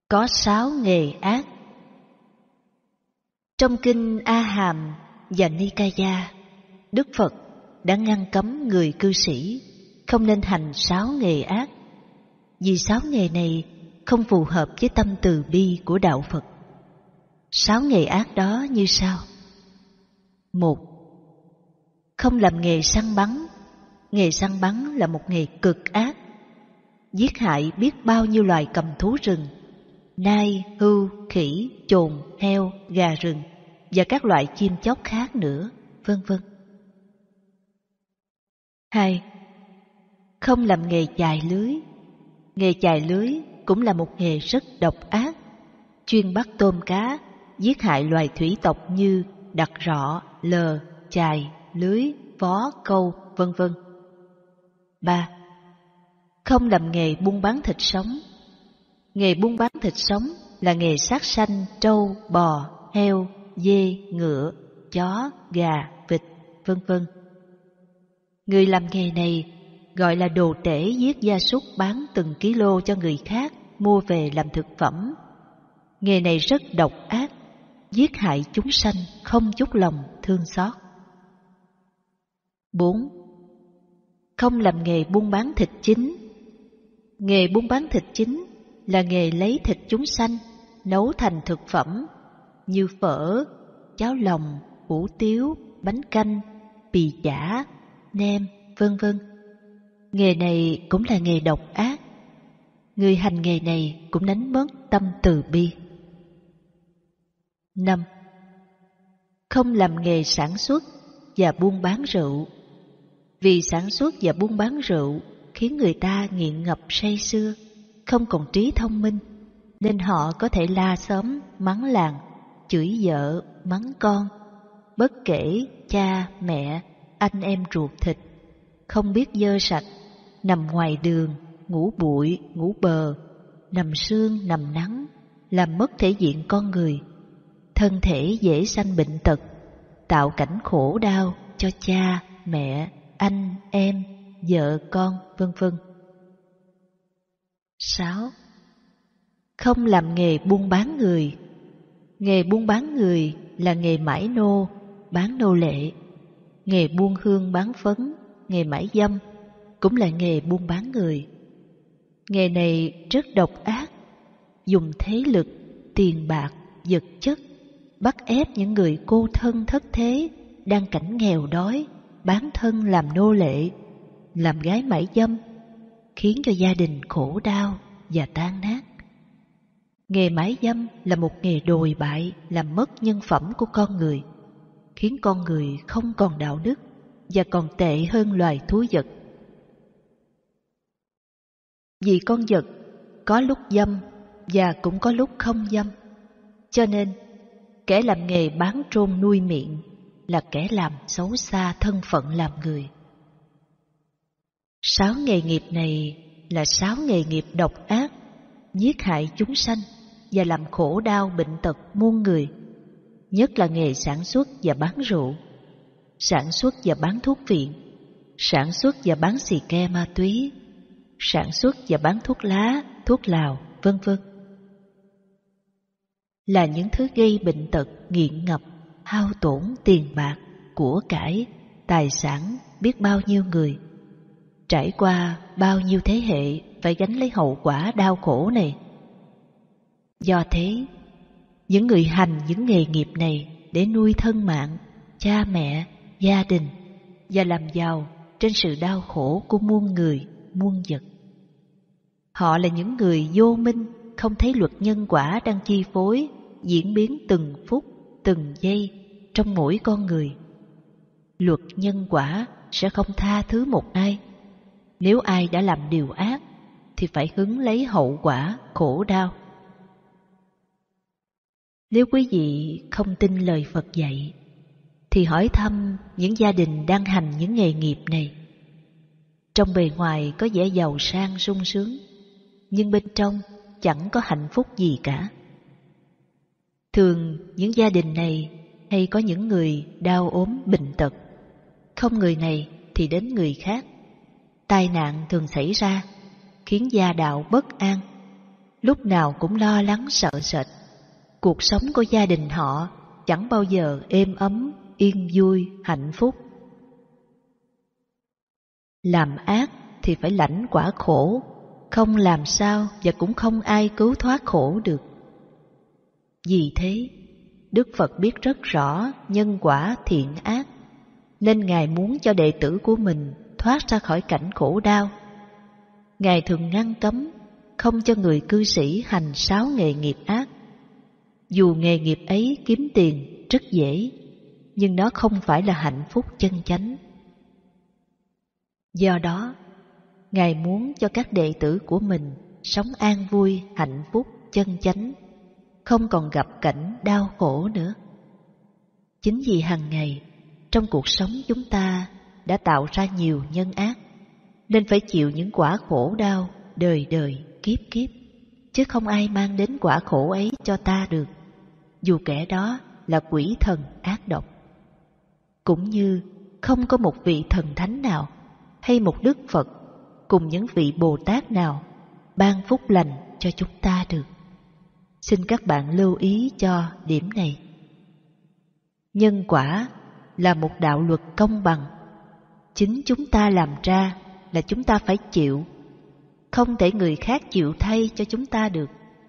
Có 6 nghề ác. Trong kinh A Hàm và Nikaya, Đức Phật đã ngăn cấm người cư sĩ không nên hành 6 nghề ác, vì 6 nghề này không phù hợp với tâm từ bi của đạo Phật. 6 nghề ác đó như sau. 1. Không làm nghề săn bắn. Nghề săn bắn là một nghề cực ác, giết hại biết bao nhiêu loài cầm thú rừng, nai, hươu, khỉ, chồn, heo, gà rừng và các loại chim chóc khác nữa, vân vân. 2. Không làm nghề chài lưới. Nghề chài lưới cũng là một nghề rất độc ác, chuyên bắt tôm cá, giết hại loài thủy tộc như đặc rọ, lờ, chài, lưới, vó, câu, vân vân. 3. Không làm nghề buôn bán thịt sống. Nghề buôn bán thịt sống là nghề sát sanh trâu, bò, heo, dê, ngựa, chó, gà, vịt, vân vân. Người làm nghề này gọi là đồ tể, giết gia súc bán từng kilo cho người khác mua về làm thực phẩm. Nghề này rất độc ác, giết hại chúng sanh không chút lòng thương xót. 4. Không làm nghề buôn bán thịt chính. Nghề buôn bán thịt chính là nghề lấy thịt chúng sanh nấu thành thực phẩm như phở, cháo lòng, hủ tiếu, bánh canh, bì chả, nem, vân vân. Nghề này cũng là nghề độc ác. Người hành nghề này cũng đánh mất tâm từ bi. 5. Không làm nghề sản xuất và buôn bán rượu. Vì sản xuất và buôn bán rượu khiến người ta nghiện ngập say sưa, không còn trí thông minh, nên họ có thể la xóm, mắng làng, chửi vợ, mắng con, bất kể cha, mẹ, anh em ruột thịt, không biết dơ sạch, nằm ngoài đường, ngủ bụi, ngủ bờ, nằm sương, nằm nắng, làm mất thể diện con người, thân thể dễ sanh bệnh tật, tạo cảnh khổ đau cho cha, mẹ, anh, em, vợ, con, vân vân. 6. Không làm nghề buôn bán người. Nghề buôn bán người là nghề mãi nô, bán nô lệ. Nghề buôn hương bán phấn, nghề mãi dâm cũng là nghề buôn bán người. Nghề này rất độc ác, dùng thế lực, tiền bạc, vật chất bắt ép những người cô thân thất thế đang cảnh nghèo đói, bán thân làm nô lệ, làm gái mãi dâm, khiến cho gia đình khổ đau và tan nát. Nghề mãi dâm là một nghề đồi bại, làm mất nhân phẩm của con người, khiến con người không còn đạo đức và còn tệ hơn loài thú vật. Vì con vật có lúc dâm và cũng có lúc không dâm, cho nên kẻ làm nghề bán trôn nuôi miệng là kẻ làm xấu xa thân phận làm người. 6 nghề nghiệp này là 6 nghề nghiệp độc ác, giết hại chúng sanh và làm khổ đau bệnh tật muôn người, nhất là nghề sản xuất và bán rượu, sản xuất và bán thuốc viện, sản xuất và bán xì ke ma túy, sản xuất và bán thuốc lá, thuốc lào, vân vân. Là những thứ gây bệnh tật, nghiện ngập, hao tổn tiền bạc, của cải, tài sản biết bao nhiêu người, trải qua bao nhiêu thế hệ phải gánh lấy hậu quả đau khổ này. Do thế, những người hành những nghề nghiệp này để nuôi thân mạng, cha mẹ, gia đình và làm giàu trên sự đau khổ của muôn người, muôn vật. Họ là những người vô minh, không thấy luật nhân quả đang chi phối, diễn biến từng phút, từng giây trong mỗi con người. Luật nhân quả sẽ không tha thứ một ai. Nếu ai đã làm điều ác thì phải hứng lấy hậu quả khổ đau. Nếu quý vị không tin lời Phật dạy thì hỏi thăm những gia đình đang hành những nghề nghiệp này. Trong bề ngoài có vẻ giàu sang sung sướng, nhưng bên trong chẳng có hạnh phúc gì cả. Thường những gia đình này hay có những người đau ốm bệnh tật, không người này thì đến người khác. Tai nạn thường xảy ra, khiến gia đạo bất an. lúc nào cũng lo lắng sợ sệt. Cuộc sống của gia đình họ chẳng bao giờ êm ấm, yên vui, hạnh phúc. Làm ác thì phải lãnh quả khổ, không làm sao và cũng không ai cứu thoát khổ được. Vì thế, Đức Phật biết rất rõ nhân quả thiện ác, nên Ngài muốn cho đệ tử của mình thoát ra khỏi cảnh khổ đau. Ngài thường ngăn cấm không cho người cư sĩ hành 6 nghề nghiệp ác. Dù nghề nghiệp ấy kiếm tiền rất dễ, nhưng nó không phải là hạnh phúc chân chánh. Do đó, Ngài muốn cho các đệ tử của mình sống an vui, hạnh phúc, chân chánh, không còn gặp cảnh đau khổ nữa. Chính vì hàng ngày trong cuộc sống chúng ta đã tạo ra nhiều nhân ác, nên phải chịu những quả khổ đau đời đời kiếp kiếp, chứ không ai mang đến quả khổ ấy cho ta được, dù kẻ đó là quỷ thần ác độc. Cũng như không có một vị thần thánh nào hay một Đức Phật cùng những vị Bồ Tát nào ban phúc lành cho chúng ta được. Xin các bạn lưu ý cho điểm này. Nhân quả là một đạo luật công bằng. Chính chúng ta làm ra là chúng ta phải chịu, không thể người khác chịu thay cho chúng ta được.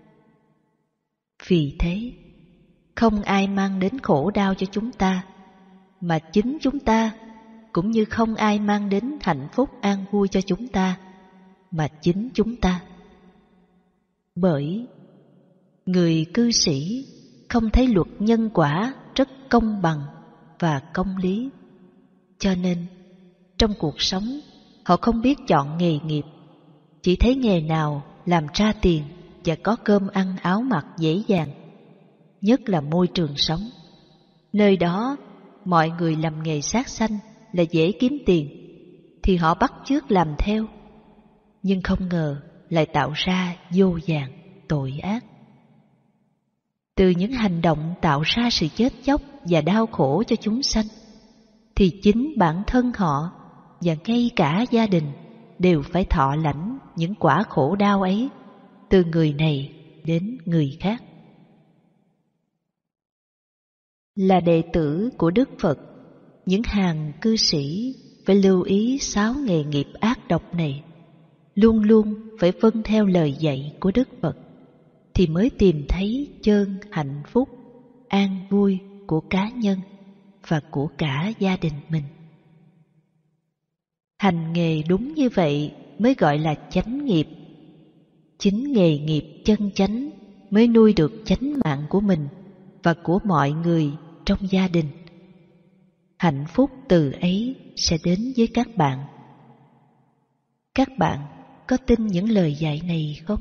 Vì thế, không ai mang đến khổ đau cho chúng ta, mà chính chúng ta, cũng như không ai mang đến hạnh phúc an vui cho chúng ta, mà chính chúng ta. Bởi người cư sĩ không thấy luật nhân quả rất công bằng và công lý, cho nên trong cuộc sống họ không biết chọn nghề nghiệp, chỉ thấy nghề nào làm ra tiền và có cơm ăn áo mặc dễ dàng, nhất là môi trường sống. Nơi đó mọi người làm nghề sát sanh là dễ kiếm tiền, thì họ bắt chước làm theo, nhưng không ngờ lại tạo ra vô vàn tội ác. Từ những hành động tạo ra sự chết chóc và đau khổ cho chúng sanh, thì chính bản thân họ và ngay cả gia đình đều phải thọ lãnh những quả khổ đau ấy, từ người này đến người khác. Là đệ tử của Đức Phật, những hàng cư sĩ phải lưu ý 6 nghề nghiệp ác độc này, luôn luôn phải vâng theo lời dạy của Đức Phật, thì mới tìm thấy chân hạnh phúc, an vui của cá nhân và của cả gia đình mình. Hành nghề đúng như vậy mới gọi là chánh nghiệp. Chính nghề nghiệp chân chánh mới nuôi được chánh mạng của mình và của mọi người trong gia đình. Hạnh phúc từ ấy sẽ đến với các bạn. Các bạn có tin những lời dạy này không?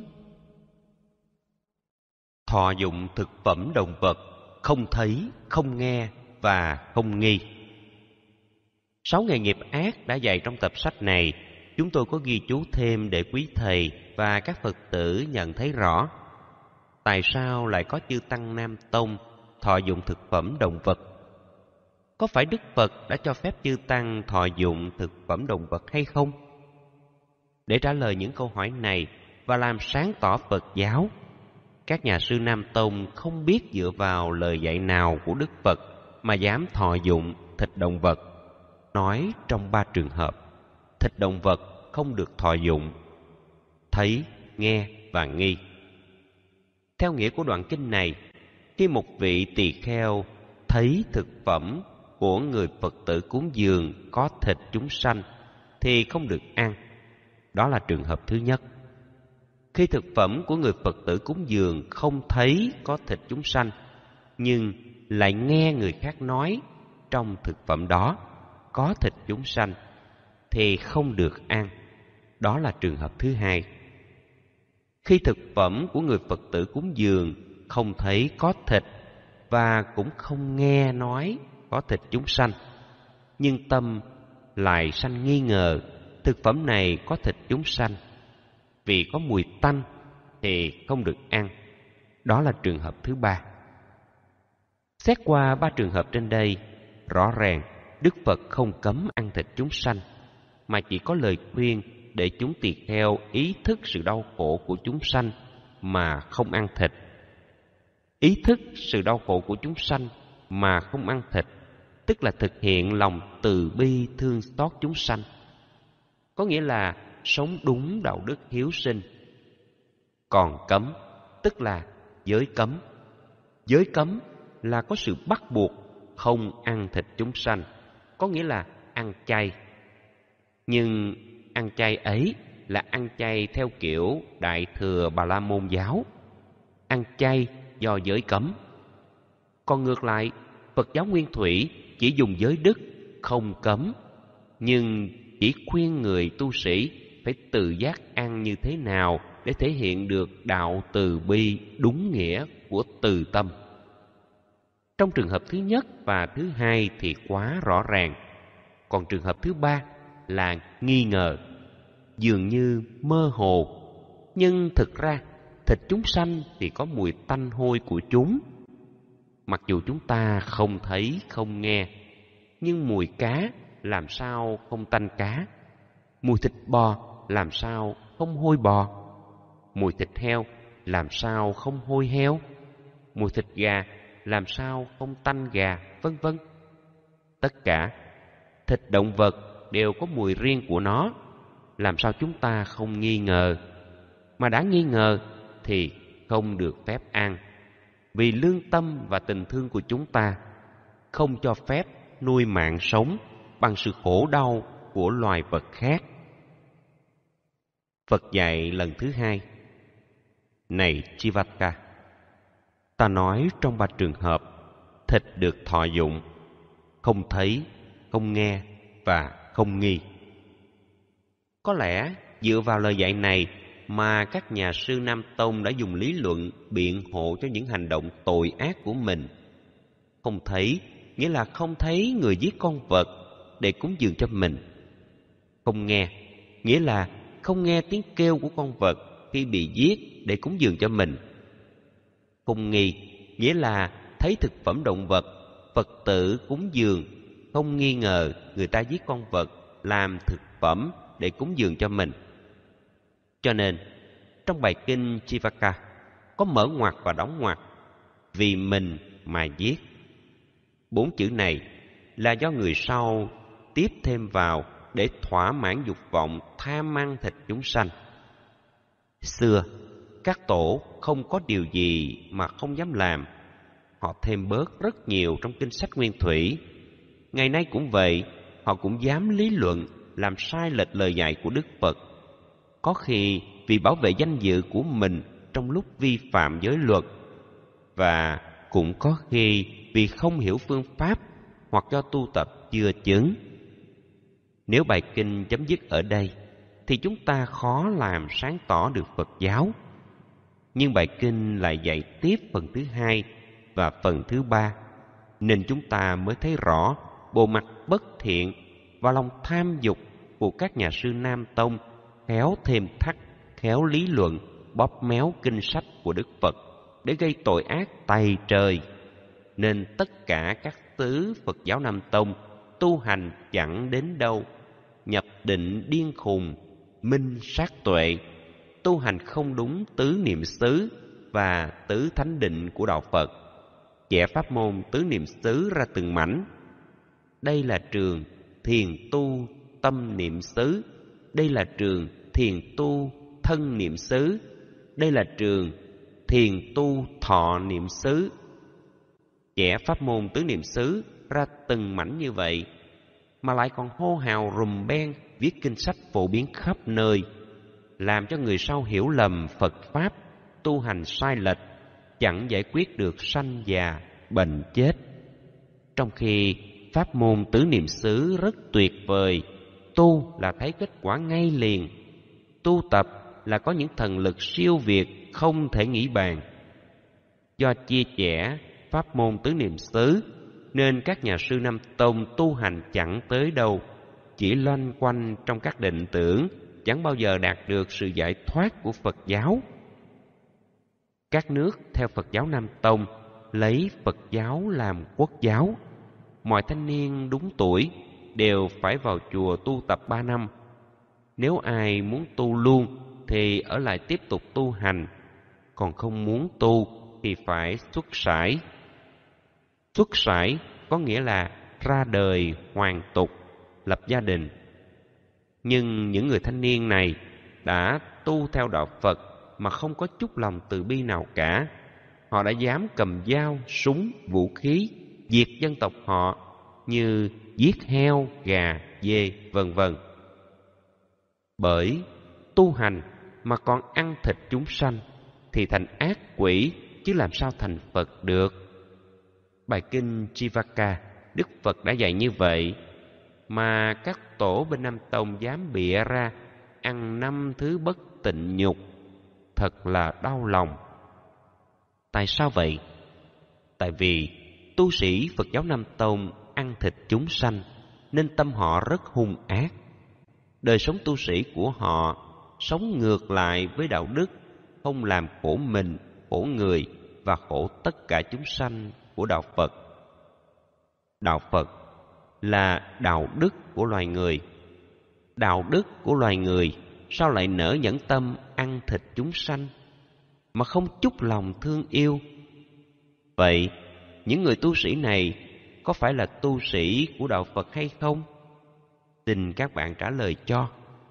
Thọ dụng thực phẩm động vật, không thấy, không nghe và không nghi. 6 nghề nghiệp ác đã dạy trong tập sách này, chúng tôi có ghi chú thêm để quý thầy và các Phật tử nhận thấy rõ. Tại sao lại có chư Tăng Nam Tông thọ dụng thực phẩm động vật? Có phải Đức Phật đã cho phép chư Tăng thọ dụng thực phẩm động vật hay không? Để trả lời những câu hỏi này và làm sáng tỏ Phật giáo, các nhà sư Nam Tông không biết dựa vào lời dạy nào của Đức Phật mà dám thọ dụng thịt động vật. Nói trong 3 trường hợp, thịt động vật không được thọ dụng: thấy, nghe và nghi. Theo nghĩa của đoạn kinh này, khi một vị tỳ kheo thấy thực phẩm của người Phật tử cúng dường có thịt chúng sanh thì không được ăn. Đó là trường hợp thứ nhất. Khi thực phẩm của người Phật tử cúng dường không thấy có thịt chúng sanh, nhưng lại nghe người khác nói trong thực phẩm đó có thịt chúng sanh, thì không được ăn. Đó là trường hợp thứ hai. Khi thực phẩm của người Phật tử cúng dường không thấy có thịt và cũng không nghe nói có thịt chúng sanh, nhưng tâm lại sanh nghi ngờ thực phẩm này có thịt chúng sanh, vì có mùi tanh thì không được ăn. Đó là trường hợp thứ ba. Xét qua 3 trường hợp trên đây, rõ ràng Đức Phật không cấm ăn thịt chúng sanh, mà chỉ có lời khuyên để chúng tỳ kheo ý thức sự đau khổ của chúng sanh mà không ăn thịt. Ý thức sự đau khổ của chúng sanh mà không ăn thịt, tức là thực hiện lòng từ bi thương xót chúng sanh. Có nghĩa là sống đúng đạo đức hiếu sinh. Còn cấm, tức là giới cấm. Giới cấm là có sự bắt buộc không ăn thịt chúng sanh, có nghĩa là ăn chay. Nhưng ăn chay ấy là ăn chay theo kiểu Đại Thừa Bà La Môn giáo, ăn chay do giới cấm. Còn ngược lại, Phật giáo Nguyên Thủy chỉ dùng giới đức, không cấm, nhưng chỉ khuyên người tu sĩ phải tự giác ăn như thế nào để thể hiện được đạo từ bi đúng nghĩa của từ tâm. Trong trường hợp thứ nhất và thứ hai thì quá rõ ràng, còn trường hợp thứ ba là nghi ngờ, dường như mơ hồ. Nhưng thực ra thịt chúng sanh thì có mùi tanh hôi của chúng. Mặc dù chúng ta không thấy, không nghe, nhưng mùi cá làm sao không tanh cá? Mùi thịt bò làm sao không hôi bò? Mùi thịt heo làm sao không hôi heo? Mùi thịt gà làm sao không tanh gà, vân vân. Tất cả thịt động vật đều có mùi riêng của nó, làm sao chúng ta không nghi ngờ? Mà đã nghi ngờ thì không được phép ăn, vì lương tâm và tình thương của chúng ta không cho phép nuôi mạng sống bằng sự khổ đau của loài vật khác. Phật dạy lần thứ hai: Này Chivaka, ta nói trong 3 trường hợp thịt được thọ dụng: không thấy, không nghe và không nghi. Có lẽ dựa vào lời dạy này mà các nhà sư Nam Tông đã dùng lý luận biện hộ cho những hành động tội ác của mình. Không thấy nghĩa là không thấy người giết con vật để cúng dường cho mình. Không nghe nghĩa là không nghe tiếng kêu của con vật khi bị giết để cúng dường cho mình. Không nghi nghĩa là thấy thực phẩm động vật, Phật tử cúng dường, không nghi ngờ người ta giết con vật làm thực phẩm để cúng dường cho mình. Cho nên, trong bài kinh Chivaka có mở ngoặc và đóng ngoặc: vì mình mà giết. 4 chữ này là do người sau tiếp thêm vào để thỏa mãn dục vọng tham ăn thịt chúng sanh. Xưa, các tổ không có điều gì mà không dám làm. Họ thêm bớt rất nhiều trong kinh sách Nguyên Thủy. Ngày nay cũng vậy, họ cũng dám lý luận làm sai lệch lời dạy của Đức Phật. Có khi vì bảo vệ danh dự của mình trong lúc vi phạm giới luật, và cũng có khi vì không hiểu phương pháp hoặc do tu tập chưa chứng. Nếu bài kinh chấm dứt ở đây thì chúng ta khó làm sáng tỏ được Phật giáo. Nhưng bài kinh lại dạy tiếp phần thứ hai và phần thứ ba, nên chúng ta mới thấy rõ bộ mặt bất thiện và lòng tham dục của các nhà sư Nam Tông khéo thêm thắt, khéo lý luận, bóp méo kinh sách của Đức Phật để gây tội ác tày trời. Nên tất cả các tứ Phật giáo Nam Tông tu hành chẳng đến đâu, nhập định điên khùng, minh sát tuệ, tu hành không đúng tứ niệm xứ và tứ thánh định của đạo Phật, chẻ pháp môn tứ niệm xứ ra từng mảnh. Đây là trường thiền tu tâm niệm xứ, đây là trường thiền tu thân niệm xứ, đây là trường thiền tu thọ niệm xứ. Chẻ pháp môn tứ niệm xứ ra từng mảnh như vậy, mà lại còn hô hào rùm beng viết kinh sách phổ biến khắp nơi, làm cho người sau hiểu lầm Phật Pháp, tu hành sai lệch, chẳng giải quyết được sanh già, bệnh chết. Trong khi pháp môn tứ niệm xứ rất tuyệt vời, tu là thấy kết quả ngay liền, tu tập là có những thần lực siêu việt không thể nghĩ bàn. Do chia sẻ pháp môn tứ niệm xứ nên các nhà sư Nam Tông tu hành chẳng tới đâu, chỉ loanh quanh trong các định tưởng, chẳng bao giờ đạt được sự giải thoát của Phật giáo. Các nước theo Phật giáo Nam Tông lấy Phật giáo làm quốc giáo. Mọi thanh niên đúng tuổi đều phải vào chùa tu tập 3 năm. Nếu ai muốn tu luôn thì ở lại tiếp tục tu hành. còn không muốn tu thì phải xuất sải. Xuất sải có nghĩa là ra đời hoàn tục, lập gia đình. Nhưng những người thanh niên này đã tu theo đạo Phật mà không có chút lòng từ bi nào cả. Họ đã dám cầm dao, súng, vũ khí diệt dân tộc họ như giết heo, gà, dê, vân vân. Bởi tu hành mà còn ăn thịt chúng sanh thì thành ác quỷ, chứ làm sao thành Phật được. Bài kinh Chivaka, Đức Phật đã dạy như vậy, mà các tổ bên Nam Tông dám bịa ra ăn 5 thứ bất tịnh nhục, thật là đau lòng. Tại sao vậy? Tại vì tu sĩ Phật giáo Nam Tông ăn thịt chúng sanh nên tâm họ rất hung ác. Đời sống tu sĩ của họ sống ngược lại với đạo đức, không làm khổ mình, khổ người và khổ tất cả chúng sanh của đạo Phật. Đạo Phật là đạo đức của loài người. Đạo đức của loài người sao lại nỡ nhẫn tâm ăn thịt chúng sanh mà không chút lòng thương yêu? Vậy những người tu sĩ này có phải là tu sĩ của đạo Phật hay không? Xin các bạn trả lời cho.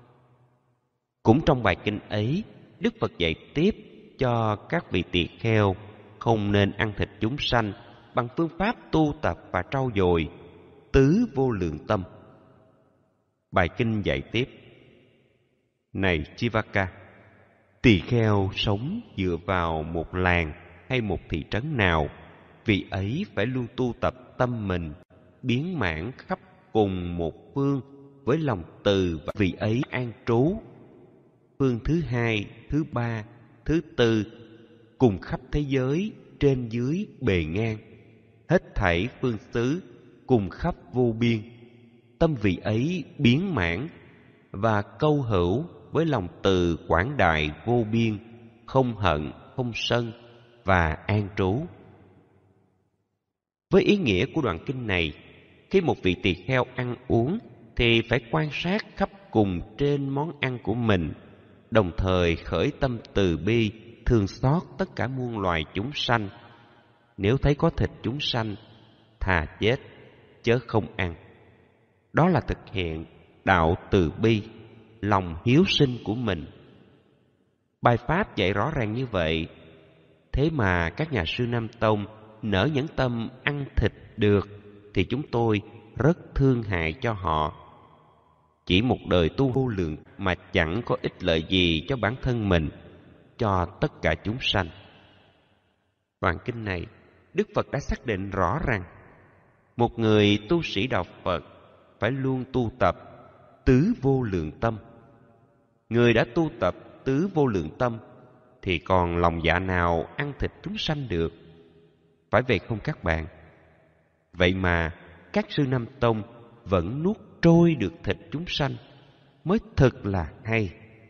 Cũng trong bài kinh ấy, Đức Phật dạy tiếp cho các vị tỳ kheo không nên ăn thịt chúng sanh bằng phương pháp tu tập và trau dồi tứ vô lượng tâm. Bài kinh dạy tiếp: Này Chivaka, tỳ kheo sống dựa vào một làng hay một thị trấn nào, vị ấy phải luôn tu tập tâm mình biến mãn khắp cùng một phương với lòng từ, và vị ấy an trú phương thứ hai, thứ ba, thứ tư cùng khắp thế giới trên dưới bề ngang, hết thảy phương xứ cùng khắp vô biên. Tâm vị ấy biến mãn và câu hữu với lòng từ quảng đại vô biên, không hận, không sân và an trú. Với ý nghĩa của đoạn kinh này, khi một vị tỳ kheo ăn uống thì phải quan sát khắp cùng trên món ăn của mình, đồng thời khởi tâm từ bi, thương xót tất cả muôn loài chúng sanh. Nếu thấy có thịt chúng sanh, thà chết chớ không ăn. Đó là thực hiện đạo từ bi, lòng hiếu sinh của mình. Bài pháp dạy rõ ràng như vậy, thế mà các nhà sư Nam Tông nỡ nhẫn tâm ăn thịt được thì chúng tôi rất thương hại cho họ. Chỉ một đời tu vô lượng mà chẳng có ích lợi gì cho bản thân mình, cho tất cả chúng sanh. Đoạn kinh này, Đức Phật đã xác định rõ rằng một người tu sĩ đạo Phật phải luôn tu tập tứ vô lượng tâm. Người đã tu tập tứ vô lượng tâm thì còn lòng dạ nào ăn thịt chúng sanh được? Phải vậy không các bạn? Vậy mà các sư Nam Tông vẫn nuốt trôi được thịt chúng sanh, mới thật là hay.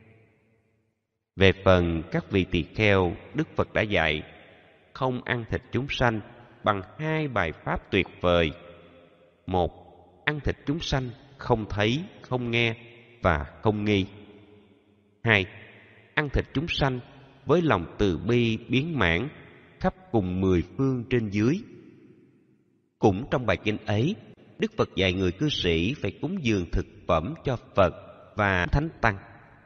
Về phần các vị tỳ kheo, Đức Phật đã dạy không ăn thịt chúng sanh bằng hai bài pháp tuyệt vời. Một, ăn thịt chúng sanh không thấy, không nghe và không nghi. Hai, ăn thịt chúng sanh với lòng từ bi biến mãn khắp cùng 10 phương trên dưới. Cũng trong bài kinh ấy, Đức Phật dạy người cư sĩ phải cúng dường thực phẩm cho Phật và Thánh Tăng.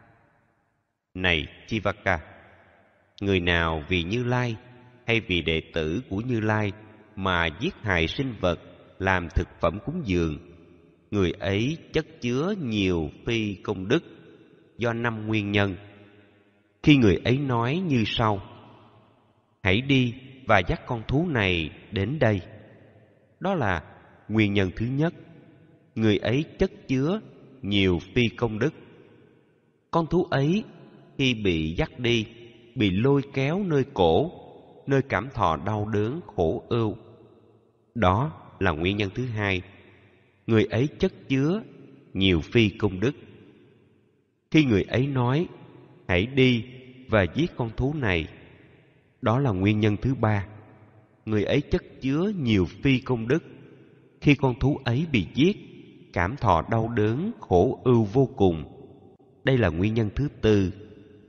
Này Chivaka, người nào vì Như Lai hay vì đệ tử của Như Lai mà giết hại sinh vật làm thực phẩm cúng dường, người ấy chất chứa nhiều phi công đức do 5 nguyên nhân. Khi người ấy nói như sau: hãy đi và dắt con thú này đến đây. Đó là nguyên nhân thứ nhất. Người ấy chất chứa nhiều phi công đức. Con thú ấy khi bị dắt đi, bị lôi kéo nơi cổ, nơi cảm thọ đau đớn khổ ưu. Đó là nguyên nhân thứ hai. Người ấy chất chứa nhiều phi công đức. Khi người ấy nói hãy đi và giết con thú này, đó là nguyên nhân thứ ba. Người ấy chất chứa nhiều phi công đức. Khi con thú ấy bị giết, cảm thọ đau đớn khổ ưu vô cùng. Đây là nguyên nhân thứ tư.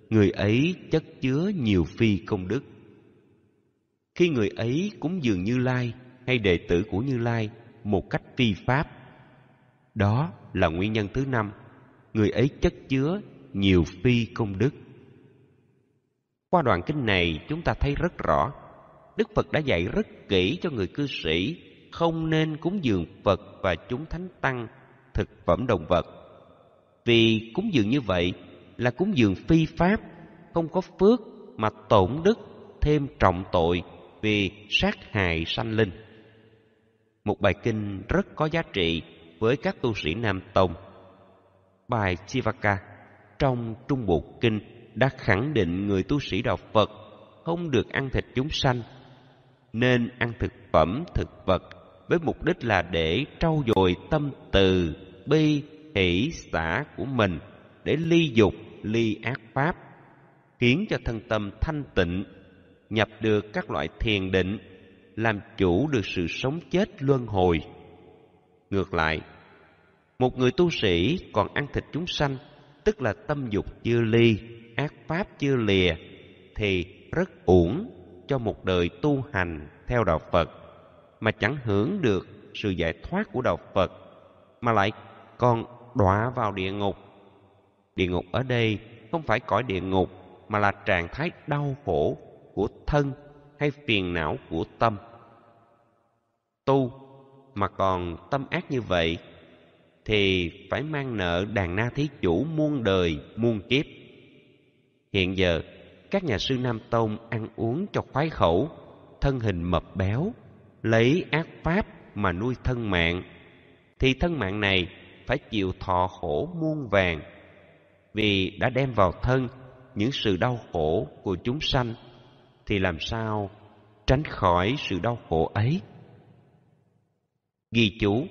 người ấy chất chứa nhiều phi công đức. Khi người ấy cúng dường Như Lai hay đệ tử của Như Lai một cách phi pháp, đó là nguyên nhân thứ 5, người ấy chất chứa nhiều phi công đức. Qua đoạn kinh này chúng ta thấy rất rõ, Đức Phật đã dạy rất kỹ cho người cư sĩ không nên cúng dường Phật và chúng thánh tăng thực phẩm động vật. Vì cúng dường như vậy là cúng dường phi pháp, không có phước mà tổn đức, thêm trọng tội vì sát hại sanh linh. Một bài kinh rất có giá trị với các tu sĩ Nam Tông. Bài Chivaka trong Trung Bộ Kinh đã khẳng định người tu sĩ đạo Phật không được ăn thịt chúng sanh, nên ăn thực phẩm thực vật với mục đích là để trau dồi tâm từ bi hỷ xả của mình, để ly dục ly ác pháp, khiến cho thân tâm thanh tịnh, nhập được các loại thiền định, làm chủ được sự sống chết luân hồi. Ngược lại, một người tu sĩ còn ăn thịt chúng sanh, tức là tâm dục chưa ly, ác pháp chưa lìa, thì rất uổng cho một đời tu hành theo đạo Phật, mà chẳng hưởng được sự giải thoát của đạo Phật, mà lại còn đọa vào địa ngục. Địa ngục ở đây không phải cõi địa ngục, mà là trạng thái đau khổ của thân hay phiền não của tâm. Tu mà còn tâm ác như vậy thì phải mang nợ đàn na thí chủ muôn đời muôn kiếp. Hiện giờ các nhà sư Nam Tông ăn uống cho khoái khẩu, thân hình mập béo, lấy ác pháp mà nuôi thân mạng, thì thân mạng này phải chịu thọ khổ muôn vàn, vì đã đem vào thân những sự đau khổ của chúng sanh, thì làm sao tránh khỏi sự đau khổ ấy. Ghi chú: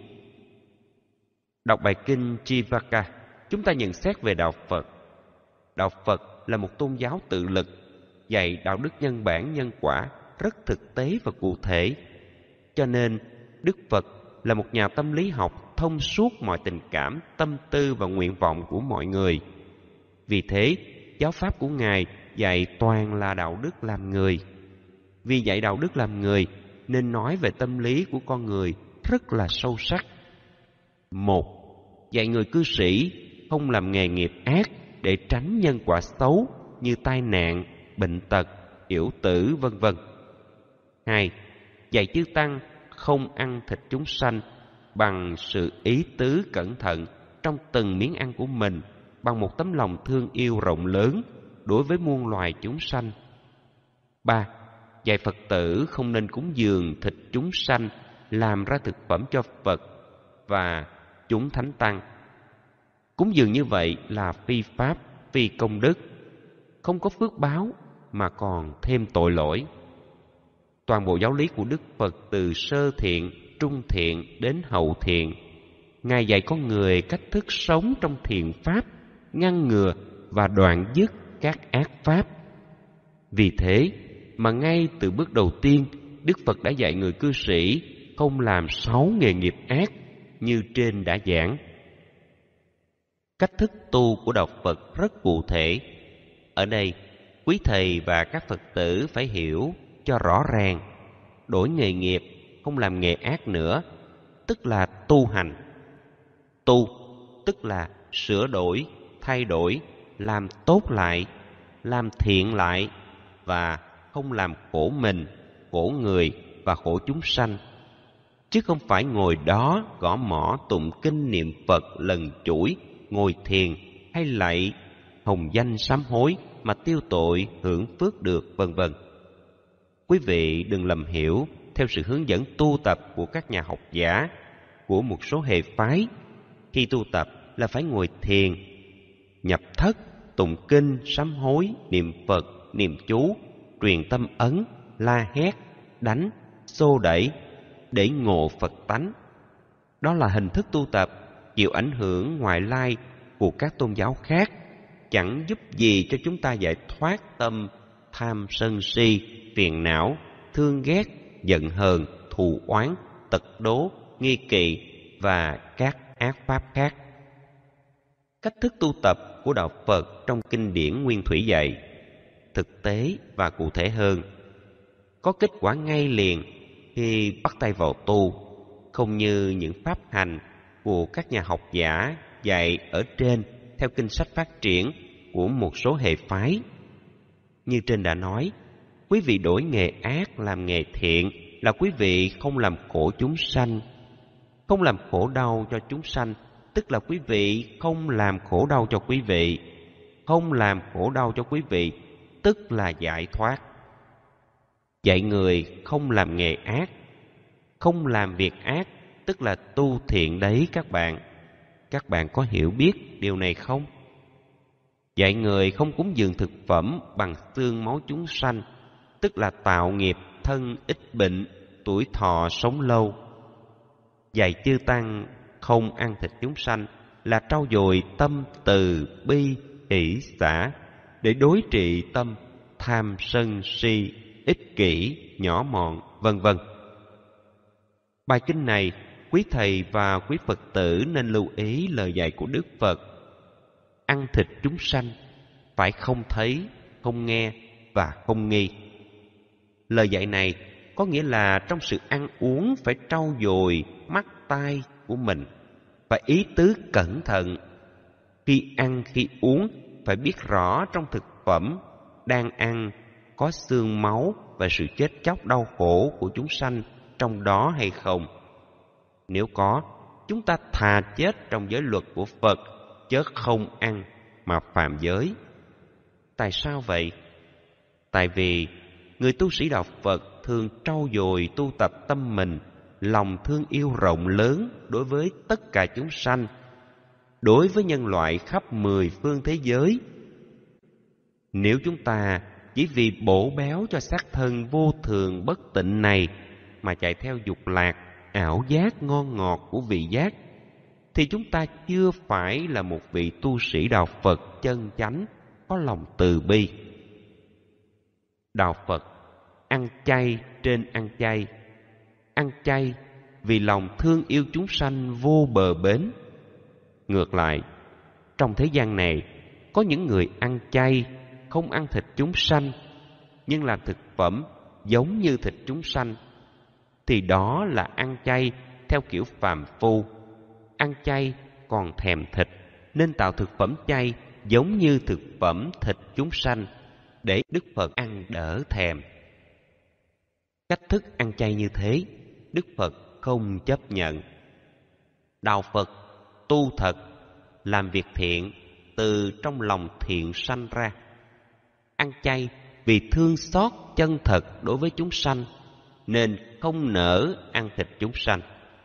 đọc bài kinh Chivaka, chúng ta nhận xét về đạo Phật. Đạo Phật là một tôn giáo tự lực, dạy đạo đức nhân bản nhân quả rất thực tế và cụ thể. Cho nên Đức Phật là một nhà tâm lý học thông suốt mọi tình cảm, tâm tư và nguyện vọng của mọi người. Vì thế, giáo pháp của Ngài dạy toàn là đạo đức làm người. Vì dạy đạo đức làm người nên nói về tâm lý của con người rất là sâu sắc. 1. Dạy người cư sĩ không làm nghề nghiệp ác để tránh nhân quả xấu như tai nạn, bệnh tật, yểu tử vân vân. 2. Dạy chư tăng không ăn thịt chúng sanh bằng sự ý tứ cẩn thận trong từng miếng ăn của mình, bằng một tấm lòng thương yêu rộng lớn đối với muôn loài chúng sanh. 3. Dạy Phật tử không nên cúng dường thịt chúng sanh làm ra thực phẩm cho Phật và chúng thánh tăng. Cúng dường như vậy là phi pháp, phi công đức, không có phước báo mà còn thêm tội lỗi. Toàn bộ giáo lý của Đức Phật từ sơ thiện, trung thiện đến hậu thiện, Ngài dạy con người cách thức sống trong thiện pháp, ngăn ngừa và đoạn dứt các ác pháp. Vì thế mà ngay từ bước đầu tiên, Đức Phật đã dạy người cư sĩ không làm 6 nghề nghiệp ác như trên đã giảng. Cách thức tu của đạo Phật rất cụ thể. Ở đây, quý thầy và các Phật tử phải hiểu cho rõ ràng. Đổi nghề nghiệp, không làm nghề ác nữa, tức là tu hành. Tu tức là sửa đổi, thay đổi, làm tốt lại, làm thiện lại, và không làm khổ mình, khổ người và khổ chúng sanh. Chứ không phải ngồi đó gõ mõ tụng kinh niệm Phật lần chuỗi, ngồi thiền hay lạy hồng danh sám hối mà tiêu tội hưởng phước được vân vân. Quý vị đừng lầm hiểu theo sự hướng dẫn tu tập của các nhà học giả, của một số hệ phái. Khi tu tập là phải ngồi thiền, nhập thất, tụng kinh, sám hối, niệm Phật, niệm chú, truyền tâm ấn, la hét, đánh, xô đẩy để ngộ Phật tánh. Đó là hình thức tu tập chịu ảnh hưởng ngoại lai của các tôn giáo khác, chẳng giúp gì cho chúng ta giải thoát tâm tham sân si, phiền não, thương ghét, giận hờn, thù oán, tật đố, nghi kỵ và các ác pháp khác. Cách thức tu tập của của đạo Phật trong kinh điển Nguyên Thủy dạy, thực tế và cụ thể hơn, có kết quả ngay liền khi bắt tay vào tu, không như những pháp hành của các nhà học giả dạy ở trên theo kinh sách phát triển của một số hệ phái. Như trên đã nói, quý vị đổi nghề ác làm nghề thiện là quý vị không làm khổ chúng sanh. Không làm khổ đau cho chúng sanh tức là quý vị không làm khổ đau cho quý vị. Không làm khổ đau cho quý vị tức là giải thoát. Dạy người không làm nghề ác, không làm việc ác tức là tu thiện đấy các bạn. Các bạn có hiểu biết điều này không? Dạy người không cúng dường thực phẩm bằng xương máu chúng sanh tức là tạo nghiệp thân ít bệnh, tuổi thọ sống lâu. Dạy chư tăng không ăn thịt chúng sanh là trau dồi tâm từ bi hỷ xả để đối trị tâm tham sân si, ích kỷ, nhỏ mọn, vân vân. Bài kinh này, quý thầy và quý Phật tử nên lưu ý lời dạy của Đức Phật. Ăn thịt chúng sanh phải không thấy, không nghe và không nghi. Lời dạy này có nghĩa là trong sự ăn uống phải trau dồi mắt tai của mình, phải ý tứ cẩn thận. Khi ăn khi uống phải biết rõ trong thực phẩm đang ăn có xương máu và sự chết chóc đau khổ của chúng sanh trong đó hay không. Nếu có, chúng ta thà chết trong giới luật của Phật chớ không ăn mà phạm giới. Tại sao vậy? Tại vì người tu sĩ đạo Phật thường trau dồi tu tập tâm mình, lòng thương yêu rộng lớn đối với tất cả chúng sanh, đối với nhân loại khắp 10 phương thế giới. Nếu chúng ta chỉ vì bổ béo cho xác thân vô thường bất tịnh này mà chạy theo dục lạc, ảo giác ngon ngọt của vị giác, thì chúng ta chưa phải là một vị tu sĩ đạo Phật chân chánh, có lòng từ bi. Đạo Phật ăn chay trên ăn chay vì lòng thương yêu chúng sanh vô bờ bến. Ngược lại, trong thế gian này có những người ăn chay, không ăn thịt chúng sanh, nhưng làm thực phẩm giống như thịt chúng sanh, thì đó là ăn chay theo kiểu phàm phu. Ăn chay còn thèm thịt, nên tạo thực phẩm chay giống như thực phẩm thịt chúng sanh, để Đức Phật ăn đỡ thèm. Cách thức ăn chay như thế, Đức Phật không chấp nhận. Đạo Phật tu thật, làm việc thiện từ trong lòng thiện sanh ra. Ăn chay vì thương xót chân thật đối với chúng sanh, nên không nỡ ăn thịt chúng sanh.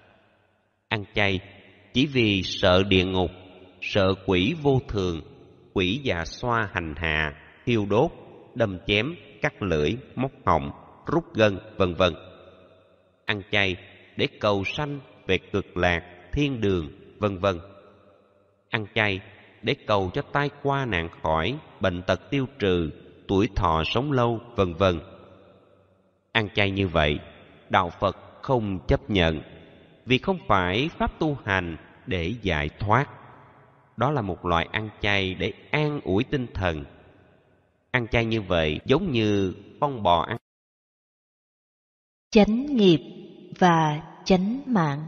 Ăn chay chỉ vì sợ địa ngục, sợ quỷ vô thường, quỷ dạ xoa hành hạ, thiêu đốt, đâm chém, cắt lưỡi, móc họng, rút gân, vân vân. Ăn chay để cầu sanh về cực lạc, thiên đường, vân vân. Ăn chay để cầu cho tai qua nạn khỏi, bệnh tật tiêu trừ, tuổi thọ sống lâu, vân vân. Ăn chay như vậy, đạo Phật không chấp nhận, vì không phải pháp tu hành để giải thoát. Đó là một loại ăn chay để an ủi tinh thần. Ăn chay như vậy giống như con bò ăn. Chánh nghiệp và chánh mạng.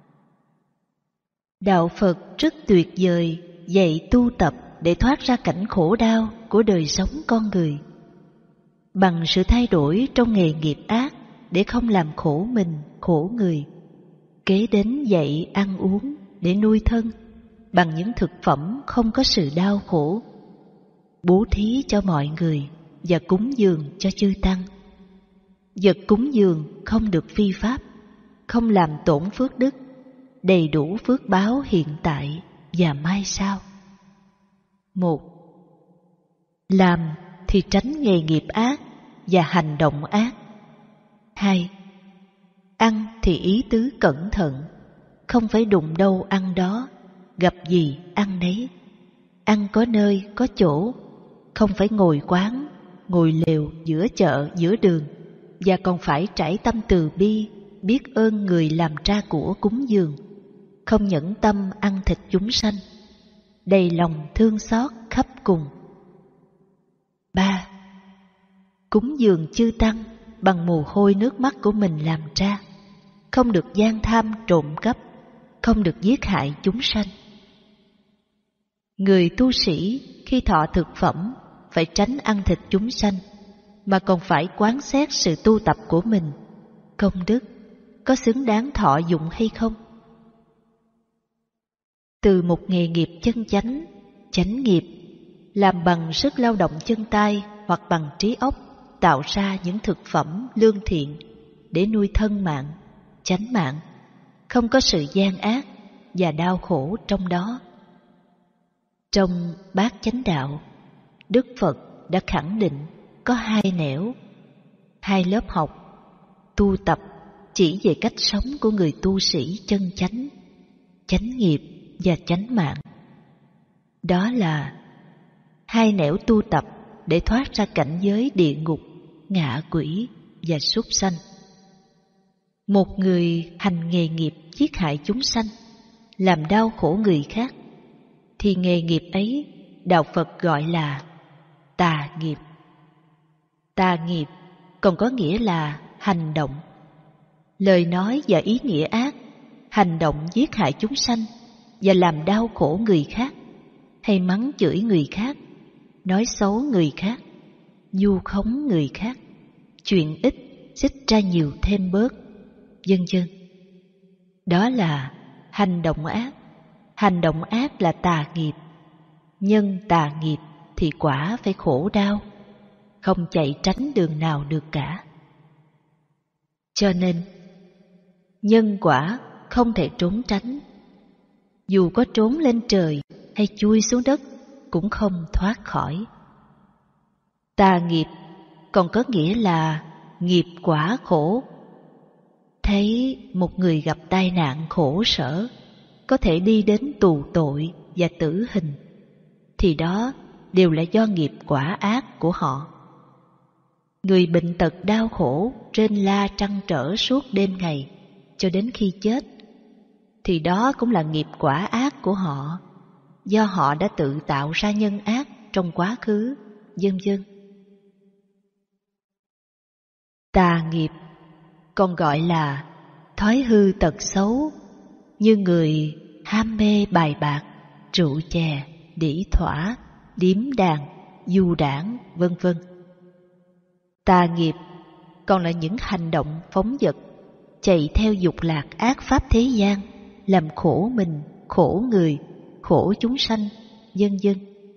Đạo Phật rất tuyệt vời dạy tu tập để thoát ra cảnh khổ đau của đời sống con người. Bằng sự thay đổi trong nghề nghiệp ác để không làm khổ mình, khổ người. Kế đến dạy ăn uống để nuôi thân bằng những thực phẩm không có sự đau khổ. Bố thí cho mọi người và cúng dường cho chư tăng. Vật cúng dường không được phi pháp, không làm tổn phước đức, đầy đủ phước báo hiện tại và mai sau. 1. Làm thì tránh nghề nghiệp ác và hành động ác. 2. Ăn thì ý tứ cẩn thận, không phải đụng đâu ăn đó, gặp gì ăn đấy. Ăn có nơi, có chỗ, không phải ngồi quán, ngồi lều giữa chợ, giữa đường, và còn phải trải tâm từ bi, biết ơn người làm ra của cúng dường, không nhẫn tâm ăn thịt chúng sanh, đầy lòng thương xót thấp cùng. 3. Cúng dường chư tăng bằng mồ hôi nước mắt của mình làm ra, không được gian tham trộm cắp, không được giết hại chúng sanh. Người tu sĩ khi thọ thực phẩm phải tránh ăn thịt chúng sanh, mà còn phải quán xét sự tu tập của mình, công đức có xứng đáng thọ dụng hay không. Từ một nghề nghiệp chân chánh, chánh nghiệp, làm bằng sức lao động chân tay hoặc bằng trí óc, tạo ra những thực phẩm lương thiện để nuôi thân mạng, chánh mạng, không có sự gian ác và đau khổ trong đó. Trong Bát Chánh Đạo, Đức Phật đã khẳng định có 2 nẻo, 2 lớp học, tu tập chỉ về cách sống của người tu sĩ chân chánh, chánh nghiệp và chánh mạng. Đó là 2 nẻo tu tập để thoát ra cảnh giới địa ngục, ngạ quỷ và súc sanh. Một người hành nghề nghiệp giết hại chúng sanh, làm đau khổ người khác, thì nghề nghiệp ấy Đạo Phật gọi là tà nghiệp. Tà nghiệp còn có nghĩa là hành động, lời nói và ý nghĩa ác, hành động giết hại chúng sanh và làm đau khổ người khác, hay mắng chửi người khác, nói xấu người khác, vu khống người khác, chuyện ít xích ra nhiều thêm bớt, vân vân. Đó là hành động ác. Hành động ác là tà nghiệp. Nhân tà nghiệp thì quả phải khổ đau, không chạy tránh đường nào được cả. Cho nên, nhân quả không thể trốn tránh. Dù có trốn lên trời hay chui xuống đất cũng không thoát khỏi. Tà nghiệp còn có nghĩa là nghiệp quả khổ. Thấy một người gặp tai nạn khổ sở, có thể đi đến tù tội và tử hình, thì đó đều là do nghiệp quả ác của họ. Người bệnh tật đau khổ, rên la trăn trở suốt đêm ngày cho đến khi chết, thì đó cũng là nghiệp quả ác của họ, do họ đã tự tạo ra nhân ác trong quá khứ, vân vân. Tà nghiệp còn gọi là thói hư tật xấu, như người ham mê bài bạc, rượu chè, đĩ thỏa, điếm đàn, du đảng, vân vân. Tà nghiệp còn là những hành động phóng dật, chạy theo dục lạc ác pháp thế gian, làm khổ mình, khổ người, khổ chúng sanh, vân vân.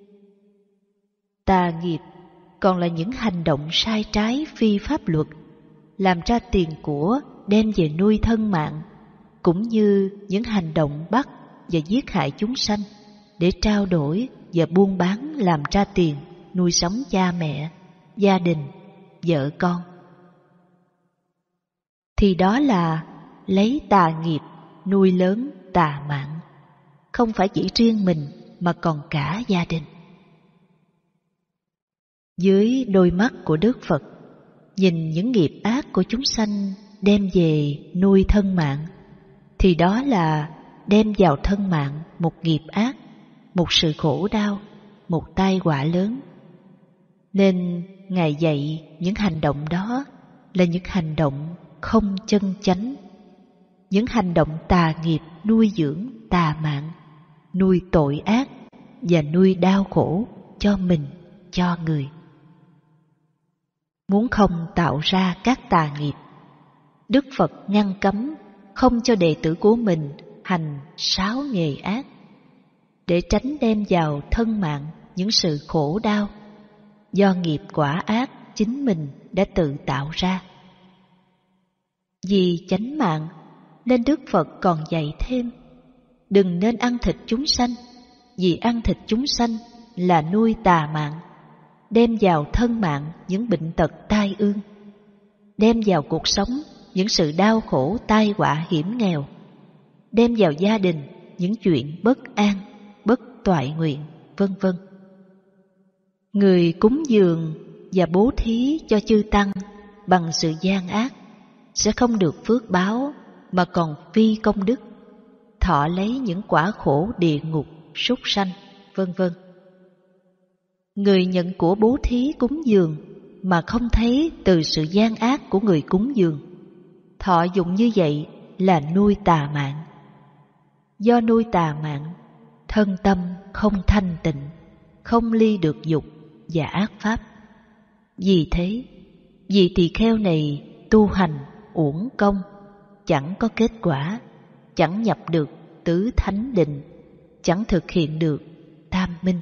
Tà nghiệp còn là những hành động sai trái phi pháp luật, làm ra tiền của đem về nuôi thân mạng, cũng như những hành động bắt và giết hại chúng sanh để trao đổi và buôn bán làm ra tiền nuôi sống cha mẹ, gia đình, vợ con. Thì đó là lấy tà nghiệp nuôi lớn tà mạng, không phải chỉ riêng mình mà còn cả gia đình. Dưới đôi mắt của Đức Phật, nhìn những nghiệp ác của chúng sanh đem về nuôi thân mạng, thì đó là đem vào thân mạng một nghiệp ác, một sự khổ đau, một tai họa lớn. Nên Ngài dạy những hành động đó là những hành động không chân chánh, những hành động tà nghiệp nuôi dưỡng tà mạng, nuôi tội ác và nuôi đau khổ cho mình, cho người. Muốn không tạo ra các tà nghiệp, Đức Phật ngăn cấm không cho đệ tử của mình hành 6 nghề ác, để tránh đem vào thân mạng những sự khổ đau do nghiệp quả ác chính mình đã tự tạo ra. Vì chánh mạng nên Đức Phật còn dạy thêm: đừng nên ăn thịt chúng sanh, vì ăn thịt chúng sanh là nuôi tà mạng, đem vào thân mạng những bệnh tật tai ương, đem vào cuộc sống những sự đau khổ tai họa hiểm nghèo, đem vào gia đình những chuyện bất an, bất toại nguyện, vân vân. Người cúng dường và bố thí cho chư tăng bằng sự gian ác sẽ không được phước báo mà còn phi công đức, thọ lấy những quả khổ địa ngục, súc sanh, vân vân. Người nhận của bố thí cúng dường mà không thấy từ sự gian ác của người cúng dường, thọ dụng như vậy là nuôi tà mạng. Do nuôi tà mạng, thân tâm không thanh tịnh, không ly được dục và ác pháp. Vì thế, vị tỳ kheo này tu hành uổng công, chẳng có kết quả, chẳng nhập được tứ thánh định, chẳng thực hiện được tam minh.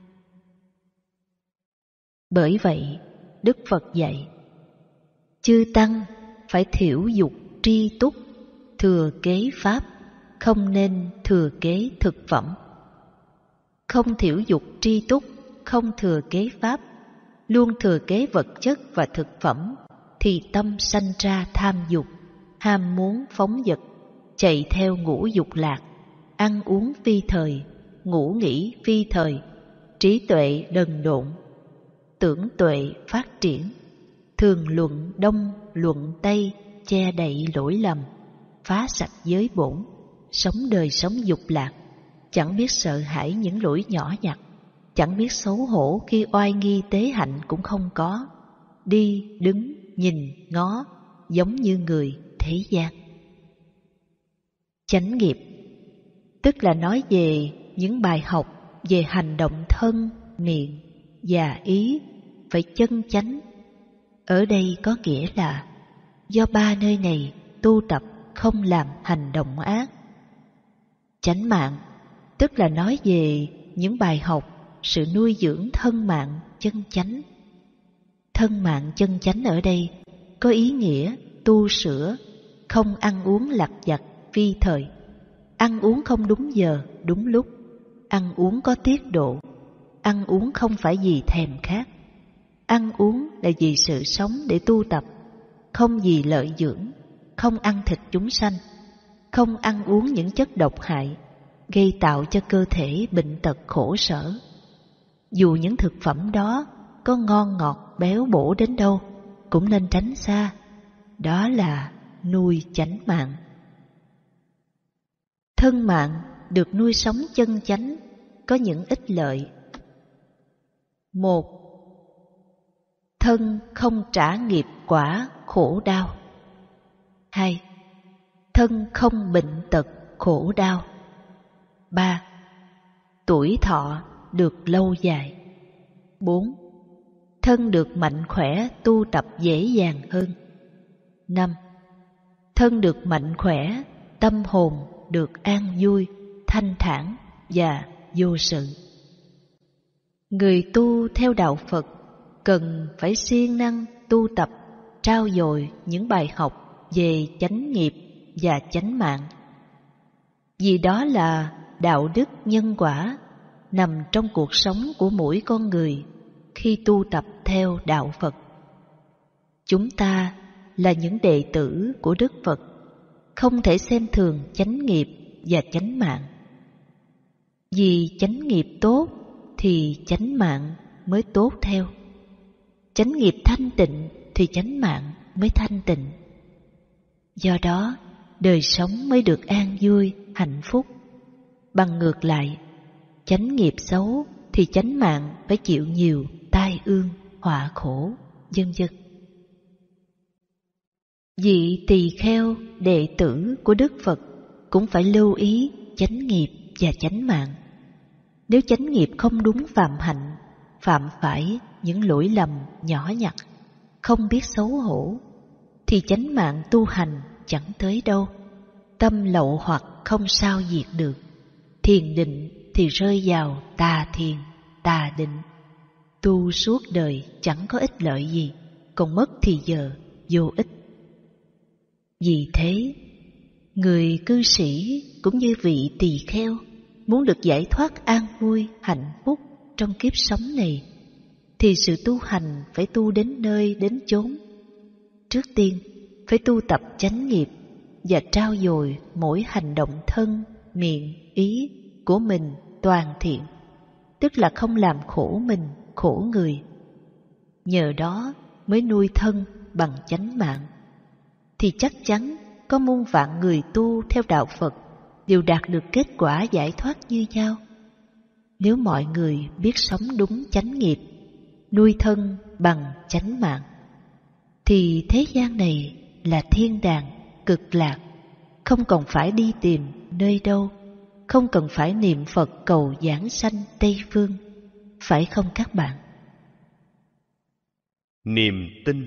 Bởi vậy, Đức Phật dạy, chư tăng phải thiểu dục tri túc, thừa kế pháp, không nên thừa kế thực phẩm. Không thiểu dục tri túc, không thừa kế pháp, luôn thừa kế vật chất và thực phẩm, thì tâm sanh ra tham dục, ham muốn phóng dật, chạy theo ngũ dục lạc, ăn uống phi thời, ngủ nghỉ phi thời, trí tuệ đần độn, tưởng tuệ phát triển, thường luận đông luận tây, che đậy lỗi lầm, phá sạch giới bổn, sống đời sống dục lạc, chẳng biết sợ hãi những lỗi nhỏ nhặt, chẳng biết xấu hổ khi oai nghi tế hạnh cũng không có, đi đứng nhìn ngó giống như người thế gian. Chánh nghiệp tức là nói về những bài học về hành động thân, miệng và ý phải chân chánh. Ở đây có nghĩa là do ba nơi này tu tập không làm hành động ác. Chánh mạng tức là nói về những bài học sự nuôi dưỡng thân mạng chân chánh. Thân mạng chân chánh ở đây có ý nghĩa tu sửa, không ăn uống lặt vặt phi thời, ăn uống không đúng giờ, đúng lúc, ăn uống có tiết độ, ăn uống không phải vì thèm khát, ăn uống là vì sự sống để tu tập, không vì lợi dưỡng, không ăn thịt chúng sanh, không ăn uống những chất độc hại, gây tạo cho cơ thể bệnh tật khổ sở. Dù những thực phẩm đó có ngon ngọt béo bổ đến đâu, cũng nên tránh xa. Đó là nuôi chánh mạng. Thân mạng được nuôi sống chân chánh có những ích lợi. 1. Thân không trả nghiệp quả khổ đau. 2. Thân không bệnh tật khổ đau. 3. Tuổi thọ được lâu dài. 4. Thân được mạnh khỏe tu tập dễ dàng hơn. 5. Thân được mạnh khỏe, tâm hồn được an vui, thanh thản và vô sự. Người tu theo đạo Phật cần phải siêng năng tu tập, trau dồi những bài học về chánh nghiệp và chánh mạng. Vì đó là đạo đức nhân quả nằm trong cuộc sống của mỗi con người khi tu tập theo đạo Phật. Chúng ta là những đệ tử của Đức Phật, không thể xem thường chánh nghiệp và chánh mạng. Vì chánh nghiệp tốt thì chánh mạng mới tốt theo. Chánh nghiệp thanh tịnh thì chánh mạng mới thanh tịnh. Do đó, đời sống mới được an vui, hạnh phúc. Bằng ngược lại, chánh nghiệp xấu thì chánh mạng phải chịu nhiều tai ương, họa khổ, vân vân. Vị tỳ kheo đệ tử của Đức Phật cũng phải lưu ý chánh nghiệp và chánh mạng. Nếu chánh nghiệp không đúng phạm hạnh, phạm phải những lỗi lầm nhỏ nhặt, không biết xấu hổ, thì chánh mạng tu hành chẳng tới đâu. Tâm lậu hoặc không sao diệt được, thiền định thì rơi vào tà thiền, tà định. Tu suốt đời chẳng có ích lợi gì, còn mất thì giờ vô ích. Vì thế, người cư sĩ cũng như vị tỳ kheo muốn được giải thoát an vui, hạnh phúc trong kiếp sống này, thì sự tu hành phải tu đến nơi đến chốn. Trước tiên, phải tu tập chánh nghiệp và trau dồi mỗi hành động thân, miệng, ý của mình toàn thiện, tức là không làm khổ mình, khổ người. Nhờ đó mới nuôi thân bằng chánh mạng, thì chắc chắn có muôn vạn người tu theo đạo Phật đều đạt được kết quả giải thoát như nhau. Nếu mọi người biết sống đúng chánh nghiệp, nuôi thân bằng chánh mạng, thì thế gian này là thiên đàng cực lạc, không cần phải đi tìm nơi đâu, không cần phải niệm Phật cầu giảng sanh Tây Phương, phải không các bạn? Niềm tin.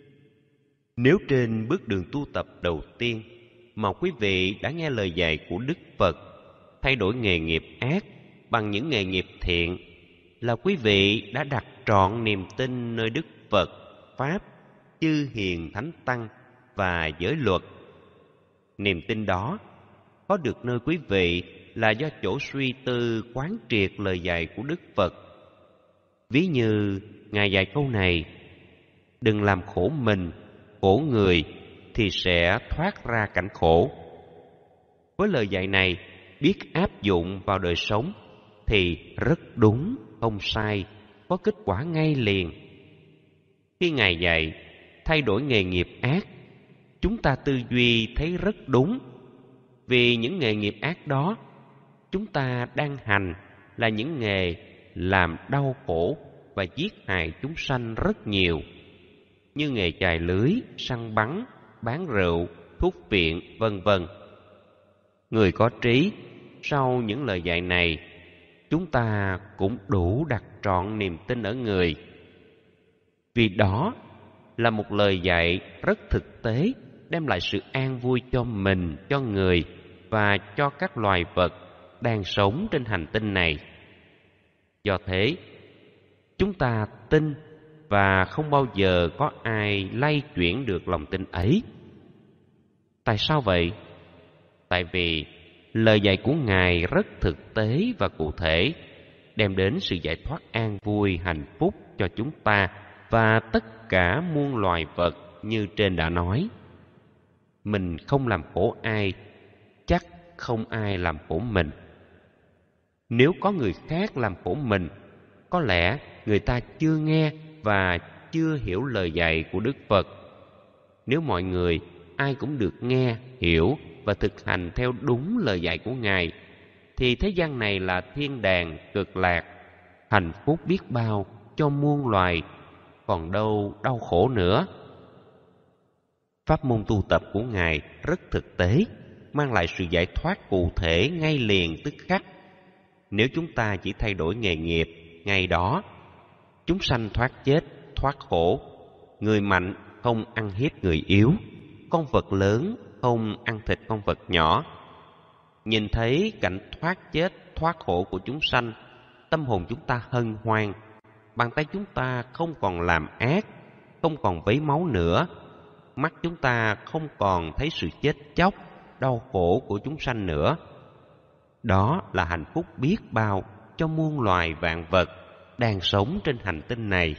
Nếu trên bước đường tu tập đầu tiên mà quý vị đã nghe lời dạy của Đức Phật, thay đổi nghề nghiệp ác bằng những nghề nghiệp thiện, là quý vị đã đặt trọn niềm tin nơi Đức Phật, Pháp, chư hiền thánh tăng và giới luật. Niềm tin đó có được nơi quý vị là do chỗ suy tư quán triệt lời dạy của Đức Phật. Ví như Ngài dạy câu này: đừng làm khổ mình, khổ người thì sẽ thoát ra cảnh khổ. Với lời dạy này, biết áp dụng vào đời sống thì rất đúng, không sai, có kết quả ngay liền. Khi Ngài dạy thay đổi nghề nghiệp ác, chúng ta tư duy thấy rất đúng, vì những nghề nghiệp ác đó chúng ta đang hành là những nghề làm đau khổ và giết hại chúng sanh rất nhiều, như nghề chài lưới, săn bắn, bán rượu, thuốc viện, vân vân. Người có trí, sau những lời dạy này, chúng ta cũng đủ đặt trọn niềm tin ở người. Vì đó là một lời dạy rất thực tế, đem lại sự an vui cho mình, cho người và cho các loài vật đang sống trên hành tinh này. Do thế, chúng ta tin và không bao giờ có ai lay chuyển được lòng tin ấy. Tại sao vậy? Tại vì lời dạy của Ngài rất thực tế và cụ thể, đem đến sự giải thoát an vui, hạnh phúc cho chúng ta và tất cả muôn loài vật như trên đã nói. Mình không làm khổ ai, chắc không ai làm khổ mình. Nếu có người khác làm khổ mình, có lẽ người ta chưa nghe và chưa hiểu lời dạy của Đức Phật. Nếu mọi người ai cũng được nghe, hiểu và thực hành theo đúng lời dạy của Ngài, thì thế gian này là thiên đàng cực lạc, hạnh phúc biết bao cho muôn loài, còn đâu đau khổ nữa. Pháp môn tu tập của Ngài rất thực tế, mang lại sự giải thoát cụ thể ngay liền tức khắc. Nếu chúng ta chỉ thay đổi nghề nghiệp ngày đó, chúng sanh thoát chết, thoát khổ. Người mạnh không ăn hiếp người yếu, con vật lớn không ăn thịt con vật nhỏ. Nhìn thấy cảnh thoát chết, thoát khổ của chúng sanh, tâm hồn chúng ta hân hoan, bàn tay chúng ta không còn làm ác, không còn vấy máu nữa, mắt chúng ta không còn thấy sự chết chóc, đau khổ của chúng sanh nữa. Đó là hạnh phúc biết bao cho muôn loài vạn vật đang sống trên hành tinh này.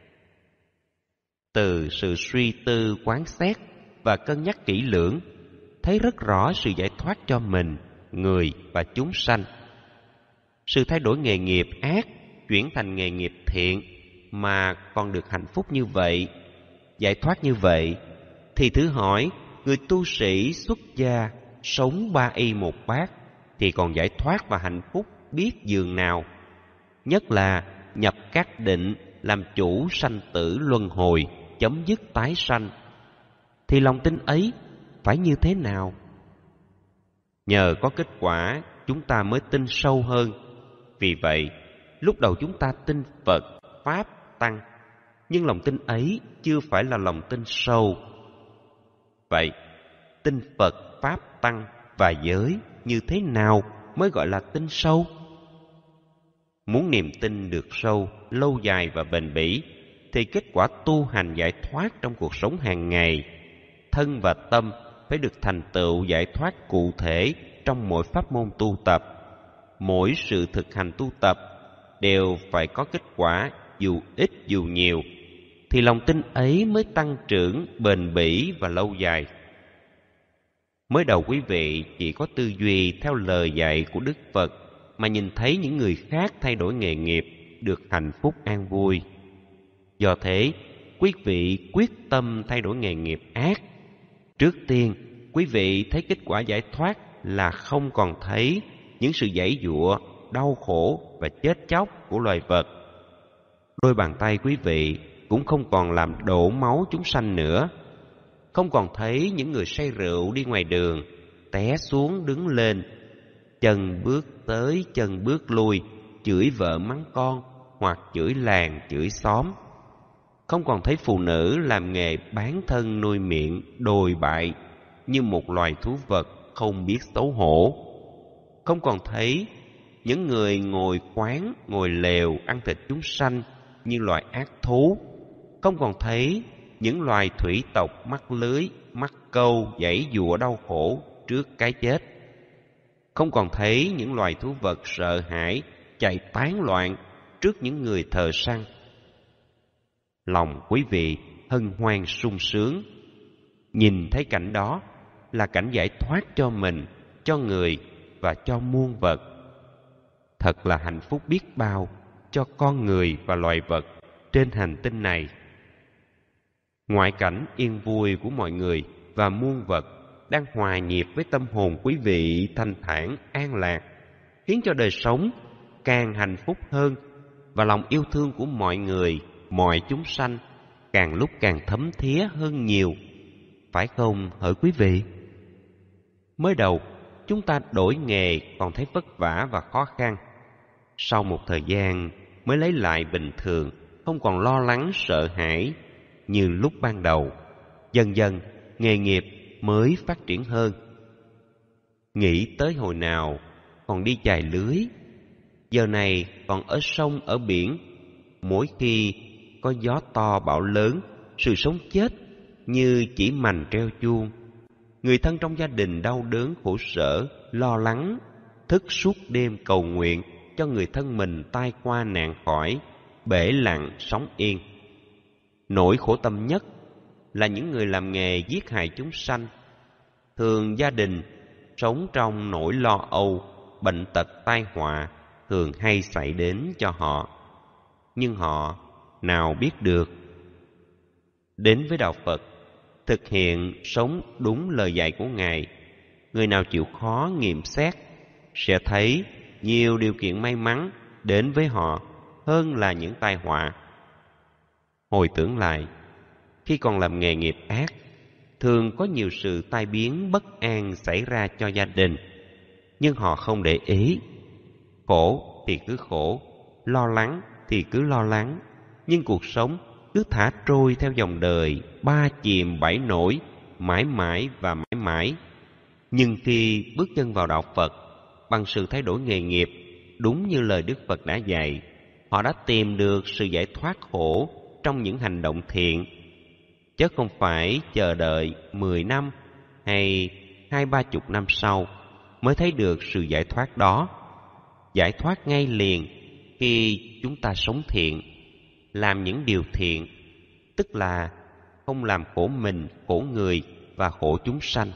Từ sự suy tư quán xét và cân nhắc kỹ lưỡng, thấy rất rõ sự giải thoát cho mình, người và chúng sanh. Sự thay đổi nghề nghiệp ác chuyển thành nghề nghiệp thiện mà còn được hạnh phúc như vậy, giải thoát như vậy, thì thử hỏi người tu sĩ xuất gia sống 3 y 1 bát thì còn giải thoát và hạnh phúc biết dường nào. Nhất là nhập các định làm chủ sanh tử luân hồi, chấm dứt tái sanh, thì lòng tin ấy phải như thế nào? Nhờ có kết quả, chúng ta mới tin sâu hơn. Vì vậy, lúc đầu chúng ta tin Phật, Pháp, Tăng, nhưng lòng tin ấy chưa phải là lòng tin sâu. Vậy, tin Phật, Pháp, Tăng và giới như thế nào mới gọi là tin sâu? Muốn niềm tin được sâu, lâu dài và bền bỉ, thì kết quả tu hành giải thoát trong cuộc sống hàng ngày, thân và tâm phải được thành tựu giải thoát cụ thể trong mỗi pháp môn tu tập. Mỗi sự thực hành tu tập đều phải có kết quả dù ít dù nhiều, thì lòng tin ấy mới tăng trưởng bền bỉ và lâu dài. Mới đầu quý vị chỉ có tư duy theo lời dạy của Đức Phật mà nhìn thấy những người khác thay đổi nghề nghiệp được hạnh phúc an vui. Do thế, quý vị quyết tâm thay đổi nghề nghiệp ác. Trước tiên, quý vị thấy kết quả giải thoát là không còn thấy những sự giãy giụa, đau khổ và chết chóc của loài vật. Đôi bàn tay quý vị cũng không còn làm đổ máu chúng sanh nữa. Không còn thấy những người say rượu đi ngoài đường, té xuống đứng lên, chân bước tới chân bước lui, chửi vợ mắng con hoặc chửi làng chửi xóm. Không còn thấy phụ nữ làm nghề bán thân nuôi miệng đồi bại như một loài thú vật không biết xấu hổ. Không còn thấy những người ngồi quán ngồi lều ăn thịt chúng sanh như loài ác thú. Không còn thấy những loài thủy tộc mắc lưới mắc câu giãy giụa đau khổ trước cái chết. Không còn thấy những loài thú vật sợ hãi chạy tán loạn trước những người thợ săn. Lòng quý vị hân hoan sung sướng. Nhìn thấy cảnh đó là cảnh giải thoát cho mình, cho người và cho muôn vật. Thật là hạnh phúc biết bao cho con người và loài vật trên hành tinh này. Ngoại cảnh yên vui của mọi người và muôn vật đang hòa nhịp với tâm hồn quý vị thanh thản an lạc, khiến cho đời sống càng hạnh phúc hơn và lòng yêu thương của mọi người, mọi chúng sanh càng lúc càng thấm thía hơn nhiều. Phải không hỡi quý vị? Mới đầu chúng ta đổi nghề còn thấy vất vả và khó khăn. Sau một thời gian mới lấy lại bình thường, không còn lo lắng sợ hãi như lúc ban đầu. Dần dần nghề nghiệp mới phát triển hơn. Nghĩ tới hồi nào còn đi chài lưới, giờ này còn ở sông ở biển. Mỗi khi có gió to bão lớn, sự sống chết như chỉ mành treo chuông. Người thân trong gia đình đau đớn khổ sở, lo lắng, thức suốt đêm cầu nguyện cho người thân mình tai qua nạn khỏi, bể lặng sống yên. Nỗi khổ tâm nhất là những người làm nghề giết hại chúng sanh. Thường gia đình sống trong nỗi lo âu, bệnh tật tai họa thường hay xảy đến cho họ. Nhưng họ nào biết được. Đến với Đạo Phật, thực hiện sống đúng lời dạy của Ngài, người nào chịu khó nghiệm xét sẽ thấy nhiều điều kiện may mắn đến với họ hơn là những tai họa. Hồi tưởng lại, khi còn làm nghề nghiệp ác, thường có nhiều sự tai biến bất an xảy ra cho gia đình, nhưng họ không để ý. Khổ thì cứ khổ, lo lắng thì cứ lo lắng, nhưng cuộc sống cứ thả trôi theo dòng đời, ba chìm bảy nổi, mãi mãi và mãi mãi. Nhưng khi bước chân vào Đạo Phật, bằng sự thay đổi nghề nghiệp, đúng như lời Đức Phật đã dạy, họ đã tìm được sự giải thoát khổ trong những hành động thiện, chứ không phải chờ đợi 10 năm hay 20-30 năm sau mới thấy được sự giải thoát đó. Giải thoát ngay liền khi chúng ta sống thiện, làm những điều thiện, tức là không làm khổ mình, khổ người và khổ chúng sanh.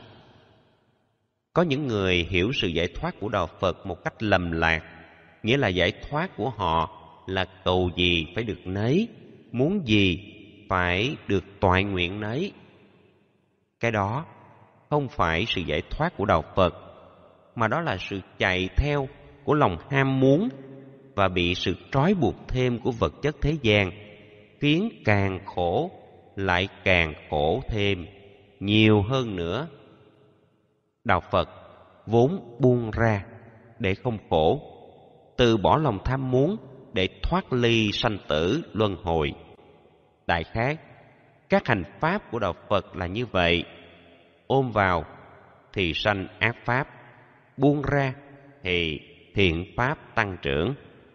Có những người hiểu sự giải thoát của Đạo Phật một cách lầm lạc, nghĩa là giải thoát của họ là cầu gì phải được nấy, muốn gì phải được toại nguyện nấy. Cái đó không phải sự giải thoát của Đạo Phật, mà đó là sự chạy theo của lòng ham muốn và bị sự trói buộc thêm của vật chất thế gian, khiến càng khổ lại càng khổ thêm, nhiều hơn nữa. Đạo Phật vốn buông ra để không khổ, từ bỏ lòng tham muốn để thoát ly sanh tử luân hồi. Đại khái, các hành pháp của Đạo Phật là như vậy. Ôm vào thì sanh ác pháp, buông ra thì thiện pháp tăng trưởng.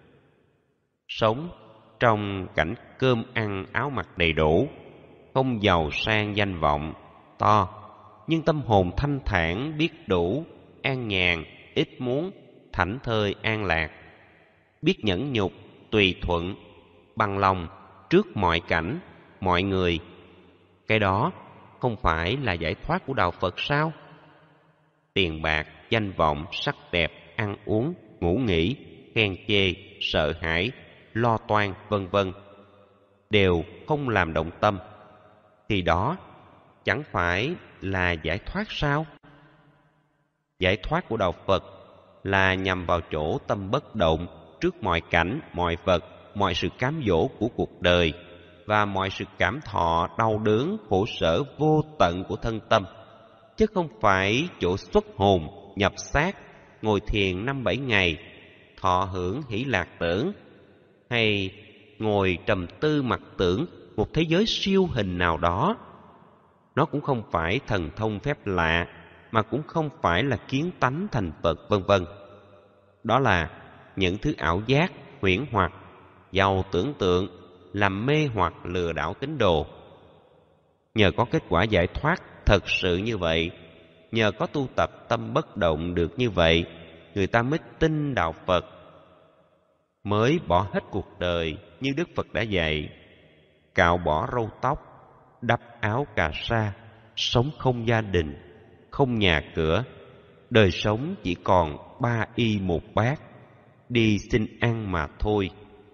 Sống trong cảnh cơm ăn áo mặc đầy đủ, không giàu sang danh vọng to, nhưng tâm hồn thanh thản biết đủ, an nhàn, ít muốn, thảnh thơi an lạc, biết nhẫn nhục, tùy thuận, bằng lòng trước mọi cảnh, mọi người. Cái đó không phải là giải thoát của Đạo Phật sao? Tiền bạc, danh vọng, sắc đẹp, ăn uống, ngủ nghỉ, khen chê, sợ hãi, lo toan, vân vân, đều không làm động tâm, thì đó chẳng phải là giải thoát sao? Giải thoát của Đạo Phật là nhằm vào chỗ tâm bất động trước mọi cảnh, mọi vật, mọi sự cám dỗ của cuộc đời và mọi sự cảm thọ đau đớn, khổ sở vô tận của thân tâm, chứ không phải chỗ xuất hồn, nhập xác, ngồi thiền 5-7 ngày, thọ hưởng hỷ lạc tưởng, hay ngồi trầm tư mặc tưởng một thế giới siêu hình nào đó. Nó cũng không phải thần thông phép lạ, mà cũng không phải là kiến tánh thành Phật, vân vân. Đó là những thứ ảo giác, huyễn hoặc, giàu tưởng tượng, làm mê hoặc lừa đảo tín đồ. Nhờ có kết quả giải thoát thật sự như vậy, nhờ có tu tập tâm bất động được như vậy, người ta mới tin đạo Phật, mới bỏ hết cuộc đời như Đức Phật đã dạy, cạo bỏ râu tóc, đắp áo cà sa, sống không gia đình, không nhà cửa, đời sống chỉ còn 3 y 1 bát, đi xin ăn mà thôi.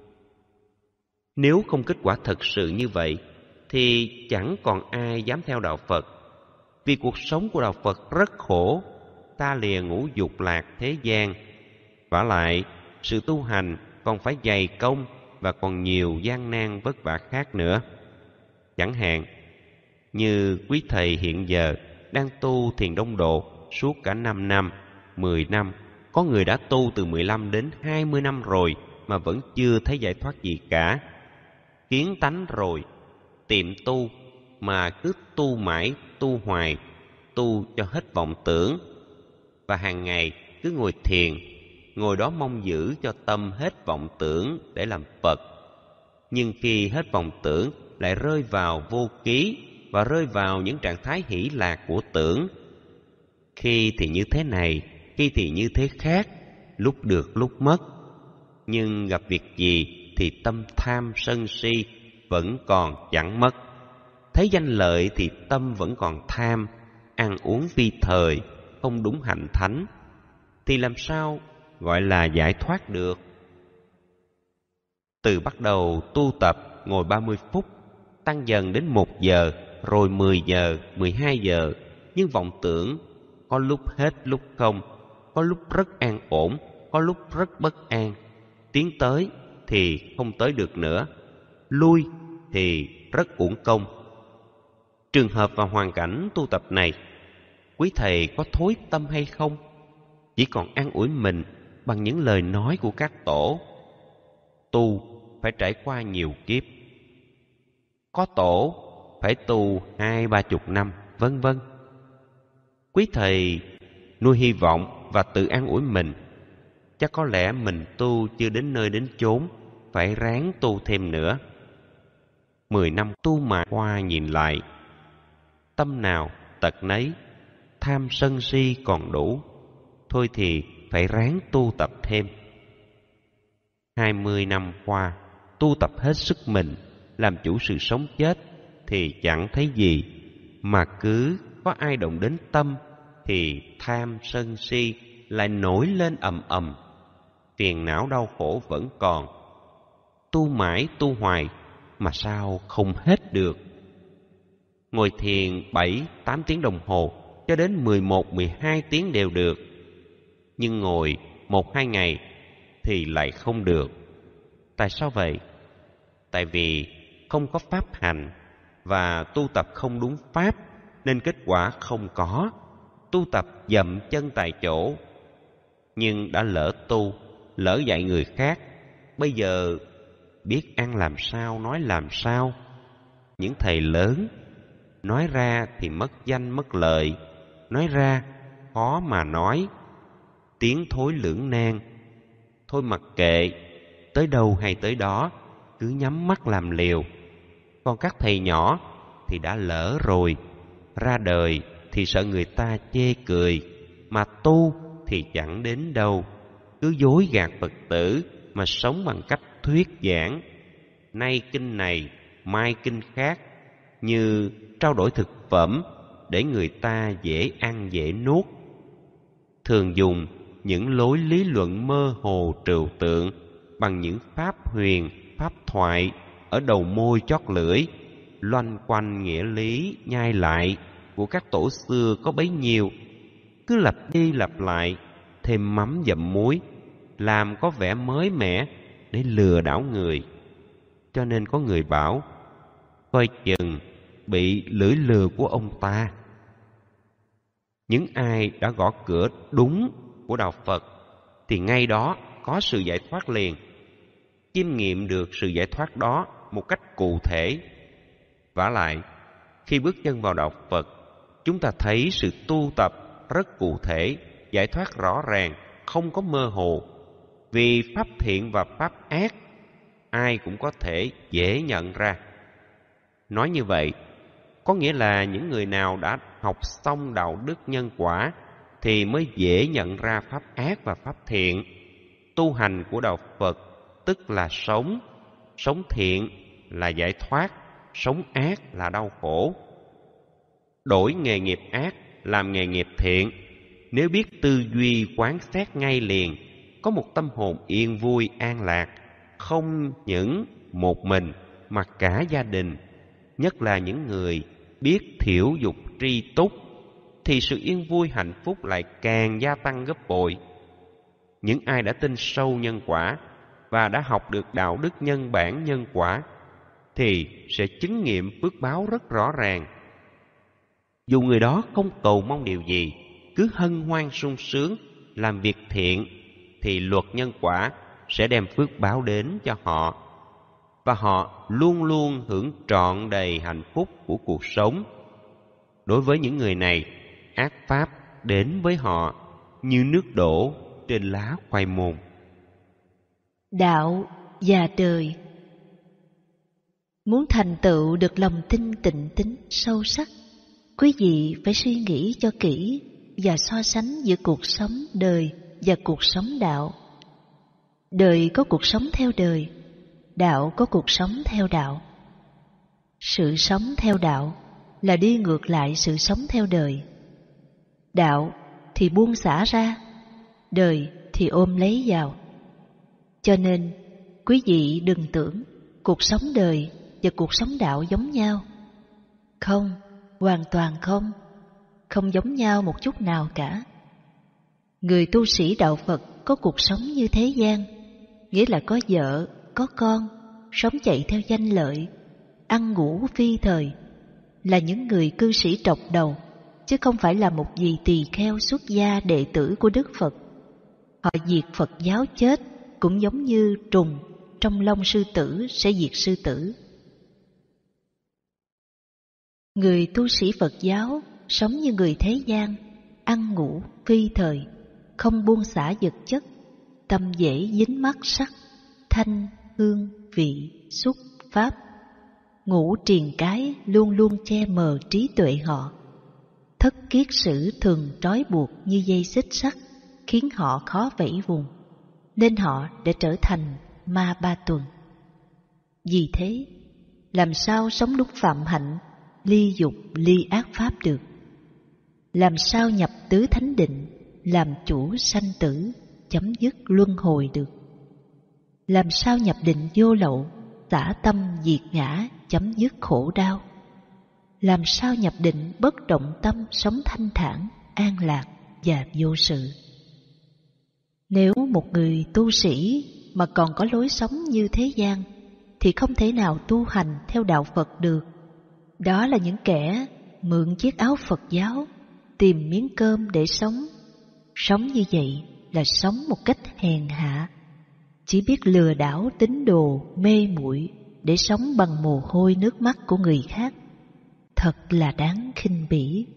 Nếu không kết quả thật sự như vậy, thì chẳng còn ai dám theo đạo Phật. Vì cuộc sống của đạo Phật rất khổ, ta lìa ngũ dục lạc thế gian. Vả lại, sự tu hành còn phải dày công và còn nhiều gian nan vất vả khác nữa. Chẳng hạn, như quý thầy hiện giờ đang tu thiền Đông Độ suốt cả 5 năm, 10 năm, có người đã tu từ 15 đến 20 năm rồi mà vẫn chưa thấy giải thoát gì cả. Kiến tánh rồi, tiệm tu mà cứ tu mãi, tu hoài, tu cho hết vọng tưởng, và hàng ngày cứ ngồi thiền, ngồi đó mong giữ cho tâm hết vọng tưởng để làm Phật. Nhưng khi hết vọng tưởng lại rơi vào vô ký và rơi vào những trạng thái hỷ lạc của tưởng. Khi thì như thế này, khi thì như thế khác, lúc được lúc mất. Nhưng gặp việc gì thì tâm tham sân si vẫn còn chẳng mất. Thấy danh lợi thì tâm vẫn còn tham, ăn uống vi thời, không đúng hạnh thánh, thì làm sao gọi là giải thoát được? Từ bắt đầu tu tập ngồi 30 phút, tăng dần đến 1 giờ, rồi 10 giờ, 12 giờ, nhưng vọng tưởng có lúc hết lúc không, có lúc rất an ổn, có lúc rất bất an. Tiến tới thì không tới được nữa, lui thì rất uổng công. Trường hợp và hoàn cảnh tu tập này, quý thầy có thối tâm hay không? Chỉ còn an ủi mình bằng những lời nói của các tổ. Tu phải trải qua nhiều kiếp, có tổ phải tu 20-30 năm, vân vân. Quý thầy nuôi hy vọng và tự an ủi mình, chắc có lẽ mình tu chưa đến nơi đến chốn, phải ráng tu thêm nữa. 10 năm tu mà qua nhìn lại, tâm nào tật nấy, tham sân si còn đủ, thôi thì phải ráng tu tập thêm. 20 năm qua, tu tập hết sức mình, làm chủ sự sống chết, thì chẳng thấy gì, mà cứ có ai động đến tâm, thì tham sân si lại nổi lên ầm ầm. Phiền não đau khổ vẫn còn. Tu mãi tu hoài, mà sao không hết được? Ngồi thiền 7-8 tiếng đồng hồ, cho đến 11-12 tiếng đều được. Nhưng ngồi 1-2 ngày thì lại không được. Tại sao vậy? Tại vì không có pháp hành và tu tập không đúng pháp, nên kết quả không có. Tu tập dậm chân tại chỗ, nhưng đã lỡ tu, lỡ dạy người khác, bây giờ biết ăn làm sao, nói làm sao. Những thầy lớn nói ra thì mất danh mất lợi, nói ra khó mà nói, tiếng thối lưỡng nan. Thôi mặc kệ, tới đâu hay tới đó, cứ nhắm mắt làm liều. Còn các thầy nhỏ thì đã lỡ rồi, ra đời thì sợ người ta chê cười, mà tu thì chẳng đến đâu, cứ dối gạt Phật tử mà sống bằng cách thuyết giảng, nay kinh này mai kinh khác, như trao đổi thực phẩm để người ta dễ ăn dễ nuốt. Thường dùng những lối lý luận mơ hồ trừu tượng bằng những pháp huyền, pháp thoại ở đầu môi chót lưỡi, loanh quanh nghĩa lý nhai lại của các tổ xưa có bấy nhiêu, cứ lặp đi lặp lại, thêm mắm dặm muối, làm có vẻ mới mẻ để lừa đảo người. Cho nên có người bảo, coi chừng bị lưỡi lừa của ông ta. Những ai đã gõ cửa đúng của đạo Phật thì ngay đó có sự giải thoát liền, chiêm nghiệm được sự giải thoát đó một cách cụ thể. Vả lại, khi bước chân vào đạo Phật, chúng ta thấy sự tu tập rất cụ thể, giải thoát rõ ràng, không có mơ hồ. Vì pháp thiện và pháp ác, ai cũng có thể dễ nhận ra. Nói như vậy, có nghĩa là những người nào đã học xong đạo đức nhân quả thì mới dễ nhận ra pháp ác và pháp thiện. Tu hành của đạo Phật tức là sống thiện là giải thoát, sống ác là đau khổ. Đổi nghề nghiệp ác làm nghề nghiệp thiện, nếu biết tư duy quán xét ngay liền, có một tâm hồn yên vui an lạc, không những một mình mà cả gia đình, nhất là những người biết thiểu dục tri túc, thì sự yên vui hạnh phúc lại càng gia tăng gấp bội. Những ai đã tin sâu nhân quả và đã học được đạo đức nhân bản nhân quả thì sẽ chứng nghiệm phước báo rất rõ ràng. Dù người đó không cầu mong điều gì, cứ hân hoan sung sướng làm việc thiện, thì luật nhân quả sẽ đem phước báo đến cho họ, và họ luôn luôn hưởng trọn đầy hạnh phúc của cuộc sống. Đối với những người này, ác pháp đến với họ như nước đổ trên lá khoai môn. Đạo và đời. Muốn thành tựu được lòng tin tịnh tín sâu sắc, quý vị phải suy nghĩ cho kỹ và so sánh giữa cuộc sống đời và cuộc sống đạo. Đời có cuộc sống theo đời, đạo có cuộc sống theo đạo. Sự sống theo đạo là đi ngược lại sự sống theo đời. Đạo thì buông xả ra, đời thì ôm lấy vào. Cho nên, quý vị đừng tưởng cuộc sống đời và cuộc sống đạo giống nhau. Không, hoàn toàn không. Không giống nhau một chút nào cả. Người tu sĩ đạo Phật có cuộc sống như thế gian, nghĩa là có vợ, có con, sống chạy theo danh lợi, ăn ngủ phi thời, là những người cư sĩ trọc đầu, chứ không phải là một vị tỳ kheo xuất gia đệ tử của Đức Phật. Họ diệt Phật giáo chết cũng giống như trùng trong lông sư tử sẽ diệt sư tử. Người tu sĩ Phật giáo sống như người thế gian, ăn ngủ phi thời, không buông xả vật chất, tâm dễ dính mắc sắc, thanh, hương, vị, xúc, pháp. Ngũ triền cái luôn luôn che mờ trí tuệ họ. Thất kiết sử thường trói buộc như dây xích sắt, khiến họ khó vẫy vùng, nên họ đã trở thành ma ba tuần. Vì thế, làm sao sống đúng phạm hạnh, ly dục ly ác pháp được? Làm sao nhập tứ thánh định, làm chủ sanh tử, chấm dứt luân hồi được? Làm sao nhập định vô lậu, xả tâm diệt ngã, chấm dứt khổ đau? Làm sao nhập định bất động tâm, sống thanh thản, an lạc và vô sự? Nếu một người tu sĩ mà còn có lối sống như thế gian, thì không thể nào tu hành theo đạo Phật được. Đó là những kẻ mượn chiếc áo Phật giáo, tìm miếng cơm để sống. Sống như vậy là sống một cách hèn hạ, chỉ biết lừa đảo tín đồ, mê muội để sống bằng mồ hôi nước mắt của người khác. Thật là đáng khinh bỉ.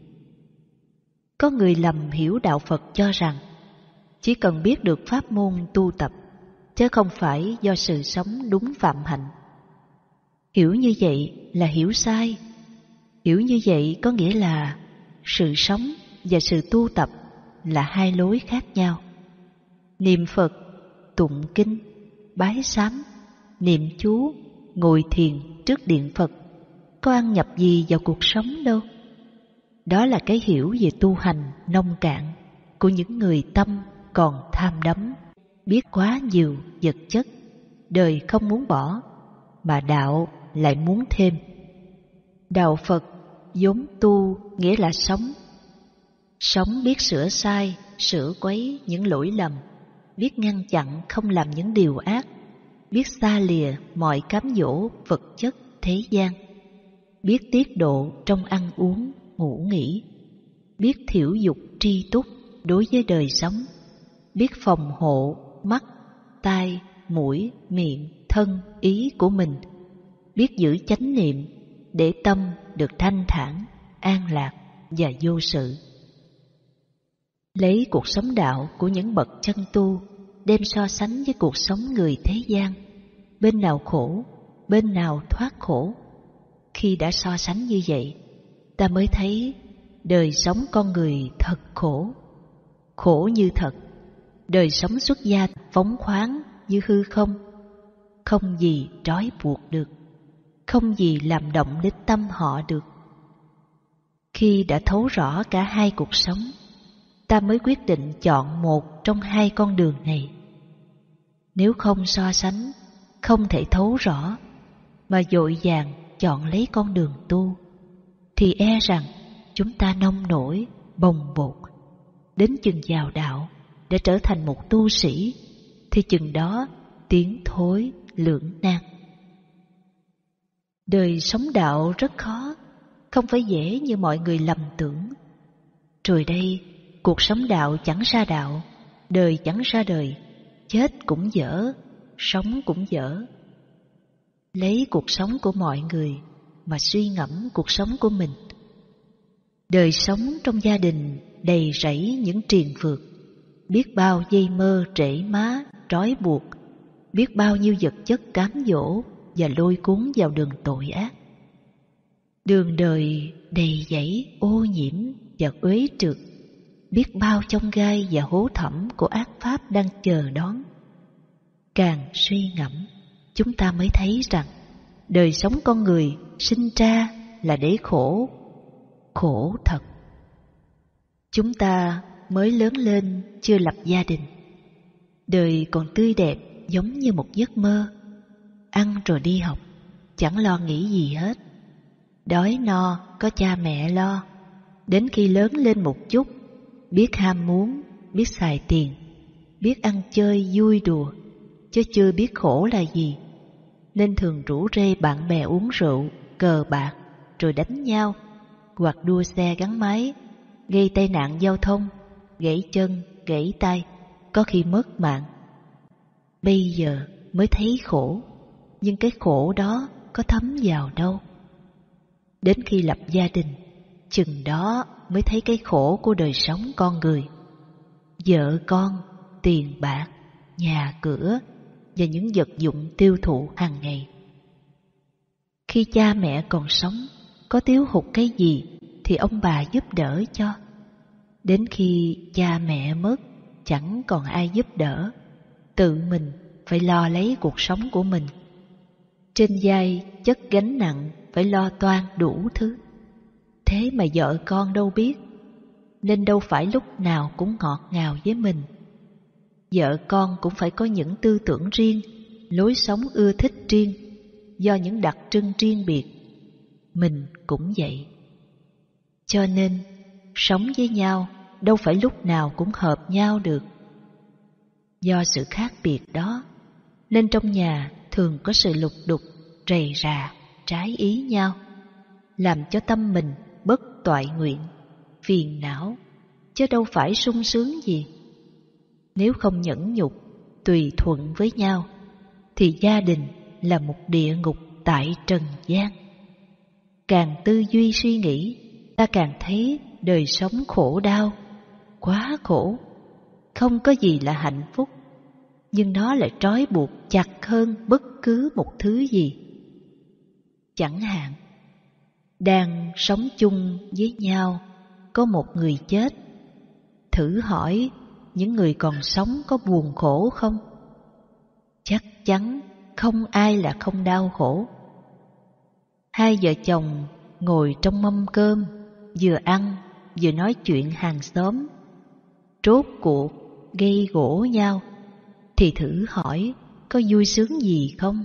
Có người lầm hiểu đạo Phật cho rằng chỉ cần biết được pháp môn tu tập, chứ không phải do sự sống đúng phạm hạnh. Hiểu như vậy là hiểu sai. Hiểu như vậy có nghĩa là sự sống và sự tu tập là hai lối khác nhau. Niệm Phật, tụng kinh, bái sám, niệm chú, ngồi thiền trước điện Phật có ăn nhập gì vào cuộc sống đâu. Đó là cái hiểu về tu hành nông cạn của những người tâm còn tham đắm, biết quá nhiều vật chất, đời không muốn bỏ, mà đạo lại muốn thêm. Đạo Phật vốn tu nghĩa là sống. Sống biết sửa sai, sửa quấy những lỗi lầm, biết ngăn chặn không làm những điều ác, biết xa lìa mọi cám dỗ vật chất thế gian, biết tiết độ trong ăn uống, ngủ nghỉ, biết thiểu dục tri túc đối với đời sống, biết phòng hộ mắt, tai, mũi, miệng, thân, ý của mình, biết giữ chánh niệm để tâm được thanh thản, an lạc và vô sự. Lấy cuộc sống đạo của những bậc chân tu đem so sánh với cuộc sống người thế gian, bên nào khổ, bên nào thoát khổ. Khi đã so sánh như vậy, ta mới thấy đời sống con người thật khổ, khổ như thật. Đời sống xuất gia phóng khoáng như hư không, không gì trói buộc được, không gì làm động đến tâm họ được. Khi đã thấu rõ cả hai cuộc sống, ta mới quyết định chọn một trong hai con đường này. Nếu không so sánh, không thể thấu rõ, mà vội vàng chọn lấy con đường tu, thì e rằng chúng ta nông nổi, bồng bột. Đến chừng vào đạo để trở thành một tu sĩ, thì chừng đó tiến thối lưỡng nan. Đời sống đạo rất khó, không phải dễ như mọi người lầm tưởng. Rồi đây, cuộc sống đạo chẳng ra đạo, đời chẳng ra đời, chết cũng dở, sống cũng dở. Lấy cuộc sống của mọi người mà suy ngẫm cuộc sống của mình. Đời sống trong gia đình đầy rẫy những triền phược, biết bao dây mơ trễ má, trói buộc, biết bao nhiêu vật chất cám dỗ và lôi cuốn vào đường tội ác. Đường đời đầy dẫy ô nhiễm và uế trượt, biết bao chông gai và hố thẳm của ác pháp đang chờ đón. Càng suy ngẫm, chúng ta mới thấy rằng đời sống con người sinh ra là để khổ, khổ thật. Chúng ta mới lớn lên chưa lập gia đình, đời còn tươi đẹp giống như một giấc mơ. Ăn rồi đi học, chẳng lo nghĩ gì hết. Đói no có cha mẹ lo. Đến khi lớn lên một chút, biết ham muốn, biết xài tiền, biết ăn chơi vui đùa, chứ chưa biết khổ là gì, nên thường rủ rê bạn bè uống rượu, cờ bạc, rồi đánh nhau, hoặc đua xe gắn máy, gây tai nạn giao thông, gãy chân, gãy tay, có khi mất mạng. Bây giờ mới thấy khổ, nhưng cái khổ đó có thấm vào đâu. Đến khi lập gia đình, chừng đó mới thấy cái khổ của đời sống con người. Vợ con, tiền bạc, nhà cửa và những vật dụng tiêu thụ hàng ngày. Khi cha mẹ còn sống, có thiếu hụt cái gì thì ông bà giúp đỡ cho. Đến khi cha mẹ mất, chẳng còn ai giúp đỡ, tự mình phải lo lấy cuộc sống của mình. Trên vai chất gánh nặng phải lo toan đủ thứ. Thế mà vợ con đâu biết, nên đâu phải lúc nào cũng ngọt ngào với mình. Vợ con cũng phải có những tư tưởng riêng, lối sống ưa thích riêng, do những đặc trưng riêng biệt. Mình cũng vậy. Cho nên, sống với nhau đâu phải lúc nào cũng hợp nhau được. Do sự khác biệt đó, nên trong nhà thường có sự lục đục, rầy rà, trái ý nhau, làm cho tâm mình bất toại nguyện, phiền não, chứ đâu phải sung sướng gì. Nếu không nhẫn nhục, tùy thuận với nhau, thì gia đình là một địa ngục tại trần gian. Càng tư duy suy nghĩ, ta càng thấy đời sống khổ đau, quá khổ. Không có gì là hạnh phúc, nhưng nó lại trói buộc chặt hơn bất cứ một thứ gì. Chẳng hạn, đang sống chung với nhau, có một người chết. Thử hỏi, những người còn sống có buồn khổ không? Chắc chắn không ai là không đau khổ. Hai vợ chồng ngồi trong mâm cơm, vừa ăn vừa nói chuyện hàng xóm, rốt cuộc gây gổ nhau, thì thử hỏi có vui sướng gì không?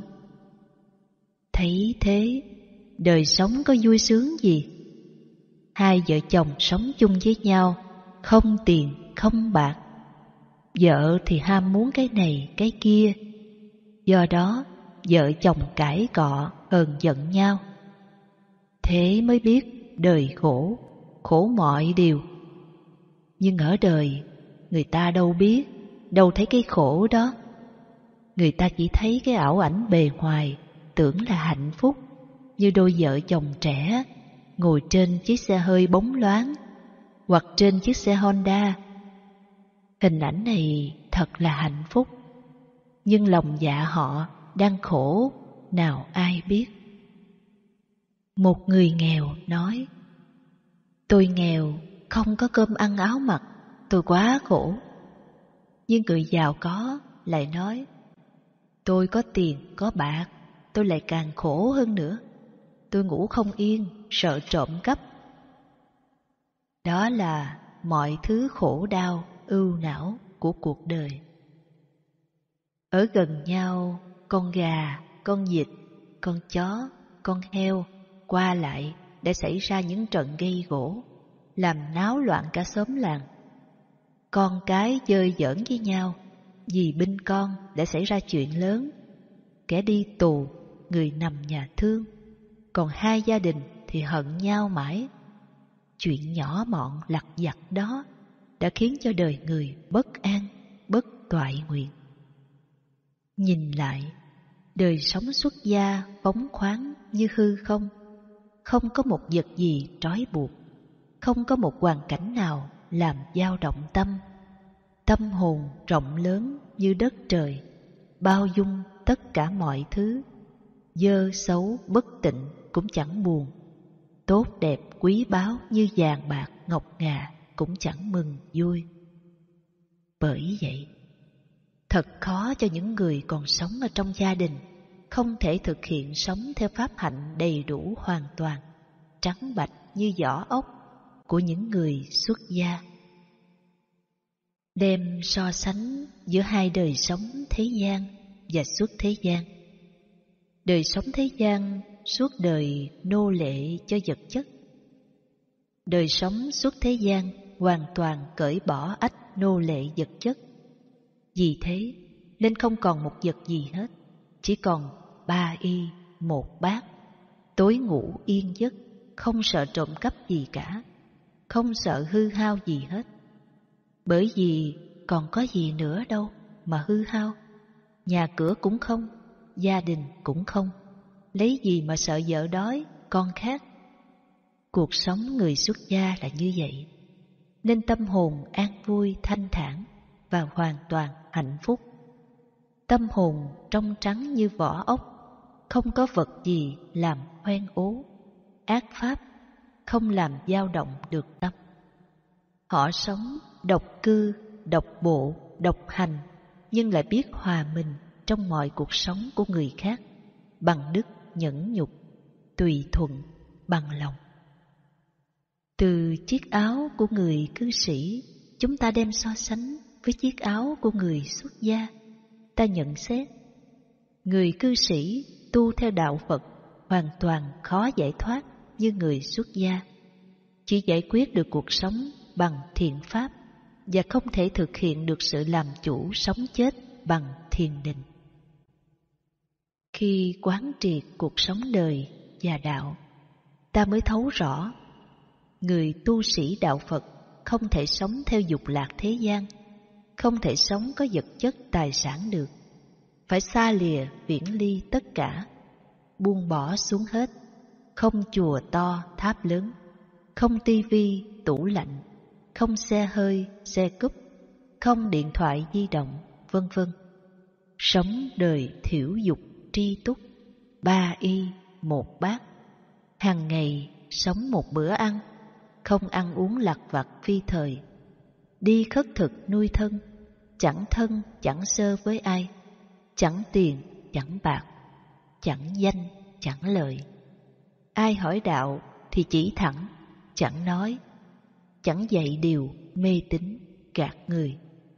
Thấy thế, đời sống có vui sướng gì? Hai vợ chồng sống chung với nhau, không tiền không bạc, vợ thì ham muốn cái này cái kia. Do đó vợ chồng cãi cọ hờn giận nhau. Thế mới biết đời khổ, khổ mọi điều. Nhưng ở đời người ta đâu biết, đâu thấy cái khổ đó. Người ta chỉ thấy cái ảo ảnh bề ngoài, tưởng là hạnh phúc, như đôi vợ chồng trẻ ngồi trên chiếc xe hơi bóng loáng hoặc trên chiếc xe Honda. Hình ảnh này thật là hạnh phúc, nhưng lòng dạ họ đang khổ, nào ai biết. Một người nghèo nói: tôi nghèo, không có cơm ăn áo mặc, tôi quá khổ. Nhưng người giàu có lại nói: tôi có tiền, có bạc, tôi lại càng khổ hơn nữa. Tôi ngủ không yên, sợ trộm cắp. Đó là mọi thứ khổ đau, ưu não của cuộc đời. Ở gần nhau, con gà, con vịt, con chó, con heo qua lại để xảy ra những trận gây gổ, làm náo loạn cả xóm làng. Con cái chơi giỡn với nhau, vì binh con để xảy ra chuyện lớn. Kẻ đi tù, người nằm nhà thương, còn hai gia đình thì hận nhau mãi. Chuyện nhỏ mọn lặt vặt đó đã khiến cho đời người bất an, bất toại nguyện. Nhìn lại, đời sống xuất gia phóng khoáng như hư không, không có một vật gì trói buộc, không có một hoàn cảnh nào làm dao động tâm. Tâm hồn rộng lớn như đất trời, bao dung tất cả mọi thứ. Dơ xấu bất tịnh cũng chẳng buồn, tốt đẹp quý báu như vàng bạc ngọc ngà cũng chẳng mừng vui. Bởi vậy, thật khó cho những người còn sống ở trong gia đình không thể thực hiện sống theo pháp hạnh đầy đủ hoàn toàn, trắng bạch như vỏ ốc của những người xuất gia. Đem so sánh giữa hai đời sống thế gian và xuất thế gian. Đời sống thế gian suốt đời nô lệ cho vật chất. Đời sống xuất thế gian hoàn toàn cởi bỏ ách nô lệ vật chất. Vì thế nên không còn một vật gì hết, chỉ còn 3 y 1 bát, tối ngủ yên giấc, không sợ trộm cắp gì cả, không sợ hư hao gì hết. Bởi vì còn có gì nữa đâu mà hư hao. Nhà cửa cũng không, gia đình cũng không, lấy gì mà sợ vợ đói, con khát. Cuộc sống người xuất gia là như vậy, nên tâm hồn an vui thanh thản và hoàn toàn hạnh phúc. Tâm hồn trong trắng như vỏ ốc, không có vật gì làm hoen ố, ác pháp không làm dao động được tâm. Họ sống độc cư, độc bộ, độc hành, nhưng lại biết hòa mình trong mọi cuộc sống của người khác, bằng đức nhẫn nhục, tùy thuận, bằng lòng. Từ chiếc áo của người cư sĩ, chúng ta đem so sánh với chiếc áo của người xuất gia. Ta nhận xét, người cư sĩ tu theo đạo Phật hoàn toàn khó giải thoát như người xuất gia, chỉ giải quyết được cuộc sống bằng thiện pháp và không thể thực hiện được sự làm chủ sống chết bằng thiền định. Khi quán triệt cuộc sống đời và đạo, ta mới thấu rõ người tu sĩ đạo Phật không thể sống theo dục lạc thế gian, không thể sống có vật chất tài sản được, phải xa lìa viễn ly tất cả, buông bỏ xuống hết, không chùa to tháp lớn, không tivi tủ lạnh, không xe hơi xe cúp, không điện thoại di động, vân vân. Sống đời thiểu dục tri túc, 3 y 1 bát, hàng ngày sống một bữa ăn, không ăn uống lặt vặt phi thời, đi khất thực nuôi thân, chẳng thân chẳng sơ với ai, chẳng tiền chẳng bạc, chẳng danh chẳng lợi. Ai hỏi đạo thì chỉ thẳng, chẳng nói, chẳng dạy điều mê tín gạt người.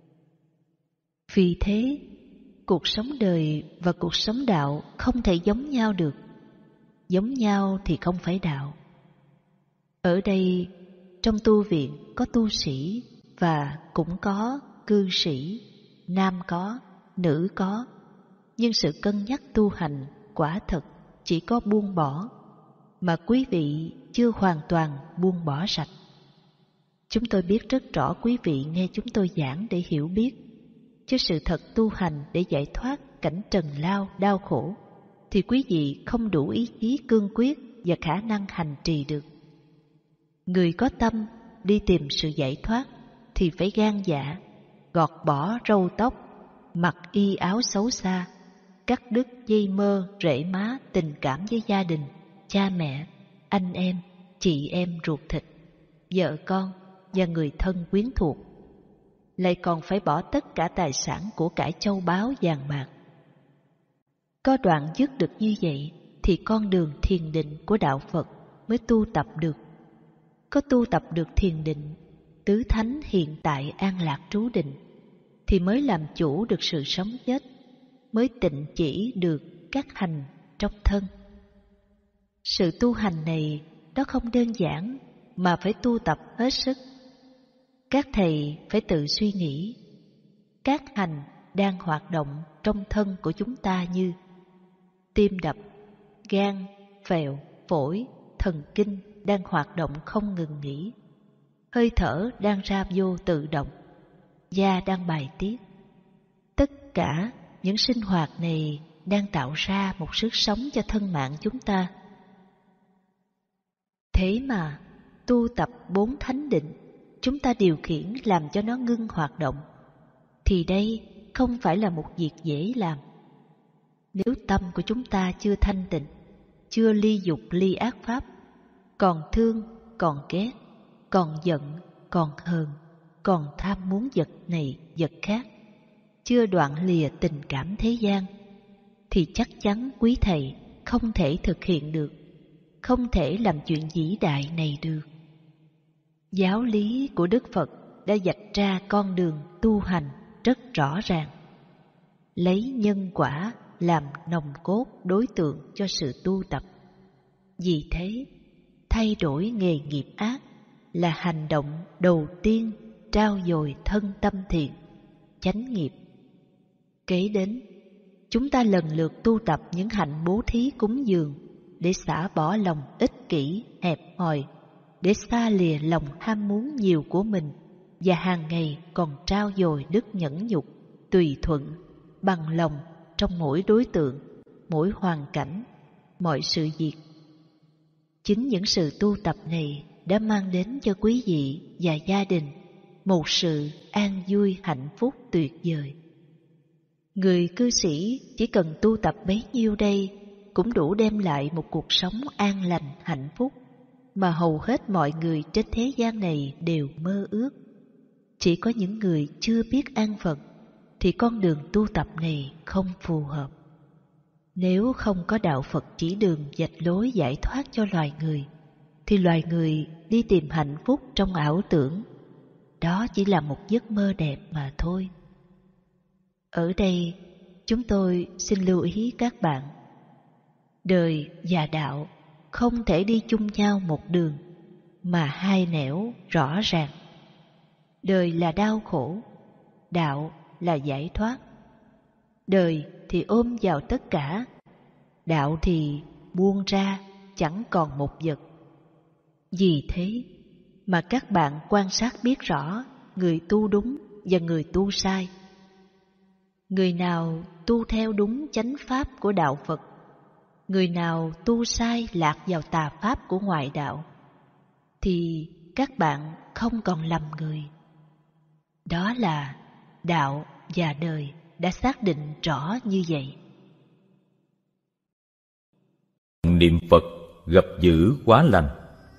Vì thế, cuộc sống đời và cuộc sống đạo không thể giống nhau được. Giống nhau thì không phải đạo. Ở đây, trong tu viện có tu sĩ, và cũng có cư sĩ, nam có, nữ có, nhưng sự cân nhắc tu hành quả thật chỉ có buông bỏ, mà quý vị chưa hoàn toàn buông bỏ sạch. Chúng tôi biết rất rõ quý vị nghe chúng tôi giảng để hiểu biết, chứ sự thật tu hành để giải thoát cảnh trần lao đau khổ thì quý vị không đủ ý chí cương quyết và khả năng hành trì được. Người có tâm đi tìm sự giải thoát thì phải gan dạ, gọt bỏ râu tóc, mặc y áo xấu xa, cắt đứt dây mơ rễ má tình cảm với gia đình, cha mẹ, anh em, chị em ruột thịt, vợ con và người thân quyến thuộc. Lại còn phải bỏ tất cả tài sản của cải châu báu vàng bạc. Có đoạn dứt được như vậy thì con đường thiền định của đạo Phật mới tu tập được. Có tu tập được thiền định, tứ thánh hiện tại an lạc trú định, thì mới làm chủ được sự sống chết, mới tịnh chỉ được các hành trong thân. Sự tu hành này đó không đơn giản mà phải tu tập hết sức. Các thầy phải tự suy nghĩ, các hành đang hoạt động trong thân của chúng ta như tim đập, gan, phèo, phổi, thần kinh đang hoạt động không ngừng nghỉ, hơi thở đang ra vô tự động, da đang bài tiết. Tất cả những sinh hoạt này đang tạo ra một sức sống cho thân mạng chúng ta. Thế mà tu tập 4 thánh định, chúng ta điều khiển làm cho nó ngưng hoạt động, thì đây không phải là một việc dễ làm. Nếu tâm của chúng ta chưa thanh tịnh, chưa ly dục ly ác pháp, còn thương, còn ghét, còn giận, còn hờn, còn tham muốn vật này vật khác, chưa đoạn lìa tình cảm thế gian, thì chắc chắn quý thầy không thể thực hiện được, không thể làm chuyện vĩ đại này được. Giáo lý của Đức Phật đã vạch ra con đường tu hành rất rõ ràng, lấy nhân quả làm nòng cốt đối tượng cho sự tu tập. Vì thế, thay đổi nghề nghiệp ác là hành động đầu tiên trao dồi thân tâm thiện, chánh nghiệp. Kế đến, chúng ta lần lượt tu tập những hạnh bố thí cúng dường để xả bỏ lòng ích kỷ, hẹp hòi, để xa lìa lòng ham muốn nhiều của mình, và hàng ngày còn trao dồi đức nhẫn nhục, tùy thuận, bằng lòng trong mỗi đối tượng, mỗi hoàn cảnh, mọi sự việc. Chính những sự tu tập này đã mang đến cho quý vị và gia đình một sự an vui hạnh phúc tuyệt vời. Người cư sĩ chỉ cần tu tập bấy nhiêu đây cũng đủ đem lại một cuộc sống an lành hạnh phúc mà hầu hết mọi người trên thế gian này đều mơ ước. Chỉ có những người chưa biết an phận thì con đường tu tập này không phù hợp. Nếu không có đạo Phật chỉ đường vạch lối giải thoát cho loài người, thì loài người đi tìm hạnh phúc trong ảo tưởng. Đó chỉ là một giấc mơ đẹp mà thôi. Ở đây, chúng tôi xin lưu ý các bạn, đời và đạo không thể đi chung nhau một đường, mà hai nẻo rõ ràng. Đời là đau khổ, đạo là giải thoát. Đời thì ôm vào tất cả, đạo thì buông ra chẳng còn một vật. Vì thế mà các bạn quan sát biết rõ người tu đúng và người tu sai. Người nào tu theo đúng chánh pháp của đạo Phật, người nào tu sai lạc vào tà pháp của ngoại đạo, thì các bạn không còn lầm người. Đó là đạo và đời đã xác định rõ như vậy. Niệm Phật gặp dữ quá lành.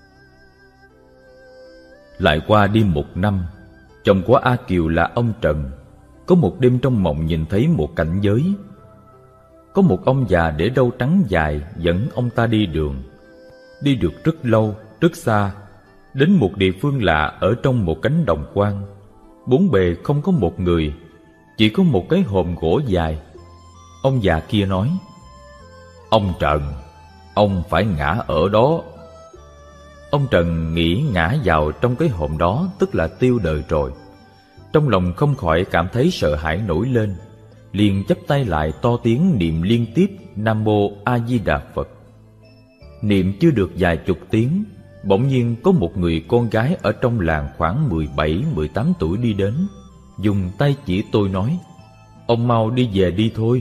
Lại qua đi 1 năm, chồng của A Kiều là ông Trần có một đêm trong mộng nhìn thấy một cảnh giới. Có một ông già để râu trắng dài dẫn ông ta đi đường. Đi được rất lâu, rất xa, đến một địa phương lạ ở trong một cánh đồng hoang. Bốn bề không có một người, chỉ có một cái hòm gỗ dài. Ông già kia nói: "Ông Trần, ông phải ngã ở đó." Ông Trần nghĩ ngã vào trong cái hòm đó tức là tiêu đời rồi, Trong lòng không khỏi cảm thấy sợ hãi nổi lên, liền chắp tay lại to tiếng niệm liên tiếp Nam Mô A Di Đà Phật. Niệm chưa được vài chục tiếng, bỗng nhiên có một người con gái ở trong làng khoảng 17-18 tuổi đi đến, dùng tay chỉ tôi nói: "Ông mau đi về đi thôi."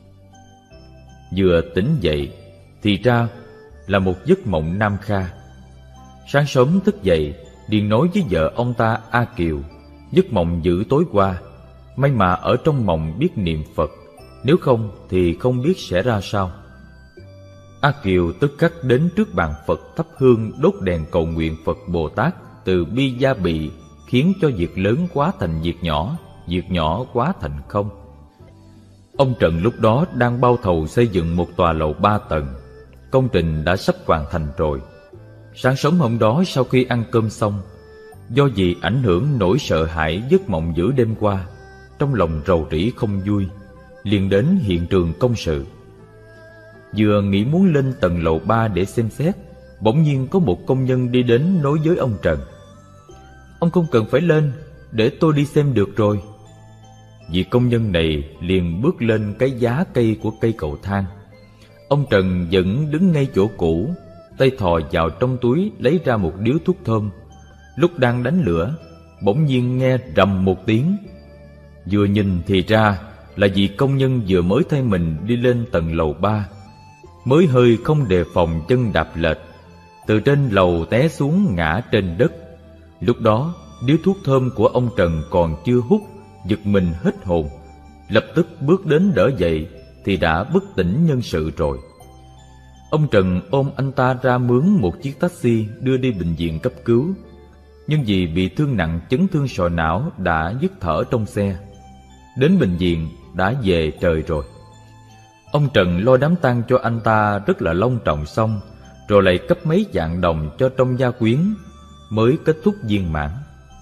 Vừa tỉnh dậy thì ra là một giấc mộng nam kha. Sáng sớm thức dậy, liền nói với vợ ông ta A Kiều giấc mộng dữ tối qua, may mà ở trong mộng biết niệm Phật, nếu không thì không biết sẽ ra sao. A Kiều tức khắc đến trước bàn Phật thắp hương đốt đèn cầu nguyện Phật Bồ Tát từ bi gia bị, khiến cho việc lớn quá thành việc nhỏ quá thành không. Ông Trần lúc đó đang bao thầu xây dựng một tòa lầu 3 tầng, công trình đã sắp hoàn thành rồi. Sáng sớm hôm đó sau khi ăn cơm xong, do vì ảnh hưởng nỗi sợ hãi giấc mộng giữa đêm qua, trong lòng rầu rĩ không vui, liền đến hiện trường công sự. Vừa nghĩ muốn lên tầng lầu 3 để xem xét, bỗng nhiên có một công nhân đi đến nói với ông Trần: "Ông không cần phải lên, để tôi đi xem được rồi." Vị công nhân này liền bước lên cái giá cây của cây cầu thang. Ông Trần vẫn đứng ngay chỗ cũ, tay thò vào trong túi lấy ra một điếu thuốc thơm. Lúc đang đánh lửa, bỗng nhiên nghe rầm một tiếng. Vừa nhìn thì ra là vị công nhân vừa mới thay mình đi lên tầng lầu 3, mới hơi không đề phòng chân đạp lệch, từ trên lầu té xuống ngã trên đất. Lúc đó điếu thuốc thơm của ông Trần còn chưa hút, giật mình hết hồn, lập tức bước đến đỡ dậy thì đã bất tỉnh nhân sự rồi. Ông Trần ôm anh ta ra mướn một chiếc taxi đưa đi bệnh viện cấp cứu, nhưng vì bị thương nặng chấn thương sọ não đã dứt thở trong xe. Đến bệnh viện đã về trời rồi. Ông Trần lo đám tang cho anh ta rất là long trọng xong, rồi lại cấp mấy vạn đồng cho trong gia quyến, mới kết thúc viên mãn.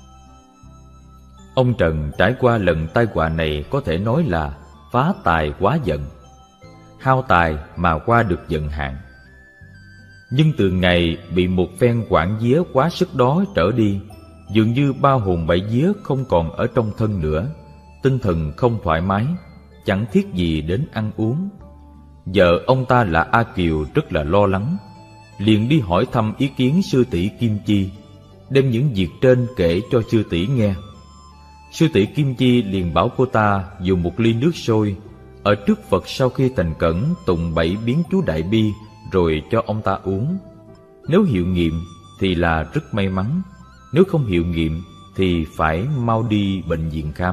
Ông Trần trải qua lần tai họa này có thể nói là phá tài quá giận, hao tài mà qua được vận hạn. Nhưng từ ngày bị một phen quảng vía quá sức đó trở đi, dường như ba hồn bảy vía không còn ở trong thân nữa, tinh thần không thoải mái, chẳng thiết gì đến ăn uống. Vợ ông ta là A Kiều rất là lo lắng, liền đi hỏi thăm ý kiến sư tỷ Kim Chi, đem những việc trên kể cho sư tỷ nghe. Sư tỷ Kim Chi liền bảo cô ta dùng một ly nước sôi ở trước Phật, sau khi thành cẩn tụng 7 biến chú Đại Bi rồi cho ông ta uống. Nếu hiệu nghiệm thì là rất may mắn, nếu không hiệu nghiệm thì phải mau đi bệnh viện khám.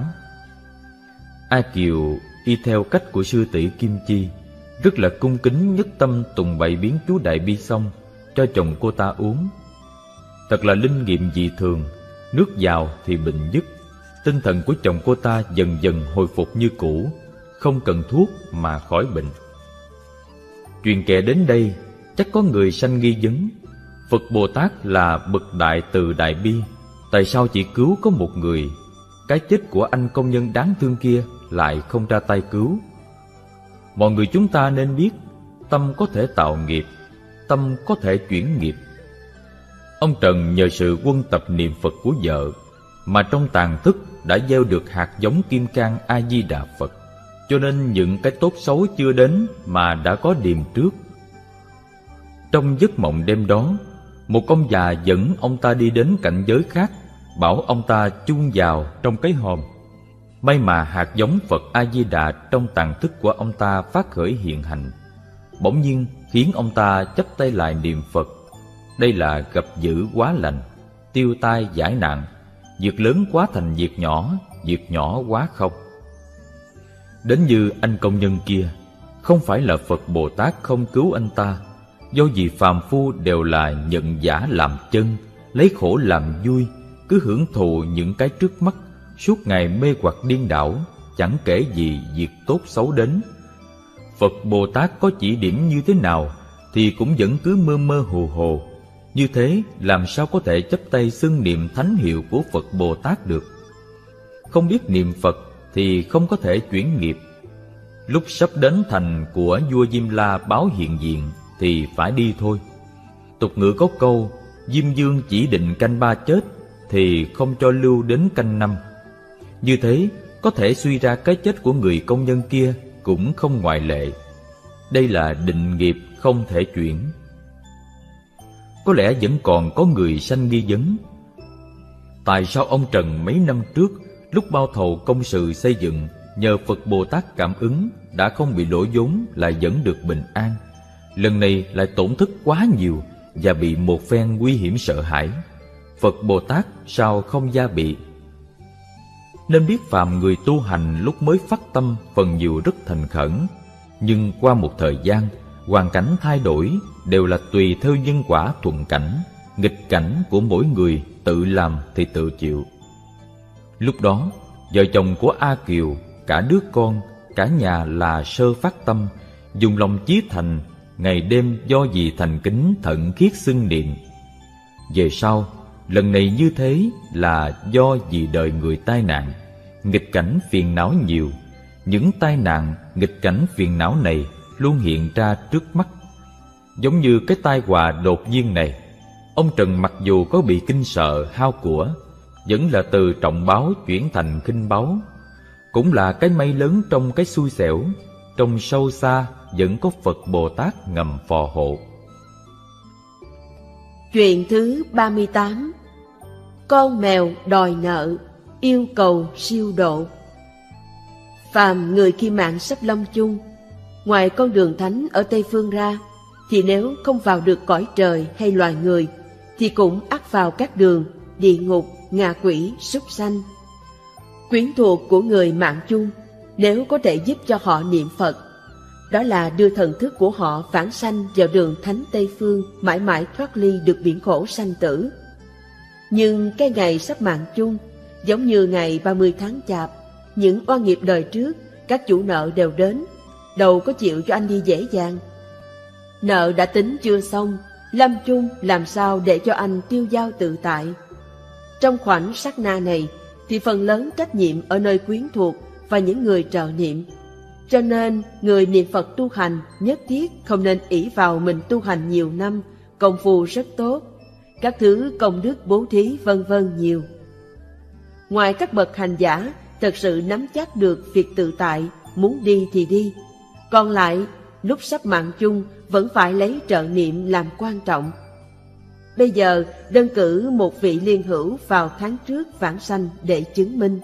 A Kiều y theo cách của sư tỷ Kim Chi, rất là cung kính nhất tâm tụng 7 biến chú Đại Bi xong cho chồng cô ta uống. Thật là linh nghiệm dị thường, nước vào thì bệnh dứt. Tinh thần của chồng cô ta dần dần hồi phục như cũ, không cần thuốc mà khỏi bệnh. Truyền kể đến đây, chắc có người sanh nghi vấn: Phật Bồ Tát là bậc đại từ đại bi, tại sao chỉ cứu có một người? Cái chết của anh công nhân đáng thương kia lại không ra tay cứu. Mọi người chúng ta nên biết, tâm có thể tạo nghiệp, tâm có thể chuyển nghiệp. Ông Trần nhờ sự quân tập niệm Phật của vợ mà trong tàn thức đã gieo được hạt giống kim cang A Di Đà Phật, cho nên những cái tốt xấu chưa đến mà đã có điềm trước. Trong giấc mộng đêm đó, một ông già dẫn ông ta đi đến cảnh giới khác, bảo ông ta chôn vào trong cái hòm. May mà hạt giống Phật A Di Đà trong tàn thức của ông ta phát khởi hiện hành, bỗng nhiên khiến ông ta chắp tay lại niệm Phật. Đây là gặp dữ quá lành, tiêu tai giải nạn, việc lớn quá thành việc nhỏ quá không. Đến như anh công nhân kia, không phải là Phật Bồ Tát không cứu anh ta, do vì phàm phu đều là nhận giả làm chân, lấy khổ làm vui, cứ hưởng thụ những cái trước mắt, suốt ngày mê hoặc điên đảo, chẳng kể gì việc tốt xấu đến. Phật Bồ Tát có chỉ điểm như thế nào thì cũng vẫn cứ mơ mơ hồ hồ. Như thế làm sao có thể chấp tay xưng niệm thánh hiệu của Phật Bồ Tát được? Không biết niệm Phật thì không có thể chuyển nghiệp. Lúc sắp đến thành của vua Diêm La báo hiện diện thì phải đi thôi. Tục ngữ có câu: Diêm vương chỉ định canh 3 chết thì không cho lưu đến canh 5. Như thế, có thể suy ra cái chết của người công nhân kia cũng không ngoại lệ. Đây là định nghiệp không thể chuyển. Có lẽ vẫn còn có người sanh nghi vấn: tại sao ông Trần mấy năm trước, lúc bao thầu công sự xây dựng, nhờ Phật Bồ Tát cảm ứng đã không bị lỗ vốn lại vẫn được bình an, lần này lại tổn thất quá nhiều và bị một phen nguy hiểm sợ hãi? Phật Bồ Tát sao không gia bị? Nên biết phàm người tu hành lúc mới phát tâm phần nhiều rất thành khẩn, nhưng qua một thời gian, hoàn cảnh thay đổi đều là tùy theo nhân quả thuận cảnh, nghịch cảnh của mỗi người tự làm thì tự chịu. Lúc đó, vợ chồng của A Kiều, cả đứa con, cả nhà là sơ phát tâm, dùng lòng chí thành, ngày đêm do vì thành kính thận khiết xưng niệm. Về sau, lần này như thế là do vì đời người tai nạn, nghịch cảnh phiền não nhiều. Những tai nạn, nghịch cảnh phiền não này luôn hiện ra trước mắt. Giống như cái tai họa đột nhiên này, ông Trần mặc dù có bị kinh sợ hao của, vẫn là từ trọng báo chuyển thành khinh báo. Cũng là cái may lớn trong cái xui xẻo, trong sâu xa vẫn có Phật Bồ Tát ngầm phò hộ. Chuyện thứ 38. Con mèo đòi nợ, yêu cầu siêu độ. Phàm người khi mạng sắp lâm chung, ngoài con đường thánh ở Tây Phương ra, thì nếu không vào được cõi trời hay loài người, thì cũng ắt vào các đường địa ngục, ngạ quỷ, súc sanh. Quyến thuộc của người mạng chung, nếu có thể giúp cho họ niệm Phật, đó là đưa thần thức của họ vãng sanh vào đường thánh Tây Phương, mãi mãi thoát ly được biển khổ sanh tử. Nhưng cái ngày sắp mạng chung, giống như ngày 30 tháng Chạp, những oan nghiệp đời trước, các chủ nợ đều đến, đâu có chịu cho anh đi dễ dàng. Nợ đã tính chưa xong, lâm chung làm sao để cho anh tiêu dao tự tại. Trong khoảnh sát na này, thì phần lớn trách nhiệm ở nơi quyến thuộc và những người trợ niệm. Cho nên, người niệm Phật tu hành nhất thiết không nên ỷ vào mình tu hành nhiều năm, công phu rất tốt, các thứ công đức bố thí vân vân nhiều. Ngoài các bậc hành giả thật sự nắm chắc được việc tự tại, muốn đi thì đi, còn lại lúc sắp mạng chung vẫn phải lấy trợ niệm làm quan trọng. Bây giờ đơn cử một vị liên hữu vào tháng trước vãng sanh để chứng minh.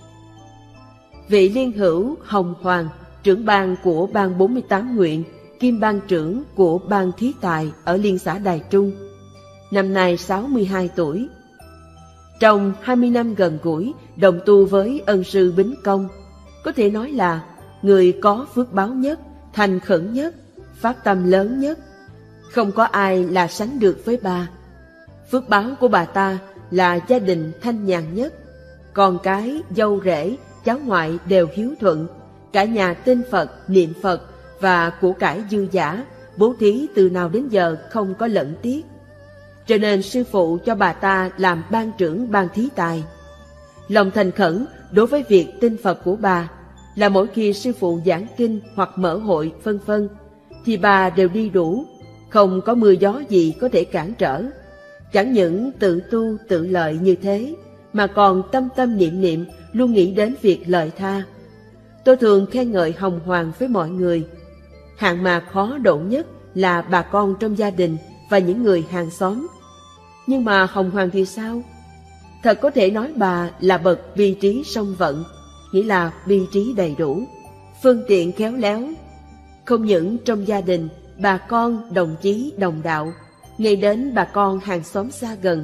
Vị liên hữu Hồng Hoàng, trưởng ban của ban 48 nguyện, kiêm ban trưởng của ban thí tài ở liên xã Đài Trung, năm nay 62 tuổi. Trong 20 năm gần gũi đồng tu với ân sư Bính Công, có thể nói là người có phước báo nhất, thành khẩn nhất, phát tâm lớn nhất. Không có ai là sánh được với bà. Phước báo của bà ta là gia đình thanh nhàn nhất, con cái, dâu rể, cháu ngoại đều hiếu thuận, cả nhà tin Phật, niệm Phật và của cải dư dả, bố thí từ nào đến giờ không có lẫn tiếc. Cho nên sư phụ cho bà ta làm ban trưởng ban thí tài. Lòng thành khẩn đối với việc tin Phật của bà là mỗi khi sư phụ giảng kinh hoặc mở hội vân vân, thì bà đều đi đủ, không có mưa gió gì có thể cản trở. Chẳng những tự tu tự lợi như thế, mà còn tâm tâm niệm niệm luôn nghĩ đến việc lợi tha. Tôi thường khen ngợi Hồng Hoàng với mọi người. Hạng mà khó độ nhất là bà con trong gia đình và những người hàng xóm. Nhưng mà Hồng Hoàng thì sao? Thật có thể nói bà là bậc bi trí song vận, nghĩa là bi trí đầy đủ, phương tiện khéo léo. Không những trong gia đình, bà con, đồng chí, đồng đạo, ngay đến bà con hàng xóm xa gần,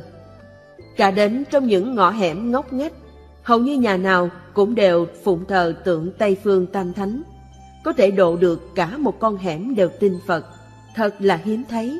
cả đến trong những ngõ hẻm ngóc ngách, hầu như nhà nào cũng đều phụng thờ tượng Tây Phương Tam Thánh. Có thể độ được cả một con hẻm đều tin Phật, thật là hiếm thấy.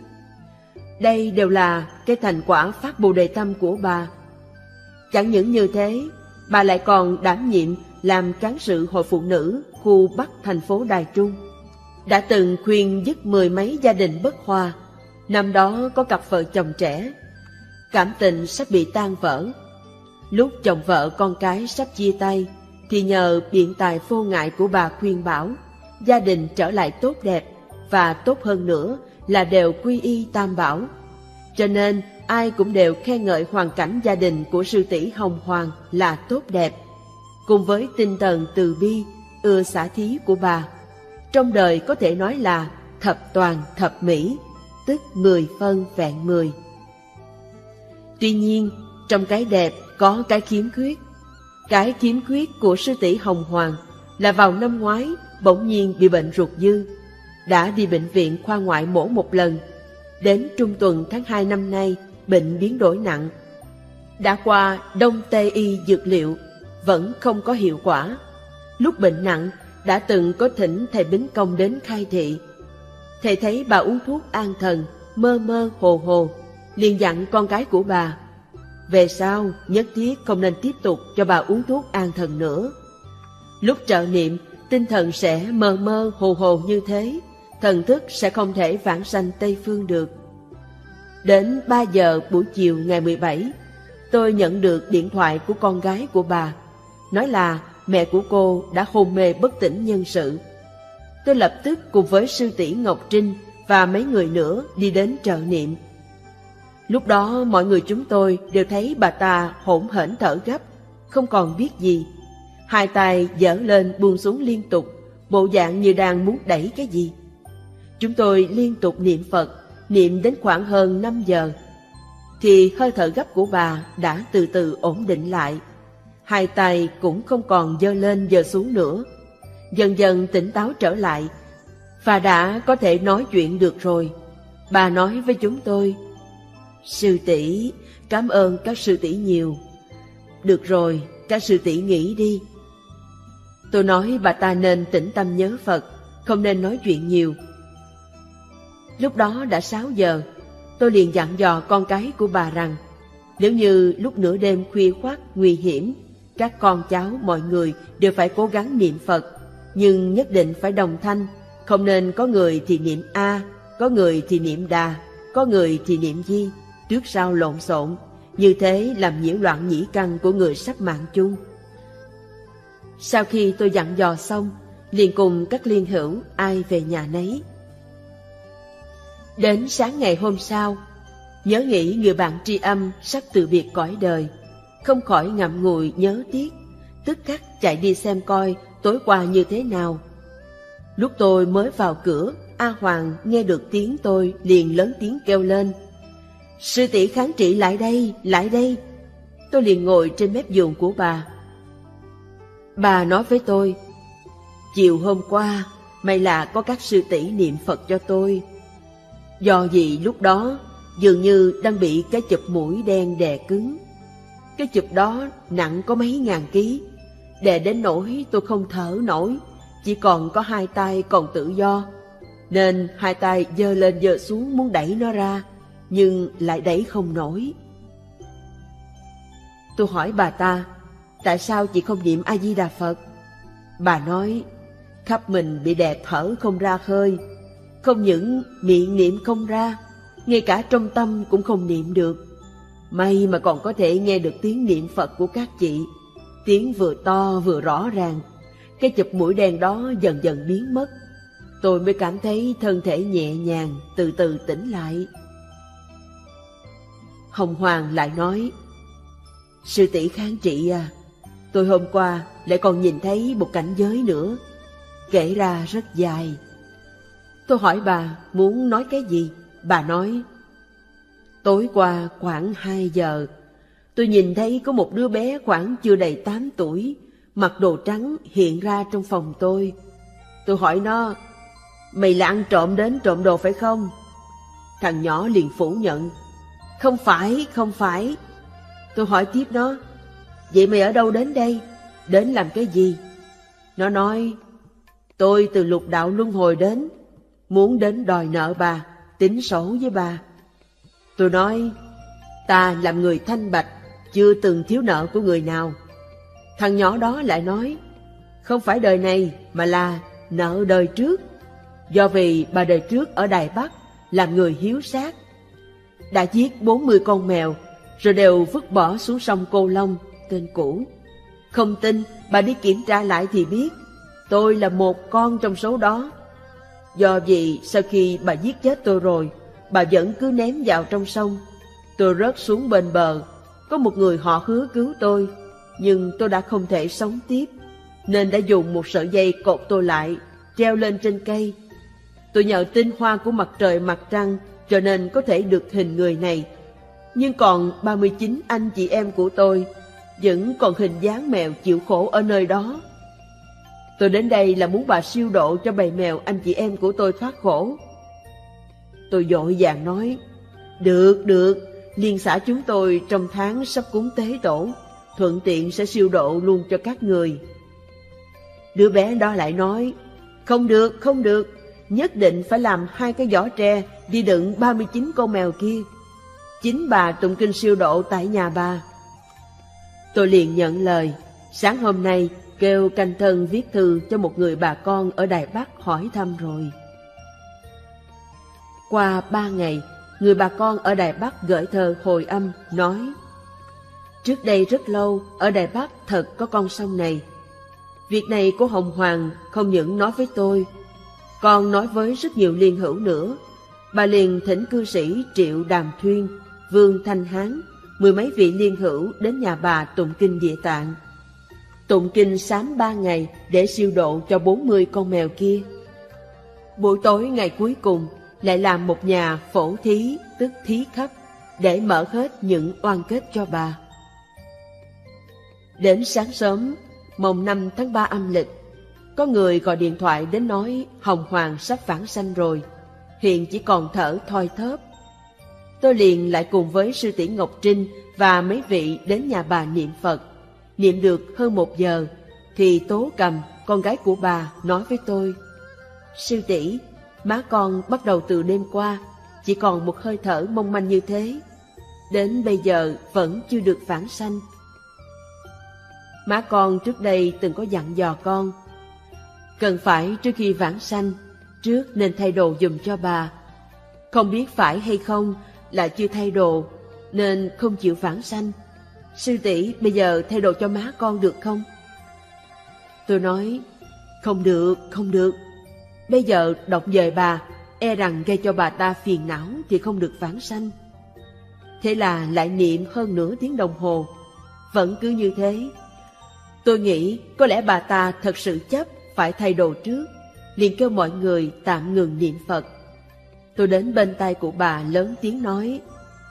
Đây đều là cái thành quả phát Bồ Đề Tâm của bà. Chẳng những như thế, bà lại còn đảm nhiệm làm cán sự hội phụ nữ khu Bắc thành phố Đài Trung. Đã từng khuyên dứt 10 mấy gia đình bất hòa. Năm đó có cặp vợ chồng trẻ, cảm tình sắp bị tan vỡ. Lúc chồng vợ con cái sắp chia tay, thì nhờ biện tài vô ngại của bà khuyên bảo, gia đình trở lại tốt đẹp, và tốt hơn nữa là đều quy y Tam Bảo. Cho nên ai cũng đều khen ngợi hoàn cảnh gia đình của sư tỷ Hồng Hoàng là tốt đẹp. cùng với tinh thần từ bi, ưa xả thí của bà, trong đời có thể nói là thập toàn thập mỹ, tức 10 phân vẹn 10. Tuy nhiên, trong cái đẹp có cái khiếm khuyết. Cái khiếm khuyết của sư tỷ Hồng Hoàng là vào năm ngoái bỗng nhiên bị bệnh ruột dư, đã đi bệnh viện khoa ngoại mổ một lần. Đến trung tuần tháng 2 năm nay, bệnh biến đổi nặng. Đã qua đông tây y dược liệu, vẫn không có hiệu quả. Lúc bệnh nặng, đã từng có thỉnh thầy Bính Công đến khai thị. Thầy thấy bà uống thuốc an thần, mơ mơ hồ hồ, liền dặn con gái của bà, về sau nhất thiết không nên tiếp tục cho bà uống thuốc an thần nữa. Lúc trợ niệm, tinh thần sẽ mơ mơ hồ hồ như thế, thần thức sẽ không thể vãng sanh Tây Phương được. Đến 3 giờ buổi chiều ngày 17, tôi nhận được điện thoại của con gái của bà, nói là mẹ của cô đã hôn mê bất tỉnh nhân sự. Tôi lập tức cùng với sư tỷ Ngọc Trinh và mấy người nữa đi đến trợ niệm. Lúc đó mọi người chúng tôi đều thấy bà ta hổn hển thở gấp, không còn biết gì. Hai tay giở lên buông xuống liên tục, bộ dạng như đang muốn đẩy cái gì. Chúng tôi liên tục niệm Phật, niệm đến khoảng hơn 5 giờ, thì hơi thở gấp của bà đã từ từ ổn định lại. Hai tay cũng không còn giơ lên giơ xuống nữa, dần dần tỉnh táo trở lại và đã có thể nói chuyện được rồi. Bà nói với chúng tôi, sư tỷ, cảm ơn các sư tỷ nhiều. Được rồi, các sư tỷ nghỉ đi. Tôi nói bà ta nên tĩnh tâm nhớ Phật, không nên nói chuyện nhiều. Lúc đó đã 6 giờ, tôi liền dặn dò con cái của bà rằng, nếu như lúc nửa đêm khuya khoắt nguy hiểm, các con cháu mọi người đều phải cố gắng niệm Phật, nhưng nhất định phải đồng thanh, không nên có người thì niệm A, có người thì niệm Đà, có người thì niệm Di, trước sau lộn xộn, như thế làm nhiễu loạn nhĩ căn của người sắp mạng chung. Sau khi tôi dặn dò xong, liền cùng các liên hữu ai về nhà nấy. Đến sáng ngày hôm sau, nhớ nghĩ người bạn tri âm sắp từ biệt cõi đời, không khỏi ngậm ngùi nhớ tiếc, tức khắc chạy đi xem coi tối qua như thế nào. Lúc tôi mới vào cửa, A Hoàng nghe được tiếng tôi liền lớn tiếng kêu lên, sư tỷ Kháng Trị lại đây, lại đây. Tôi liền ngồi trên mép giường của bà. Bà nói với tôi, chiều hôm qua may là có các sư tỷ niệm Phật cho tôi. Do gì lúc đó dường như đang bị cái chụp mũi đen đè cứng. Cái chụp đó nặng có mấy ngàn ký, đè đến nỗi tôi không thở nổi, chỉ còn có hai tay còn tự do, nên hai tay giơ lên giơ xuống muốn đẩy nó ra, nhưng lại đẩy không nổi. Tôi hỏi bà ta, tại sao chị không niệm A-di-đà Phật? Bà nói, khắp mình bị đè thở không ra hơi, không những miệng niệm không ra, ngay cả trong tâm cũng không niệm được. May mà còn có thể nghe được tiếng niệm Phật của các chị, tiếng vừa to vừa rõ ràng. Cái chụp mũi đen đó dần dần biến mất, tôi mới cảm thấy thân thể nhẹ nhàng, từ từ tỉnh lại. Hồng Hoàng lại nói, sư tỷ Kháng Trị à, tôi hôm qua lại còn nhìn thấy một cảnh giới nữa, kể ra rất dài. Tôi hỏi bà muốn nói cái gì? Bà nói, tối qua khoảng 2 giờ, tôi nhìn thấy có một đứa bé khoảng chưa đầy 8 tuổi, mặc đồ trắng hiện ra trong phòng tôi. Tôi hỏi nó, mày là ăn trộm đến trộm đồ phải không? Thằng nhỏ liền phủ nhận, không phải, không phải. Tôi hỏi tiếp nó, vậy mày ở đâu đến đây? Đến làm cái gì? Nó nói, tôi từ lục đạo luân hồi đến, muốn đến đòi nợ bà, tính sổ với bà. Tôi nói, ta làm người thanh bạch, chưa từng thiếu nợ của người nào. Thằng nhỏ đó lại nói, không phải đời này mà là nợ đời trước, do vì bà đời trước ở Đài Bắc làm người hiếu sát, đã giết 40 con mèo rồi đều vứt bỏ xuống sông Cô Long, tên cũ. Không tin, bà đi kiểm tra lại thì biết, tôi là một con trong số đó. Do vì sau khi bà giết chết tôi rồi, bà vẫn cứ ném vào trong sông. Tôi rớt xuống bên bờ, có một người họ Hứa cứu tôi, nhưng tôi đã không thể sống tiếp, nên đã dùng một sợi dây cột tôi lại, treo lên trên cây. Tôi nhờ tinh hoa của mặt trời mặt trăng cho nên có thể được hình người này. Nhưng còn 39 anh chị em của tôi vẫn còn hình dáng mèo chịu khổ ở nơi đó. Tôi đến đây là muốn bà siêu độ cho bầy mèo anh chị em của tôi thoát khổ. Tôi vội vàng nói, được, liên xã chúng tôi trong tháng sắp cúng tế tổ, thuận tiện sẽ siêu độ luôn cho các người. Đứa bé đó lại nói, không được, nhất định phải làm 2 cái giỏ tre đi đựng 39 con mèo kia. Chính bà tụng kinh siêu độ tại nhà bà. Tôi liền nhận lời, sáng hôm nay kêu canh thân viết thư cho một người bà con ở Đài Bắc hỏi thăm rồi. Qua 3 ngày, người bà con ở Đài Bắc gửi thơ hồi âm nói, trước đây rất lâu ở Đài Bắc thật có con sông này. Việc này của Hồng Hoàng không những nói với tôi, còn nói với rất nhiều liên hữu nữa. Bà liền thỉnh cư sĩ Triệu Đàm Thuyên, Vương Thanh Hán, 10 mấy vị liên hữu đến nhà bà tụng kinh Địa Tạng. Tụng kinh sám 3 ngày để siêu độ cho 40 con mèo kia. Buổi tối ngày cuối cùng lại làm một nhà phổ thí, tức thí khắp, để mở hết những oan kết cho bà. Đến sáng sớm, mồng 5 tháng 3 âm lịch, có người gọi điện thoại đến nói Hồng Hoàng sắp vãng sanh rồi, hiện chỉ còn thở thoi thóp. Tôi liền lại cùng với sư tỷ Ngọc Trinh và mấy vị đến nhà bà niệm Phật. Niệm được hơn 1 giờ, thì Tố Cầm, con gái của bà, nói với tôi, sư tỷ, má con bắt đầu từ đêm qua, chỉ còn một hơi thở mong manh như thế, đến bây giờ vẫn chưa được vãng sanh. Má con trước đây từng có dặn dò con, cần phải trước khi vãng sanh, trước nên thay đồ giùm cho bà. Không biết phải hay không là chưa thay đồ, nên không chịu vãng sanh. Sư tỷ bây giờ thay đồ cho má con được không? Tôi nói, không được. Bây giờ động về bà, e rằng gây cho bà ta phiền não thì không được vãng sanh. Thế là lại niệm hơn nửa tiếng đồng hồ, vẫn cứ như thế. Tôi nghĩ có lẽ bà ta thật sự chấp phải thay đồ trước, liền kêu mọi người tạm ngừng niệm Phật. Tôi đến bên tai của bà lớn tiếng nói,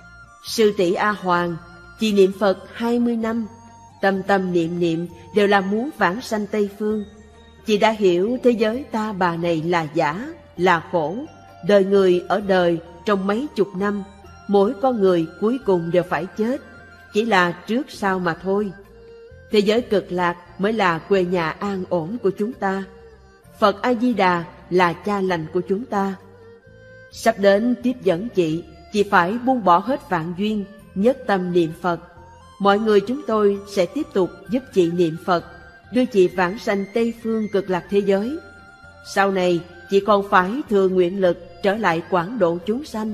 sư tỷ A Hoàng, chị niệm Phật 20 năm, tâm tâm niệm niệm đều là muốn vãng sanh Tây Phương. Chị đã hiểu thế giới ta bà này là giả, là khổ, đời người ở đời trong mấy chục năm, mỗi con người cuối cùng đều phải chết, chỉ là trước sau mà thôi. Thế giới cực lạc mới là quê nhà an ổn của chúng ta. Phật A-di-đà là cha lành của chúng ta. Sắp đến tiếp dẫn chị phải buông bỏ hết vạn duyên, nhất tâm niệm Phật. Mọi người chúng tôi sẽ tiếp tục giúp chị niệm Phật, đưa chị vãng sanh Tây Phương cực lạc thế giới. Sau này, chị còn phải thừa nguyện lực trở lại quảng độ chúng sanh.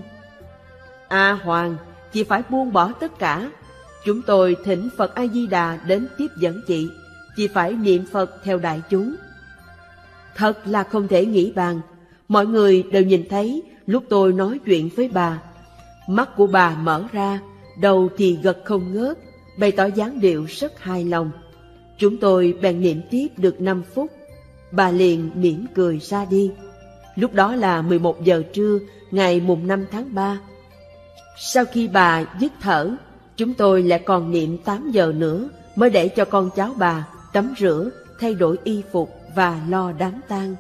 A Hoàng, chị phải buông bỏ tất cả. Chúng tôi thỉnh Phật A-di-đà đến tiếp dẫn chị phải niệm Phật theo đại chúng. Thật là không thể nghĩ bàn. Mọi người đều nhìn thấy lúc tôi nói chuyện với bà, mắt của bà mở ra, đầu thì gật không ngớt, bày tỏ dáng điệu rất hài lòng. Chúng tôi bèn niệm tiếp được 5 phút, bà liền mỉm cười ra đi. Lúc đó là 11 giờ trưa, ngày mùng 5 tháng 3. Sau khi bà dứt thở, chúng tôi lại còn niệm 8 giờ nữa mới để cho con cháu bà tắm rửa, thay đổi y phục và lo đám tang.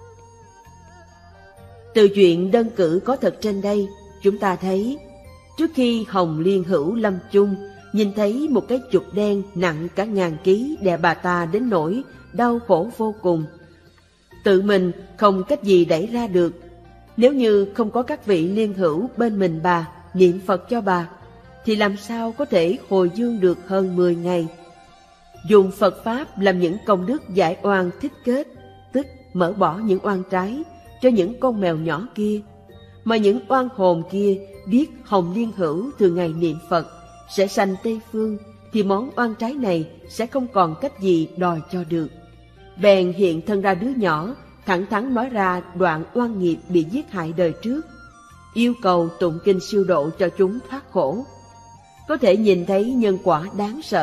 Từ chuyện đơn cử có thật trên đây, chúng ta thấy, trước khi Hồng Liên Hữu lâm chung, nhìn thấy một cái chuột đen nặng cả 1000 ký đè bà ta đến nỗi đau khổ vô cùng. Tự mình không cách gì đẩy ra được. Nếu như không có các vị liên hữu bên mình bà, niệm Phật cho bà, thì làm sao có thể hồi dương được hơn 10 ngày. Dùng Phật Pháp làm những công đức giải oan thích kết, tức mở bỏ những oan trái cho những con mèo nhỏ kia, mà những oan hồn kia biết Hồng Liên Hữu thường ngày niệm Phật sẽ sanh Tây Phương, thì món oan trái này sẽ không còn cách gì đòi cho được. Bèn hiện thân ra đứa nhỏ, thẳng thắn nói ra đoạn oan nghiệp bị giết hại đời trước, yêu cầu tụng kinh siêu độ cho chúng thoát khổ. Có thể nhìn thấy nhân quả đáng sợ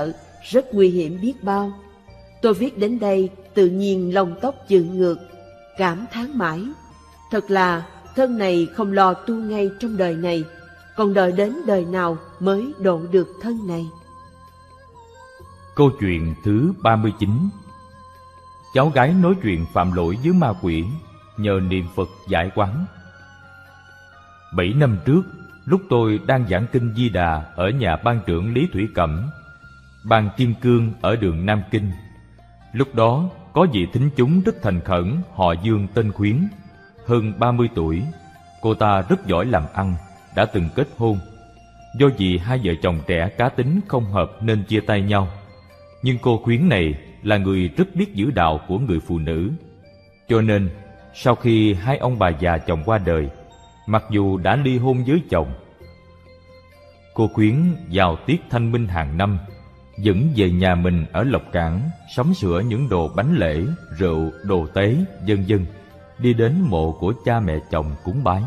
rất nguy hiểm biết bao. Tôi viết đến đây tự nhiên lông tóc dựng ngược, cảm thán mãi. Thật là thân này không lo tu ngay trong đời này, còn đợi đến đời nào mới độ được thân này. Câu chuyện thứ 39. Cháu gái nói chuyện phạm lỗi với ma quỷ, nhờ niệm Phật giải quán. 7 năm trước, lúc tôi đang giảng kinh Di Đà ở nhà ban trưởng Lý Thủy Cẩm, ban Kim Cương ở đường Nam Kinh. Lúc đó có vị thính chúng rất thành khẩn, họ Dương tên Khuyến, hơn 30 tuổi. Cô ta rất giỏi làm ăn, đã từng kết hôn. Do vì hai vợ chồng trẻ cá tính không hợp nên chia tay nhau. Nhưng cô Khuyến này là người rất biết giữ đạo của người phụ nữ. Cho nên sau khi hai ông bà già chồng qua đời, mặc dù đã ly hôn với chồng, cô Khuyến vào tiết thanh minh hàng năm dẫn về nhà mình ở Lộc Cảng sắm sửa những đồ bánh lễ, rượu, đồ tế, vân vân, đi đến mộ của cha mẹ chồng cúng bái.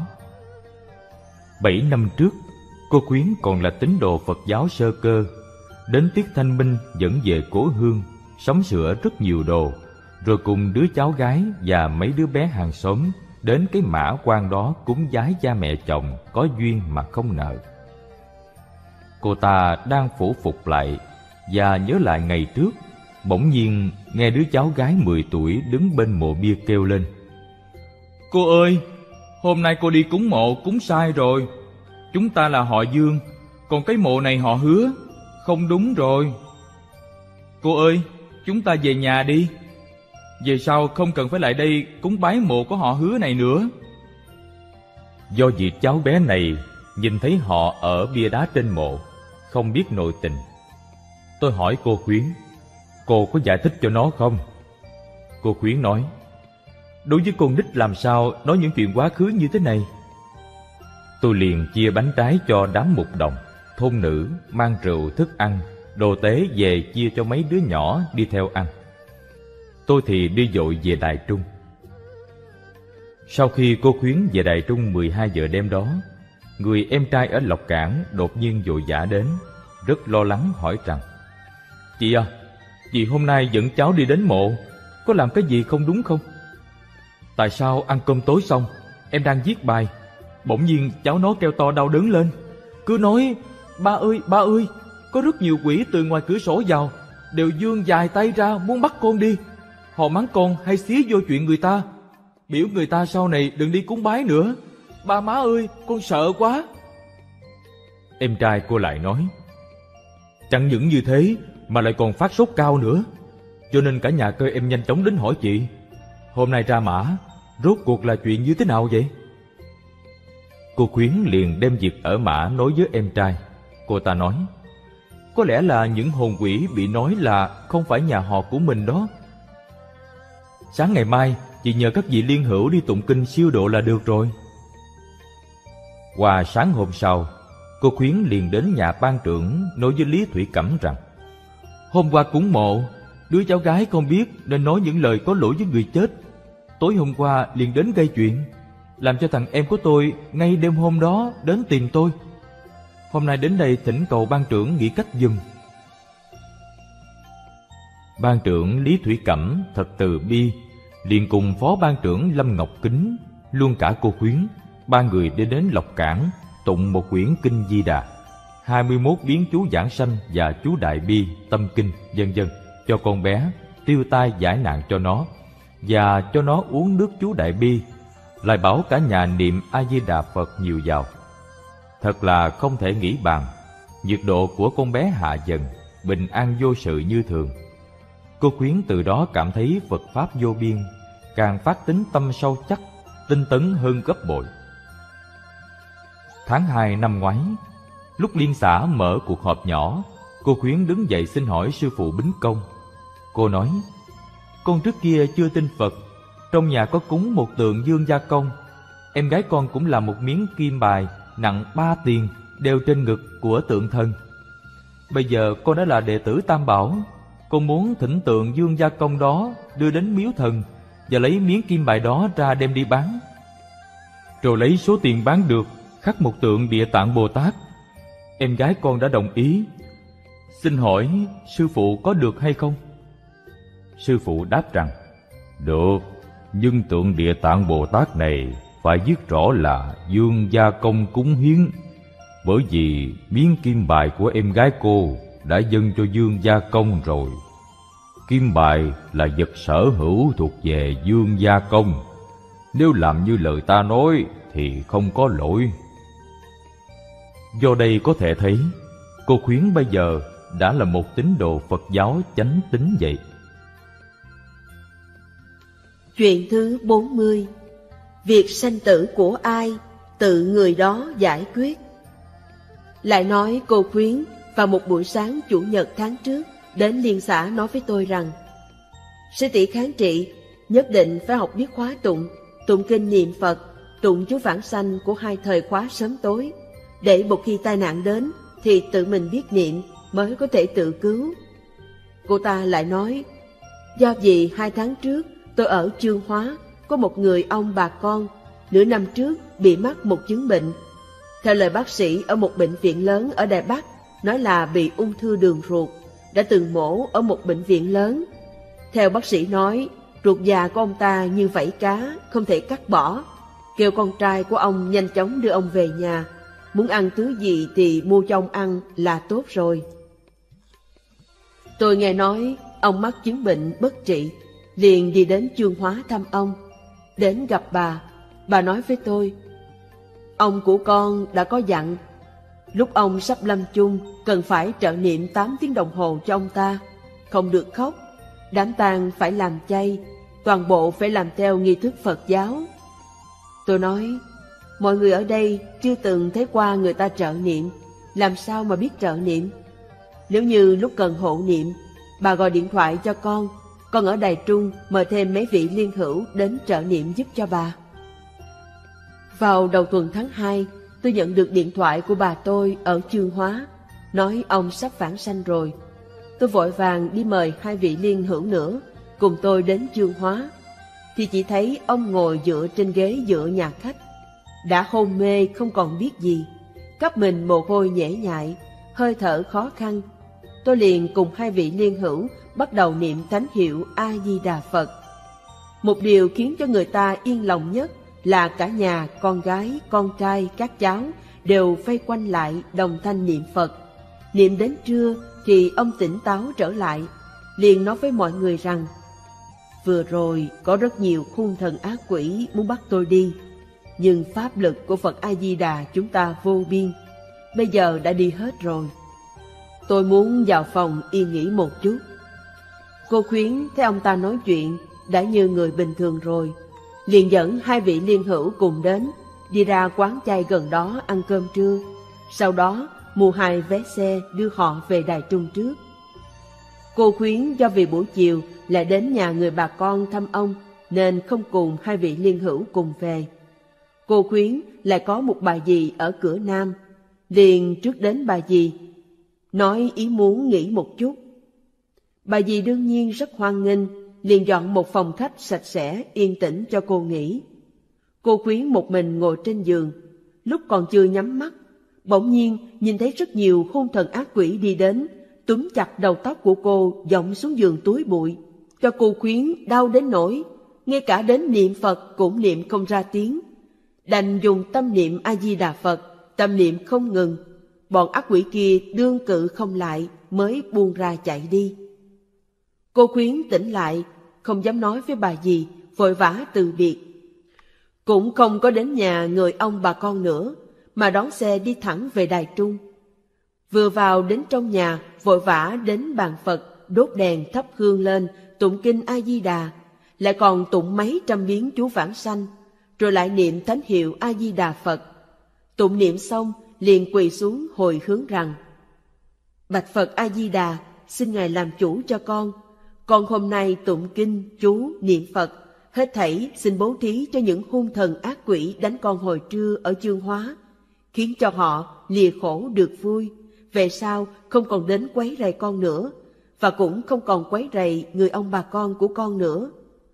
7 năm trước, cô Khuyến còn là tín đồ Phật giáo sơ cơ. Đến tiết thanh minh dẫn về cố hương, sắm sửa rất nhiều đồ, rồi cùng đứa cháu gái và mấy đứa bé hàng xóm đến cái mã quan đó cúng vái cha mẹ chồng có duyên mà không nợ. Cô ta đang phủ phục lại và nhớ lại ngày trước, bỗng nhiên nghe đứa cháu gái 10 tuổi đứng bên mộ bia kêu lên: "Cô ơi, hôm nay cô đi cúng mộ cúng sai rồi. Chúng ta là họ Dương, còn cái mộ này họ Hứa, không đúng rồi. Cô ơi, chúng ta về nhà đi. Về sau không cần phải lại đây cúng bái mộ của họ Hứa này nữa." Do vì cháu bé này nhìn thấy họ ở bia đá trên mộ, không biết nội tình. Tôi hỏi cô Khuyến, cô có giải thích cho nó không? Cô Khuyến nói, đối với con nít làm sao nói những chuyện quá khứ như thế này. Tôi liền chia bánh trái cho đám mục đồng, thôn nữ, mang rượu, thức ăn, đồ tế về chia cho mấy đứa nhỏ đi theo ăn. Tôi thì đi vội về Đài Trung. Sau khi cô Khuyến về Đài Trung 12 giờ đêm đó, người em trai ở Lộc Cảng đột nhiên vội vã đến, rất lo lắng hỏi rằng: "Chị à, chị hôm nay dẫn cháu đi đến mộ, có làm cái gì không đúng không?" "Tại sao ăn cơm tối xong, em đang viết bài, bỗng nhiên cháu nó kêu to đau đớn lên, cứ nói: ba ơi, có rất nhiều quỷ từ ngoài cửa sổ vào, đều vươn dài tay ra muốn bắt con đi. Họ mắng con hay xía vô chuyện người ta, biểu người ta sau này đừng đi cúng bái nữa. Ba má ơi, con sợ quá." Em trai cô lại nói, chẳng những như thế mà lại còn phát sốt cao nữa, cho nên cả nhà kêu em nhanh chóng đến hỏi chị, hôm nay ra mã, rốt cuộc là chuyện như thế nào vậy? Cô Khuyến liền đem việc ở mã nói với em trai. Cô ta nói, có lẽ là những hồn quỷ bị nói là không phải nhà họ của mình đó. Sáng ngày mai chị nhờ các vị liên hữu đi tụng kinh siêu độ là được rồi. Qua sáng hôm sau, cô Khuyến liền đến nhà ban trưởng nói với Lý Thủy Cẩm rằng, hôm qua cúng mộ, đứa cháu gái không biết nên nói những lời có lỗi với người chết. Tối hôm qua liền đến gây chuyện, làm cho thằng em của tôi ngay đêm hôm đó đến tìm tôi. Hôm nay đến đây thỉnh cầu ban trưởng nghĩ cách giùm. Ban trưởng Lý Thủy Cẩm thật từ bi, liền cùng phó ban trưởng Lâm Ngọc Kính, luôn cả cô Khuyến, ba người đi đến Lộc Cảng tụng một quyển kinh Di Đà, 21 biến chú giảng sanh và chú đại bi tâm kinh vân vân cho con bé, tiêu tai giải nạn cho nó, và cho nó uống nước chú đại bi, lại bảo cả nhà niệm A Di Đà Phật nhiều vào. Thật là không thể nghĩ bàn, nhiệt độ của con bé hạ dần, bình an vô sự như thường. Cô Khuyến từ đó cảm thấy Phật Pháp vô biên, càng phát tính tâm sâu chắc, tinh tấn hơn gấp bội. Tháng 2 năm ngoái, lúc liên xã mở cuộc họp nhỏ, cô Khuyến đứng dậy xin hỏi sư phụ Bính Công. Cô nói, con trước kia chưa tin Phật, trong nhà có cúng một tượng Dương Gia Công. Em gái con cũng làm một miếng kim bài nặng 3 tiền đeo trên ngực của tượng thần. Bây giờ con đã là đệ tử Tam Bảo, con muốn thỉnh tượng Dương Gia Công đó đưa đến miếu thần và lấy miếng kim bài đó ra đem đi bán, rồi lấy số tiền bán được khắc một tượng Địa Tạng Bồ Tát. Em gái con đã đồng ý, Xin hỏi sư phụ có được hay không? Sư phụ đáp rằng: Được, nhưng tượng Địa Tạng Bồ Tát này phải viết rõ là Dương Gia Công cúng hiến, bởi vì miếng kim bài của em gái cô đã dâng cho Dương Gia Công rồi. Kim bài là vật sở hữu thuộc về Dương Gia Công. Nếu làm như lời ta nói thì không có lỗi. Do đây có thể thấy, cô Khuyến bây giờ đã là một tín đồ Phật giáo chánh tín vậy. Chuyện thứ 40. Việc sanh tử của ai, tự người đó giải quyết. Lại nói cô Khuyến vào một buổi sáng Chủ nhật tháng trước đến liên xã nói với tôi rằng: Sư tỷ kháng trị, nhất định phải học biết khóa tụng, tụng kinh niệm Phật, tụng chú vãng sanh của hai thời khóa sớm tối, để một khi tai nạn đến thì tự mình biết niệm mới có thể tự cứu. Cô ta lại nói: Do vì 2 tháng trước tôi ở Chương Hóa, có một người ông bà con nửa năm trước bị mắc một chứng bệnh. Theo lời bác sĩ ở một bệnh viện lớn ở Đài Bắc, nói là bị ung thư đường ruột, đã từng mổ ở một bệnh viện lớn. Theo bác sĩ nói, ruột già của ông ta như vảy cá, không thể cắt bỏ. Kêu con trai của ông nhanh chóng đưa ông về nhà, muốn ăn thứ gì thì mua cho ông ăn là tốt rồi. Tôi nghe nói ông mắc chứng bệnh bất trị, liền đi đến Chương Hóa thăm ông. Đến gặp bà nói với tôi: Ông của con đã có dặn, lúc ông sắp lâm chung cần phải trợ niệm 8 tiếng đồng hồ cho ông ta, không được khóc, đám tang phải làm chay, toàn bộ phải làm theo nghi thức Phật giáo. Tôi nói: Mọi người ở đây chưa từng thấy qua người ta trợ niệm, làm sao mà biết trợ niệm? Nếu như lúc cần hộ niệm, bà gọi điện thoại cho con ở Đài Trung mời thêm mấy vị liên hữu đến trợ niệm giúp cho bà. Vào đầu tuần tháng 2, tôi nhận được điện thoại của bà tôi ở Chương Hóa, nói ông sắp vãng sanh rồi. Tôi vội vàng đi mời 2 vị liên hữu nữa cùng tôi đến Chương Hóa, thì chỉ thấy ông ngồi dựa trên ghế giữa nhà khách, đã hôn mê không còn biết gì, khắp mình mồ hôi nhễ nhại, hơi thở khó khăn. Tôi liền cùng 2 vị liên hữu bắt đầu niệm thánh hiệu A Di Đà Phật. Một điều khiến cho người ta yên lòng nhất là cả nhà, con gái, con trai, các cháu đều vây quanh lại đồng thanh niệm Phật. Niệm đến trưa thì ông tỉnh táo trở lại, liền nói với mọi người rằng: Vừa rồi có rất nhiều hung thần ác quỷ muốn bắt tôi đi, nhưng pháp lực của Phật A Di Đà chúng ta vô biên, bây giờ đã đi hết rồi. Tôi muốn vào phòng yên nghỉ một chút. Cô Khuyến thấy ông ta nói chuyện đã như người bình thường rồi, liền dẫn 2 vị liên hữu cùng đến, đi ra quán chay gần đó ăn cơm trưa, sau đó mua 2 vé xe đưa họ về Đài Trung trước. Cô Khuyến do vì buổi chiều lại đến nhà người bà con thăm ông nên không cùng 2 vị liên hữu cùng về. Cô Khuyến lại có một bà dì ở cửa Nam, liền trước đến bà dì, nói ý muốn nghỉ một chút. Bà dì đương nhiên rất hoan nghênh, liền dọn một phòng khách sạch sẽ yên tĩnh cho cô nghỉ. Cô Khuyến một mình ngồi trên giường, lúc còn chưa nhắm mắt, bỗng nhiên nhìn thấy rất nhiều hung thần ác quỷ đi đến, túm chặt đầu tóc của cô dọng xuống giường túi bụi, cho cô Khuyến đau đến nỗi ngay cả đến niệm Phật cũng niệm không ra tiếng, đành dùng tâm niệm A Di Đà Phật, tâm niệm không ngừng. Bọn ác quỷ kia đương cự không lại mới buông ra chạy đi. Cô Khuyến tỉnh lại, không dám nói với bà dì, vội vã từ biệt. Cũng không có đến nhà người ông bà con nữa, mà đón xe đi thẳng về Đài Trung. Vừa vào đến trong nhà, vội vã đến bàn Phật, đốt đèn thắp hương lên, tụng kinh A Di Đà, lại còn tụng mấy trăm biến chú vãng sanh, rồi lại niệm thánh hiệu A Di Đà Phật. Tụng niệm xong, liền quỳ xuống hồi hướng rằng: Bạch Phật A Di Đà, xin Ngài làm chủ cho con hôm nay tụng kinh, chú, niệm Phật, hết thảy xin bố thí cho những hung thần ác quỷ đánh con hồi trưa ở Chương Hóa, khiến cho họ lìa khổ được vui, về sau không còn đến quấy rầy con nữa, và cũng không còn quấy rầy người ông bà con của con nữa.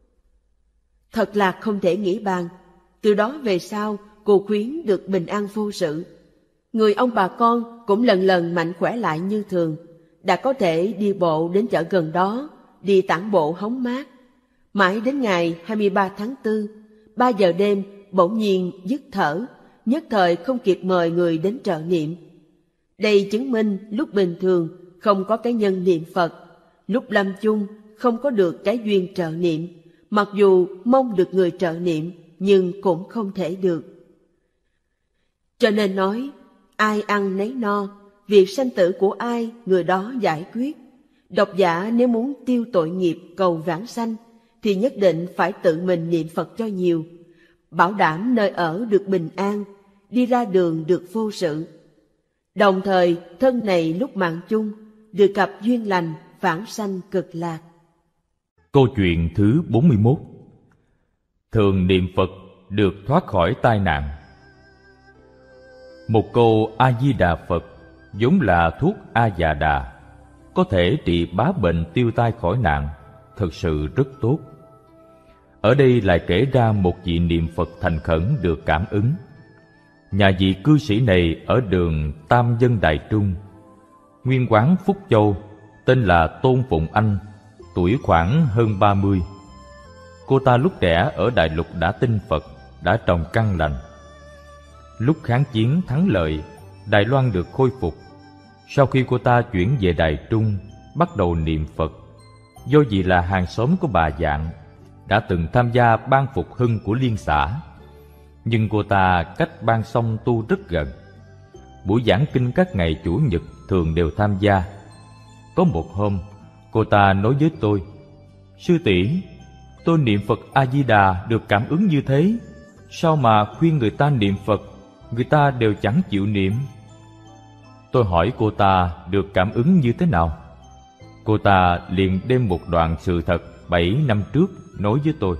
Thật là không thể nghĩ bàn. Từ đó về sau, cô Khuyến được bình an vô sự. Người ông bà con cũng lần lần mạnh khỏe lại như thường, đã có thể đi bộ đến chợ gần đó, đi tản bộ hóng mát. Mãi đến ngày 23 tháng 4, 3 giờ đêm bỗng nhiên dứt thở, nhất thời không kịp mời người đến trợ niệm. Đây chứng minh lúc bình thường không có cái nhân niệm Phật, lúc lâm chung không có được cái duyên trợ niệm, mặc dù mong được người trợ niệm nhưng cũng không thể được. Cho nên nói, ai ăn nấy no, việc sanh tử của ai người đó giải quyết. Độc giả nếu muốn tiêu tội nghiệp cầu vãng sanh thì nhất định phải tự mình niệm Phật cho nhiều, bảo đảm nơi ở được bình an, đi ra đường được vô sự. Đồng thời thân này lúc mạng chung được gặp duyên lành vãng sanh cực lạc. Câu chuyện thứ 41. Thường niệm Phật được thoát khỏi tai nạn. Một câu A-di-đà Phật vốn là thuốc A-già-đà, có thể trị bá bệnh tiêu tai khỏi nạn, thật sự rất tốt. Ở đây lại kể ra một vị niệm Phật thành khẩn được cảm ứng. Nhà vị cư sĩ này ở đường Tam Dân Đại Trung, nguyên quán Phúc Châu, tên là Tôn Phụng Anh, tuổi khoảng hơn 30. Cô ta lúc trẻ ở Đại Lục đã tin Phật, đã trồng căn lành. Lúc kháng chiến thắng lợi, Đài Loan được khôi phục. Sau khi cô ta chuyển về Đài Trung, bắt đầu niệm Phật. Do vì là hàng xóm của bà Dạng, đã từng tham gia ban phục hưng của liên xã. Nhưng cô ta cách ban sông tu rất gần. Buổi giảng kinh các ngày Chủ nhật thường đều tham gia. Có một hôm, cô ta nói với tôi: "Sư tỷ, tôi niệm Phật A-di-đà được cảm ứng như thế, sao mà khuyên người ta niệm Phật, người ta đều chẳng chịu niệm?" Tôi hỏi cô ta được cảm ứng như thế nào. Cô ta liền đem một đoạn sự thật 7 năm trước nói với tôi.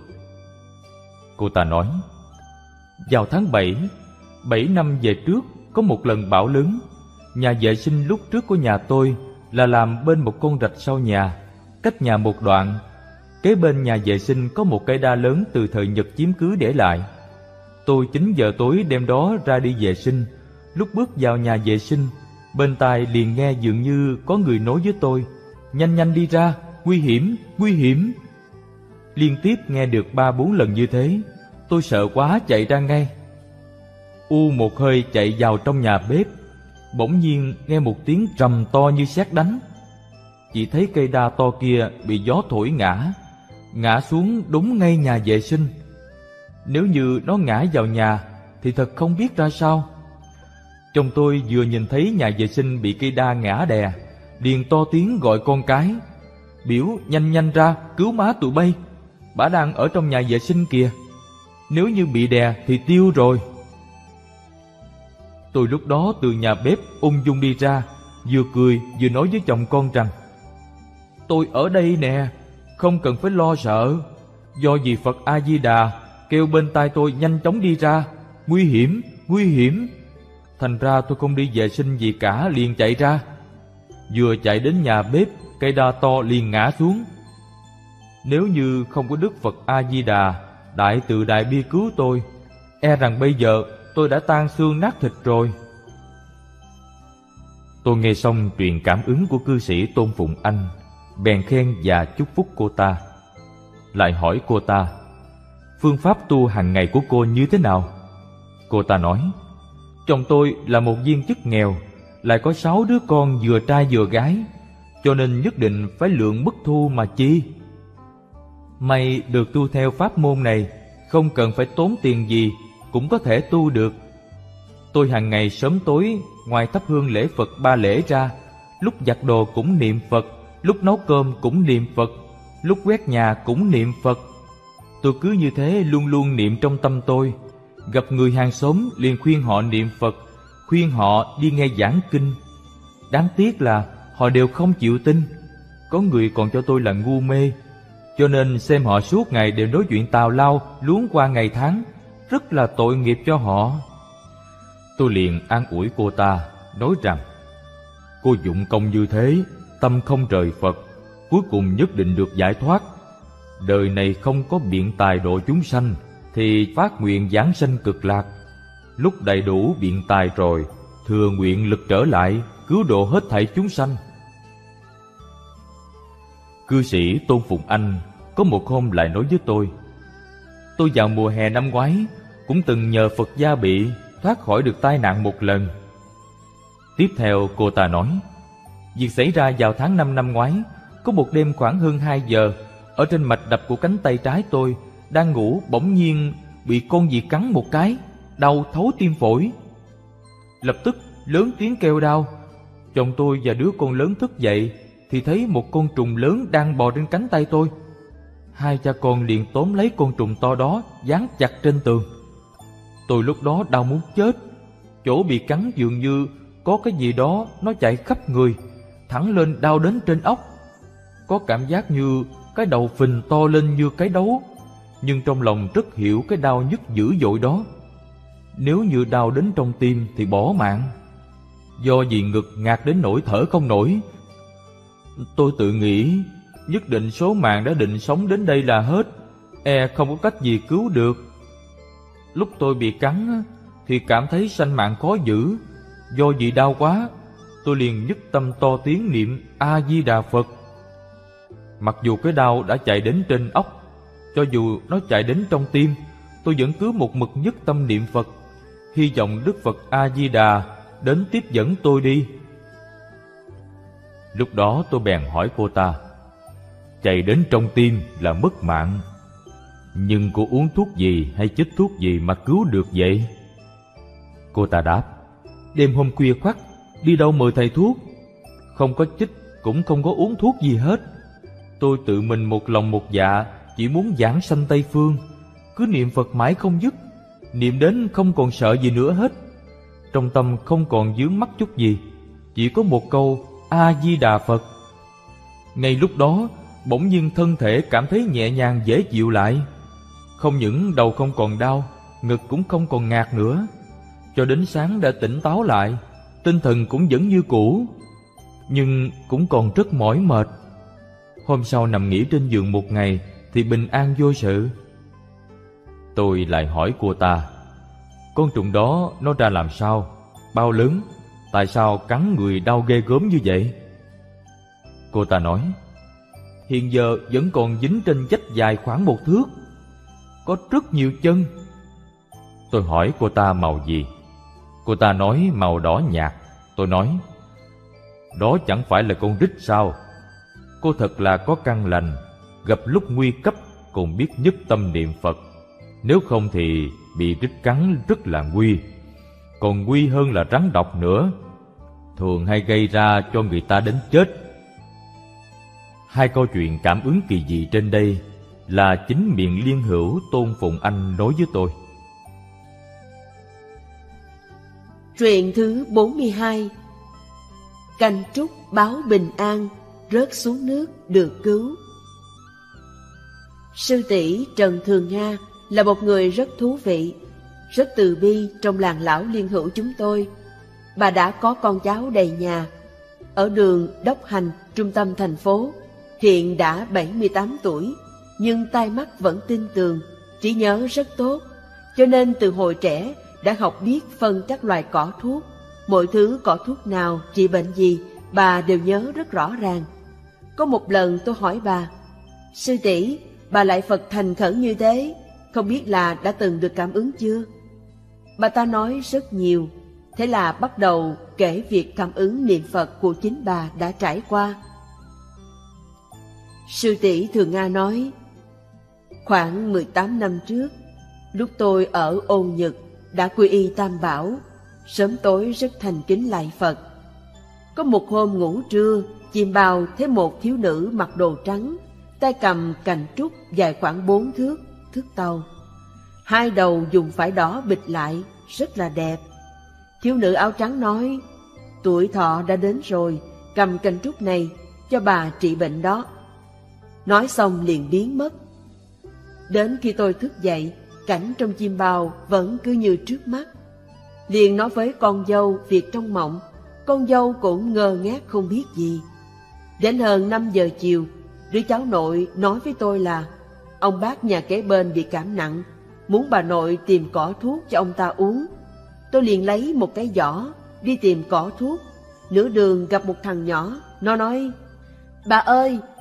Cô ta nói: "Vào tháng 7 năm về trước, có một lần bão lớn. Nhà vệ sinh lúc trước của nhà tôi là làm bên một con rạch sau nhà, cách nhà một đoạn. Kế bên nhà vệ sinh có một cây đa lớn từ thời Nhật chiếm cứ để lại. Tôi 9 giờ tối đêm đó ra đi vệ sinh. Lúc bước vào nhà vệ sinh, bên tai liền nghe dường như có người nói với tôi: Nhanh nhanh đi ra, nguy hiểm, nguy hiểm. Liên tiếp nghe được 3-4 lần như thế, tôi sợ quá chạy ra ngay. Một hơi chạy vào trong nhà bếp, bỗng nhiên nghe một tiếng trầm to như sét đánh. Chỉ thấy cây đa to kia bị gió thổi ngã xuống đúng ngay nhà vệ sinh. Nếu như nó ngã vào nhà thì thật không biết ra sao. Chồng tôi vừa nhìn thấy nhà vệ sinh bị cây đa ngã đè, liền to tiếng gọi con cái, biểu nhanh nhanh ra cứu má tụi bay, bả đang ở trong nhà vệ sinh kìa, nếu như bị đè thì tiêu rồi. Tôi lúc đó từ nhà bếp ung dung đi ra, vừa cười vừa nói với chồng con rằng: Tôi ở đây nè, không cần phải lo sợ. Do vì Phật A-di-đà kêu bên tai tôi nhanh chóng đi ra, nguy hiểm, nguy hiểm. Thành ra tôi không đi vệ sinh gì cả, liền chạy ra. Vừa chạy đến nhà bếp, cây đa to liền ngã xuống. Nếu như không có Đức Phật A-di-đà Đại Từ Đại Bi cứu tôi, e rằng bây giờ tôi đã tan xương nát thịt rồi. Tôi nghe xong truyền cảm ứng của cư sĩ Tôn Phụng Anh, bèn khen và chúc phúc cô ta. Lại hỏi cô ta: Phương pháp tu hàng ngày của cô như thế nào? Cô ta nói: Chồng tôi là một viên chức nghèo, lại có 6 đứa con vừa trai vừa gái, cho nên nhất định phải lượng mức thu mà chi. May được tu theo pháp môn này, không cần phải tốn tiền gì cũng có thể tu được. Tôi hàng ngày sớm tối, ngoài thắp hương lễ Phật 3 lễ ra, lúc giặt đồ cũng niệm Phật, lúc nấu cơm cũng niệm Phật, lúc quét nhà cũng niệm Phật. Tôi cứ như thế luôn luôn niệm trong tâm tôi. Gặp người hàng xóm liền khuyên họ niệm Phật, khuyên họ đi nghe giảng kinh. Đáng tiếc là họ đều không chịu tin. Có người còn cho tôi là ngu mê, cho nên xem họ suốt ngày đều nói chuyện tào lao, luống qua ngày tháng, rất là tội nghiệp cho họ. Tôi liền an ủi cô ta, nói rằng: Cô dụng công như thế, tâm không rời Phật, cuối cùng nhất định được giải thoát. Đời này không có biện tài độ chúng sanh, thì phát nguyện giáng sanh cực lạc. Lúc đầy đủ biện tài rồi, thừa nguyện lực trở lại, cứu độ hết thảy chúng sanh. Cư sĩ Tôn Phùng Anh có một hôm lại nói với tôi vào mùa hè năm ngoái cũng từng nhờ Phật gia bị thoát khỏi được tai nạn một lần. Tiếp theo cô ta nói, việc xảy ra vào tháng 5 năm ngoái, có một đêm khoảng hơn 2 giờ, ở trên mạch đập của cánh tay trái tôi, đang ngủ bỗng nhiên bị con gì cắn một cái, đau thấu tim phổi. Lập tức lớn tiếng kêu đau. Chồng tôi và đứa con lớn thức dậy thì thấy một con trùng lớn đang bò trên cánh tay tôi. Hai cha con liền tóm lấy con trùng to đó dán chặt trên tường. Tôi lúc đó đau muốn chết. Chỗ bị cắn dường như có cái gì đó nó chạy khắp người, thẳng lên đau đến trên óc. Có cảm giác như cái đầu phình to lên như cái đấu, nhưng trong lòng rất hiểu cái đau nhức dữ dội đó. Nếu như đau đến trong tim thì bỏ mạng. Do vì ngực ngạt đến nỗi thở không nổi. Tôi tự nghĩ nhất định số mạng đã định sống đến đây là hết, không có cách gì cứu được. Lúc tôi bị cắn thì cảm thấy sanh mạng khó giữ. Do vì đau quá, tôi liền nhất tâm to tiếng niệm A Di Đà Phật. Mặc dù cái đau đã chạy đến trên óc, cho dù nó chạy đến trong tim, tôi vẫn cứ một mực nhất tâm niệm Phật, hy vọng Đức Phật A Di Đà đến tiếp dẫn tôi đi. Lúc đó tôi bèn hỏi cô ta, chạy đến trong tim là mất mạng, nhưng cô uống thuốc gì hay chích thuốc gì mà cứu được vậy? Cô ta đáp, đêm hôm khuya khoắt đi đâu mời thầy thuốc, không có chích cũng không có uống thuốc gì hết. Tôi tự mình một lòng một dạ chỉ muốn giảng sanh Tây Phương, cứ niệm Phật mãi không dứt, niệm đến không còn sợ gì nữa hết. Trong tâm không còn vướng mắc chút gì, chỉ có một câu A Di Đà Phật. Ngay lúc đó bỗng nhiên thân thể cảm thấy nhẹ nhàng dễ chịu lại. Không những đầu không còn đau, ngực cũng không còn ngạt nữa. Cho đến sáng đã tỉnh táo lại, tinh thần cũng vẫn như cũ, nhưng cũng còn rất mỏi mệt. Hôm sau nằm nghỉ trên giường một ngày thì bình an vô sự. Tôi lại hỏi cô ta, con trùng đó nó ra làm sao, bao lớn, tại sao cắn người đau ghê gớm như vậy? Cô ta nói, hiện giờ vẫn còn dính trên vách dài khoảng 1 thước, có rất nhiều chân. Tôi hỏi cô ta màu gì? Cô ta nói màu đỏ nhạt. Tôi nói, đó chẳng phải là con rít sao? Cô thật là có căn lành, gặp lúc nguy cấp còn biết nhất tâm niệm Phật. Nếu không thì bị rít cắn rất là nguy, còn nguy hơn là rắn độc nữa, thường hay gây ra cho người ta đến chết. Hai câu chuyện cảm ứng kỳ dị trên đây là chính miệng liên hữu Tôn Phùng Anh nói với tôi. Truyện thứ 42. Canh trúc báo bình an, rớt xuống nước được cứu. Sư tỷ Trần Thường Nga là một người rất thú vị, rất từ bi trong làng lão liên hữu chúng tôi. Bà đã có con cháu đầy nhà. Ở đường Đốc Hành, trung tâm thành phố, hiện đã 78 tuổi, nhưng tai mắt vẫn tinh tường, trí nhớ rất tốt. Cho nên từ hồi trẻ đã học biết phân các loại cỏ thuốc. Mọi thứ cỏ thuốc nào trị bệnh gì, bà đều nhớ rất rõ ràng. Có một lần tôi hỏi bà, sư tỷ, bà lại Phật thành khẩn như thế, không biết là đã từng được cảm ứng chưa? Bà ta nói rất nhiều. Thế là bắt đầu kể việc cảm ứng niệm Phật của chính bà đã trải qua. Sư tỷ Thường Nga nói, khoảng 18 năm trước, lúc tôi ở Ôn Nhật đã quy y Tam Bảo, sớm tối rất thành kính lạy Phật. Có một hôm ngủ trưa, chìm bao thấy một thiếu nữ mặc đồ trắng, tay cầm cành trúc dài khoảng 4 thước, thước tàu. Hai đầu dùng vải đỏ bịt lại, rất là đẹp. Thiếu nữ áo trắng nói, tuổi thọ đã đến rồi, cầm cành trúc này cho bà trị bệnh đó. Nói xong liền biến mất. Đến khi tôi thức dậy, cảnh trong chim bao vẫn cứ như trước mắt. Liền nói với con dâu việc trong mộng, con dâu cũng ngơ ngác không biết gì. Đến hơn 5 giờ chiều, đứa cháu nội nói với tôi là ông bác nhà kế bên bị cảm nặng, muốn bà nội tìm cỏ thuốc cho ông ta uống. Tôi liền lấy một cái giỏ đi tìm cỏ thuốc. Nửa đường gặp một thằng nhỏ, nó nói, bà ơi,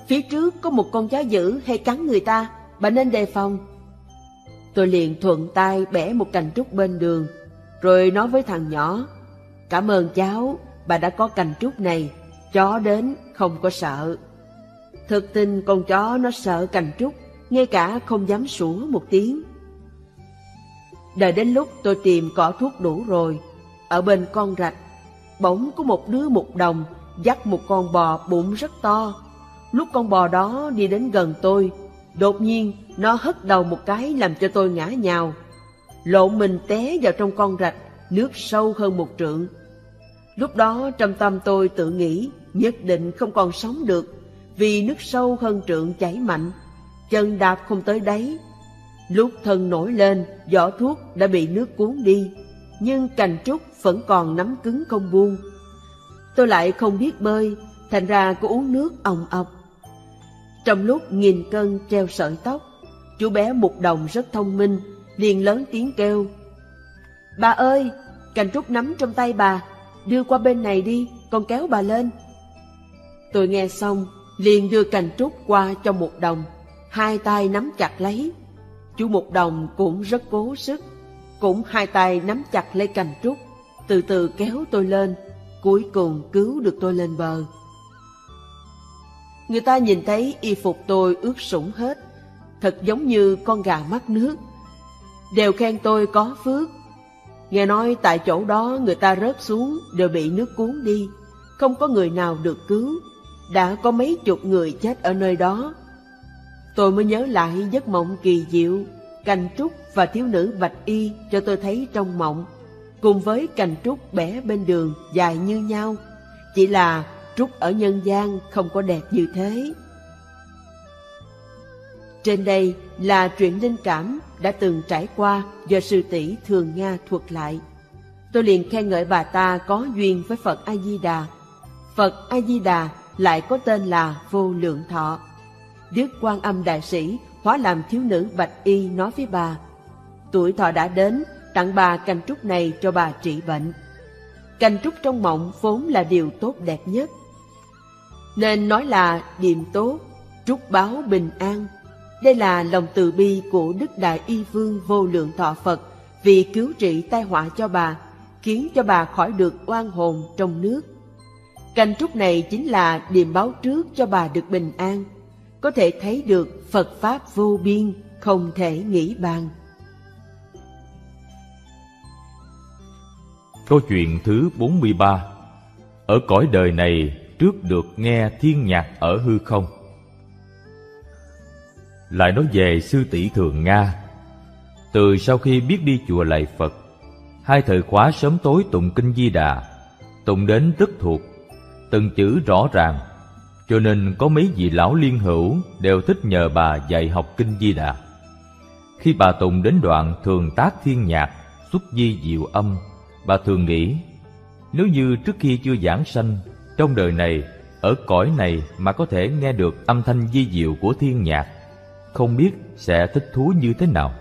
phía trước có một con chó dữ hay cắn người ta, bà nên đề phòng. Tôi liền thuận tay bẻ một cành trúc bên đường, rồi nói với thằng nhỏ: cảm ơn cháu, bà đã có cành trúc này, chó đến không có sợ. Thực tình con chó nó sợ cành trúc, ngay cả không dám sủa một tiếng. Đợi đến lúc tôi tìm cỏ thuốc đủ rồi, ở bên con rạch, bỗng có một đứa mục đồng dắt một con bò bụng rất to. Lúc con bò đó đi đến gần tôi, đột nhiên nó hất đầu một cái làm cho tôi ngã nhào, lộn mình té vào trong con rạch, nước sâu hơn 1 trượng. Lúc đó trong tâm tôi tự nghĩ nhất định không còn sống được, vì nước sâu hơn trượng chảy mạnh, chân đạp không tới đáy. Lúc thân nổi lên, vỏ thuốc đã bị nước cuốn đi, nhưng cành trúc vẫn còn nắm cứng không buông. Tôi lại không biết bơi, thành ra cứ uống nước òng ọc. Trong lúc nghìn cân treo sợi tóc, chú bé mục đồng rất thông minh, liền lớn tiếng kêu: bà ơi, cành trúc nắm trong tay bà, đưa qua bên này đi, con kéo bà lên. Tôi nghe xong, liền đưa cành trúc qua cho mục đồng, 2 tay nắm chặt lấy. Chú mục đồng cũng rất cố sức, cũng 2 tay nắm chặt lấy cành trúc, từ từ kéo tôi lên, cuối cùng cứu được tôi lên bờ. Người ta nhìn thấy y phục tôi ướt sũng hết, thật giống như con gà mắc nước, đều khen tôi có phước. Nghe nói tại chỗ đó người ta rớt xuống đều bị nước cuốn đi, không có người nào được cứu, đã có mấy chục người chết ở nơi đó. Tôi mới nhớ lại giấc mộng kỳ diệu, cành trúc và thiếu nữ bạch y cho tôi thấy trong mộng, cùng với cành trúc bẻ bên đường dài như nhau, chỉ là trúc ở nhân gian không có đẹp như thế. Trên đây là chuyện linh cảm đã từng trải qua do sư tỷ Thường Nga thuật lại. Tôi liền khen ngợi bà ta có duyên với Phật A Di Đà. Phật A Di Đà lại có tên là Vô Lượng Thọ. Đức Quan Âm Đại Sĩ hóa làm thiếu nữ bạch y nói với bà: tuổi thọ đã đến, tặng bà cành trúc này cho bà trị bệnh. Cành trúc trong mộng vốn là điều tốt đẹp nhất, nên nói là điềm tốt, trúc báo bình an. Đây là lòng từ bi của Đức Đại Y Vương Vô Lượng Thọ Phật vì cứu trị tai họa cho bà, khiến cho bà khỏi được oan hồn trong nước. Cành trúc này chính là điềm báo trước cho bà được bình an. Có thể thấy được Phật Pháp vô biên, không thể nghĩ bàn. Câu chuyện thứ 43. Ở cõi đời này trước được nghe thiên nhạc ở hư không. Lại nói về sư tỷ Thường Nga. Từ sau khi biết đi chùa lạy Phật, 2 thời khóa sớm tối tụng kinh Di Đà, tụng đến tức thuộc, từng chữ rõ ràng, cho nên có mấy vị lão liên hữu đều thích nhờ bà dạy học kinh Di Đà. Khi bà tụng đến đoạn thường tác thiên nhạc, xuất di diệu âm, bà thường nghĩ, nếu như trước khi chưa giảng sanh, trong đời này, ở cõi này mà có thể nghe được âm thanh di diệu của thiên nhạc, không biết sẽ thích thú như thế nào.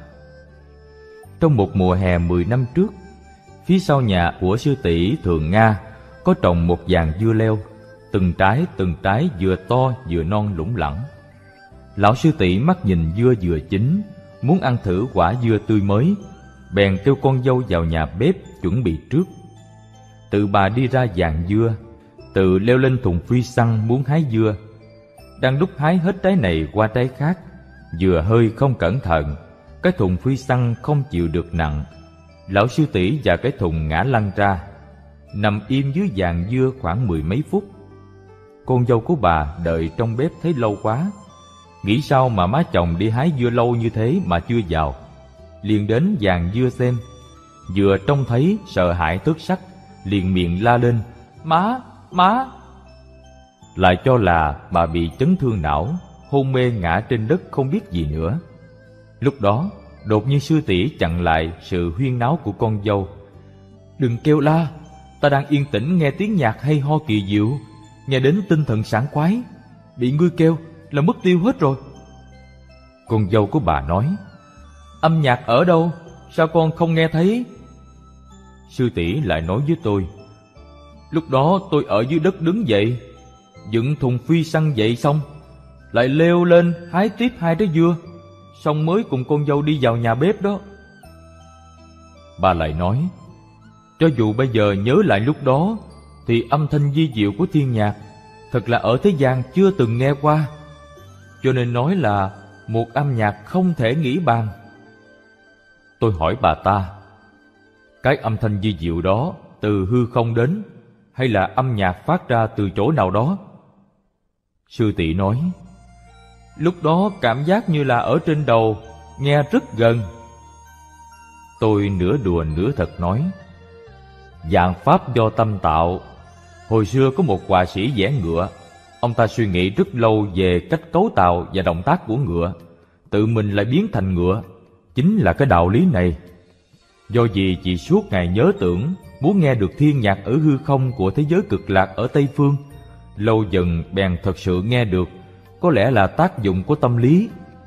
Trong một mùa hè 10 năm trước, phía sau nhà của sư tỷ Thường Nga có trồng một giàn dưa leo, từng trái vừa to vừa non lủng lẳng. Lão sư tỷ mắt nhìn dưa vừa chín, muốn ăn thử quả dưa tươi mới, bèn kêu con dâu vào nhà bếp chuẩn bị trước. Tự bà đi ra giàn dưa, tự leo lên thùng phi xăng muốn hái dưa. Đang lúc hái hết trái này qua trái khác, vừa hơi không cẩn thận, cái thùng phi xăng không chịu được nặng, lão sư tỷ và cái thùng ngã lăn ra, nằm im dưới giàn dưa khoảng 10 mấy phút. Con dâu của bà đợi trong bếp thấy lâu quá, nghĩ sao mà má chồng đi hái dưa lâu như thế mà chưa vào, liền đến giàn dưa xem. Vừa trông thấy sợ hãi thất sắc, liền miệng la lên: má, má. Lại cho là bà bị chấn thương não, hôn mê ngã trên đất không biết gì nữa. Lúc đó đột nhiên sư tỷ chặn lại sự huyên náo của con dâu: đừng kêu la, ta đang yên tĩnh nghe tiếng nhạc hay ho kỳ diệu, nghe đến tinh thần sảng khoái, bị ngươi kêu là mất tiêu hết rồi. Con dâu của bà nói: âm nhạc ở đâu, sao con không nghe thấy? Sư tỷ lại nói với tôi: lúc đó tôi ở dưới đất đứng dậy, dựng thùng phi xăng dậy xong, lại leo lên hái tiếp 2 trái dưa, xong mới cùng con dâu đi vào nhà bếp đó. Bà lại nói, cho dù bây giờ nhớ lại lúc đó, thì âm thanh vi diệu của thiên nhạc thật là ở thế gian chưa từng nghe qua, cho nên nói là một âm nhạc không thể nghĩ bàn. Tôi hỏi bà ta, cái âm thanh vi diệu đó từ hư không đến, hay là âm nhạc phát ra từ chỗ nào đó? Sư tỷ nói, lúc đó cảm giác như là ở trên đầu, nghe rất gần. Tôi nửa đùa nửa thật nói, vạn pháp do tâm tạo. Hồi xưa có một họa sĩ vẽ ngựa, ông ta suy nghĩ rất lâu về cách cấu tạo và động tác của ngựa, tự mình lại biến thành ngựa. Chính là cái đạo lý này. Do vì chỉ suốt ngày nhớ tưởng muốn nghe được thiên nhạc ở hư không của thế giới cực lạc ở Tây Phương, lâu dần bèn thật sự nghe được, có lẽ là tác dụng của tâm lý.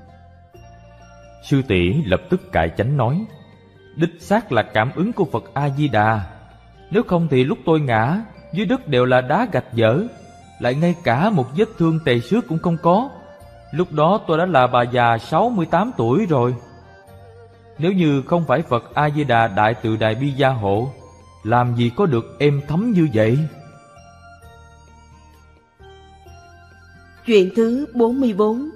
Sư tỷ lập tức cải chánh nói, đích xác là cảm ứng của Phật A-di-đà. Nếu không thì lúc tôi ngã, dưới đất đều là đá gạch dở, lại ngay cả một vết thương tầy xước cũng không có. Lúc đó tôi đã là bà già 68 tuổi rồi. Nếu như không phải Phật A-di-đà Đại Từ Đại Bi gia hộ, làm gì có được êm thấm như vậy? Chuyện thứ 44.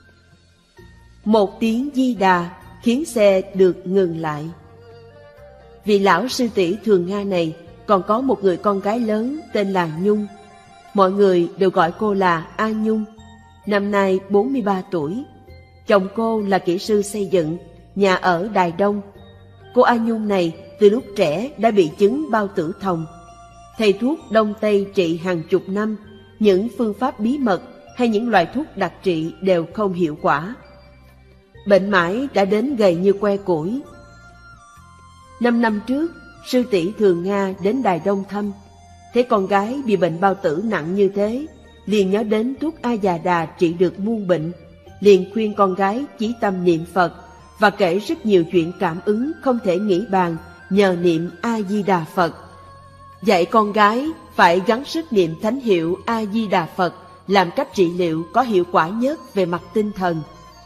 Một tiếng Di Đà khiến xe được ngừng lại. Vị lão sư tỷ Thường Nga này còn có một người con gái lớn tên là Nhung. Mọi người đều gọi cô là A Nhung. Năm nay 43 tuổi. Chồng cô là kỹ sư xây dựng, nhà ở Đài Đông. Cô A Nhung này từ lúc trẻ đã bị chứng bao tử thòng. Thầy thuốc Đông Tây trị hàng chục năm, những phương pháp bí mật hay những loại thuốc đặc trị đều không hiệu quả. Bệnh mãi đã đến gầy như que củi. 5 năm trước, sư tỷ Thường Nga đến Đài Đông thăm. Thấy con gái bị bệnh bao tử nặng như thế, liền nhớ đến thuốc A Già Đà trị được muôn bệnh, liền khuyên con gái chí tâm niệm Phật và kể rất nhiều chuyện cảm ứng không thể nghĩ bàn nhờ niệm A Di Đà Phật. Dạy con gái phải gắng sức niệm thánh hiệu A Di Đà Phật làm cách trị liệu có hiệu quả nhất về mặt tinh thần.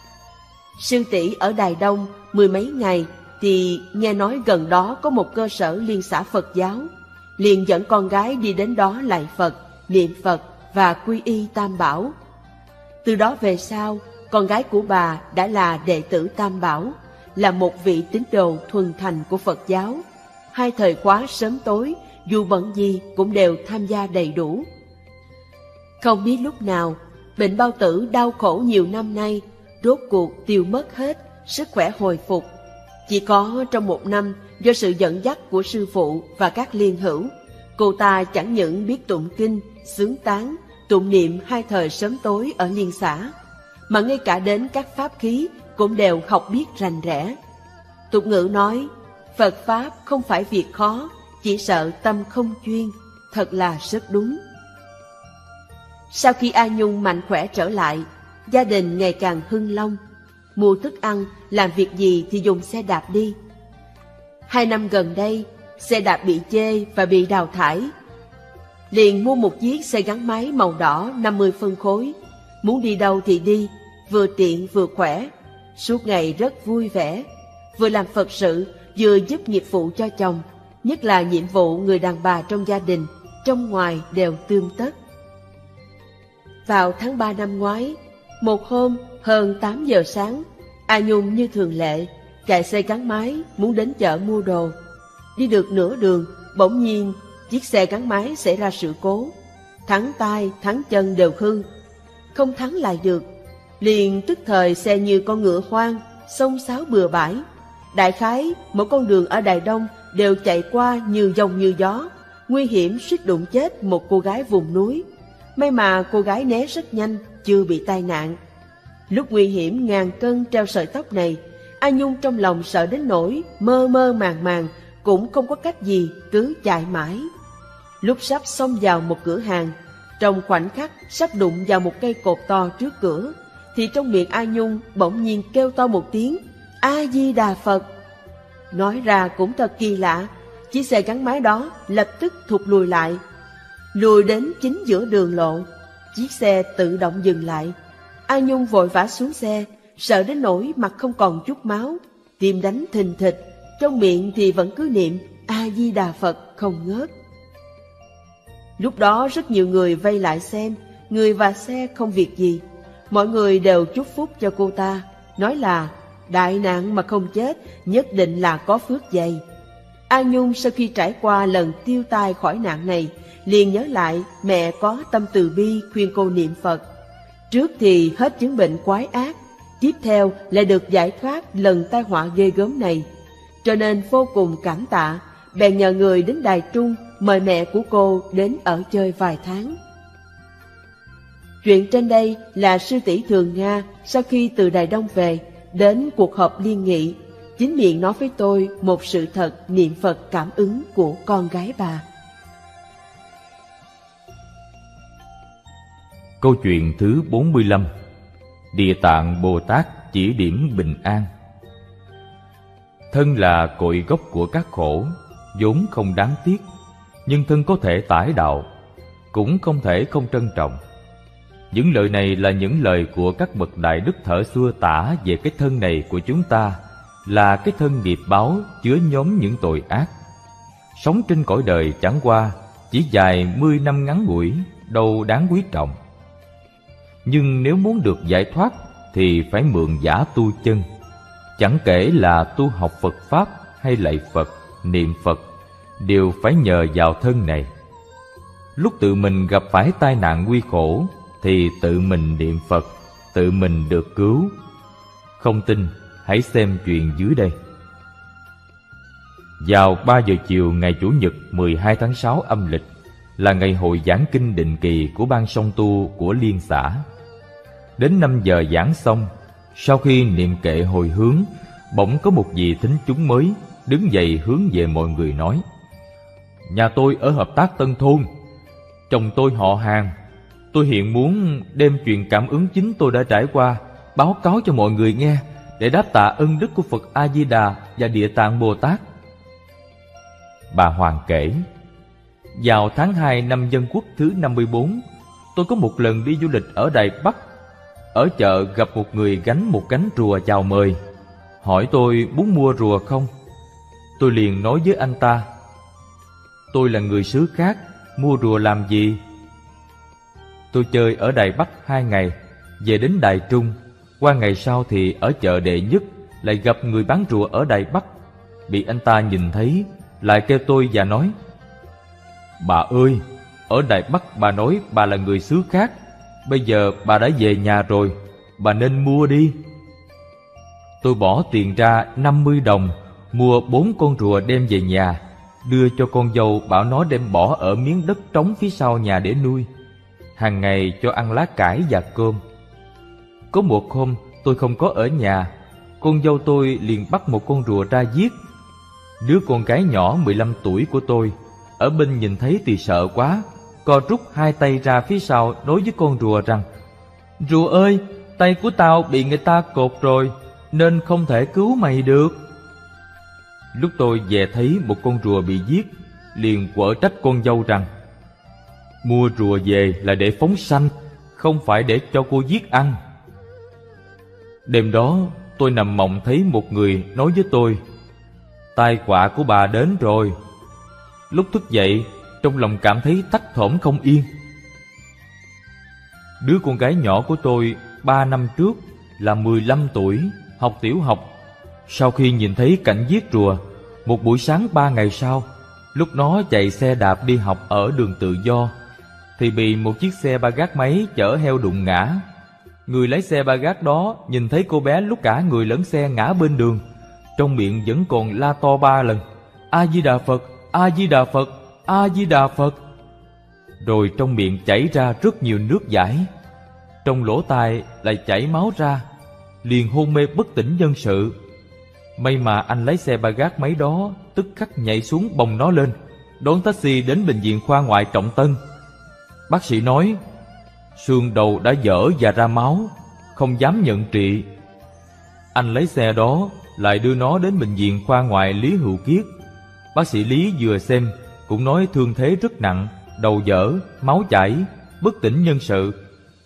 Sư tỷ ở Đài Đông 10 mấy ngày thì nghe nói gần đó có một cơ sở liên xã Phật giáo, liền dẫn con gái đi đến đó lạy Phật, niệm Phật và quy y Tam Bảo. Từ đó về sau, con gái của bà đã là đệ tử Tam Bảo, là một vị tín đồ thuần thành của Phật giáo. 2 thời khóa sớm tối, dù bận gì cũng đều tham gia đầy đủ. Không biết lúc nào, bệnh bao tử đau khổ nhiều năm nay, rốt cuộc tiêu mất hết, sức khỏe hồi phục. Chỉ có trong 1 năm, do sự dẫn dắt của sư phụ và các liên hữu, cô ta chẳng những biết tụng kinh, xướng tán, tụng niệm 2 thời sớm tối ở liên xã, mà ngay cả đến các pháp khí cũng đều học biết rành rẽ. Tục ngữ nói, Phật Pháp không phải việc khó, chỉ sợ tâm không chuyên, thật là rất đúng. Sau khi A Nhung mạnh khỏe trở lại, gia đình ngày càng hưng long. Mua thức ăn, làm việc gì thì dùng xe đạp đi. 2 năm gần đây, xe đạp bị chê và bị đào thải. Liền mua một chiếc xe gắn máy màu đỏ 50 phân khối. Muốn đi đâu thì đi, vừa tiện vừa khỏe. Suốt ngày rất vui vẻ, vừa làm Phật sự, vừa giúp nghiệp vụ cho chồng, nhất là nhiệm vụ người đàn bà trong gia đình, trong ngoài đều tươm tất. Vào tháng 3 năm ngoái, một hôm hơn 8 giờ sáng, A Nhung như thường lệ chạy xe gắn máy muốn đến chợ mua đồ. Đi được nửa đường, bỗng nhiên chiếc xe gắn máy xảy ra sự cố, thắng tay thắng chân đều hư, không thắng lại được. Liền tức thời xe như con ngựa hoang xông xáo bừa bãi. Đại khái mỗi con đường ở Đài Đông đều chạy qua như dòng như gió, nguy hiểm suýt đụng chết một cô gái vùng núi. May mà cô gái né rất nhanh, chưa bị tai nạn. Lúc nguy hiểm ngàn cân treo sợi tóc này, A Nhung trong lòng sợ đến nỗi mơ mơ màng màng, cũng không có cách gì, cứ chạy mãi. Lúc sắp xông vào một cửa hàng, trong khoảnh khắc sắp đụng vào một cây cột to trước cửa, thì trong miệng A Nhung bỗng nhiên kêu to một tiếng A Di Đà Phật. Nói ra cũng thật kỳ lạ, chiếc xe gắn máy đó lập tức thụt lùi lại. Lùi đến chính giữa đường lộ, chiếc xe tự động dừng lại. A Nhung vội vã xuống xe, sợ đến nỗi mặt không còn chút máu, tim đánh thình thịch, trong miệng thì vẫn cứ niệm A Di Đà Phật không ngớt. Lúc đó rất nhiều người vây lại xem, người và xe không việc gì. Mọi người đều chúc phúc cho cô ta, nói là đại nạn mà không chết, nhất định là có phước dày. A Nhung sau khi trải qua lần tiêu tai khỏi nạn này, liền nhớ lại mẹ có tâm từ bi khuyên cô niệm Phật. Trước thì hết chứng bệnh quái ác, tiếp theo lại được giải thoát lần tai họa ghê gớm này. Cho nên vô cùng cảm tạ, bèn nhờ người đến Đài Trung mời mẹ của cô đến ở chơi vài tháng. Chuyện trên đây là sư tỷ Thường Nga sau khi từ Đài Đông về, đến cuộc họp liên nghị, chính miệng nói với tôi một sự thật niệm Phật cảm ứng của con gái bà. Câu chuyện thứ 45. Địa Tạng Bồ Tát chỉ điểm bình an. Thân là cội gốc của các khổ, vốn không đáng tiếc, nhưng thân có thể tải đạo, cũng không thể không trân trọng. Những lời này là những lời của các bậc đại đức thở xưa tả về cái thân này của chúng ta, là cái thân nghiệp báo chứa nhóm những tội ác. Sống trên cõi đời chẳng qua chỉ vài 10 năm ngắn ngủi, đâu đáng quý trọng. Nhưng nếu muốn được giải thoát thì phải mượn giả tu chân. Chẳng kể là tu học Phật Pháp hay lạy Phật, niệm Phật, đều phải nhờ vào thân này. Lúc tự mình gặp phải tai nạn nguy khổ thì tự mình niệm Phật, tự mình được cứu. Không tin, hãy xem chuyện dưới đây. Vào 3 giờ chiều ngày Chủ nhật 12 tháng 6 âm lịch là ngày hội giảng kinh định kỳ của ban song tu của liên xã. Đến 5 giờ giảng xong, sau khi niệm kệ hồi hướng, bỗng có một vị thính chúng mới đứng dậy hướng về mọi người nói: Nhà tôi ở Hợp Tác Tân Thôn, chồng tôi họ Hàng. Tôi hiện muốn đem chuyện cảm ứng chính tôi đã trải qua báo cáo cho mọi người nghe, để đáp tạ ân đức của Phật A Di Đà và Địa Tạng Bồ Tát. Bà Hoàng kể: Vào tháng 2 năm Dân Quốc thứ 54, tôi có một lần đi du lịch ở Đài Bắc. Ở chợ gặp một người gánh một gánh rùa chào mời, hỏi tôi muốn mua rùa không. Tôi liền nói với anh ta: Tôi là người xứ khác, mua rùa làm gì? Tôi chơi ở Đài Bắc 2 ngày, về đến Đài Trung. Qua ngày sau thì ở chợ Đệ Nhất lại gặp người bán rùa ở Đài Bắc. Bị anh ta nhìn thấy, lại kêu tôi và nói: Bà ơi, ở Đài Bắc bà nói bà là người xứ khác, bây giờ bà đã về nhà rồi, bà nên mua đi. Tôi bỏ tiền ra 50 đồng, mua 4 con rùa đem về nhà, đưa cho con dâu, bảo nó đem bỏ ở miếng đất trống phía sau nhà để nuôi. Hàng ngày cho ăn lá cải và cơm. Có một hôm tôi không có ở nhà, con dâu tôi liền bắt một con rùa ra giết. Đứa con gái nhỏ 15 tuổi của tôi ở bên nhìn thấy thì sợ quá, co rút 2 tay ra phía sau nói với con rùa rằng: Rùa ơi, tay của tao bị người ta cột rồi, nên không thể cứu mày được. Lúc tôi về thấy một con rùa bị giết, liền quở trách con dâu rằng: Mua rùa về là để phóng sanh, không phải để cho cô giết ăn. Đêm đó tôi nằm mộng thấy một người nói với tôi: Tai họa của bà đến rồi. Lúc thức dậy, trong lòng cảm thấy thấp thỏm không yên. Đứa con gái nhỏ của tôi 3 năm trước là 15 tuổi, học tiểu học. Sau khi nhìn thấy cảnh giết rùa, một buổi sáng 3 ngày sau, lúc nó chạy xe đạp đi học ở đường Tự Do, thì bị một chiếc xe ba gác máy chở heo đụng ngã. Người lái xe ba gác đó nhìn thấy cô bé lúc cả người lẫn xe ngã bên đường, trong miệng vẫn còn la to 3 lần: A Di Đà Phật, A Di Đà Phật, A Di Đà Phật. Rồi trong miệng chảy ra rất nhiều nước dãi, trong lỗ tai lại chảy máu ra, liền hôn mê bất tỉnh nhân sự. May mà anh lái xe ba gác máy đó tức khắc nhảy xuống bồng nó lên, đón taxi đến bệnh viện khoa ngoại Trọng Tân. Bác sĩ nói xương đầu đã vỡ và ra máu, không dám nhận trị. Anh lái xe đó lại đưa nó đến bệnh viện khoa ngoại Lý Hữu Kiết. Bác sĩ Lý vừa xem cũng nói thương thế rất nặng, đầu vỡ, máu chảy, bất tỉnh nhân sự.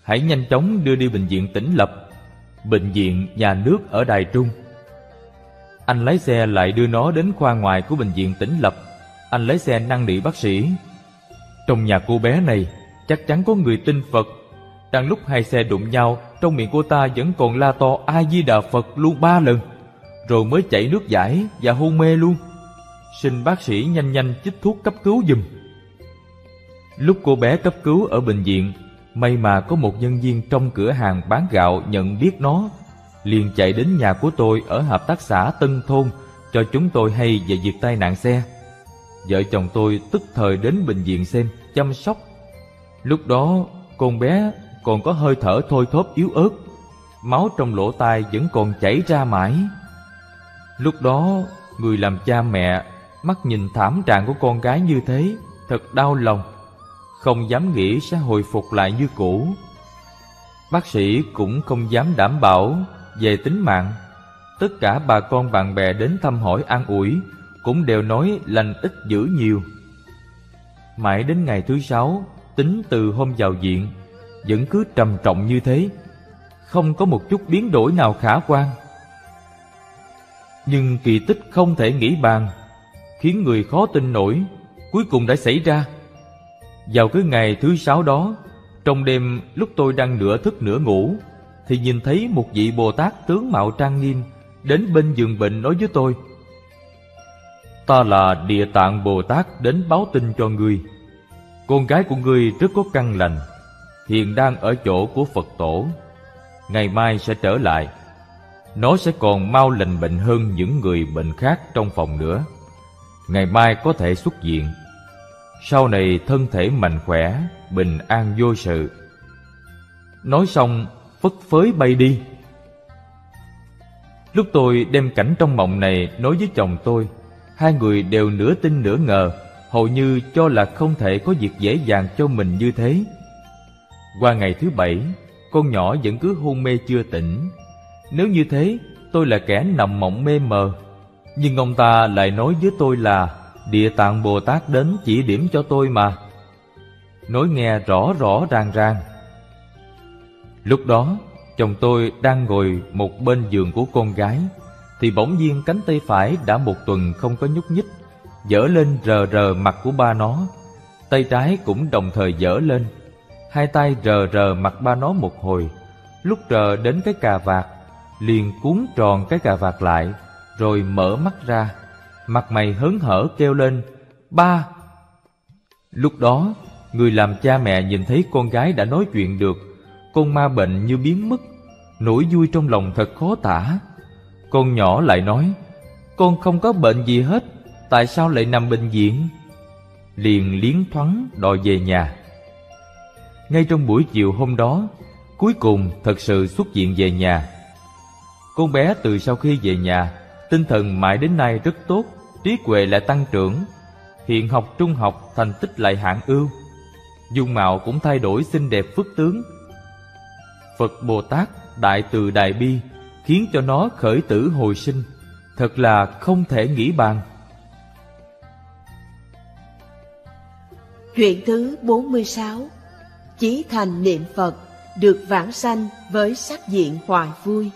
hãy nhanh chóng đưa đi bệnh viện Tỉnh Lập, bệnh viện nhà nước ở Đài Trung. Anh lái xe lại đưa nó đến khoa ngoài của bệnh viện Tỉnh Lập. Anh lái xe năn nỉ bác sĩ. Trong nhà cô bé này chắc chắn có người tin Phật. Đang lúc hai xe đụng nhau, trong miệng cô ta vẫn còn la to A Di Đà Phật luôn 3 lần, rồi mới chảy nước dãi và hôn mê luôn. Xin bác sĩ nhanh nhanh chích thuốc cấp cứu giùm. Lúc cô bé cấp cứu ở bệnh viện, may mà có một nhân viên trong cửa hàng bán gạo nhận biết nó, liền chạy đến nhà của tôi ở hợp tác xã Tân Thôn cho chúng tôi hay về việc tai nạn xe. Vợ chồng tôi tức thời đến bệnh viện xem, chăm sóc. Lúc đó con bé còn có hơi thở thôi thóp yếu ớt, máu trong lỗ tai vẫn còn chảy ra mãi. Lúc đó người làm cha mẹ mắt nhìn thảm trạng của con gái như thế, thật đau lòng, không dám nghĩ sẽ hồi phục lại như cũ. Bác sĩ cũng không dám đảm bảo về tính mạng. Tất cả bà con bạn bè đến thăm hỏi an ủi cũng đều nói lành ít dữ nhiều. Mãi đến ngày thứ 6, tính từ hôm vào viện, vẫn cứ trầm trọng như thế, không có một chút biến đổi nào khả quan. Nhưng kỳ tích không thể nghĩ bàn, khiến người khó tin nổi, cuối cùng đã xảy ra. Vào cái ngày thứ 6 đó, trong đêm lúc tôi đang nửa thức nửa ngủ, thì nhìn thấy một vị Bồ Tát tướng mạo trang nghiêm đến bên giường bệnh nói với tôi: "Ta là Địa Tạng Bồ Tát đến báo tin cho ngươi. Con gái của ngươi rất có căn lành, hiện đang ở chỗ của Phật tổ. Ngày mai sẽ trở lại. Nó sẽ còn mau lành bệnh hơn những người bệnh khác trong phòng nữa. Ngày mai có thể xuất viện. Sau này thân thể mạnh khỏe, bình an vô sự." Nói xong phất phới bay đi. Lúc tôi đem cảnh trong mộng này nói với chồng tôi, hai người đều nửa tin nửa ngờ, hầu như cho là không thể có việc dễ dàng cho mình như thế. Qua ngày thứ 7, con nhỏ vẫn cứ hôn mê chưa tỉnh. Nếu như thế, tôi là kẻ nằm mộng mê mờ. Nhưng ông ta lại nói với tôi là Địa Tạng Bồ Tát đến chỉ điểm cho tôi mà. Nói nghe rõ rõ ràng ràng. Lúc đó, chồng tôi đang ngồi một bên giường của con gái, thì bỗng nhiên cánh tay phải đã một tuần không có nhúc nhích, giở lên rờ rờ mặt của ba nó. Tay trái cũng đồng thời giở lên. Hai tay rờ rờ mặt ba nó một hồi. Lúc rờ đến cái cà vạt, liền cuốn tròn cái cà vạt lại, rồi mở mắt ra, mặt mày hớn hở kêu lên: "Ba!" Lúc đó, người làm cha mẹ nhìn thấy con gái đã nói chuyện được, con ma bệnh như biến mất, nỗi vui trong lòng thật khó tả. Con nhỏ lại nói: "Con không có bệnh gì hết, tại sao lại nằm bệnh viện?" Liền liến thoáng đòi về nhà. Ngay trong buổi chiều hôm đó, cuối cùng thật sự xuất viện về nhà. Con bé từ sau khi về nhà, tinh thần mãi đến nay rất tốt, trí huệ lại tăng trưởng. Hiện học trung học, thành tích lại hạng ưu, dung mạo cũng thay đổi xinh đẹp phước tướng. Phật Bồ Tát đại từ đại bi khiến cho nó khởi tử hồi sinh, thật là không thể nghĩ bàn. Chuyện thứ 46. Chí thành niệm Phật, được vãng sanh với sắc diện hoài vui.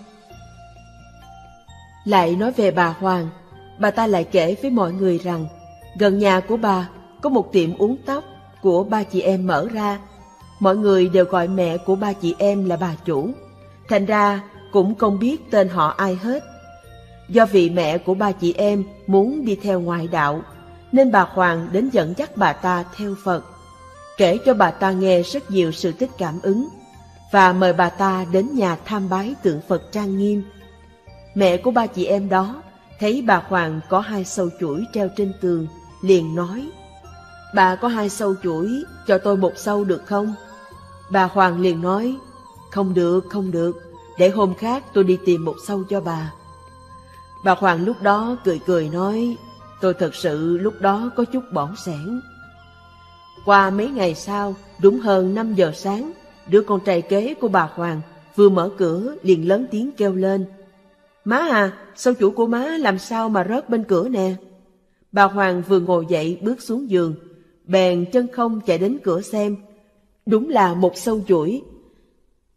Lại nói về bà Hoàng, bà ta lại kể với mọi người rằng gần nhà của bà có một tiệm uốn tóc của ba chị em mở ra. Mọi người đều gọi mẹ của ba chị em là bà chủ, thành ra cũng không biết tên họ ai hết. Do vị mẹ của ba chị em muốn đi theo ngoại đạo, nên bà Hoàng đến dẫn dắt bà ta theo Phật, kể cho bà ta nghe rất nhiều sự tích cảm ứng, và mời bà ta đến nhà tham bái tượng Phật trang nghiêm. Mẹ của ba chị em đó thấy bà Hoàng có 2 sâu chuỗi treo trên tường, liền nói: "Bà có 2 sâu chuỗi, cho tôi 1 sâu được không?" Bà Hoàng liền nói: không được, để hôm khác tôi đi tìm 1 sâu cho bà." Bà Hoàng lúc đó cười cười nói: "Tôi thật sự lúc đó có chút bỏng sẻn." Qua mấy ngày sau, đúng hơn 5 giờ sáng, đứa con trai kế của bà Hoàng vừa mở cửa liền lớn tiếng kêu lên: "Má à, sâu chuỗi của má làm sao mà rớt bên cửa nè." Bà Hoàng vừa ngồi dậy bước xuống giường, bèn chân không chạy đến cửa xem. Đúng là 1 sâu chuỗi.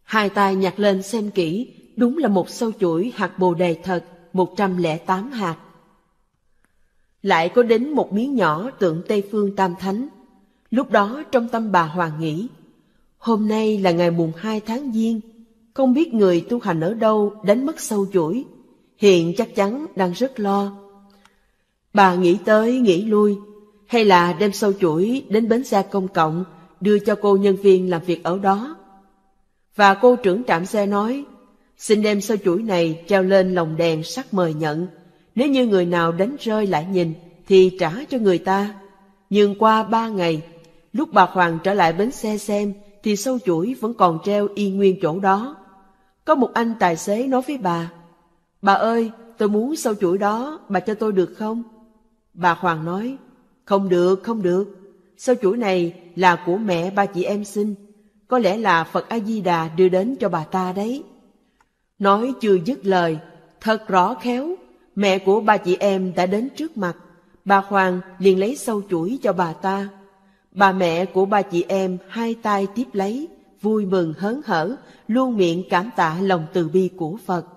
Hai tay nhặt lên xem kỹ, đúng là một sâu chuỗi hạt bồ đề thật, 108 hạt. Lại có đến một miếng nhỏ tượng Tây Phương Tam Thánh. Lúc đó trong tâm bà Hoàng nghĩ, hôm nay là ngày mùng 2 tháng Giêng, không biết người tu hành ở đâu đánh mất sâu chuỗi, hiện chắc chắn đang rất lo. Bà nghĩ tới nghĩ lui, hay là đem sâu chuỗi đến bến xe công cộng, đưa cho cô nhân viên làm việc ở đó. Và cô trưởng trạm xe nói, xin đem sâu chuỗi này treo lên lồng đèn sắt mời nhận. Nếu như người nào đánh rơi lại nhìn, thì trả cho người ta. Nhưng qua 3 ngày, lúc bà Hoàng trở lại bến xe xem, thì sâu chuỗi vẫn còn treo y nguyên chỗ đó. Có một anh tài xế nói với bà ơi, tôi muốn sâu chuỗi đó, bà cho tôi được không? Bà Hoàng nói, không được, sâu chuỗi này là của mẹ ba chị em xin, có lẽ là Phật A-di-đà đưa đến cho bà ta đấy. Nói chưa dứt lời, thật rõ khéo, mẹ của ba chị em đã đến trước mặt, bà Hoàng liền lấy sâu chuỗi cho bà ta. Bà mẹ của ba chị em hai tay tiếp lấy, vui mừng hớn hở, luôn miệng cảm tạ lòng từ bi của Phật.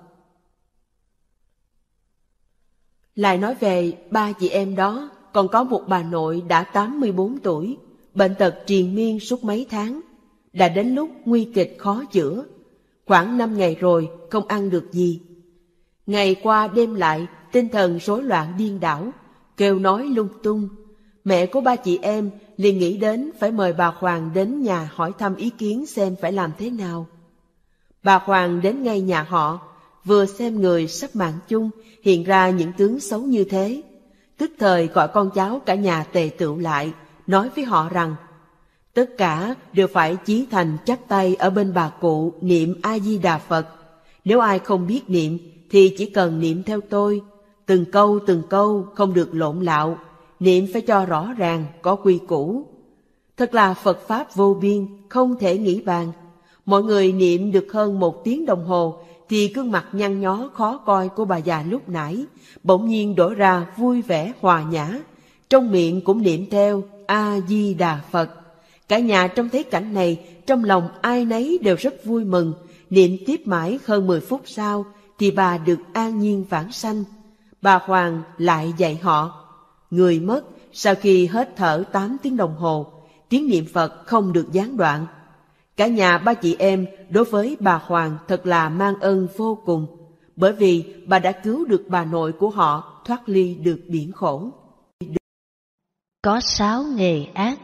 Lại nói về ba chị em đó, còn có một bà nội đã 84 tuổi, bệnh tật triền miên suốt mấy tháng, đã đến lúc nguy kịch khó chữa. Khoảng 5 ngày rồi, không ăn được gì. Ngày qua đêm lại, tinh thần rối loạn điên đảo, kêu nói lung tung. Mẹ của ba chị em liền nghĩ đến phải mời bà Hoàng đến nhà hỏi thăm ý kiến xem phải làm thế nào. Bà Hoàng đến ngay nhà họ, vừa xem người sắp mạng chung hiện ra những tướng xấu như thế, tức thời gọi con cháu cả nhà tề tựu lại, nói với họ rằng tất cả đều phải chí thành chắp tay ở bên bà cụ niệm A-di-đà Phật. Nếu ai không biết niệm thì chỉ cần niệm theo tôi, từng câu không được lộn lạo, niệm phải cho rõ ràng, có quy củ. Thật là Phật Pháp vô biên, không thể nghĩ bàn. Mọi người niệm được hơn 1 tiếng đồng hồ thì gương mặt nhăn nhó khó coi của bà già lúc nãy bỗng nhiên đổi ra vui vẻ hòa nhã, trong miệng cũng niệm theo A-di-đà Phật. Cả nhà trông thấy cảnh này, trong lòng ai nấy đều rất vui mừng. Niệm tiếp mãi hơn 10 phút sau thì bà được an nhiên vãng sanh. Bà Hoàng lại dạy họ, người mất sau khi hết thở 8 tiếng đồng hồ, tiếng niệm Phật không được gián đoạn. Cả nhà ba chị em đối với bà Hoàng thật là mang ơn vô cùng, bởi vì bà đã cứu được bà nội của họ thoát ly được biển khổ. Có 6 nghề ác.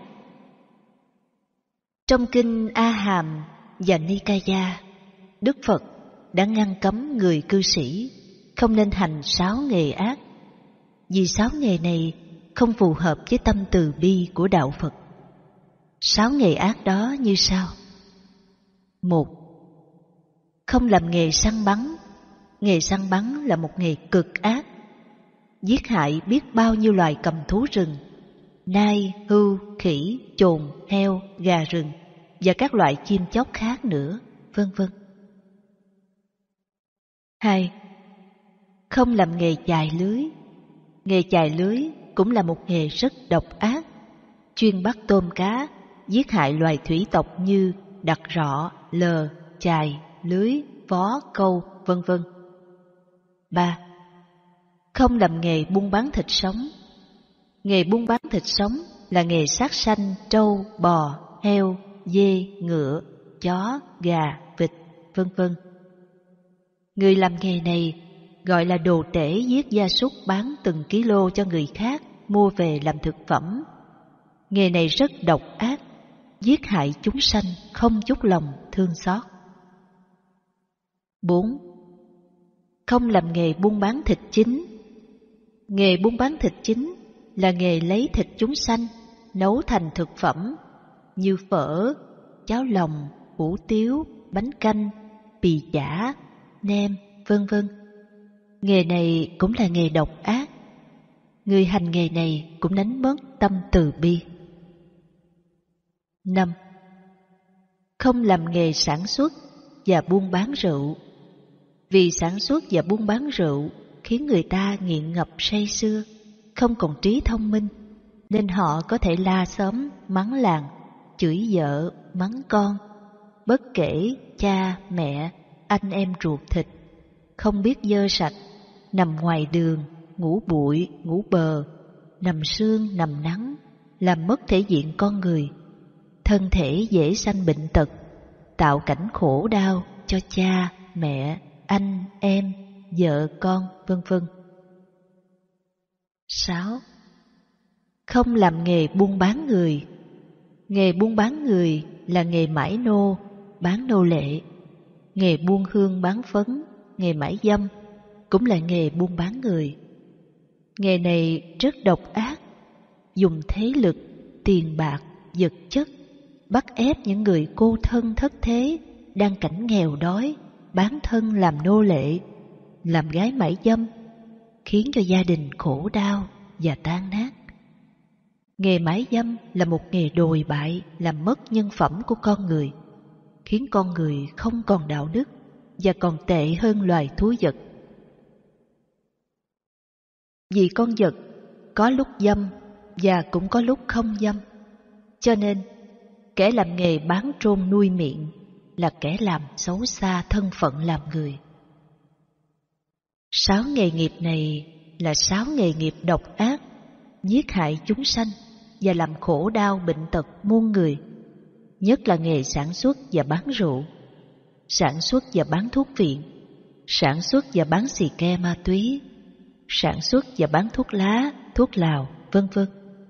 Trong kinh A Hàm và Nikaya, Đức Phật đã ngăn cấm người cư sĩ không nên hành 6 nghề ác, vì 6 nghề này không phù hợp với tâm từ bi của đạo Phật. 6 nghề ác đó như sau. 1. Không làm nghề săn bắn. Nghề săn bắn là một nghề cực ác, giết hại biết bao nhiêu loài cầm thú rừng, nai, hươu, khỉ, chồn, heo, gà rừng và các loại chim chóc khác nữa, vân vân. 2. Không làm nghề chài lưới. Nghề chài lưới cũng là một nghề rất độc ác, chuyên bắt tôm cá, giết hại loài thủy tộc như đặc rọ, lờ, chài, lưới, vó, câu, vân vân. 3. Không làm nghề buôn bán thịt sống. Nghề buôn bán thịt sống là nghề sát sanh trâu, bò, heo, dê, ngựa, chó, gà, vịt, vân vân. Người làm nghề này gọi là đồ tể, giết gia súc bán từng kilo cho người khác mua về làm thực phẩm. Nghề này rất độc ác, giết hại chúng sanh không chút lòng thương xót. 4. Không làm nghề buôn bán thịt chính. Nghề buôn bán thịt chính là nghề lấy thịt chúng sanh nấu thành thực phẩm như phở, cháo lòng, hủ tiếu, bánh canh, bì chả, nem, vân vân. Nghề này cũng là nghề độc ác. Người hành nghề này cũng đánh mất tâm từ bi. 5. Không làm nghề sản xuất và buôn bán rượu. Vì sản xuất và buôn bán rượu khiến người ta nghiện ngập say sưa, không còn trí thông minh, nên họ có thể la xóm, mắng làng, chửi vợ, mắng con, bất kể cha, mẹ, anh em ruột thịt, không biết dơ sạch, nằm ngoài đường, ngủ bụi, ngủ bờ, nằm sương, nằm nắng, làm mất thể diện con người. Thân thể dễ sanh bệnh tật, tạo cảnh khổ đau cho cha, mẹ, anh, em, vợ, con, vân vân. 6. Không làm nghề buôn bán người. Nghề buôn bán người là nghề mãi nô, bán nô lệ. Nghề buôn hương bán phấn, nghề mãi dâm cũng là nghề buôn bán người. Nghề này rất độc ác, dùng thế lực, tiền bạc, vật chất bắt ép những người cô thân thất thế đang cảnh nghèo đói, bán thân làm nô lệ, làm gái mãi dâm, khiến cho gia đình khổ đau và tan nát. Nghề mãi dâm là một nghề đồi bại, làm mất nhân phẩm của con người, khiến con người không còn đạo đức và còn tệ hơn loài thú vật. Vì con vật có lúc dâm và cũng có lúc không dâm, cho nên kẻ làm nghề bán trôn nuôi miệng là kẻ làm xấu xa thân phận làm người. 6 nghề nghiệp này là 6 nghề nghiệp độc ác, giết hại chúng sanh và làm khổ đau bệnh tật muôn người, nhất là nghề sản xuất và bán rượu, sản xuất và bán thuốc viện, sản xuất và bán xì ke ma túy, sản xuất và bán thuốc lá, thuốc lào, vân vân.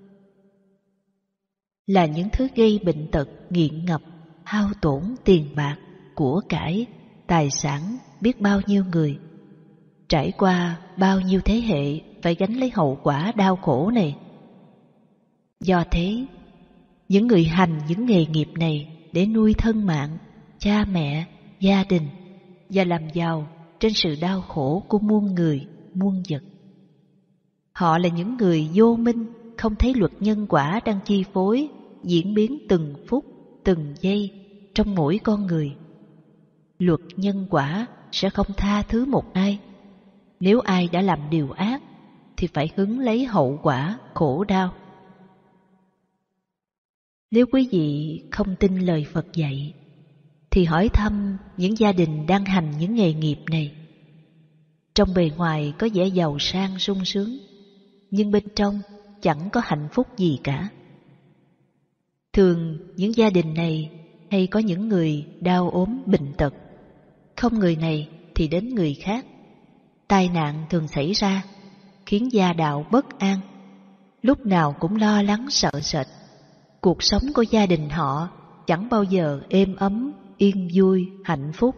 Là những thứ gây bệnh tật, nghiện ngập, hao tổn tiền bạc, của cải, tài sản biết bao nhiêu người, trải qua bao nhiêu thế hệ phải gánh lấy hậu quả đau khổ này. Do thế, những người hành những nghề nghiệp này để nuôi thân mạng, cha mẹ, gia đình và làm giàu trên sự đau khổ của muôn người, muôn vật. Họ là những người vô minh, không thấy luật nhân quả đang chi phối, diễn biến từng phút, từng giây trong mỗi con người. Luật nhân quả sẽ không tha thứ một ai. Nếu ai đã làm điều ác thì phải hứng lấy hậu quả khổ đau. Nếu quý vị không tin lời Phật dạy thì hỏi thăm những gia đình đang hành những nghề nghiệp này. Trong bề ngoài có vẻ giàu sang sung sướng, nhưng bên trong chẳng có hạnh phúc gì cả. Thường những gia đình này hay có những người đau ốm bệnh tật, không người này thì đến người khác. Tai nạn thường xảy ra, khiến gia đạo bất an, lúc nào cũng lo lắng sợ sệt. Cuộc sống của gia đình họ chẳng bao giờ êm ấm, yên vui, hạnh phúc.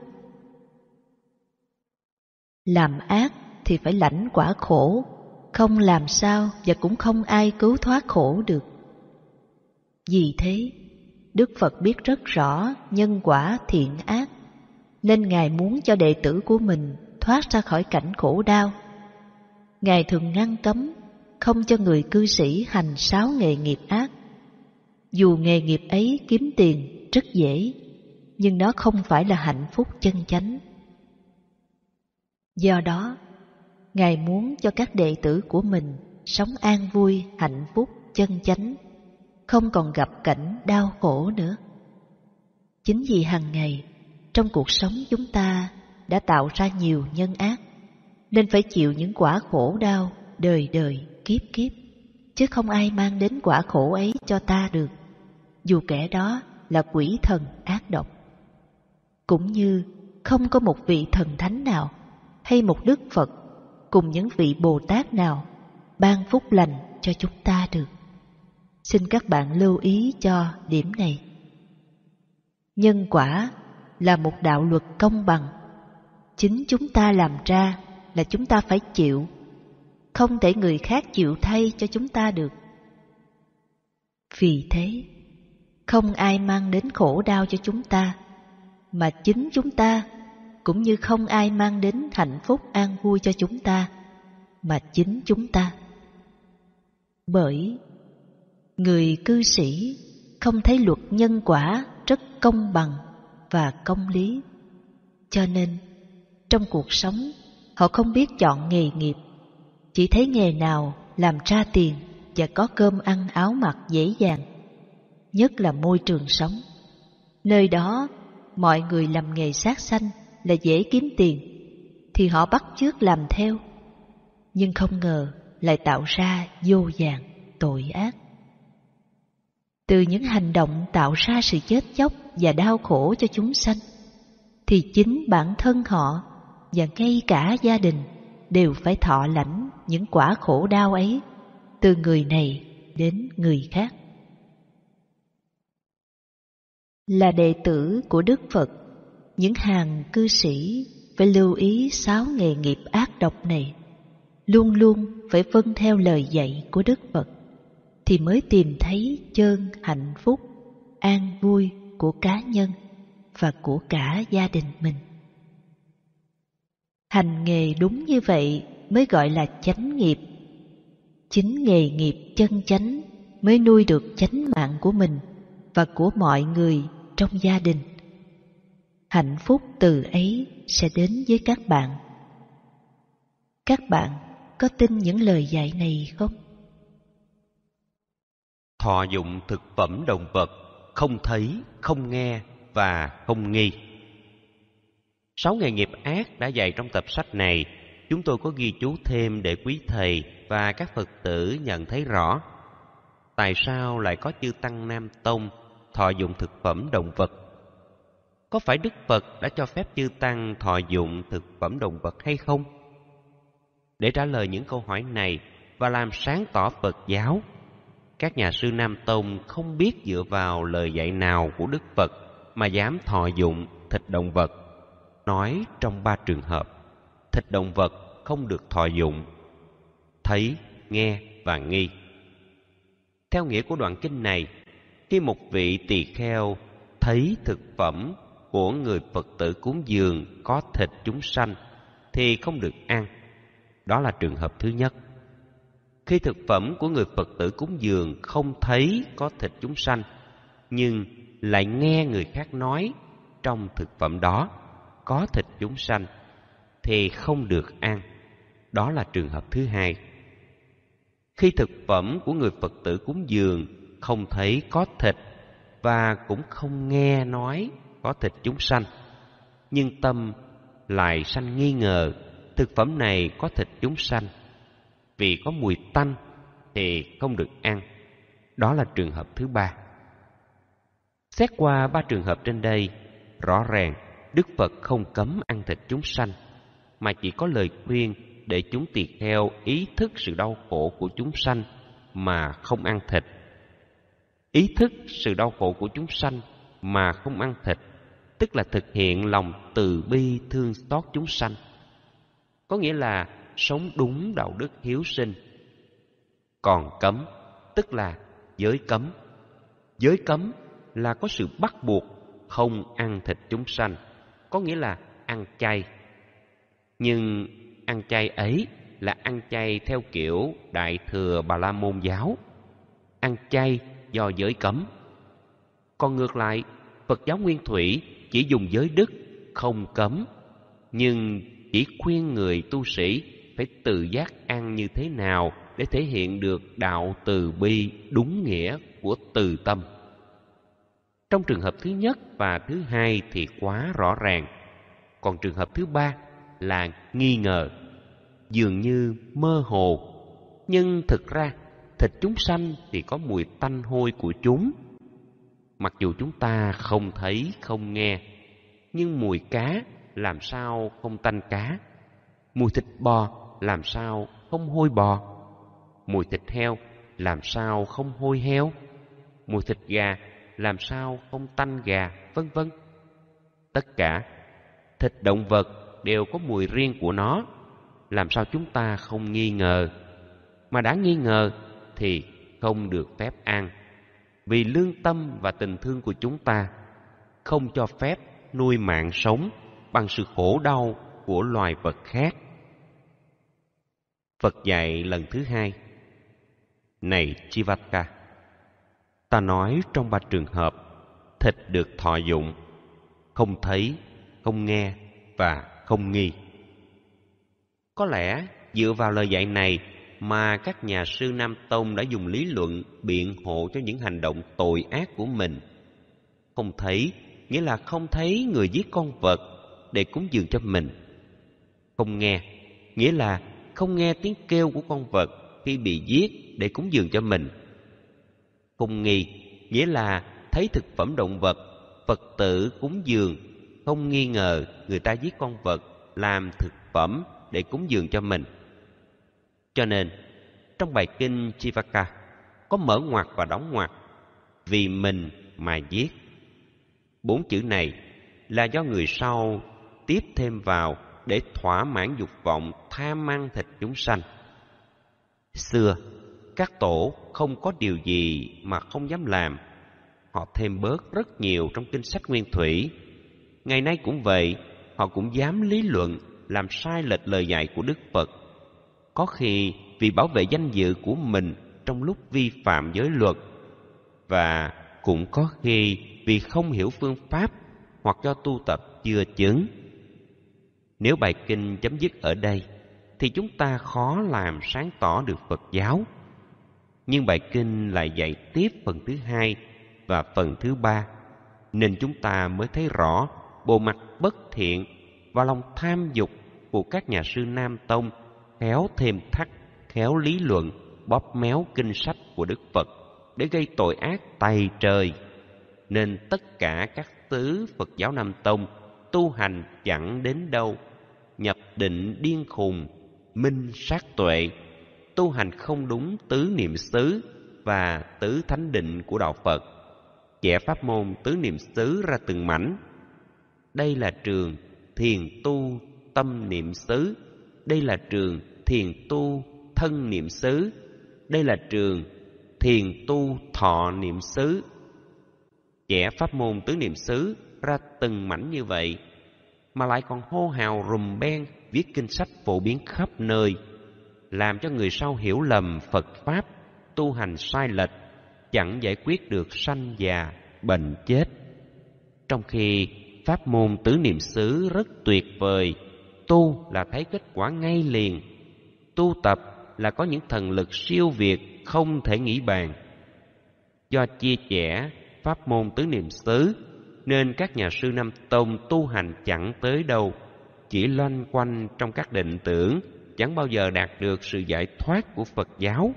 Làm ác thì phải lãnh quả khổ, không làm sao và cũng không ai cứu thoát khổ được. Vì thế, Đức Phật biết rất rõ nhân quả thiện ác, nên Ngài muốn cho đệ tử của mình thoát ra khỏi cảnh khổ đau. Ngài thường ngăn cấm không cho người cư sĩ hành 6 nghề nghiệp ác. Dù nghề nghiệp ấy kiếm tiền rất dễ, nhưng nó không phải là hạnh phúc chân chánh. Do đó, Ngài muốn cho các đệ tử của mình sống an vui, hạnh phúc, chân chánh, không còn gặp cảnh đau khổ nữa. Chính vì hàng ngày trong cuộc sống chúng ta đã tạo ra nhiều nhân ác, nên phải chịu những quả khổ đau đời đời kiếp kiếp, chứ không ai mang đến quả khổ ấy cho ta được, dù kẻ đó là quỷ thần ác độc. Cũng như không có một vị thần thánh nào hay một Đức Phật cùng những vị Bồ Tát nào ban phúc lành cho chúng ta được. Xin các bạn lưu ý cho điểm này. Nhân quả là một đạo luật công bằng. Chính chúng ta làm ra là chúng ta phải chịu, không thể người khác chịu thay cho chúng ta được. Vì thế, không ai mang đến khổ đau cho chúng ta, mà chính chúng ta, cũng như không ai mang đến hạnh phúc an vui cho chúng ta, mà chính chúng ta. Bởi người cư sĩ không thấy luật nhân quả rất công bằng và công lý, cho nên trong cuộc sống họ không biết chọn nghề nghiệp, chỉ thấy nghề nào làm ra tiền và có cơm ăn áo mặc dễ dàng, nhất là môi trường sống. Nơi đó mọi người làm nghề sát sanh là dễ kiếm tiền, thì họ bắt chước làm theo, nhưng không ngờ lại tạo ra vô vàn tội ác. Từ những hành động tạo ra sự chết chóc và đau khổ cho chúng sanh, thì chính bản thân họ và ngay cả gia đình đều phải thọ lãnh những quả khổ đau ấy, từ người này đến người khác. Là đệ tử của Đức Phật, những hàng cư sĩ phải lưu ý 6 nghề nghiệp ác độc này, luôn luôn phải vâng theo lời dạy của Đức Phật, thì mới tìm thấy chân hạnh phúc, an vui của cá nhân và của cả gia đình mình. Hành nghề đúng như vậy mới gọi là chánh nghiệp. Chính nghề nghiệp chân chánh mới nuôi được chánh mạng của mình và của mọi người trong gia đình. Hạnh phúc từ ấy sẽ đến với các bạn. Các bạn có tin những lời dạy này không? Thọ dụng thực phẩm động vật, không thấy, không nghe và không nghi. 6 nghề nghiệp ác đã dạy trong tập sách này, chúng tôi có ghi chú thêm để quý thầy và các Phật tử nhận thấy rõ. Tại sao lại có chư Tăng Nam Tông thọ dụng thực phẩm động vật? Có phải Đức Phật đã cho phép chư Tăng thọ dụng thực phẩm động vật hay không? Để trả lời những câu hỏi này và làm sáng tỏ Phật giáo, các nhà sư Nam Tông không biết dựa vào lời dạy nào của Đức Phật mà dám thọ dụng thịt động vật. Nói trong 3 trường hợp, thịt động vật không được thọ dụng: thấy, nghe và nghi. Theo nghĩa của đoạn kinh này, khi một vị tỳ kheo thấy thực phẩm của người Phật tử cúng dường có thịt chúng sanh thì không được ăn. Đó là trường hợp thứ nhất. Khi thực phẩm của người Phật tử cúng dường không thấy có thịt chúng sanh, nhưng lại nghe người khác nói trong thực phẩm đó có thịt chúng sanh, thì không được ăn. Đó là trường hợp thứ hai. Khi thực phẩm của người Phật tử cúng dường không thấy có thịt và cũng không nghe nói có thịt chúng sanh, nhưng tâm lại sanh nghi ngờ thực phẩm này có thịt chúng sanh, vì có mùi tanh thì không được ăn. Đó là trường hợp thứ ba. Xét qua 3 trường hợp trên đây, rõ ràng Đức Phật không cấm ăn thịt chúng sanh, mà chỉ có lời khuyên để chúng tỳ kheo ý thức sự đau khổ của chúng sanh mà không ăn thịt. Ý thức sự đau khổ của chúng sanh mà không ăn thịt, tức là thực hiện lòng từ bi thương xót chúng sanh. Có nghĩa là sống đúng đạo đức hiếu sinh. Còn cấm, tức là giới cấm. Giới cấm là có sự bắt buộc không ăn thịt chúng sanh, có nghĩa là ăn chay. Nhưng ăn chay ấy là ăn chay theo kiểu Đại Thừa Bà La Môn giáo, ăn chay do giới cấm. Còn ngược lại, Phật giáo Nguyên Thủy chỉ dùng giới đức, không cấm, nhưng chỉ khuyên người tu sĩ phải tự giác ăn như thế nào để thể hiện được đạo từ bi đúng nghĩa của từ tâm. Trong trường hợp thứ nhất và thứ hai thì quá rõ ràng. Còn trường hợp thứ ba là nghi ngờ, dường như mơ hồ. Nhưng thực ra thịt chúng sanh thì có mùi tanh hôi của chúng. Mặc dù chúng ta không thấy, không nghe, nhưng mùi cá làm sao không tanh cá? Mùi thịt bò làm sao không hôi bò? Mùi thịt heo làm sao không hôi heo? Mùi thịt gà làm sao không tanh gà, vân vân. Tất cả thịt động vật đều có mùi riêng của nó, làm sao chúng ta không nghi ngờ? Mà đã nghi ngờ thì không được phép ăn, vì lương tâm và tình thương của chúng ta không cho phép nuôi mạng sống bằng sự khổ đau của loài vật khác. Phật dạy lần thứ hai: này Chivataka, ta nói trong 3 trường hợp thịt được thọ dụng: không thấy, không nghe và không nghi. Có lẽ dựa vào lời dạy này mà các nhà sư Nam Tông đã dùng lý luận biện hộ cho những hành động tội ác của mình. Không thấy, nghĩa là không thấy người giết con vật để cúng dường cho mình. Không nghe nghĩa là không nghe tiếng kêu của con vật khi bị giết để cúng dường cho mình. Không nghi nghĩa là thấy thực phẩm động vật, Phật tử cúng dường, không nghi ngờ người ta giết con vật làm thực phẩm để cúng dường cho mình. Cho nên, trong bài kinh Chivaka có mở ngoặc và đóng ngoặc, vì mình mà giết. 4 chữ này là do người sau tiếp thêm vào để thỏa mãn dục vọng tham ăn thịt chúng sanh. Xưa, các tổ không có điều gì mà không dám làm. Họ thêm bớt rất nhiều trong kinh sách Nguyên Thủy. Ngày nay cũng vậy, họ cũng dám lý luận làm sai lệch lời dạy của Đức Phật. Có khi vì bảo vệ danh dự của mình trong lúc vi phạm giới luật, và cũng có khi vì không hiểu phương pháp hoặc do tu tập chưa chứng. Nếu bài kinh chấm dứt ở đây thì chúng ta khó làm sáng tỏ được Phật giáo. Nhưng bài kinh lại dạy tiếp phần thứ 2 và phần thứ 3, nên chúng ta mới thấy rõ bộ mặt bất thiện và lòng tham dục của các nhà sư Nam Tông khéo thêm thắt, khéo lý luận, bóp méo kinh sách của Đức Phật để gây tội ác tày trời. Nên tất cả các tứ Phật giáo Nam Tông tu hành chẳng đến đâu, nhập định điên khùng, minh sát tuệ, tu hành không đúng tứ niệm xứ và tứ thánh định của đạo Phật, chẻ pháp môn tứ niệm xứ ra từng mảnh. Đây là trường thiền tu tâm niệm xứ, đây là trường thiền tu thân niệm xứ, đây là trường thiền tu thọ niệm xứ. Chẻ pháp môn tứ niệm xứ ra từng mảnh như vậy, mà lại còn hô hào rùm beng viết kinh sách phổ biến khắp nơi, làm cho người sau hiểu lầm Phật Pháp, tu hành sai lệch, chẳng giải quyết được sanh già, bệnh chết. Trong khi pháp môn tứ niệm xứ rất tuyệt vời, tu là thấy kết quả ngay liền, tu tập là có những thần lực siêu việt không thể nghĩ bàn. Do chia sẻ pháp môn tứ niệm xứ nên các nhà sư Nam Tông tu hành chẳng tới đâu, chỉ loanh quanh trong các định tưởng, chẳng bao giờ đạt được sự giải thoát của Phật giáo.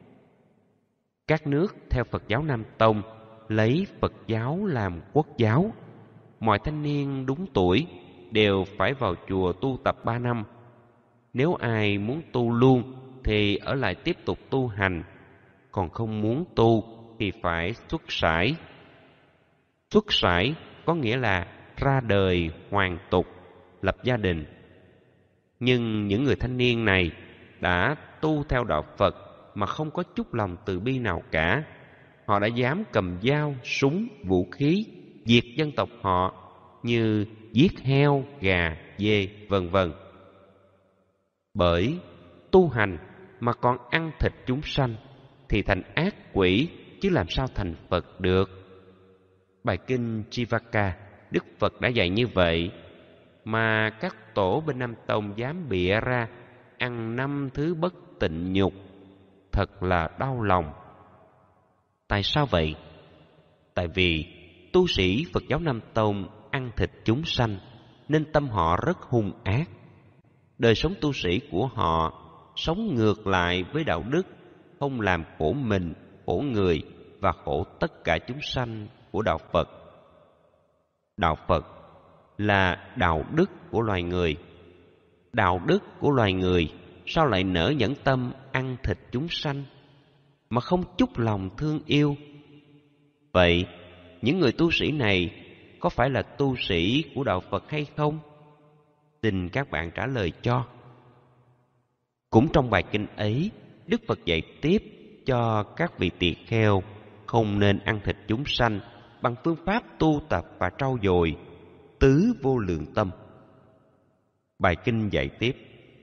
Các nước theo Phật giáo Nam Tông lấy Phật giáo làm quốc giáo. Mọi thanh niên đúng tuổi đều phải vào chùa tu tập 3 năm. Nếu ai muốn tu luôn thì ở lại tiếp tục tu hành, còn không muốn tu thì phải xuất sải. Xuất sải có nghĩa là ra đời hoàn tục, lập gia đình. Nhưng những người thanh niên này đã tu theo đạo Phật mà không có chút lòng từ bi nào cả. Họ đã dám cầm dao, súng, vũ khí diệt dân tộc họ, như giết heo, gà, dê, vân vân. Bởi tu hành mà còn ăn thịt chúng sanh thì thành ác quỷ, chứ làm sao thành Phật được. Bài kinh Chivaka, Đức Phật đã dạy như vậy, mà các tổ bên Nam Tông dám bịa ra ăn 5 thứ bất tịnh nhục, thật là đau lòng. Tại sao vậy? Tại vì tu sĩ Phật giáo Nam Tông ăn thịt chúng sanh nên tâm họ rất hung ác. Đời sống tu sĩ của họ sống ngược lại với đạo đức, không làm khổ mình, khổ người và khổ tất cả chúng sanh của đạo Phật. Đạo Phật là đạo đức của loài người. Đạo đức của loài người sao lại nỡ nhẫn tâm ăn thịt chúng sanh mà không chút lòng thương yêu? Vậy những người tu sĩ này có phải là tu sĩ của đạo Phật hay không? Xin các bạn trả lời cho. Cũng trong bài kinh ấy, Đức Phật dạy tiếp cho các vị tỳ kheo không nên ăn thịt chúng sanh bằng phương pháp tu tập và trau dồi tứ vô lượng tâm. Bài kinh dạy tiếp: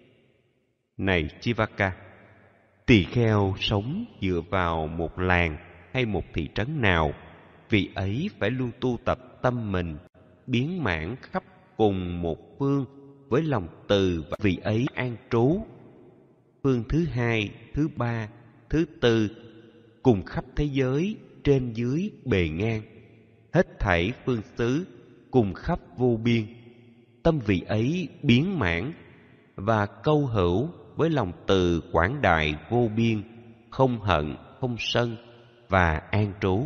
Này Chivaka, tỳ kheo sống dựa vào một làng hay một thị trấn nào, vị ấy phải luôn tu tập tâm mình biến mãn khắp cùng một phương với lòng từ, và vị ấy an trú phương thứ 2, thứ 3, thứ 4 cùng khắp thế giới trên dưới bề ngang, hết thảy phương xứ cùng khắp vô biên. Tâm vị ấy biến mãn và câu hữu với lòng từ quảng đại vô biên, không hận, không sân và an trú.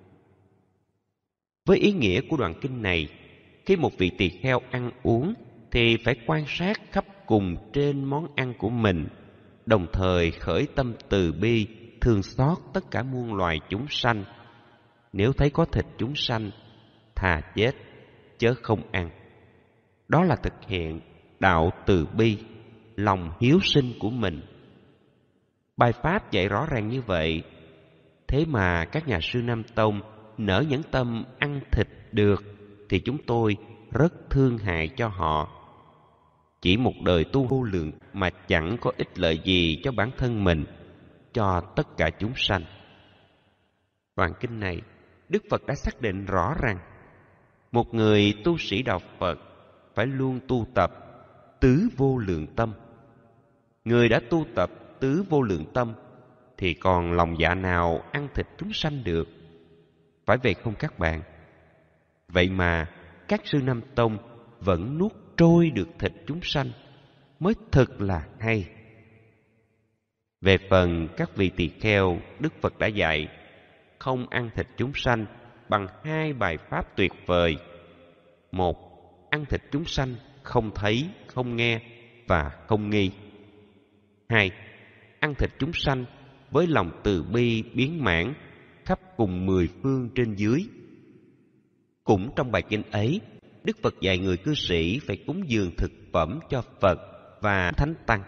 Với ý nghĩa của đoạn kinh này, khi một vị tỳ kheo ăn uống thì phải quan sát khắp cùng trên món ăn của mình, đồng thời khởi tâm từ bi, thương xót tất cả muôn loài chúng sanh. Nếu thấy có thịt chúng sanh, thà chết chớ không ăn. Đó là thực hiện đạo từ bi, lòng hiếu sinh của mình. Bài pháp dạy rõ ràng như vậy, thế mà các nhà sư Nam Tông nỡ nhẫn tâm ăn thịt được thì chúng tôi rất thương hại cho họ. Chỉ một đời tu vô lượng mà chẳng có ích lợi gì cho bản thân mình, cho tất cả chúng sanh. Đoạn kinh này, Đức Phật đã xác định rõ rằng một người tu sĩ đạo Phật phải luôn tu tập tứ vô lượng tâm. Người đã tu tập tứ vô lượng tâm thì còn lòng dạ nào ăn thịt chúng sanh được? Phải vậy không các bạn? Vậy mà các sư Nam Tông vẫn nuốt trôi được thịt chúng sanh, mới thật là hay. Về phần các vị tỳ kheo, Đức Phật đã dạy không ăn thịt chúng sanh bằng hai bài pháp tuyệt vời. Một, ăn thịt chúng sanh không thấy, không nghe và không nghi. Hai, ăn thịt chúng sanh với lòng từ bi biến mãn khắp cùng 10 phương trên dưới. Cũng trong bài kinh ấy, Đức Phật dạy người cư sĩ phải cúng dường thực phẩm cho Phật và Thánh Tăng.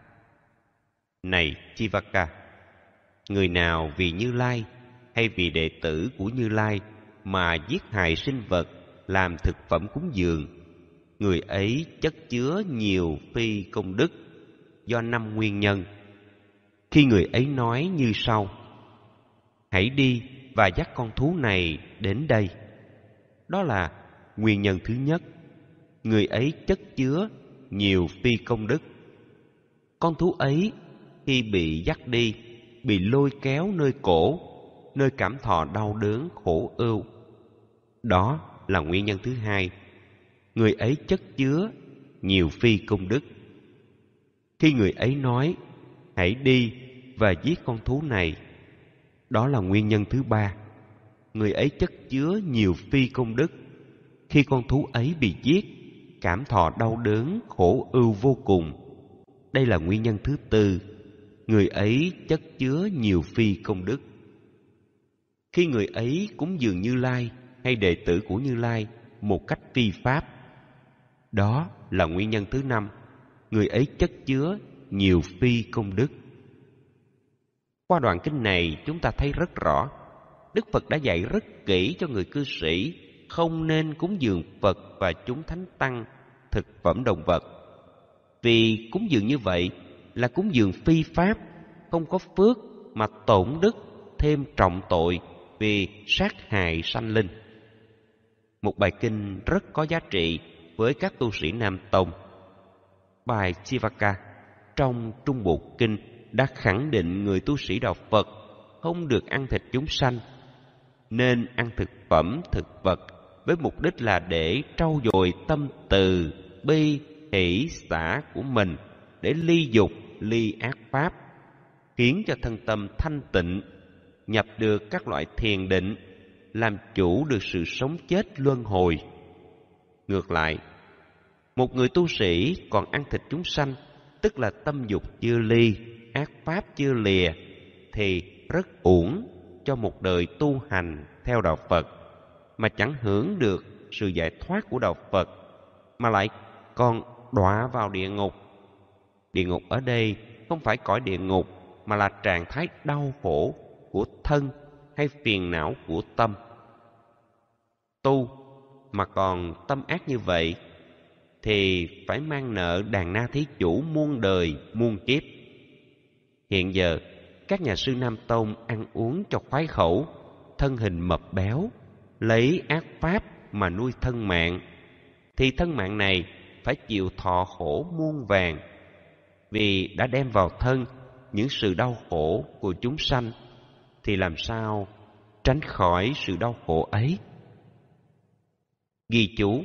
Này Chivaka, người nào vì Như Lai hay vì đệ tử của Như Lai mà giết hại sinh vật làm thực phẩm cúng dường, người ấy chất chứa nhiều phi công đức do 5 nguyên nhân. Khi người ấy nói như sau: hãy đi và dắt con thú này đến đây. Đó là nguyên nhân thứ nhất. Người ấy chất chứa nhiều phi công đức. Con thú ấy khi bị dắt đi, bị lôi kéo nơi cổ, nơi cảm thọ đau đớn khổ ưu. Đó là nguyên nhân thứ hai. Người ấy chất chứa nhiều phi công đức. Khi người ấy nói hãy đi và giết con thú này, đó là nguyên nhân thứ ba. Người ấy chất chứa nhiều phi công đức. Khi con thú ấy bị giết, cảm thọ đau đớn khổ ưu vô cùng. Đây là nguyên nhân thứ tư. Người ấy chất chứa nhiều phi công đức. Khi người ấy cúng dường Như Lai hay đệ tử của Như Lai một cách phi pháp, đó là nguyên nhân thứ năm. Người ấy chất chứa nhiều phi công đức. Qua đoạn kinh này chúng ta thấy rất rõ, Đức Phật đã dạy rất kỹ cho người cư sĩ không nên cúng dường Phật và chúng Thánh Tăng thực phẩm động vật. Vì cúng dường như vậy là cúng dường phi pháp, không có phước mà tổn đức, thêm trọng tội vì sát hại sanh linh. Một bài kinh rất có giá trị với các tu sĩ Nam Tông. Bài Chivaka trong Trung Bộ Kinh đã khẳng định người tu sĩ đạo Phật không được ăn thịt chúng sanh, nên ăn thực phẩm thực vật với mục đích là để trau dồi tâm từ bi hỷ xả của mình, để ly dục ly ác pháp, khiến cho thân tâm thanh tịnh, nhập được các loại thiền định, làm chủ được sự sống chết luân hồi. Ngược lại, một người tu sĩ còn ăn thịt chúng sanh, tức là tâm dục chưa ly, ác pháp chưa lìa, thì rất uổng cho một đời tu hành theo đạo Phật, mà chẳng hưởng được sự giải thoát của đạo Phật, mà lại còn đọa vào địa ngục. Địa ngục ở đây không phải cõi địa ngục, mà là trạng thái đau khổ của thân hay phiền não của tâm. Tu mà còn tâm ác như vậy thì phải mang nợ đàn na thí chủ muôn đời muôn kiếp. Hiện giờ các nhà sư Nam Tông ăn uống cho khoái khẩu, thân hình mập béo, lấy ác pháp mà nuôi thân mạng, thì thân mạng này phải chịu thọ khổ muôn vàn, vì đã đem vào thân những sự đau khổ của chúng sanh, thì làm sao tránh khỏi sự đau khổ ấy? Ghi chú: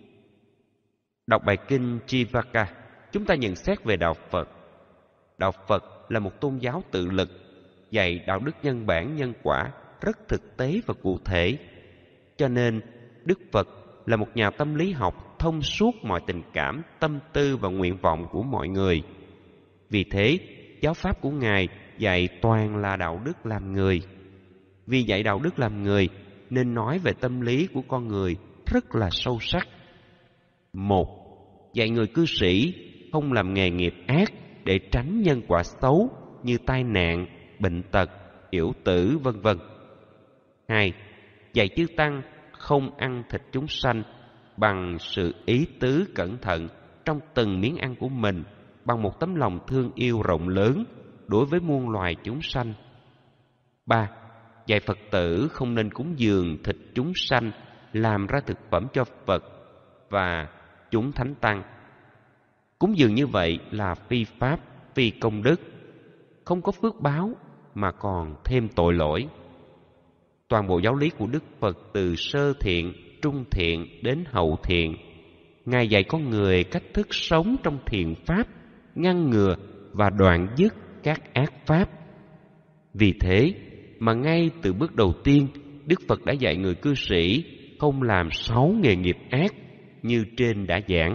đọc bài kinh Jivaka, chúng ta nhận xét về đạo Phật. Đạo Phật là một tôn giáo tự lực, dạy đạo đức nhân bản nhân quả rất thực tế và cụ thể. Cho nên, Đức Phật là một nhà tâm lý học thông suốt mọi tình cảm, tâm tư và nguyện vọng của mọi người. Vì thế, giáo pháp của Ngài dạy toàn là đạo đức làm người. Vì dạy đạo đức làm người, nên nói về tâm lý của con người rất là sâu sắc. 1. Dạy người cư sĩ không làm nghề nghiệp ác để tránh nhân quả xấu như tai nạn, bệnh tật, yểu tử, vân vân. 2. Dạy chư tăng không ăn thịt chúng sanh bằng sự ý tứ cẩn thận trong từng miếng ăn của mình, bằng một tấm lòng thương yêu rộng lớn đối với muôn loài chúng sanh. 3. Dạy Phật tử không nên cúng dường thịt chúng sanh làm ra thực phẩm cho Phật và chúng thánh tăng. Cúng dường như vậy là phi pháp, phi công đức, không có phước báo mà còn thêm tội lỗi. Toàn bộ giáo lý của Đức Phật từ sơ thiện, trung thiện đến hậu thiện, Ngài dạy con người cách thức sống trong thiện pháp, ngăn ngừa và đoạn dứt các ác pháp. Vì thế mà ngay từ bước đầu tiên, Đức Phật đã dạy người cư sĩ không làm 6 nghề nghiệp ác như trên đã giảng.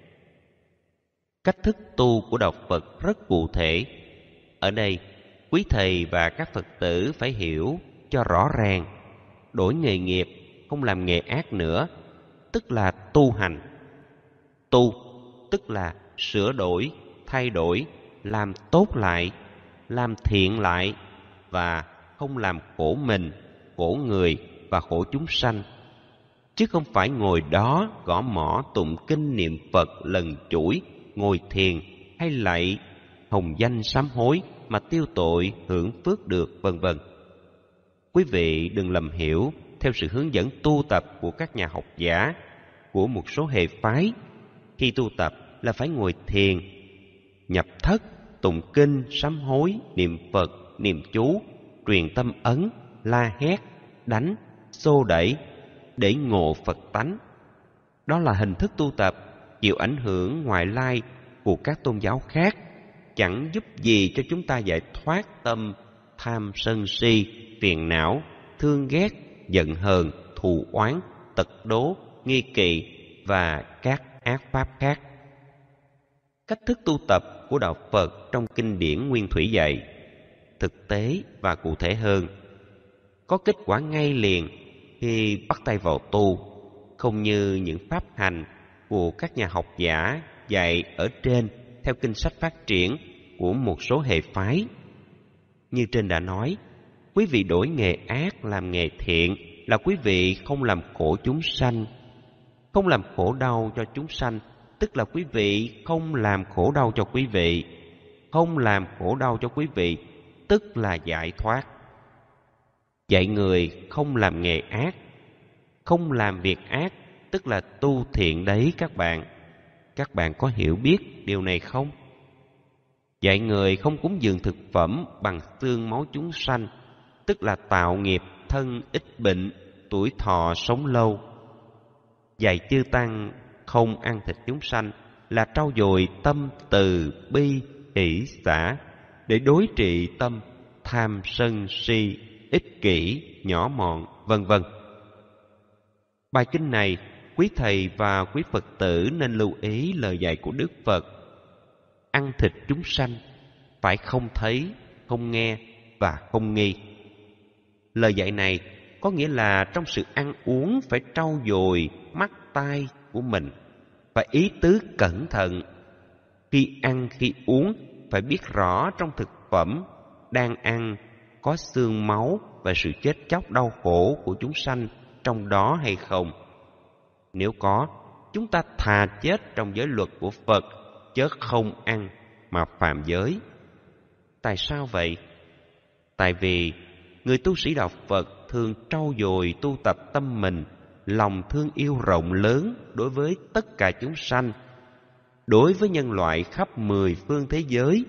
Cách thức tu của đạo Phật rất cụ thể. Ở đây, quý thầy và các Phật tử phải hiểu cho rõ ràng. Đổi nghề nghiệp, không làm nghề ác nữa, tức là tu hành. Tu, tức là sửa đổi, thay đổi, làm tốt lại, làm thiện lại và không làm khổ mình, khổ người và khổ chúng sanh. Chứ không phải ngồi đó gõ mõ tụng kinh niệm Phật lần chuỗi, ngồi thiền hay lạy hồng danh sám hối mà tiêu tội hưởng phước được, vân vân. Quý vị đừng lầm hiểu theo sự hướng dẫn tu tập của các nhà học giả, của một số hệ phái. Khi tu tập là phải ngồi thiền, nhập thất, tụng kinh, sám hối, niệm Phật, niệm chú, truyền tâm ấn, la hét, đánh, xô đẩy để ngộ Phật tánh. Đó là hình thức tu tập chịu ảnh hưởng ngoại lai của các tôn giáo khác, chẳng giúp gì cho chúng ta giải thoát tâm tham sân si, phiền não, thương ghét, giận hờn, thù oán, tật đố, nghi kỵ và các ác pháp khác. Cách thức tu tập của đạo Phật trong kinh điển Nguyên Thủy dạy thực tế và cụ thể hơn, có kết quả ngay liền khi bắt tay vào tu, không như những pháp hành của các nhà học giả dạy ở trên theo kinh sách phát triển của một số hệ phái. Như trên đã nói, quý vị đổi nghề ác làm nghề thiện là quý vị không làm khổ chúng sanh. Không làm khổ đau cho chúng sanh tức là quý vị không làm khổ đau cho quý vị. Không làm khổ đau cho quý vị tức là giải thoát. Dạy người không làm nghề ác, không làm việc ác tức là tu thiện đấy các bạn. Các bạn có hiểu biết điều này không? Dạy người không cúng dường thực phẩm bằng xương máu chúng sanh tức là tạo nghiệp thân ít bệnh, tuổi thọ sống lâu. Dạy chư tăng không ăn thịt chúng sanh là trau dồi tâm từ bi hỷ xả để đối trị tâm tham sân si, ích kỷ, nhỏ mọn, vân vân. Bài kinh này, quý thầy và quý Phật tử nên lưu ý lời dạy của Đức Phật. Ăn thịt chúng sanh phải không thấy, không nghe và không nghi. Lời dạy này có nghĩa là trong sự ăn uống phải trau dồi mắt tai của mình, phải ý tứ cẩn thận. Khi ăn khi uống phải biết rõ trong thực phẩm đang ăn có xương máu và sự chết chóc đau khổ của chúng sanh trong đó hay không. Nếu có, chúng ta thà chết trong giới luật của Phật chớ không ăn mà phạm giới. Tại sao vậy? Tại vì người tu sĩ đạo Phật thường trau dồi tu tập tâm mình, lòng thương yêu rộng lớn đối với tất cả chúng sanh, đối với nhân loại khắp 10 phương thế giới.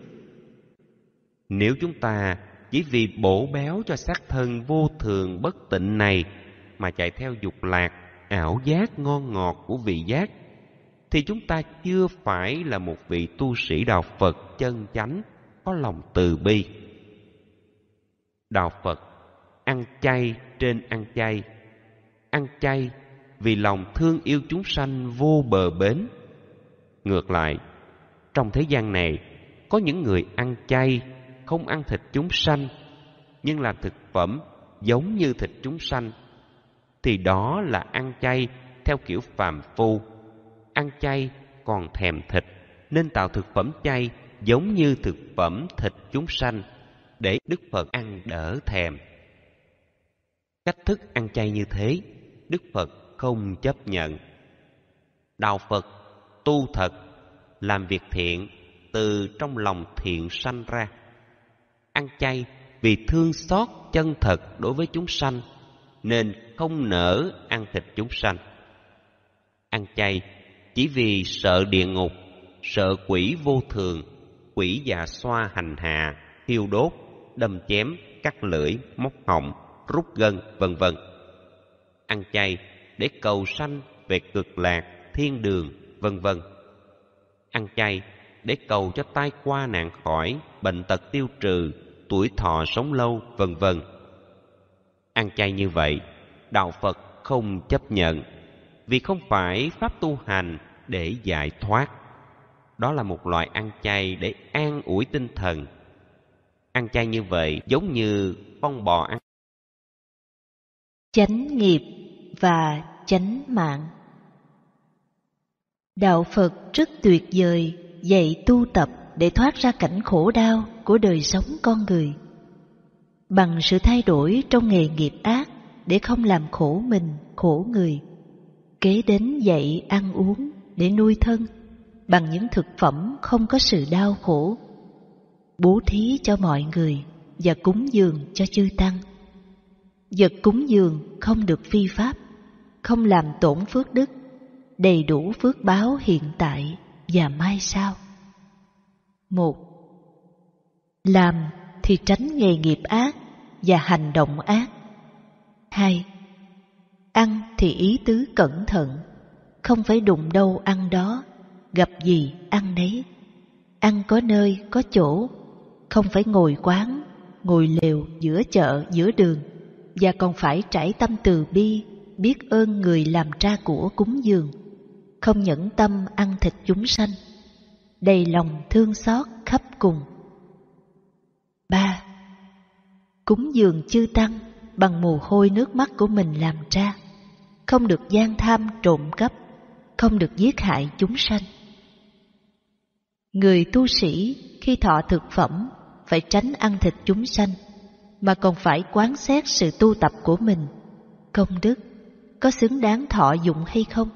Nếu chúng ta chỉ vì bổ béo cho xác thân vô thường bất tịnh này mà chạy theo dục lạc, ảo giác ngon ngọt của vị giác, thì chúng ta chưa phải là một vị tu sĩ đạo Phật chân chánh, có lòng từ bi. Đạo Phật ăn chay trên ăn chay vì lòng thương yêu chúng sanh vô bờ bến. Ngược lại, trong thế gian này có những người ăn chay, không ăn thịt chúng sanh, nhưng làm thực phẩm giống như thịt chúng sanh, thì đó là ăn chay theo kiểu phàm phu. Ăn chay còn thèm thịt, nên tạo thực phẩm chay giống như thực phẩm thịt chúng sanh, để Đức Phật ăn đỡ thèm. Cách thức ăn chay như thế, Đức Phật không chấp nhận. Đạo Phật tu thật, làm việc thiện từ trong lòng thiện sanh ra. Ăn chay vì thương xót chân thật đối với chúng sanh, nên không nỡ ăn thịt chúng sanh. Ăn chay chỉ vì sợ địa ngục, sợ quỷ vô thường, quỷ già xoa hành hạ, thiêu đốt, đâm chém, cắt lưỡi, móc họng, rút gân, vân vân. Ăn chay để cầu sanh về cực lạc, thiên đường, vân vân. Ăn chay để cầu cho tai qua nạn khỏi, bệnh tật tiêu trừ, tuổi thọ sống lâu, vân vân. Ăn chay như vậy, đạo Phật không chấp nhận, vì không phải pháp tu hành để giải thoát. Đó là một loại ăn chay để an ủi tinh thần. Ăn chay như vậy giống như con bò ăn. Chánh nghiệp và chánh mạng. Đạo Phật rất tuyệt vời dạy tu tập để thoát ra cảnh khổ đau của đời sống con người, bằng sự thay đổi trong nghề nghiệp ác để không làm khổ mình, khổ người. Kế đến dạy ăn uống để nuôi thân bằng những thực phẩm không có sự đau khổ, bố thí cho mọi người và cúng dường cho chư tăng. Vật cúng dường không được phi pháp, không làm tổn phước đức, đầy đủ phước báo hiện tại và mai sau. 1. Làm thì tránh nghề nghiệp ác và hành động ác. 2. Ăn thì ý tứ cẩn thận, không phải đụng đâu ăn đó, gặp gì ăn đấy. Ăn có nơi có chỗ, không phải ngồi quán, ngồi lều giữa chợ giữa đường, và còn phải trải tâm từ bi, biết ơn người làm ra của cúng dường, không nhẫn tâm ăn thịt chúng sanh, đầy lòng thương xót khắp cùng. 3. Cúng dường chư tăng bằng mồ hôi nước mắt của mình làm ra, không được gian tham trộm cắp, không được giết hại chúng sanh. Người tu sĩ khi thọ thực phẩm phải tránh ăn thịt chúng sanh, mà còn phải quán xét sự tu tập của mình, công đức có xứng đáng thọ dụng hay không.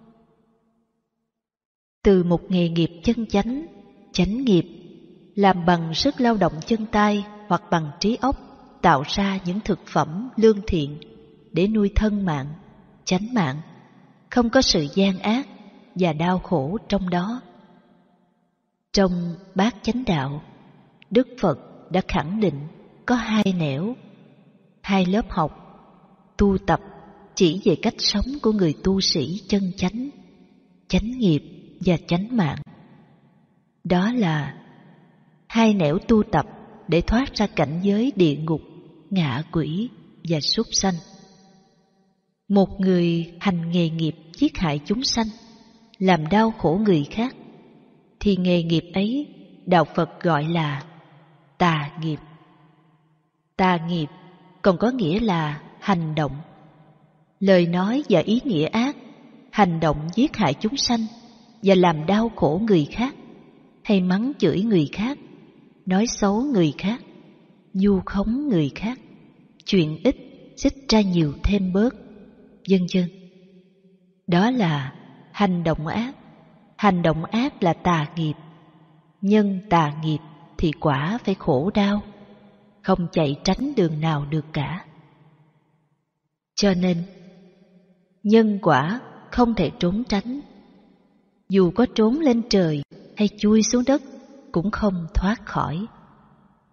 Từ một nghề nghiệp chân chánh, chánh nghiệp, làm bằng sức lao động chân tay hoặc bằng trí óc, tạo ra những thực phẩm lương thiện để nuôi thân mạng, chánh mạng, không có sự gian ác và đau khổ trong đó. Trong Bát Chánh Đạo, Đức Phật đã khẳng định có 2 nẻo, 2 lớp học tu tập chỉ về cách sống của người tu sĩ chân chánh, chánh nghiệp và chánh mạng. Đó là 2 nẻo tu tập để thoát ra cảnh giới địa ngục, ngạ quỷ và súc sanh. Một người hành nghề nghiệp giết hại chúng sanh, làm đau khổ người khác, thì nghề nghiệp ấy đạo Phật gọi là tà nghiệp. Tà nghiệp còn có nghĩa là hành động, lời nói và ý nghĩa ác, hành động giết hại chúng sanh và làm đau khổ người khác, hay mắng chửi người khác, nói xấu người khác, vu khống người khác, chuyện ít xích ra nhiều thêm bớt, vân vân. Đó là hành động ác. Hành động ác là tà nghiệp. Nhân tà nghiệp thì quả phải khổ đau, không chạy tránh đường nào được cả. Cho nên, nhân quả không thể trốn tránh. Dù có trốn lên trời hay chui xuống đất cũng không thoát khỏi.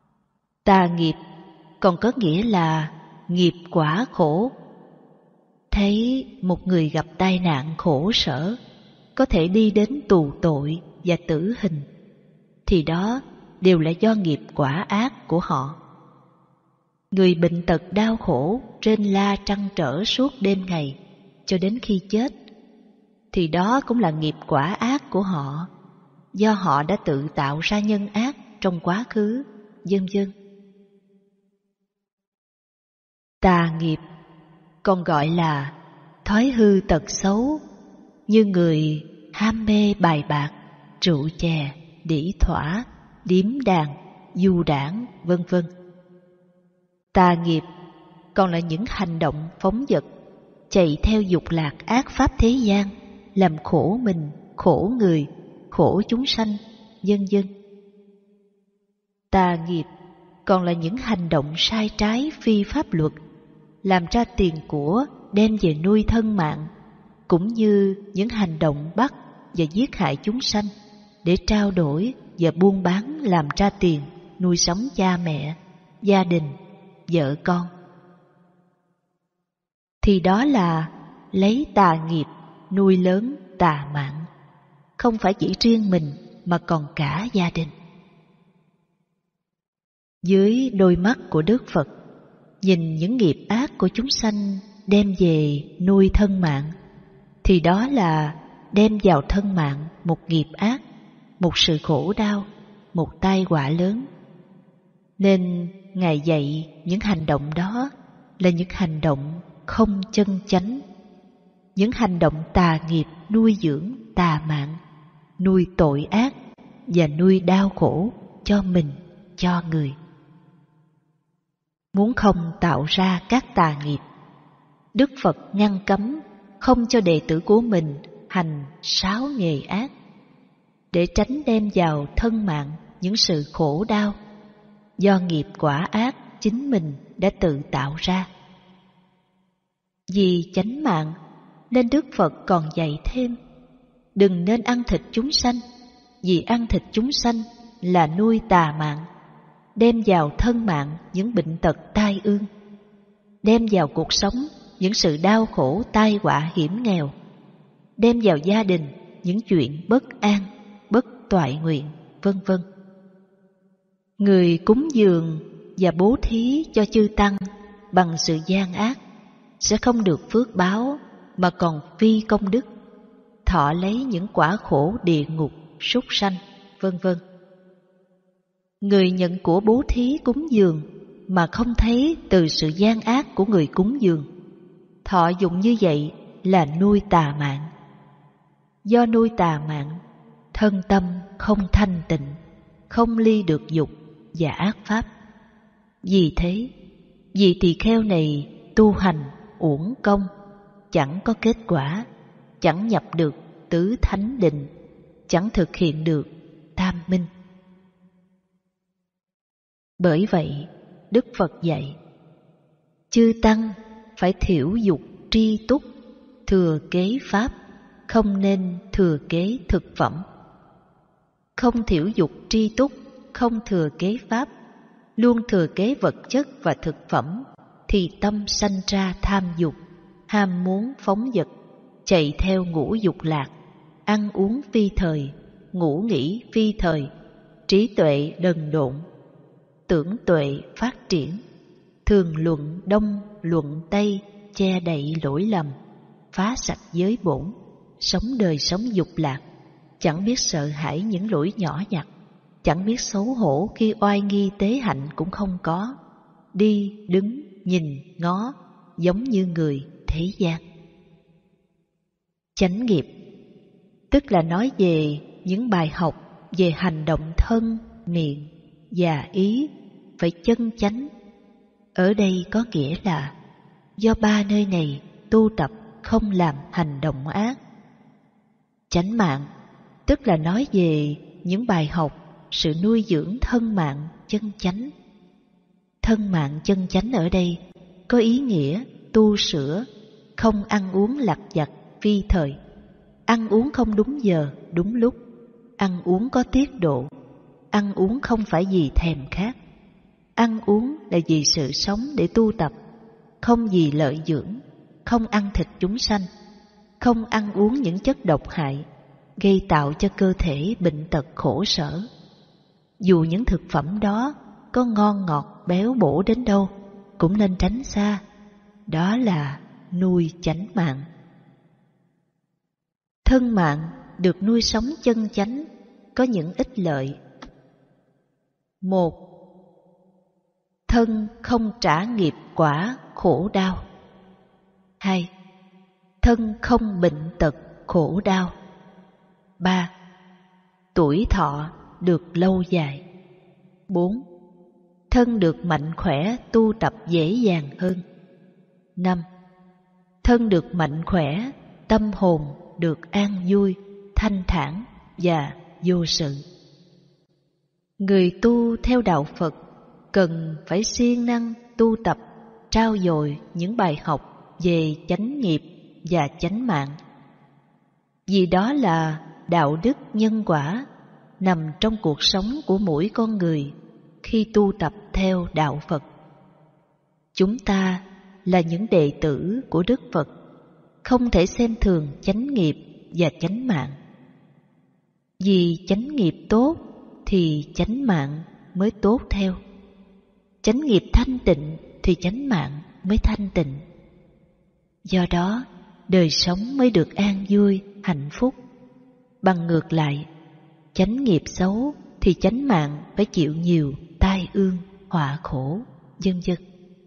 Tà nghiệp còn có nghĩa là nghiệp quả khổ. thấy một người gặp tai nạn khổ sở, có thể đi đến tù tội và tử hình, thì đó đều là do nghiệp quả ác của họ. Người bệnh tật đau khổ trên la trăn trở suốt đêm ngày cho đến khi chết, thì đó cũng là nghiệp quả ác của họ, do họ đã tự tạo ra nhân ác trong quá khứ, vân vân. Tà nghiệp còn gọi là thói hư tật xấu, như người ham mê bài bạc, rượu chè, đĩ thỏa, điếm đàn, du đảng, vân vân. Tà nghiệp còn là những hành động phóng dật, chạy theo dục lạc ác pháp thế gian, làm khổ mình, khổ người, khổ chúng sanh, vân vân. Tà nghiệp còn là những hành động sai trái phi pháp luật, làm ra tiền của đem về nuôi thân mạng, cũng như những hành động bắt và giết hại chúng sanh để trao đổi và buôn bán làm ra tiền nuôi sống cha mẹ, gia đình, vợ con. Thì đó là lấy tà nghiệp nuôi lớn tà mạng, không phải chỉ riêng mình mà còn cả gia đình. Dưới đôi mắt của Đức Phật, nhìn những nghiệp ác của chúng sanh đem về nuôi thân mạng, thì đó là đem vào thân mạng một nghiệp ác, một sự khổ đau, một tai họa lớn. Nên Ngài dạy những hành động đó là những hành động không chân chánh, những hành động tà nghiệp nuôi dưỡng tà mạng, nuôi tội ác và nuôi đau khổ cho mình, cho người. Muốn không tạo ra các tà nghiệp, Đức Phật ngăn cấm không cho đệ tử của mình hành 6 nghề ác, để tránh đem vào thân mạng những sự khổ đau do nghiệp quả ác chính mình đã tự tạo ra. Vì chánh mạng nên Đức Phật còn dạy thêm: đừng nên ăn thịt chúng sanh, vì ăn thịt chúng sanh là nuôi tà mạng, đem vào thân mạng những bệnh tật tai ương, đem vào cuộc sống những sự đau khổ tai họa hiểm nghèo, đem vào gia đình những chuyện bất an, bất toại nguyện, vân vân. Người cúng dường và bố thí cho chư tăng bằng sự gian ác sẽ không được phước báo mà còn phi công đức, thọ lấy những quả khổ địa ngục, súc sanh, vân vân. Người nhận của bố thí cúng dường mà không thấy từ sự gian ác của người cúng dường, thọ dụng như vậy là nuôi tà mạng. Do nuôi tà mạng, thân tâm không thanh tịnh, không ly được dục và ác pháp. Vì thế, vị tỳ kheo này tu hành uổng công, chẳng có kết quả, chẳng nhập được tứ thánh định, chẳng thực hiện được tam minh. Bởi vậy, Đức Phật dạy: chư tăng phải thiểu dục tri túc, thừa kế pháp, không nên thừa kế thực phẩm. Không thiểu dục tri túc, không thừa kế pháp, luôn thừa kế vật chất và thực phẩm, thì tâm sanh ra tham dục, ham muốn phóng dật, chạy theo ngũ dục lạc, ăn uống phi thời, ngủ nghỉ phi thời, trí tuệ đần độn, tưởng tuệ phát triển, thường luận đông luận tây, che đậy lỗi lầm, phá sạch giới bổn, sống đời sống dục lạc, chẳng biết sợ hãi những lỗi nhỏ nhặt, chẳng biết xấu hổ khi oai nghi tế hạnh cũng không có, đi đứng nhìn ngó giống như người thế gian. Chánh nghiệp tức là nói về những bài học về hành động thân, miệng và ý phải chân chánh. Ở đây có nghĩa là do ba nơi này tu tập không làm hành động ác. Chánh mạng tức là nói về những bài học sự nuôi dưỡng thân mạng chân chánh. Thân mạng chân chánh ở đây có ý nghĩa tu sửa, không ăn uống lặt vặt phi thời, ăn uống không đúng giờ, đúng lúc, ăn uống có tiết độ, ăn uống không phải vì thèm khát, ăn uống là vì sự sống để tu tập, không vì lợi dưỡng, không ăn thịt chúng sanh, không ăn uống những chất độc hại, gây tạo cho cơ thể bệnh tật khổ sở. Dù những thực phẩm đó có ngon ngọt béo bổ đến đâu, cũng nên tránh xa. Đó là nuôi chánh mạng. Thân mạng được nuôi sống chân chánh có những ích lợi. 1. Thân không trả nghiệp quả khổ đau. 2. Thân không bệnh tật khổ đau. 3. Tuổi thọ được lâu dài. 4. Thân được mạnh khỏe tu tập dễ dàng hơn. 5. Thân được mạnh khỏe, tâm hồn được an vui, thanh thản và vô sự. Người tu theo đạo Phật cần phải siêng năng tu tập, trau dồi những bài học về chánh nghiệp và chánh mạng. Vì đó là đạo đức nhân quả nằm trong cuộc sống của mỗi con người khi tu tập theo đạo Phật. Chúng ta là những đệ tử của Đức Phật, không thể xem thường chánh nghiệp và chánh mạng. Vì chánh nghiệp tốt thì chánh mạng mới tốt theo. Chánh nghiệp thanh tịnh thì chánh mạng mới thanh tịnh. Do đó, đời sống mới được an vui, hạnh phúc. Bằng ngược lại, chánh nghiệp xấu thì chánh mạng phải chịu nhiều tai ương, họa khổ, vân vân.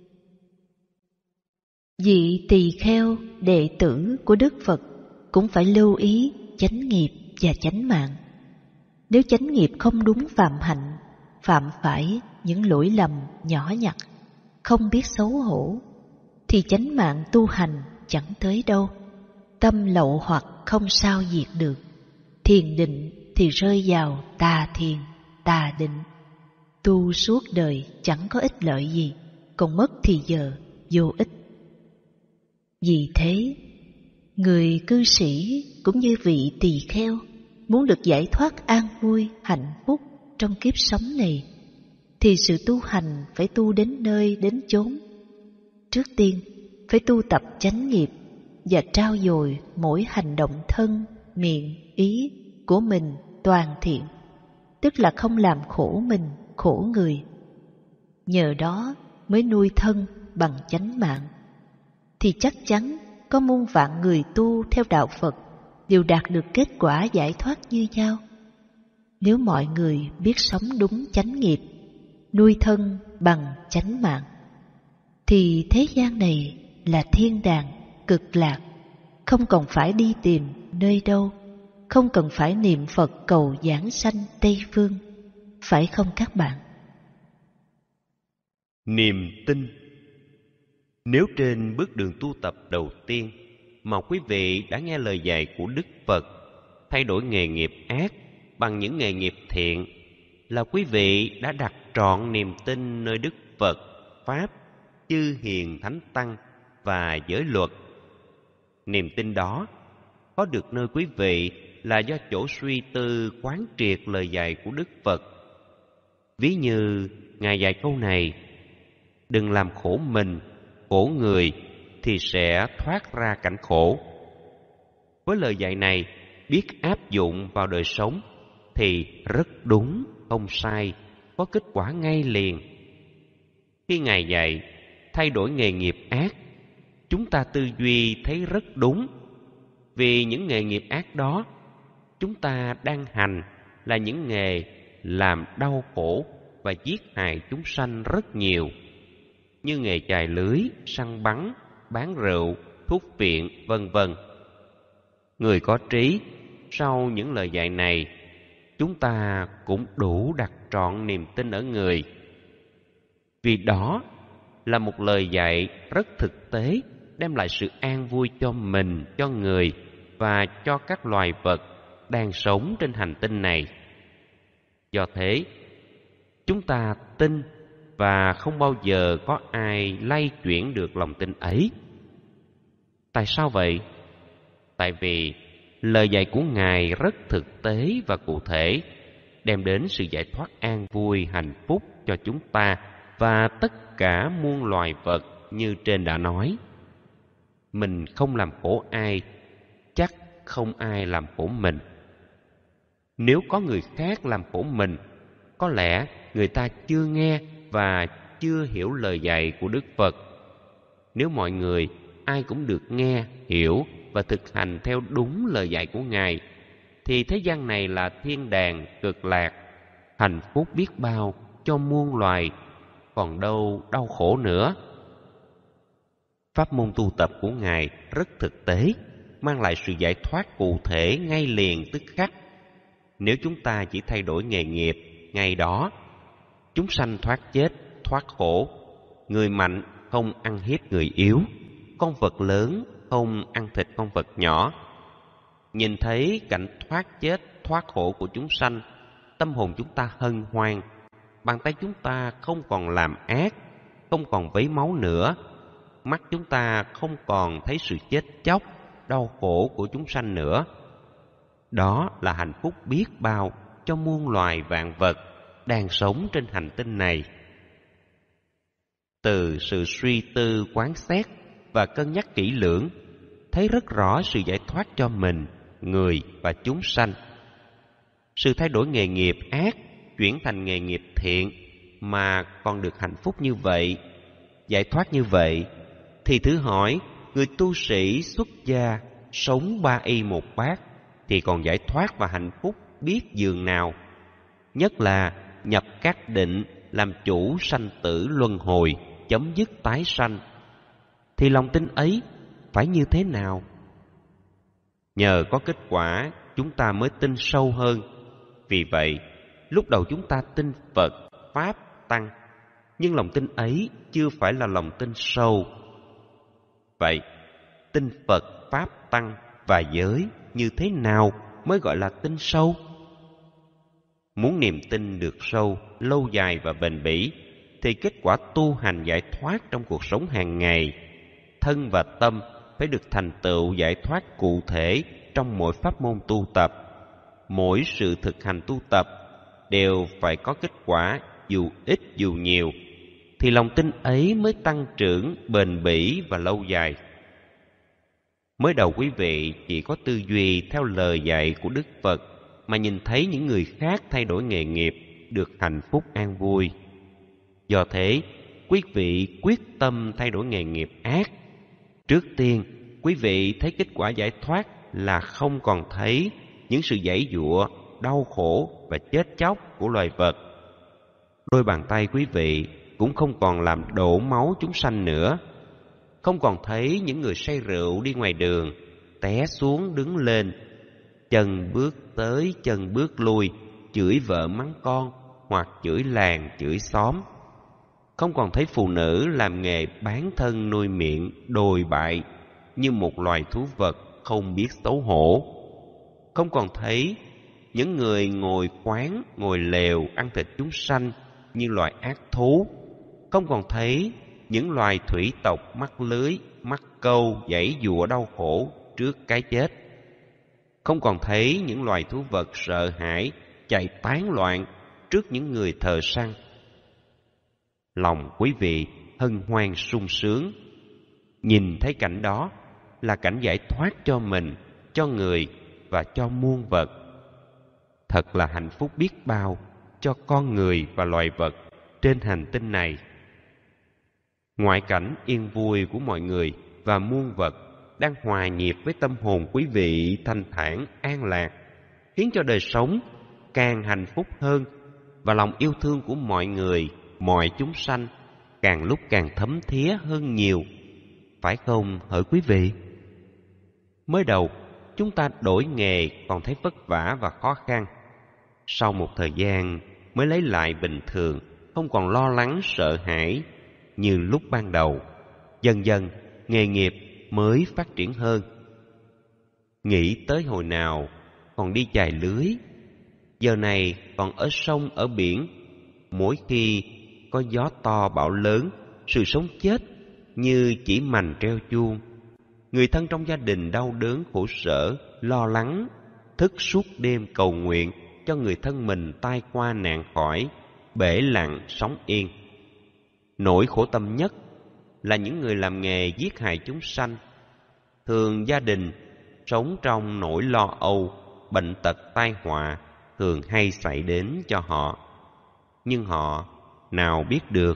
Vị tỳ kheo đệ tử của Đức Phật cũng phải lưu ý chánh nghiệp và chánh mạng. Nếu chánh nghiệp không đúng phạm hạnh, phạm phải những lỗi lầm nhỏ nhặt, không biết xấu hổ, thì chánh mạng tu hành chẳng tới đâu. Tâm lậu hoặc không sao diệt được, thiền định thì rơi vào tà thiền, tà định. Tu suốt đời chẳng có ích lợi gì, còn mất thì giờ vô ích. Vì thế, người cư sĩ cũng như vị tỳ kheo muốn được giải thoát an vui, hạnh phúc trong kiếp sống này, thì sự tu hành phải tu đến nơi đến chốn. Trước tiên, phải tu tập chánh nghiệp và trau dồi mỗi hành động thân, miệng, ý của mình toàn thiện, tức là không làm khổ mình, khổ người. Nhờ đó mới nuôi thân bằng chánh mạng, thì chắc chắn có muôn vạn người tu theo đạo Phật đều đạt được kết quả giải thoát như nhau. Nếu mọi người biết sống đúng chánh nghiệp, nuôi thân bằng chánh mạng, thì thế gian này là thiên đàng, cực lạc, không còn phải đi tìm nơi đâu, không cần phải niệm Phật cầu giảng sanh Tây Phương, phải không các bạn? Niềm tin. Nếu trên bước đường tu tập đầu tiên mà quý vị đã nghe lời dạy của Đức Phật, thay đổi nghề nghiệp ác bằng những nghề nghiệp thiện, là quý vị đã đặt trọn niềm tin nơi Đức Phật, Pháp, chư hiền thánh tăng và giới luật. Niềm tin đó có được nơi quý vị là do chỗ suy tư quán triệt lời dạy của Đức Phật. Ví như Ngài dạy câu này: đừng làm khổ mình, khổ người thì sẽ thoát ra cảnh khổ. Với lời dạy này, biết áp dụng vào đời sống thì rất đúng, không sai, có kết quả ngay liền. Khi Ngài dạy thay đổi nghề nghiệp ác, chúng ta tư duy thấy rất đúng, vì những nghề nghiệp ác đó chúng ta đang hành là những nghề làm đau khổ và giết hại chúng sanh rất nhiều, như nghề chài lưới, săn bắn, bán rượu, thuốc viện, vân vân. Người có trí, sau những lời dạy này, chúng ta cũng đủ đặt trọn niềm tin ở người. Vì đó là một lời dạy rất thực tế, đem lại sự an vui cho mình, cho người và cho các loài vật đang sống trên hành tinh này. Do thế, chúng ta tin và không bao giờ có ai lay chuyển được lòng tin ấy. Tại sao vậy? Tại vì lời dạy của Ngài rất thực tế và cụ thể, đem đến sự giải thoát an vui, hạnh phúc cho chúng ta và tất cả muôn loài vật như trên đã nói. Mình không làm khổ ai, chắc không ai làm khổ mình. Nếu có người khác làm khổ mình, có lẽ người ta chưa nghe và chưa hiểu lời dạy của Đức Phật. Nếu mọi người ai cũng được nghe, hiểu và thực hành theo đúng lời dạy của Ngài, thì thế gian này là thiên đàng cực lạc, hạnh phúc biết bao cho muôn loài, còn đâu đau khổ nữa. Pháp môn tu tập của Ngài rất thực tế, mang lại sự giải thoát cụ thể ngay liền tức khắc. Nếu chúng ta chỉ thay đổi nghề nghiệp ngày đó, chúng sanh thoát chết, thoát khổ. Người mạnh không ăn hiếp người yếu, con vật lớn không ăn thịt con vật nhỏ. Nhìn thấy cảnh thoát chết, thoát khổ của chúng sanh, tâm hồn chúng ta hân hoan, bàn tay chúng ta không còn làm ác, không còn vấy máu nữa, mắt chúng ta không còn thấy sự chết chóc, đau khổ của chúng sanh nữa. Đó là hạnh phúc biết bao cho muôn loài vạn vật đang sống trên hành tinh này. Từ sự suy tư quán xét và cân nhắc kỹ lưỡng, thấy rất rõ sự giải thoát cho mình, người và chúng sanh. Sự thay đổi nghề nghiệp ác chuyển thành nghề nghiệp thiện mà còn được hạnh phúc như vậy, giải thoát như vậy, thì thử hỏi người tu sĩ xuất gia sống 3 y 1 bát thì còn giải thoát và hạnh phúc biết dường nào. Nhất là nhập các định làm chủ sanh tử luân hồi, chấm dứt tái sanh, thì lòng tin ấy phải như thế nào? Nhờ có kết quả chúng ta mới tin sâu hơn. Vì vậy, lúc đầu chúng ta tin Phật, Pháp, Tăng, nhưng lòng tin ấy chưa phải là lòng tin sâu. Vậy, tin Phật, Pháp, Tăng và giới như thế nào mới gọi là tin sâu? Muốn niềm tin được sâu, lâu dài và bền bỉ, thì kết quả tu hành giải thoát trong cuộc sống hàng ngày, thân và tâm phải được thành tựu giải thoát cụ thể trong mỗi pháp môn tu tập. Mỗi sự thực hành tu tập đều phải có kết quả dù ít dù nhiều, thì lòng tin ấy mới tăng trưởng bền bỉ và lâu dài. Mới đầu quý vị chỉ có tư duy theo lời dạy của Đức Phật mà nhìn thấy những người khác thay đổi nghề nghiệp được hạnh phúc an vui. Do thế, quý vị quyết tâm thay đổi nghề nghiệp ác. Trước tiên, quý vị thấy kết quả giải thoát là không còn thấy những sự giãy giụa, đau khổ và chết chóc của loài vật. Đôi bàn tay quý vị cũng không còn làm đổ máu chúng sanh nữa. Không còn thấy những người say rượu đi ngoài đường, té xuống đứng lên, chân bước tới chân bước lui, chửi vợ mắng con hoặc chửi làng chửi xóm. Không còn thấy phụ nữ làm nghề bán thân nuôi miệng đồi bại như một loài thú vật không biết xấu hổ. Không còn thấy những người ngồi quán, ngồi lều ăn thịt chúng sanh như loài ác thú. Không còn thấy những loài thủy tộc mắc lưới, mắc câu, giãy giụa đau khổ trước cái chết. Không còn thấy những loài thú vật sợ hãi, chạy tán loạn trước những người thợ săn. Lòng quý vị hân hoan sung sướng. Nhìn thấy cảnh đó là cảnh giải thoát cho mình, cho người và cho muôn vật. Thật là hạnh phúc biết bao cho con người và loài vật trên hành tinh này. Ngoại cảnh yên vui của mọi người và muôn vật đang hòa nhịp với tâm hồn quý vị thanh thản an lạc, khiến cho đời sống càng hạnh phúc hơn và lòng yêu thương của mọi người, mọi chúng sanh càng lúc càng thấm thía hơn nhiều. Phải không hỡi quý vị? Mới đầu chúng ta đổi nghề còn thấy vất vả và khó khăn. Sau một thời gian mới lấy lại bình thường, không còn lo lắng sợ hãi như lúc ban đầu. Dần dần nghề nghiệp mới phát triển hơn. Nghĩ tới hồi nào còn đi chài lưới, giờ này còn ở sông ở biển. Mỗi khi có gió to bão lớn, sự sống chết như chỉ mành treo chuông. Người thân trong gia đình đau đớn khổ sở, lo lắng, thức suốt đêm cầu nguyện cho người thân mình tai qua nạn khỏi, bể lặng sống yên. Nỗi khổ tâm nhất là những người làm nghề giết hại chúng sanh, Thường gia đình sống trong nỗi lo âu, bệnh tật tai họa thường hay xảy đến cho họ. Nhưng họ nào biết được.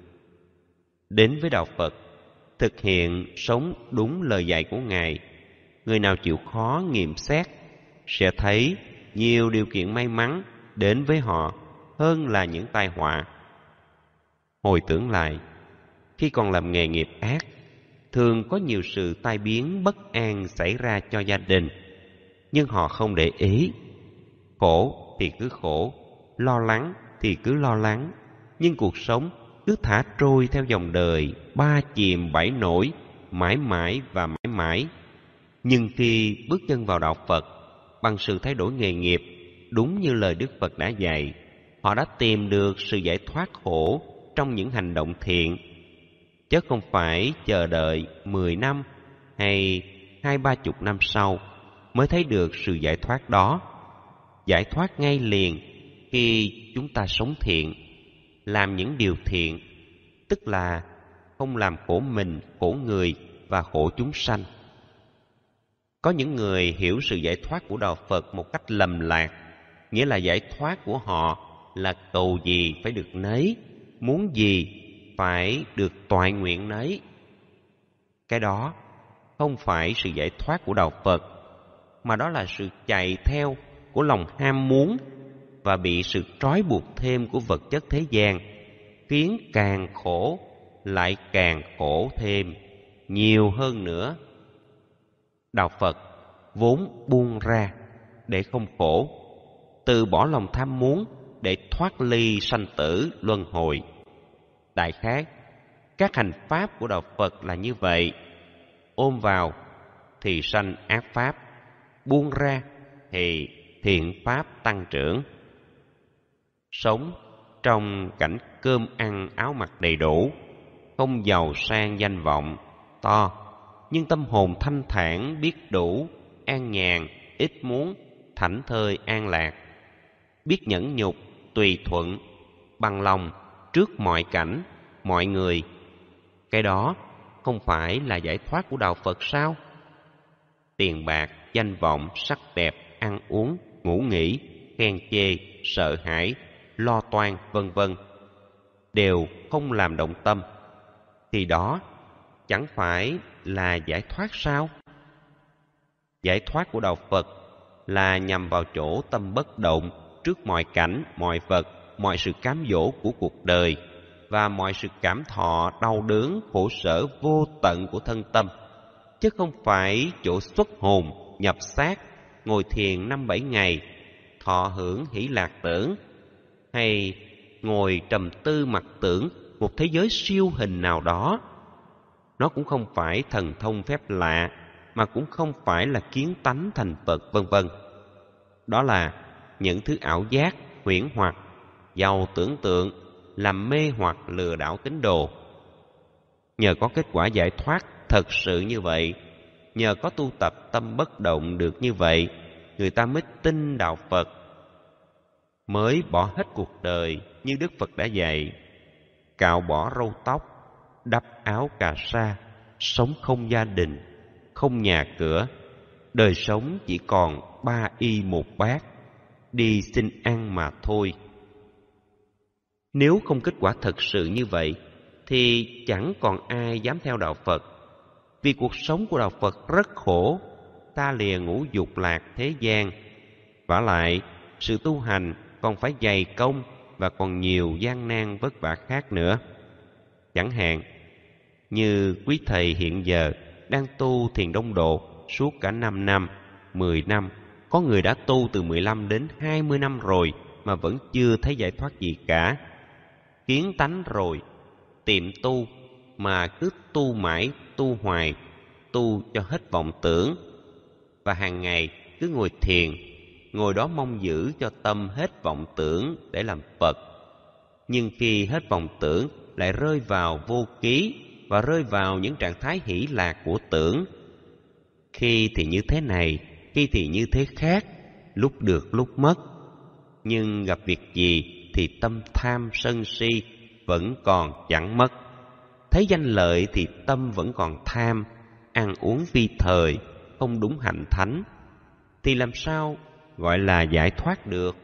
Đến với Đạo Phật, thực hiện sống đúng lời dạy của Ngài, người nào chịu khó nghiệm xét sẽ thấy nhiều điều kiện may mắn đến với họ hơn là những tai họa. Hồi tưởng lại, khi còn làm nghề nghiệp ác, thường có nhiều sự tai biến bất an xảy ra cho gia đình, nhưng họ không để ý. Khổ thì cứ khổ, lo lắng thì cứ lo lắng, nhưng cuộc sống cứ thả trôi theo dòng đời, ba chìm bảy nổi, mãi mãi và mãi mãi. Nhưng khi bước chân vào Đạo Phật, bằng sự thay đổi nghề nghiệp, đúng như lời Đức Phật đã dạy, họ đã tìm được sự giải thoát khổ trong những hành động thiện, chứ không phải chờ đợi 10 năm hay 20-30 năm sau mới thấy được sự giải thoát đó. Giải thoát ngay liền khi chúng ta sống thiện, làm những điều thiện, tức là không làm khổ mình, khổ người và khổ chúng sanh. Có những người hiểu sự giải thoát của Đạo Phật một cách lầm lạc, nghĩa là giải thoát của họ là cầu gì phải được nấy, muốn gì phải được toại nguyện nấy. Cái đó không phải sự giải thoát của Đạo Phật, mà đó là sự chạy theo của lòng ham muốn và bị sự trói buộc thêm của vật chất thế gian, khiến càng khổ lại càng khổ thêm, nhiều hơn nữa. Đạo Phật vốn buông ra để không khổ, từ bỏ lòng tham muốn để thoát ly sanh tử luân hồi. Đại khái, các hành pháp của Đạo Phật là như vậy. Ôm vào thì sanh ác pháp, buông ra thì thiện pháp tăng trưởng. Sống trong cảnh cơm ăn áo mặc đầy đủ, không giàu sang danh vọng to, nhưng tâm hồn thanh thản biết đủ, an nhàn, ít muốn, thảnh thơi an lạc, biết nhẫn nhục, tùy thuận, bằng lòng trước mọi cảnh, mọi người. Cái đó không phải là giải thoát của Đạo Phật sao? Tiền bạc, danh vọng, sắc đẹp, ăn uống, ngủ nghỉ, khen chê, sợ hãi, lo toan, vân vân, đều không làm động tâm, thì đó chẳng phải là giải thoát sao? Giải thoát của Đạo Phật là nhằm vào chỗ tâm bất động trước mọi cảnh, mọi vật, mọi sự cám dỗ của cuộc đời và mọi sự cảm thọ đau đớn, khổ sở vô tận của thân tâm, chứ không phải chỗ xuất hồn, nhập xác, ngồi thiền 5-7 ngày, thọ hưởng hỷ lạc tưởng, hay ngồi trầm tư mặc tưởng một thế giới siêu hình nào đó. Nó cũng không phải thần thông phép lạ, mà cũng không phải là kiến tánh thành Phật, vân vân. Đó là những thứ ảo giác, huyễn hoặc, giàu tưởng tượng, làm mê hoặc lừa đảo tín đồ. Nhờ có kết quả giải thoát thật sự như vậy, nhờ có tu tập tâm bất động được như vậy, người ta mới tin Đạo Phật, mới bỏ hết cuộc đời như Đức Phật đã dạy, cạo bỏ râu tóc, đắp áo cà sa, sống không gia đình, không nhà cửa, đời sống chỉ còn 3 y 1 bát, đi xin ăn mà thôi. Nếu không kết quả thật sự như vậy, thì chẳng còn ai dám theo Đạo Phật. Vì cuộc sống của Đạo Phật rất khổ, ta lìa ngũ dục lạc thế gian. Vả lại, sự tu hành còn phải dày công và còn nhiều gian nan vất vả khác nữa. Chẳng hạn như quý thầy hiện giờ đang tu thiền đông độ suốt cả 5 năm, 10 năm, có người đã tu từ 15 đến 20 năm rồi mà vẫn chưa thấy giải thoát gì cả. Kiến tánh rồi, tiệm tu mà cứ tu mãi, tu hoài, tu cho hết vọng tưởng, và hàng ngày cứ ngồi thiền, ngồi đó mong giữ cho tâm hết vọng tưởng để làm Phật. Nhưng khi hết vọng tưởng lại rơi vào vô ký và rơi vào những trạng thái hỷ lạc của tưởng. Khi thì như thế này, khi thì như thế khác, lúc được lúc mất. Nhưng gặp việc gì thì tâm tham sân si vẫn còn chẳng mất. Thấy danh lợi thì tâm vẫn còn tham, ăn uống vi thời, không đúng hạnh thánh, thì làm sao gọi là giải thoát được?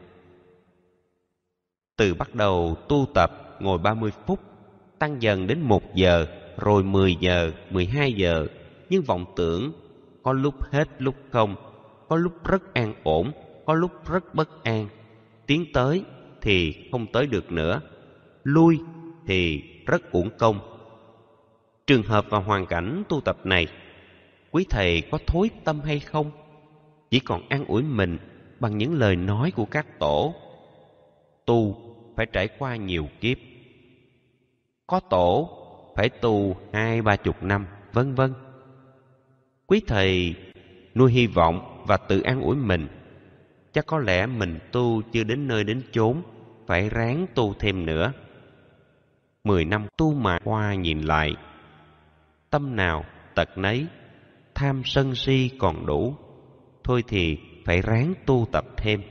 Từ bắt đầu tu tập ngồi 30 phút, tăng dần đến 1 giờ, rồi 10 giờ, 12 giờ, nhưng vọng tưởng có lúc hết lúc không, có lúc rất an ổn, có lúc rất bất an. Tiến tới thì không tới được nữa, lui thì rất uổng công. Trường hợp và hoàn cảnh tu tập này, quý thầy có thối tâm hay không? Chỉ còn an ủi mình bằng những lời nói của các tổ. Tu phải trải qua nhiều kiếp. Có tổ phải tu 20-30 năm, vân vân. Quý thầy nuôi hy vọng và tự an ủi mình. Chắc có lẽ mình tu chưa đến nơi đến chốn, phải ráng tu thêm nữa. 10 năm tu mà qua nhìn lại, tâm nào tật nấy, tham sân si còn đủ, thôi thì phải ráng tu tập thêm.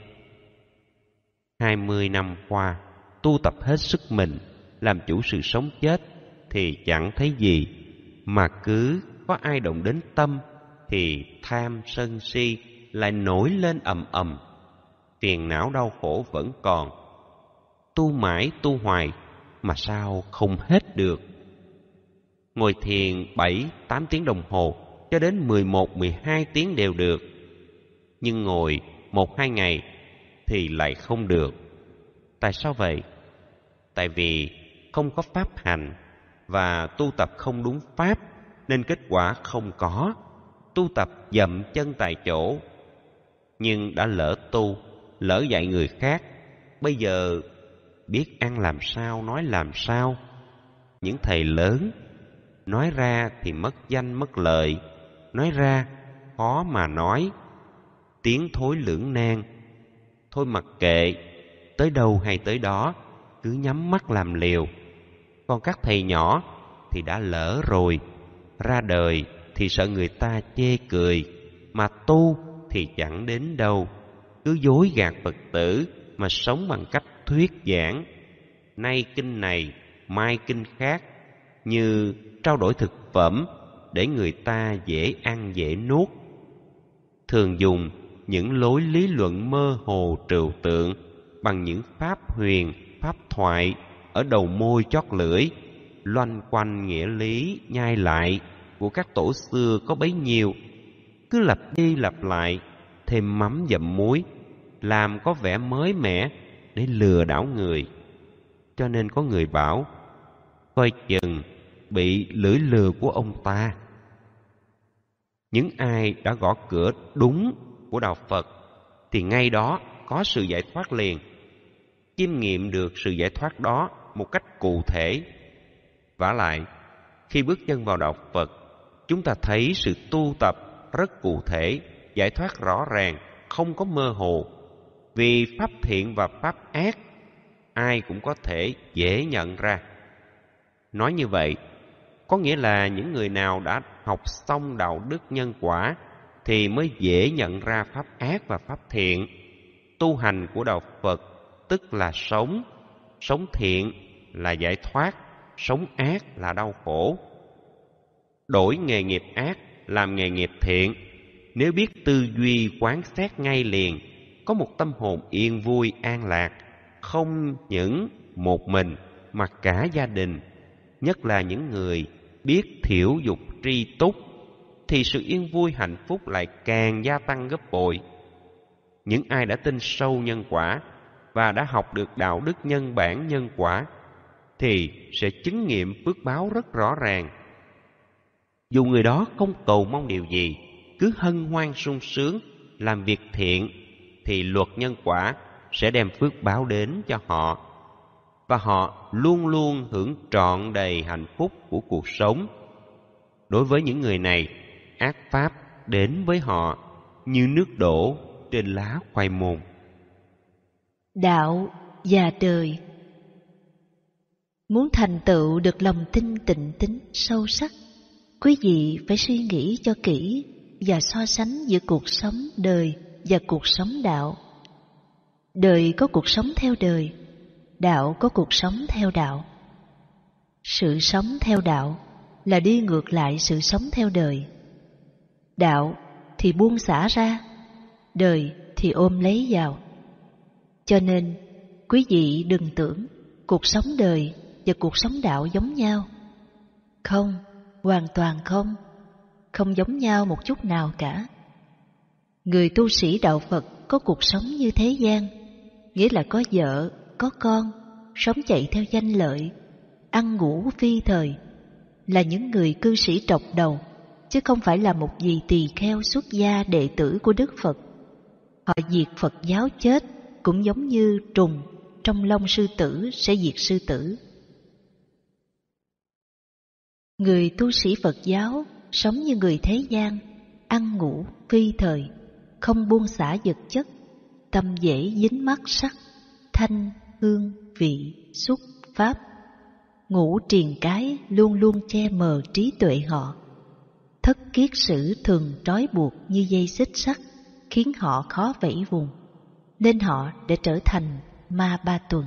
20 năm qua, tu tập hết sức mình, làm chủ sự sống chết thì chẳng thấy gì, mà cứ có ai động đến tâm thì tham sân si lại nổi lên ầm ầm. Phiền não đau khổ vẫn còn. Tu mãi tu hoài mà sao không hết được. Ngồi thiền 7-8 tiếng đồng hồ cho đến 11-12 tiếng đều được, nhưng ngồi 1-2 ngày thì lại không được. Tại sao vậy? Tại vì không có pháp hành và tu tập không đúng pháp, nên kết quả không có. Tu tập dậm chân tại chỗ, nhưng đã lỡ tu, lỡ dạy người khác, bây giờ biết ăn làm sao, nói làm sao. Những thầy lớn nói ra thì mất danh mất lợi, nói ra khó mà nói, tiếng thối lưỡng nan. Thôi mặc kệ, tới đâu hay tới đó, cứ nhắm mắt làm liều. Còn các thầy nhỏ thì đã lỡ rồi, ra đời thì sợ người ta chê cười, mà tu thì chẳng đến đâu, cứ dối gạt Phật tử mà sống bằng cách thuyết giảng. Nay kinh này, mai kinh khác, như trao đổi thực phẩm để người ta dễ ăn dễ nuốt. Thường dùng những lối lý luận mơ hồ trừu tượng bằng những pháp huyền, pháp thoại ở đầu môi chót lưỡi, loanh quanh nghĩa lý nhai lại của các tổ xưa có bấy nhiêu, cứ lặp đi lặp lại, thêm mắm dặm muối, làm có vẻ mới mẻ để lừa đảo người. Cho nên có người bảo, coi chừng bị lưỡi lừa của ông ta. Những ai đã gõ cửa đúng của đạo Phật thì ngay đó có sự giải thoát liền, chiêm nghiệm được sự giải thoát đó một cách cụ thể. Vả lại, khi bước chân vào đạo Phật, chúng ta thấy sự tu tập rất cụ thể, giải thoát rõ ràng, không có mơ hồ. Vì pháp thiện và pháp ác, ai cũng có thể dễ nhận ra. Nói như vậy, có nghĩa là những người nào đã học xong đạo đức nhân quả thì mới dễ nhận ra pháp ác và pháp thiện. Tu hành của đạo Phật tức là sống, sống thiện là giải thoát, sống ác là đau khổ. Đổi nghề nghiệp ác làm nghề nghiệp thiện, nếu biết tư duy quán xét ngay liền, có một tâm hồn yên vui an lạc, không những một mình mà cả gia đình, nhất là những người biết thiểu dục tri túc, thì sự yên vui hạnh phúc lại càng gia tăng gấp bội. Những ai đã tin sâu nhân quả và đã học được đạo đức nhân bản nhân quả thì sẽ chứng nghiệm phước báo rất rõ ràng. Dù người đó không cầu mong điều gì, cứ hân hoan sung sướng làm việc thiện, thì luật nhân quả sẽ đem phước báo đến cho họ, và họ luôn luôn hưởng trọn đầy hạnh phúc của cuộc sống. Đối với những người này, ác pháp đến với họ như nước đổ trên lá khoai môn. Đạo và đời. Muốn thành tựu được lòng tin tịnh tín sâu sắc, quý vị phải suy nghĩ cho kỹ và so sánh giữa cuộc sống đời và cuộc sống đạo. Đời có cuộc sống theo đời, đạo có cuộc sống theo đạo. Sự sống theo đạo là đi ngược lại sự sống theo đời, đạo thì buông xả ra, đời thì ôm lấy vào. Cho nên, quý vị đừng tưởng cuộc sống đời và cuộc sống đạo giống nhau. Không, hoàn toàn không, không giống nhau một chút nào cả. Người tu sĩ đạo Phật có cuộc sống như thế gian, nghĩa là có vợ, có con, sống chạy theo danh lợi, ăn ngủ phi thời, là những người cư sĩ trọc đầu, chứ không phải là một vị tỳ kheo xuất gia đệ tử của Đức Phật. Họ diệt Phật giáo chết cũng giống như trùng trong lông sư tử sẽ diệt sư tử. Người tu sĩ Phật giáo sống như người thế gian, ăn ngủ phi thời, không buông xả vật chất, tâm dễ dính mắc sắc, thanh, hương, vị, xúc, pháp. Ngũ triền cái luôn luôn che mờ trí tuệ họ. Thất kiết sử thường trói buộc như dây xích sắt, khiến họ khó vẫy vùng, nên họ đã trở thành ma ba tuần.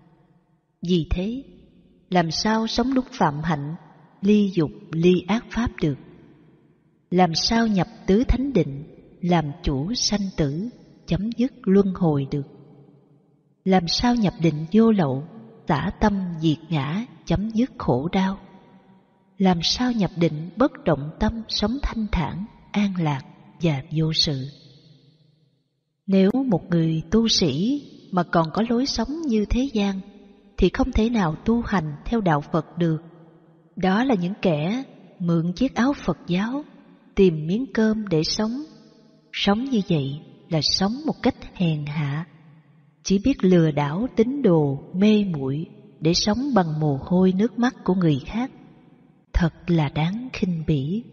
Vì thế, làm sao sống đúng phạm hạnh, ly dục ly ác pháp được? Làm sao nhập tứ thánh định, làm chủ sanh tử, chấm dứt luân hồi được? Làm sao nhập định vô lậu, xả tâm diệt ngã, chấm dứt khổ đau? Làm sao nhập định bất động tâm, sống thanh thản, an lạc và vô sự? Nếu một người tu sĩ mà còn có lối sống như thế gian, thì không thể nào tu hành theo đạo Phật được. Đó là những kẻ mượn chiếc áo Phật giáo, tìm miếng cơm để sống. Sống như vậy là sống một cách hèn hạ, chỉ biết lừa đảo tín đồ, mê muội để sống bằng mồ hôi nước mắt của người khác. Thật là đáng khinh bỉ.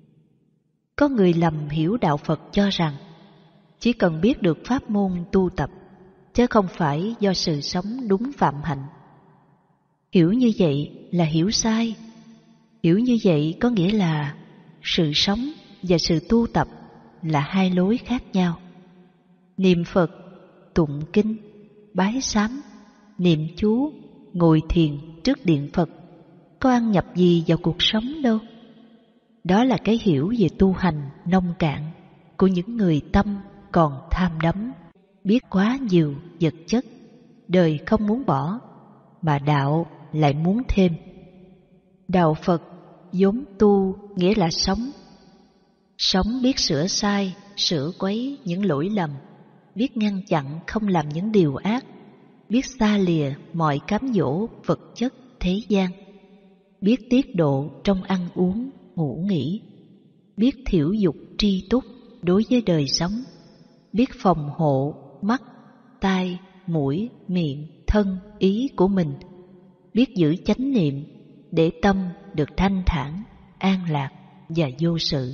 Có người lầm hiểu đạo Phật cho rằng chỉ cần biết được pháp môn tu tập, chứ không phải do sự sống đúng phạm hạnh. Hiểu như vậy là hiểu sai. Hiểu như vậy có nghĩa là sự sống và sự tu tập là hai lối khác nhau. Niệm Phật, tụng kinh, bái sám, niệm chú, ngồi thiền trước điện Phật có ăn nhập gì vào cuộc sống đâu. Đó là cái hiểu về tu hành nông cạn của những người tâm còn tham đắm, biết quá nhiều vật chất, đời không muốn bỏ, mà đạo lại muốn thêm. Đạo Phật vốn tu nghĩa là sống. Sống biết sửa sai, sửa quấy những lỗi lầm, biết ngăn chặn không làm những điều ác, biết xa lìa mọi cám dỗ vật chất thế gian, biết tiết độ trong ăn uống, ngủ nghỉ, biết thiểu dục tri túc đối với đời sống, biết phòng hộ mắt, tai, mũi, miệng, thân, ý của mình, biết giữ chánh niệm để tâm được thanh thản, an lạc và vô sự.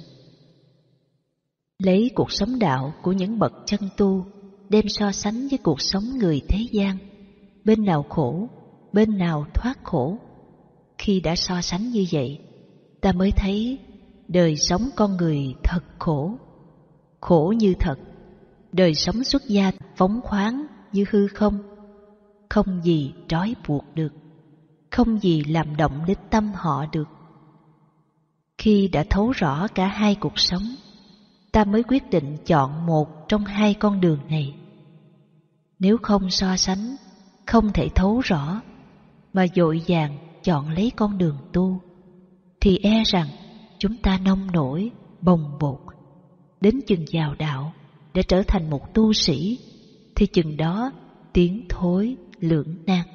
Lấy cuộc sống đạo của những bậc chân tu đem so sánh với cuộc sống người thế gian, bên nào khổ, bên nào thoát khổ. Khi đã so sánh như vậy, ta mới thấy đời sống con người thật khổ, khổ như thật. Đời sống xuất gia phóng khoáng như hư không, không gì trói buộc được, không gì làm động đến tâm họ được. Khi đã thấu rõ cả hai cuộc sống, ta mới quyết định chọn một trong hai con đường này. Nếu không so sánh, không thể thấu rõ, mà vội vàng chọn lấy con đường tu, thì e rằng chúng ta nông nổi, bồng bột. Đến chừng vào đạo để trở thành một tu sĩ, thì chừng đó tiến thối lưỡng nan.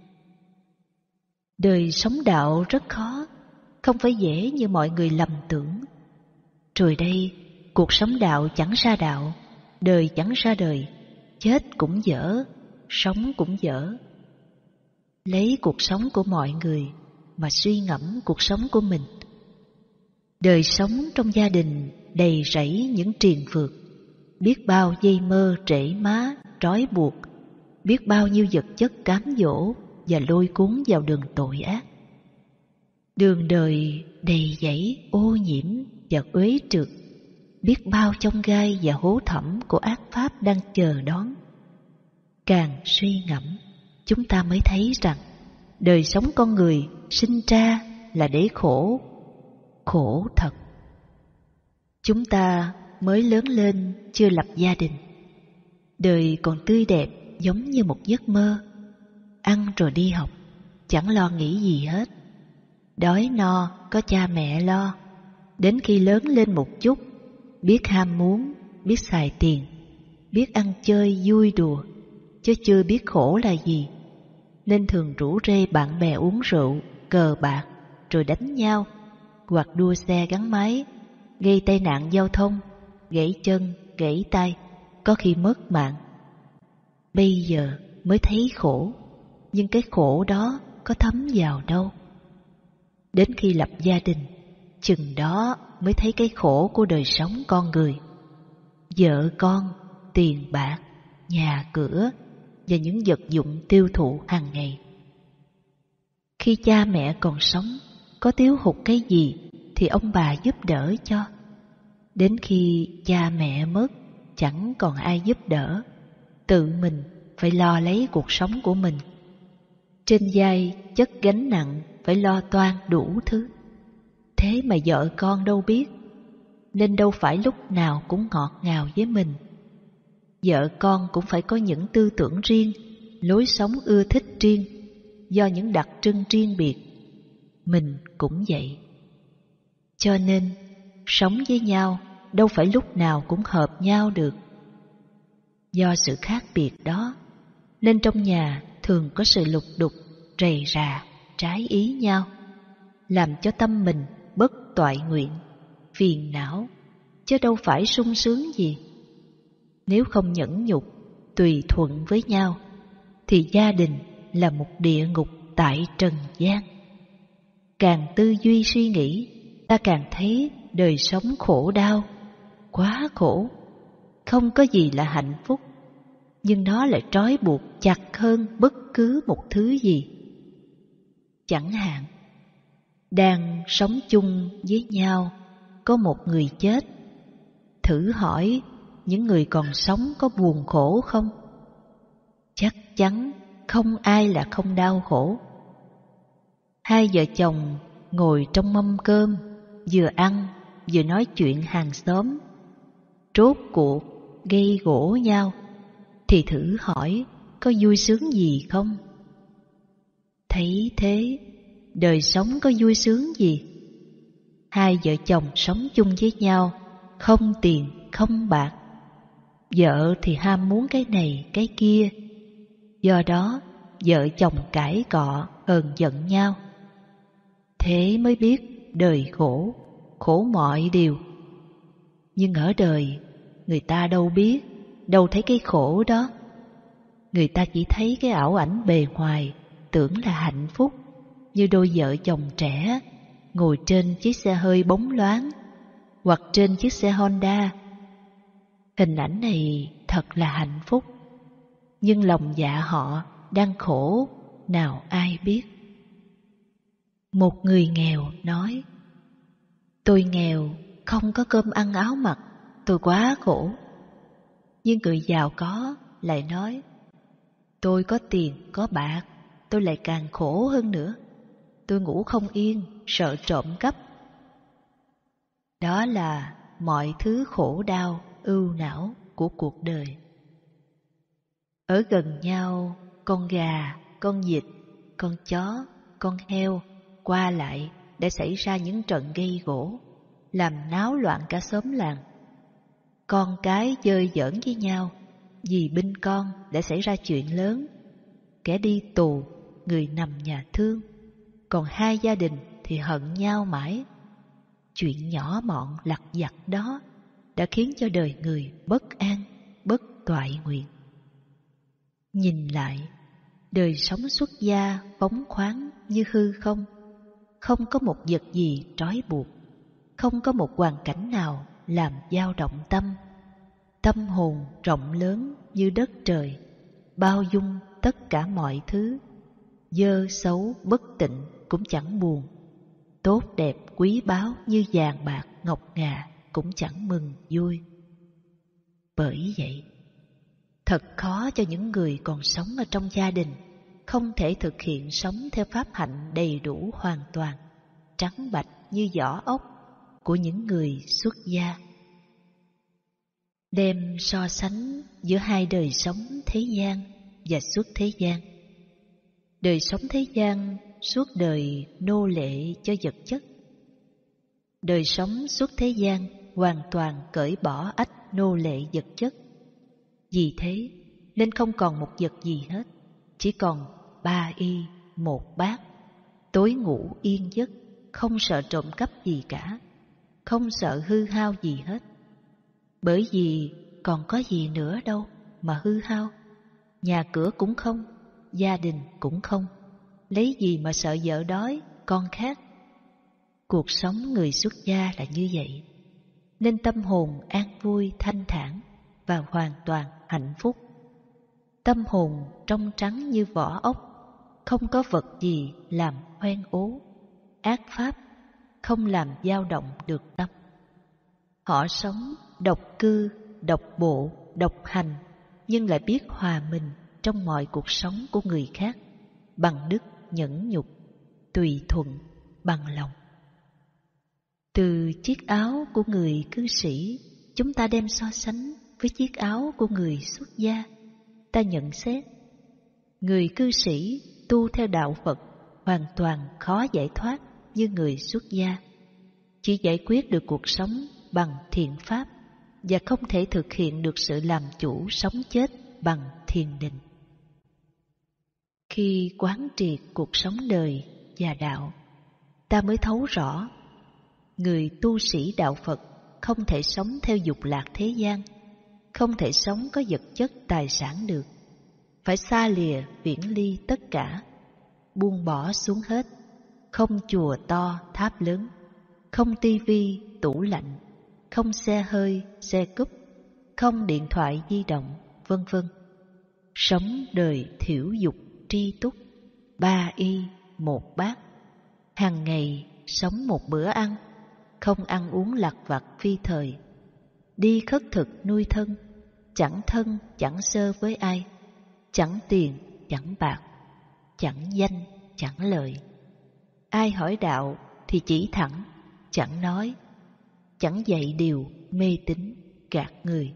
Đời sống đạo rất khó, không phải dễ như mọi người lầm tưởng. Rồi đây, cuộc sống đạo chẳng ra đạo, đời chẳng ra đời, chết cũng dở, sống cũng dở. Lấy cuộc sống của mọi người mà suy ngẫm cuộc sống của mình. Đời sống trong gia đình đầy rẫy những triền phược, biết bao dây mơ trễ má, trói buộc, biết bao nhiêu vật chất cám dỗ và lôi cuốn vào đường tội ác. Đường đời đầy dẫy ô nhiễm và uế trượt, biết bao chông gai và hố thẳm của ác pháp đang chờ đón. Càng suy ngẫm, chúng ta mới thấy rằng đời sống con người sinh ra là để khổ, khổ thật. Chúng ta mới lớn lên chưa lập gia đình. Đời còn tươi đẹp giống như một giấc mơ. Ăn rồi đi học, chẳng lo nghĩ gì hết. Đói no có cha mẹ lo. Đến khi lớn lên một chút, biết ham muốn, biết xài tiền, biết ăn chơi vui đùa, chứ chưa biết khổ là gì, nên thường rủ rê bạn bè uống rượu, cờ bạc, rồi đánh nhau, hoặc đua xe gắn máy, gây tai nạn giao thông, gãy chân, gãy tay, có khi mất mạng. Bây giờ mới thấy khổ, nhưng cái khổ đó có thấm vào đâu. Đến khi lập gia đình, chừng đó mới thấy cái khổ của đời sống con người. Vợ con, tiền bạc, nhà cửa và những vật dụng tiêu thụ hàng ngày. Khi cha mẹ còn sống, có thiếu hụt cái gì thì ông bà giúp đỡ cho. Đến khi cha mẹ mất, chẳng còn ai giúp đỡ, tự mình phải lo lấy cuộc sống của mình. Trên vai chất gánh nặng phải lo toan đủ thứ. Thế mà vợ con đâu biết, nên đâu phải lúc nào cũng ngọt ngào với mình. Vợ con cũng phải có những tư tưởng riêng, lối sống ưa thích riêng, do những đặc trưng riêng biệt. Mình cũng vậy. Cho nên, sống với nhau đâu phải lúc nào cũng hợp nhau được. Do sự khác biệt đó, nên trong nhà thường có sự lục đục, rầy rà, trái ý nhau, làm cho tâm mình bất toại nguyện, phiền não, chứ đâu phải sung sướng gì. Nếu không nhẫn nhục, tùy thuận với nhau, thì gia đình là một địa ngục tại trần gian. Càng tư duy suy nghĩ, ta càng thấy đời sống khổ đau, quá khổ. Không có gì là hạnh phúc, nhưng nó lại trói buộc chặt hơn bất cứ một thứ gì. Chẳng hạn, đang sống chung với nhau, có một người chết. Thử hỏi, những người còn sống có buồn khổ không? Chắc chắn không ai là không đau khổ. Hai vợ chồng ngồi trong mâm cơm, vừa ăn vừa nói chuyện hàng xóm, rốt cuộc gây gổ nhau, thì thử hỏi có vui sướng gì không? Thấy thế, đời sống có vui sướng gì? Hai vợ chồng sống chung với nhau, không tiền, không bạc. Vợ thì ham muốn cái này, cái kia. Do đó, vợ chồng cãi cọ, hờn giận nhau. Thế mới biết đời khổ, khổ mọi điều. Nhưng ở đời, người ta đâu biết, đâu thấy cái khổ đó. Người ta chỉ thấy cái ảo ảnh bề ngoài, tưởng là hạnh phúc, như đôi vợ chồng trẻ ngồi trên chiếc xe hơi bóng loáng, hoặc trên chiếc xe Honda. Hình ảnh này thật là hạnh phúc, nhưng lòng dạ họ đang khổ, nào ai biết. Một người nghèo nói: tôi nghèo, không có cơm ăn áo mặc, tôi quá khổ. Nhưng người giàu có lại nói: tôi có tiền, có bạc, tôi lại càng khổ hơn nữa. Tôi ngủ không yên, sợ trộm cắp. Đó là mọi thứ khổ đau, ưu não của cuộc đời. Ở gần nhau, con gà, con vịt, con chó, con heo qua lại để xảy ra những trận gây gổ, làm náo loạn cả xóm làng. Con cái chơi giỡn với nhau, vì binh con để xảy ra chuyện lớn. Kẻ đi tù, người nằm nhà thương, còn hai gia đình thì hận nhau mãi. Chuyện nhỏ mọn lặt vặt đó đã khiến cho đời người bất an, bất toại nguyện. Nhìn lại, đời sống xuất gia phóng khoáng như hư không, không có một vật gì trói buộc, không có một hoàn cảnh nào làm dao động tâm. Tâm hồn rộng lớn như đất trời, bao dung tất cả mọi thứ. Dơ xấu bất tịnh cũng chẳng buồn, tốt đẹp quý báu như vàng bạc ngọc ngà cũng chẳng mừng vui. Bởi vậy, thật khó cho những người còn sống ở trong gia đình không thể thực hiện sống theo pháp hạnh đầy đủ hoàn toàn, trắng bạch như vỏ ốc của những người xuất gia. đem so sánh giữa hai đời sống thế gian và xuất thế gian. Đời sống thế gian suốt đời nô lệ cho vật chất. Đời sống xuất thế gian hoàn toàn cởi bỏ ách nô lệ vật chất. Vì thế nên không còn một vật gì hết, chỉ còn 3 y 1 bát, tối ngủ yên giấc, không sợ trộm cắp gì cả, không sợ hư hao gì hết. Bởi vì còn có gì nữa đâu mà hư hao. Nhà cửa cũng không, gia đình cũng không, lấy gì mà sợ vợ đói, con khát. Cuộc sống người xuất gia là như vậy, nên tâm hồn an vui, thanh thản và hoàn toàn hạnh phúc. Tâm hồn trong trắng như vỏ ốc, không có vật gì làm hoen ố, ác pháp không làm dao động được tâm. Họ sống độc cư, độc bộ, độc hành, nhưng lại biết hòa mình trong mọi cuộc sống của người khác bằng đức nhẫn nhục, tùy thuận, bằng lòng. Từ chiếc áo của người cư sĩ, chúng ta đem so sánh với chiếc áo của người xuất gia. Ta nhận xét, người cư sĩ tu theo đạo Phật hoàn toàn khó giải thoát như người xuất gia, chỉ giải quyết được cuộc sống bằng thiện pháp và không thể thực hiện được sự làm chủ sống chết bằng thiền định. Khi quán triệt cuộc sống đời và đạo, ta mới thấu rõ người tu sĩ đạo Phật không thể sống theo dục lạc thế gian, không thể sống có vật chất tài sản được, phải xa lìa viễn ly tất cả, buông bỏ xuống hết, không chùa to tháp lớn, không tivi tủ lạnh, không xe hơi xe cúp, không điện thoại di động, vân vân. Sống đời thiểu dục tri túc, 3 y 1 bát, hàng ngày sống một bữa ăn, không ăn uống lặt vặt phi thời, đi khất thực nuôi thân, chẳng thân chẳng sơ với ai, chẳng tiền chẳng bạc, chẳng danh chẳng lợi. Ai hỏi đạo thì chỉ thẳng, chẳng nói, chẳng dạy điều mê tín gạt người.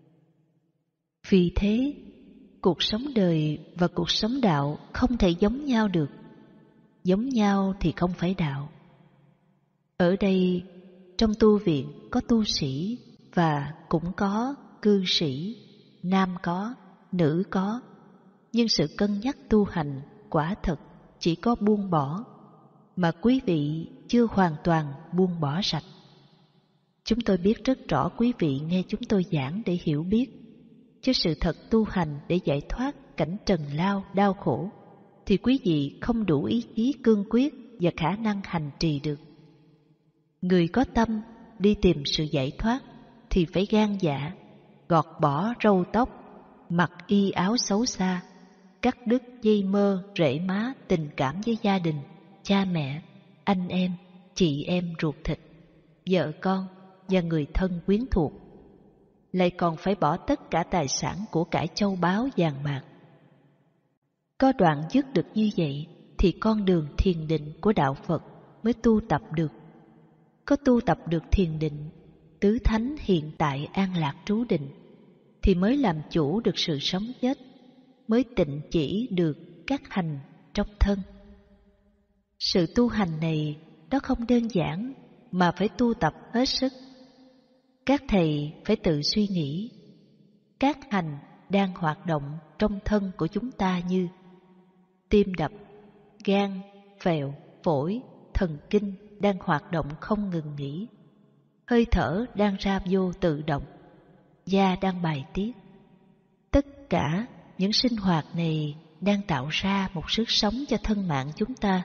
Vì thế, cuộc sống đời và cuộc sống đạo không thể giống nhau được. Giống nhau thì không phải đạo. Ở đây, trong tu viện có tu sĩ và cũng có cư sĩ, nam có, nữ có. Nhưng sự cân nhắc tu hành quả thật chỉ có buông bỏ, mà quý vị chưa hoàn toàn buông bỏ sạch. Chúng tôi biết rất rõ quý vị nghe chúng tôi giảng để hiểu biết, chứ sự thật tu hành để giải thoát cảnh trần lao đau khổ thì quý vị không đủ ý chí cương quyết và khả năng hành trì được. Người có tâm đi tìm sự giải thoát thì phải gan dạ, gọt bỏ râu tóc, mặc y áo xấu xa, cắt đứt dây mơ rễ má tình cảm với gia đình, cha mẹ, anh em, chị em ruột thịt, vợ con và người thân quyến thuộc. Lại còn phải bỏ tất cả tài sản của cải châu báu vàng bạc. Có đoạn dứt được như vậy thì con đường thiền định của đạo Phật mới tu tập được. Có tu tập được thiền định, tứ thánh hiện tại an lạc trú định, thì mới làm chủ được sự sống chết, mới tịnh chỉ được các hành trong thân. Sự tu hành này đó không đơn giản mà phải tu tập hết sức. Các thầy phải tự suy nghĩ, các hành đang hoạt động trong thân của chúng ta như tim đập, gan, phèo, phổi, thần kinh đang hoạt động không ngừng nghỉ, hơi thở đang ra vô tự động, da đang bài tiết. Tất cả những sinh hoạt này đang tạo ra một sức sống cho thân mạng chúng ta.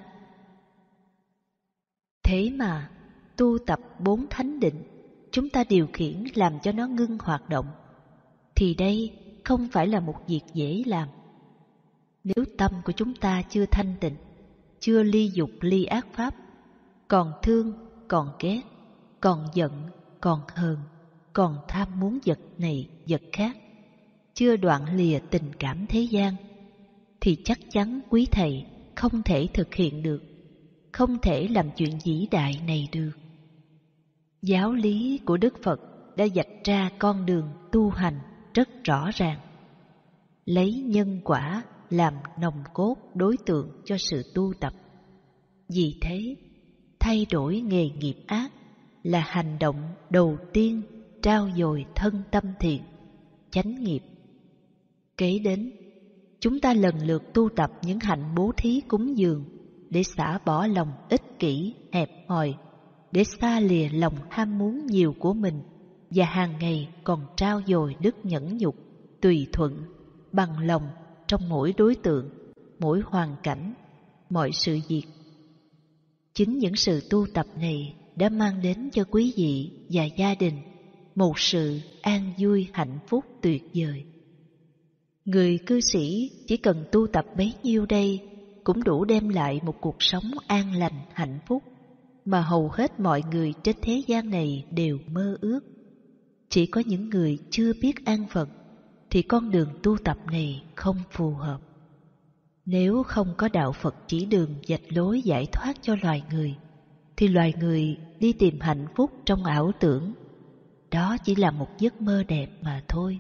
Thế mà tu tập 4 thánh định, chúng ta điều khiển làm cho nó ngưng hoạt động, thì đây không phải là một việc dễ làm. Nếu tâm của chúng ta chưa thanh tịnh, chưa ly dục ly ác pháp, còn thương, còn ghét, còn giận, còn hờn, còn tham muốn vật này vật khác, chưa đoạn lìa tình cảm thế gian, thì chắc chắn quý thầy không thể thực hiện được, không thể làm chuyện vĩ đại này được. Giáo lý của Đức Phật đã vạch ra con đường tu hành rất rõ ràng. Lấy nhân quả làm nòng cốt đối tượng cho sự tu tập. Vì thế, thay đổi nghề nghiệp ác là hành động đầu tiên trau dồi thân tâm thiện, chánh nghiệp. Kế đến, chúng ta lần lượt tu tập những hạnh bố thí cúng dường để xả bỏ lòng ích kỷ, hẹp hòi, để xa lìa lòng ham muốn nhiều của mình, và hàng ngày còn trau dồi đức nhẫn nhục, tùy thuận, bằng lòng trong mỗi đối tượng, mỗi hoàn cảnh, mọi sự việc. Chính những sự tu tập này đã mang đến cho quý vị và gia đình một sự an vui hạnh phúc tuyệt vời. Người cư sĩ chỉ cần tu tập bấy nhiêu đây cũng đủ đem lại một cuộc sống an lành hạnh phúc mà hầu hết mọi người trên thế gian này đều mơ ước. Chỉ có những người chưa biết an phận thì con đường tu tập này không phù hợp. Nếu không có đạo Phật chỉ đường vạch lối giải thoát cho loài người, thì loài người đi tìm hạnh phúc trong ảo tưởng. Đó chỉ là một giấc mơ đẹp mà thôi.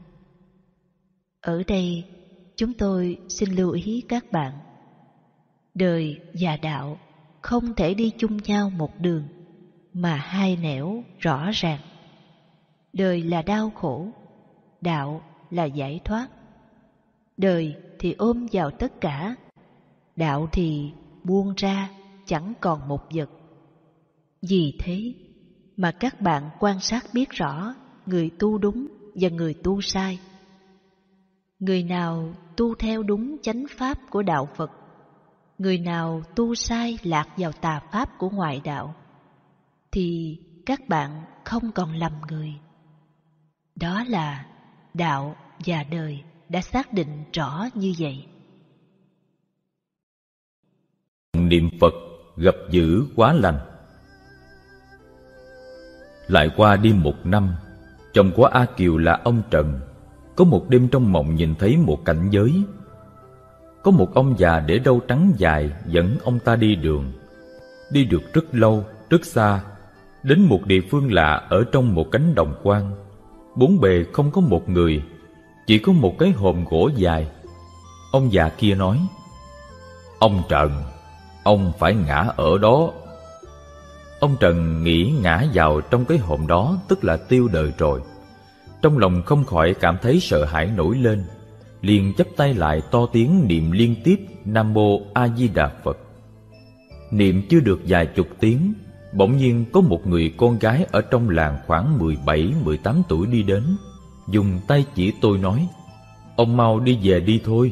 Ở đây, chúng tôi xin lưu ý các bạn. Đời và đạo không thể đi chung nhau một đường, mà hai nẻo rõ ràng. Đời là đau khổ, đạo là giải thoát. Đời thì ôm vào tất cả, đạo thì buông ra chẳng còn một vật. Vì thế mà các bạn quan sát biết rõ người tu đúng và người tu sai. Người nào tu theo đúng chánh pháp của đạo Phật, người nào tu sai lạc vào tà pháp của ngoại đạo, thì các bạn không còn lầm người. Đó là đạo và đời đã xác định rõ như vậy. Niệm Phật gặp dữ quá lành. Lại qua đi 1 năm, chồng của A Kiều là ông Trần có một đêm trong mộng nhìn thấy một cảnh giới. Có một ông già để râu trắng dài dẫn ông ta đi đường. Đi được rất lâu, rất xa, đến một địa phương lạ ở trong một cánh đồng hoang. Bốn bề không có một người, chỉ có một cái hòm gỗ dài. Ông già kia nói: "Ông Trần, ông phải ngã ở đó." Ông Trần nghĩ ngã vào trong cái hòm đó tức là tiêu đời rồi. Trong lòng không khỏi cảm thấy sợ hãi nổi lên, liền chắp tay lại to tiếng niệm liên tiếp Nam Mô A Di Đà Phật. Niệm chưa được vài chục tiếng, bỗng nhiên có một người con gái ở trong làng khoảng 17-18 tuổi đi đến, dùng tay chỉ tôi nói: "Ông mau đi về đi thôi."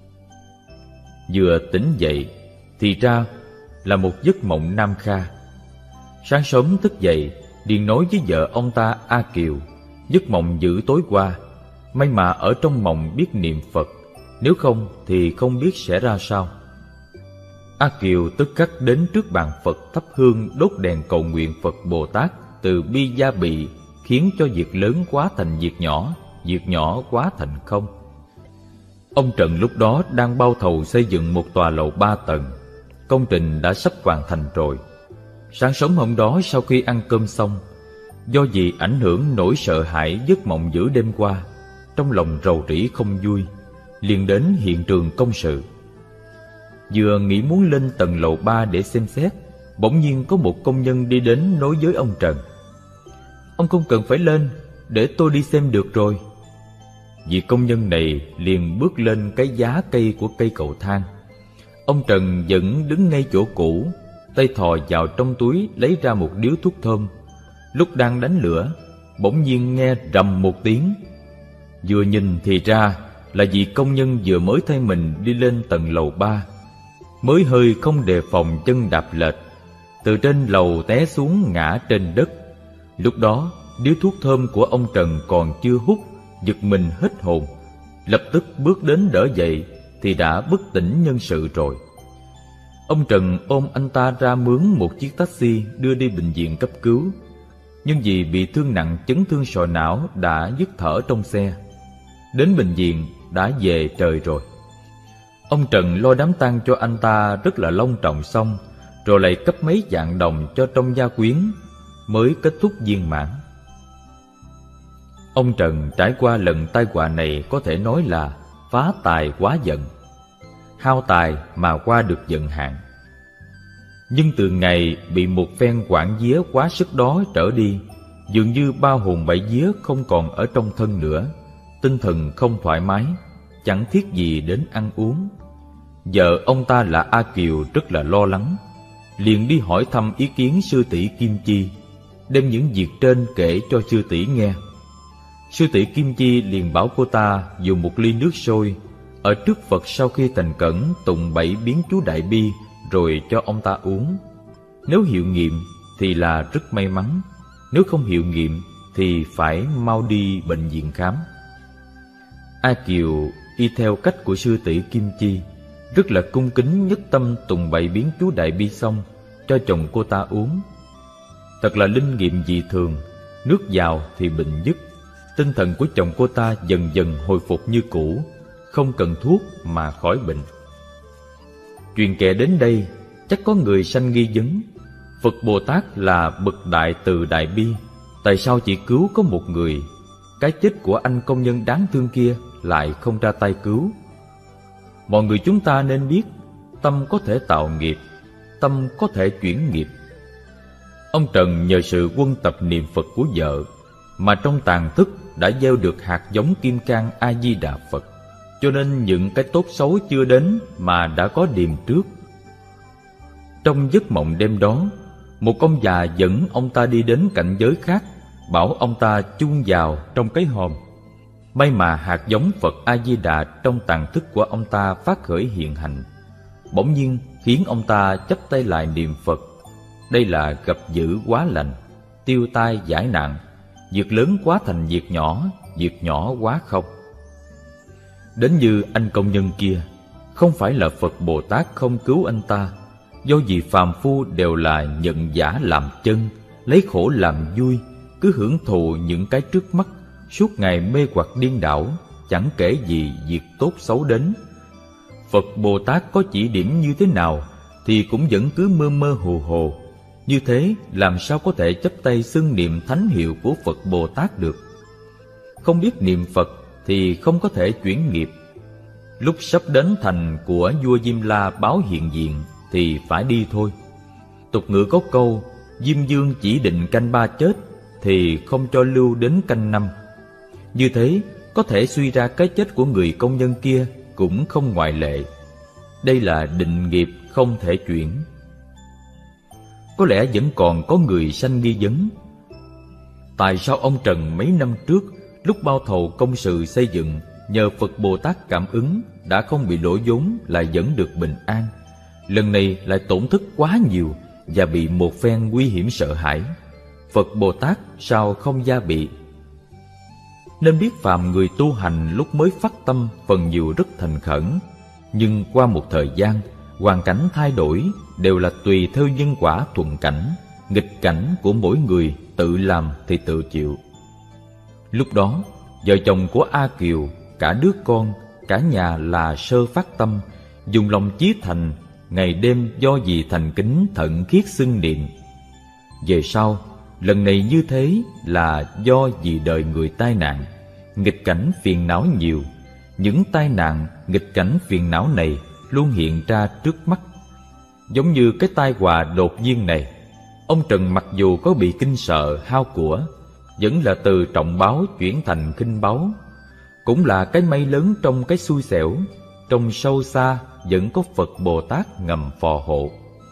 Vừa tỉnh dậy thì ra là một giấc mộng nam kha. Sáng sớm thức dậy, liền nói với vợ ông ta A Kiều: "Giấc mộng dữ tối qua, may mà ở trong mộng biết niệm Phật, nếu không thì không biết sẽ ra sao." A Kiều tức khắc đến trước bàn Phật thắp hương đốt đèn cầu nguyện Phật Bồ Tát từ bi gia bị, khiến cho việc lớn quá thành việc nhỏ quá thành không. Ông Trần lúc đó đang bao thầu xây dựng một tòa lầu 3 tầng. Công trình đã sắp hoàn thành rồi. Sáng sớm hôm đó sau khi ăn cơm xong, do vì ảnh hưởng nỗi sợ hãi giấc mộng giữa đêm qua, trong lòng rầu rĩ không vui, liền đến hiện trường công sự. Vừa nghĩ muốn lên tầng lầu 3 để xem xét, bỗng nhiên có một công nhân đi đến nói với ông Trần: "Ông không cần phải lên, để tôi đi xem được rồi." Vị công nhân này liền bước lên cái giá cây của cây cầu thang. Ông Trần vẫn đứng ngay chỗ cũ, tay thò vào trong túi lấy ra một điếu thuốc thơm. Lúc đang đánh lửa, bỗng nhiên nghe rầm một tiếng. Vừa nhìn thì ra là vị công nhân vừa mới thay mình đi lên tầng lầu 3, mới hơi không đề phòng chân đạp lệch, từ trên lầu té xuống ngã trên đất. Lúc đó điếu thuốc thơm của ông Trần còn chưa hút, giật mình hết hồn, lập tức bước đến đỡ dậy thì đã bất tỉnh nhân sự rồi. Ông Trần ôm anh ta ra mướn một chiếc taxi đưa đi bệnh viện cấp cứu, nhưng vì bị thương nặng chấn thương sọ não đã dứt thở trong xe. Đến bệnh viện đã về trời rồi. Ông Trần lo đám tang cho anh ta rất là long trọng xong, rồi lại cấp mấy vạn đồng cho trong gia quyến, mới kết thúc viên mãn. Ông Trần trải qua lần tai họa này có thể nói là phá tài quá giận, hao tài mà qua được giận hạn. Nhưng từ ngày bị một phen quảng vía quá sức đó trở đi, dường như ba hồn bảy vía không còn ở trong thân nữa, tinh thần không thoải mái, chẳng thiết gì đến ăn uống. Vợ ông ta là A Kiều rất là lo lắng, liền đi hỏi thăm ý kiến sư tỷ Kim Chi, đem những việc trên kể cho sư tỷ nghe. Sư tỷ Kim Chi liền bảo cô ta dùng một ly nước sôi ở trước Phật, sau khi thành cẩn tụng 7 biến chú Đại Bi rồi cho ông ta uống. Nếu hiệu nghiệm thì là rất may mắn, nếu không hiệu nghiệm thì phải mau đi bệnh viện khám. A Kiều y theo cách của sư tỷ Kim Chi, rất là cung kính nhất tâm tụng 7 biến chú Đại Bi xong cho chồng cô ta uống. Thật là linh nghiệm dị thường, nước vào thì bệnh dứt. Tinh thần của chồng cô ta dần dần hồi phục như cũ, không cần thuốc mà khỏi bệnh. Chuyện kể đến đây, chắc có người sanh nghi vấn: Phật Bồ Tát là bậc đại từ đại bi, tại sao chỉ cứu có một người? Cái chết của anh công nhân đáng thương kia lại không ra tay cứu. Mọi người chúng ta nên biết, tâm có thể tạo nghiệp, tâm có thể chuyển nghiệp. Ông Trần nhờ sự quân tập niệm Phật của vợ mà trong tàng thức đã gieo được hạt giống kim cang A Di Đà Phật, cho nên những cái tốt xấu chưa đến mà đã có điềm trước. Trong giấc mộng đêm đó, một ông già dẫn ông ta đi đến cảnh giới khác, bảo ông ta chôn vào trong cái hòm. May mà hạt giống Phật A Di Đà trong tàng thức của ông ta phát khởi hiện hành, bỗng nhiên khiến ông ta chắp tay lại niệm Phật. Đây là gặp dữ quá lành, tiêu tai giải nạn, việc lớn quá thành việc nhỏ quá không. Đến như anh công nhân kia, không phải là Phật Bồ Tát không cứu anh ta, do vì phàm phu đều là nhận giả làm chân, lấy khổ làm vui, cứ hưởng thụ những cái trước mắt, suốt ngày mê hoặc điên đảo, chẳng kể gì việc tốt xấu đến. Phật Bồ Tát có chỉ điểm như thế nào thì cũng vẫn cứ mơ mơ hồ hồ. Như thế làm sao có thể chấp tay xưng niệm thánh hiệu của Phật Bồ Tát được? Không biết niệm Phật thì không có thể chuyển nghiệp. Lúc sắp đến thành của vua Diêm La báo hiện diện thì phải đi thôi. Tục ngữ có câu: Diêm Vương chỉ định canh 3 chết thì không cho lưu đến canh 5. Như thế có thể suy ra cái chết của người công nhân kia cũng không ngoại lệ. Đây là định nghiệp không thể chuyển. Có lẽ vẫn còn có người sanh nghi vấn: tại sao ông Trần mấy năm trước lúc bao thầu công sự xây dựng, nhờ Phật Bồ Tát cảm ứng đã không bị lỗ vốn, lại vẫn được bình an, lần này lại tổn thất quá nhiều và bị một phen nguy hiểm sợ hãi? Phật Bồ Tát sao không gia bị? Nên biết phàm người tu hành lúc mới phát tâm phần nhiều rất thành khẩn, nhưng qua một thời gian, hoàn cảnh thay đổi đều là tùy theo nhân quả thuận cảnh, nghịch cảnh của mỗi người, tự làm thì tự chịu. Lúc đó, vợ chồng của A Kiều, cả đứa con, cả nhà là sơ phát tâm, dùng lòng chí thành, ngày đêm do vì thành kính thận khiết xưng niệm. Về sau, lần này như thế là do vì đời người tai nạn, nghịch cảnh phiền não nhiều. Những tai nạn, nghịch cảnh phiền não này luôn hiện ra trước mắt. Giống như cái tai họa đột nhiên này, ông Trần mặc dù có bị kinh sợ hao của, vẫn là từ trọng báo chuyển thành khinh báu. Cũng là cái may lớn trong cái xui xẻo, trong sâu xa vẫn có Phật Bồ Tát ngầm phò hộ.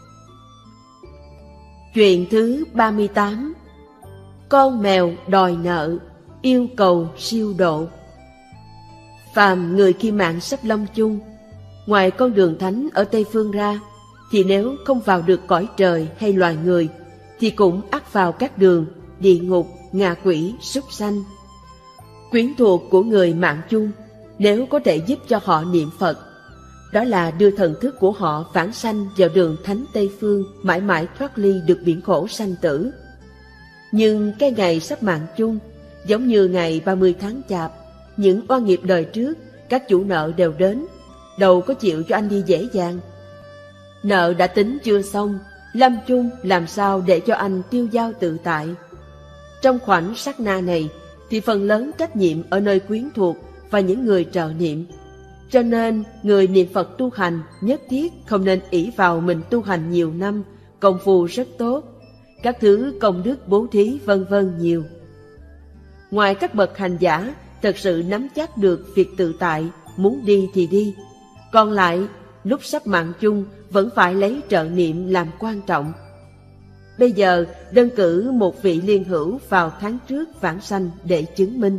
Chuyện thứ 38. Con mèo đòi nợ, yêu cầu siêu độ. Phàm người khi mạng sắp lâm chung, ngoài con đường thánh ở Tây Phương ra, thì nếu không vào được cõi trời hay loài người, thì cũng ắt vào các đường địa ngục, ngạ quỷ, súc sanh. Quyến thuộc của người mạng chung, nếu có thể giúp cho họ niệm Phật, đó là đưa thần thức của họ vãng sanh vào đường thánh Tây Phương, mãi mãi thoát ly được biển khổ sanh tử. Nhưng cái ngày sắp mạng chung, giống như ngày 30 tháng Chạp, những oan nghiệp đời trước, các chủ nợ đều đến, đâu có chịu cho anh đi dễ dàng. Nợ đã tính chưa xong, lâm chung làm sao để cho anh tiêu dao tự tại. Trong khoảnh sát na này, thì phần lớn trách nhiệm ở nơi quyến thuộc và những người trợ niệm. Cho nên, người niệm Phật tu hành nhất thiết không nên ỷ vào mình tu hành nhiều năm, công phu rất tốt, các thứ công đức bố thí vân vân nhiều. Ngoài các bậc hành giả thật sự nắm chắc được việc tự tại, muốn đi thì đi, còn lại lúc sắp mạng chung vẫn phải lấy trợ niệm làm quan trọng. Bây giờ đơn cử một vị liên hữu vào tháng trước vãng sanh để chứng minh.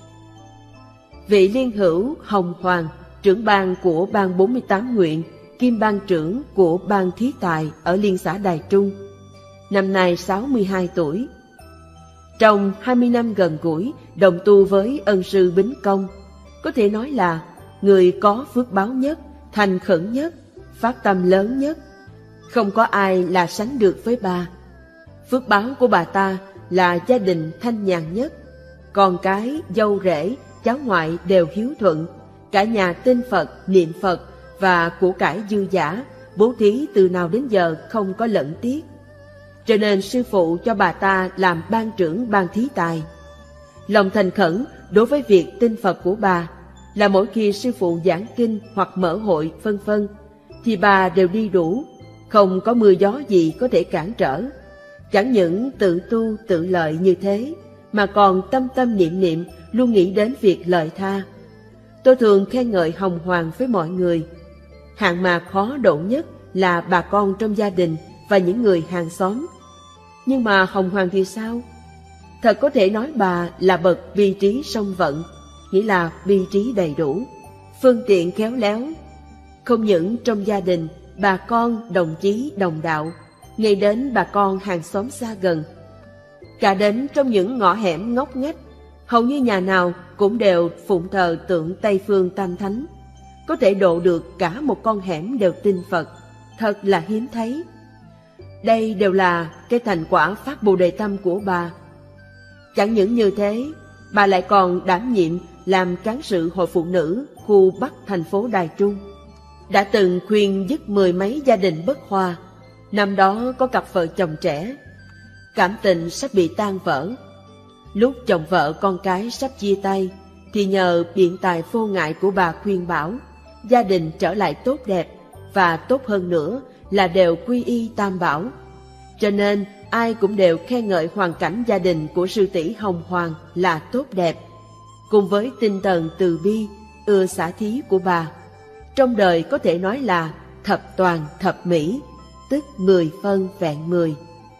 Vị liên hữu Hồng Hoàng, trưởng ban của ban 48 nguyện, kiêm ban trưởng của ban thí tài ở liên xã Đài Trung, năm nay 62 tuổi. Trong 20 năm gần gũi đồng tu với ân sư Bính Công, có thể nói là người có phước báo nhất, thành khẩn nhất, phát tâm lớn nhất. Không có ai là sánh được với bà. Phước báo của bà ta là gia đình thanh nhàn nhất, con cái, dâu rể, cháu ngoại đều hiếu thuận, cả nhà tin Phật, niệm Phật và của cải dư dả, bố thí từ nào đến giờ không có lẫn tiếc. Cho nên sư phụ cho bà ta làm ban trưởng ban thí tài. Lòng thành khẩn đối với việc tin Phật của bà là mỗi khi sư phụ giảng kinh hoặc mở hội vân vân thì bà đều đi đủ, không có mưa gió gì có thể cản trở. Chẳng những tự tu tự lợi như thế, mà còn tâm tâm niệm niệm luôn nghĩ đến việc lợi tha. Tôi thường khen ngợi Hồng Hoàng với mọi người. Hạng mà khó độ nhất là bà con trong gia đình và những người hàng xóm. Nhưng mà Hồng Hoàng thì sao? Thật có thể nói bà là bậc bi trí song vận, nghĩa là bi trí đầy đủ, phương tiện khéo léo. Không những trong gia đình, bà con, đồng chí, đồng đạo, ngay đến bà con hàng xóm xa gần. Cả đến trong những ngõ hẻm ngóc ngách, hầu như nhà nào cũng đều phụng thờ tượng Tây Phương Tam Thánh. Có thể độ được cả một con hẻm đều tin Phật, thật là hiếm thấy. Đây đều là cái thành quả phát Bồ Đề Tâm của bà. Chẳng những như thế, bà lại còn đảm nhiệm làm cán sự hội phụ nữ khu Bắc thành phố Đài Trung. Đã từng khuyên dứt 10 mấy gia đình bất hòa. Năm đó có cặp vợ chồng trẻ, cảm tình sắp bị tan vỡ. Lúc chồng vợ con cái sắp chia tay, thì nhờ biện tài vô ngại của bà khuyên bảo, gia đình trở lại tốt đẹp, và tốt hơn nữa là đều quy y Tam Bảo. Cho nên ai cũng đều khen ngợi hoàn cảnh gia đình của sư tỷ Hồng Hoàng là tốt đẹp, cùng với tinh thần từ bi, ưa xả thí của bà. Trong đời có thể nói là thập toàn thập mỹ, tức 10 phân vẹn 10.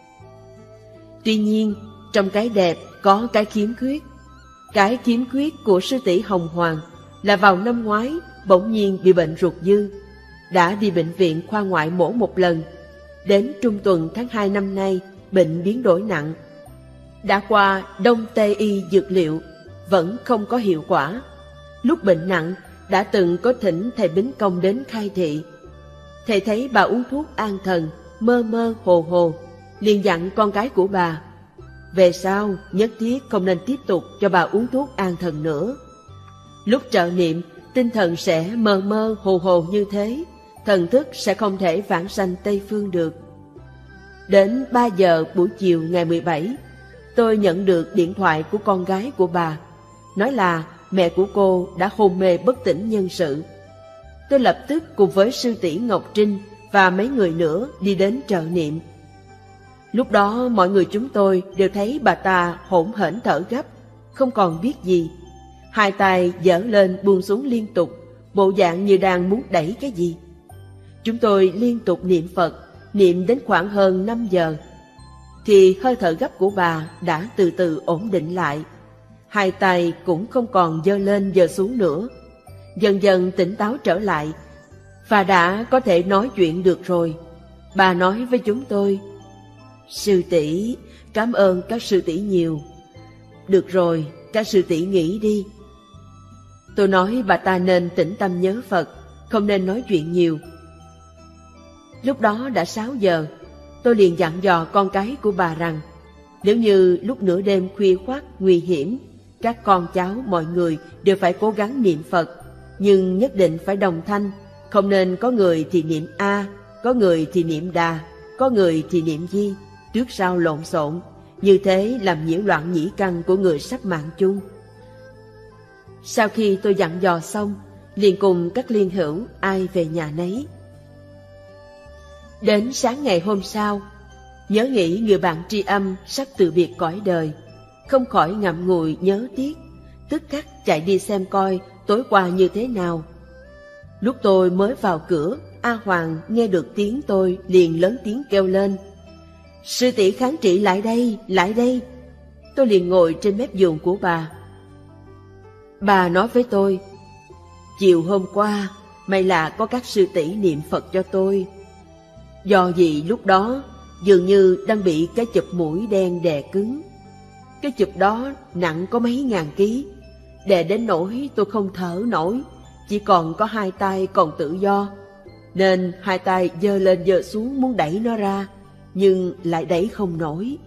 Tuy nhiên, trong cái đẹp có cái khiếm khuyết. Cái khiếm khuyết của sư tỷ Hồng Hoàng là vào năm ngoái bỗng nhiên bị bệnh ruột dư, đã đi bệnh viện khoa ngoại mổ một lần. Đến trung tuần tháng 2 năm nay, bệnh biến đổi nặng. Đã qua Đông Tây y dược liệu, vẫn không có hiệu quả. Lúc bệnh nặng, đã từng có thỉnh thầy Bính Công đến khai thị. Thầy thấy bà uống thuốc an thần, mơ mơ hồ hồ, liền dặn con gái của bà, về sau nhất thiết không nên tiếp tục cho bà uống thuốc an thần nữa. Lúc trợ niệm, tinh thần sẽ mơ mơ hồ hồ như thế, thần thức sẽ không thể vãng sanh Tây Phương được. Đến 3 giờ buổi chiều ngày 17, tôi nhận được điện thoại của con gái của bà, nói là mẹ của cô đã hôn mê bất tỉnh nhân sự. Tôi lập tức cùng với sư tỷ Ngọc Trinh và mấy người nữa đi đến trợ niệm. Lúc đó mọi người chúng tôi đều thấy bà ta hổn hển thở gấp, không còn biết gì. Hai tay giở lên buông xuống liên tục, bộ dạng như đang muốn đẩy cái gì. Chúng tôi liên tục niệm Phật, niệm đến khoảng hơn 5 giờ, thì hơi thở gấp của bà đã từ từ ổn định lại. Hai tay cũng không còn giơ lên giơ xuống nữa, dần dần tỉnh táo trở lại, và đã có thể nói chuyện được rồi. Bà nói với chúng tôi, sư tỷ, cảm ơn các sư tỷ nhiều. Được rồi, các sư tỷ nghỉ đi. Tôi nói bà ta nên tĩnh tâm nhớ Phật, không nên nói chuyện nhiều. Lúc đó đã 6 giờ, tôi liền dặn dò con cái của bà rằng, nếu như lúc nửa đêm khuya khoắt nguy hiểm, các con cháu mọi người đều phải cố gắng niệm Phật, nhưng nhất định phải đồng thanh, không nên có người thì niệm A, có người thì niệm Đà, có người thì niệm Di, trước sau lộn xộn, như thế làm nhiễu loạn nhĩ căn của người sắp mạng chung. Sau khi tôi dặn dò xong, liền cùng các liên hữu ai về nhà nấy. Đến sáng ngày hôm sau, nhớ nghĩ người bạn tri âm sắp từ biệt cõi đời, không khỏi ngậm ngùi nhớ tiếc, tức khắc chạy đi xem coi tối qua như thế nào. Lúc tôi mới vào cửa, A Hoàng nghe được tiếng tôi liền lớn tiếng kêu lên: "Sư tỷ Kháng Trị lại đây, lại đây!" Tôi liền ngồi trên mép giường của bà. Bà nói với tôi: "Chiều hôm qua, may là có các sư tỷ niệm Phật cho tôi. Do gì lúc đó dường như đang bị cái chụp mũi đen đè cứng. Cái chụp đó nặng có mấy ngàn ký, đè đến nỗi tôi không thở nổi, chỉ còn có hai tay còn tự do, nên hai tay giơ lên giơ xuống muốn đẩy nó ra, nhưng lại đẩy không nổi."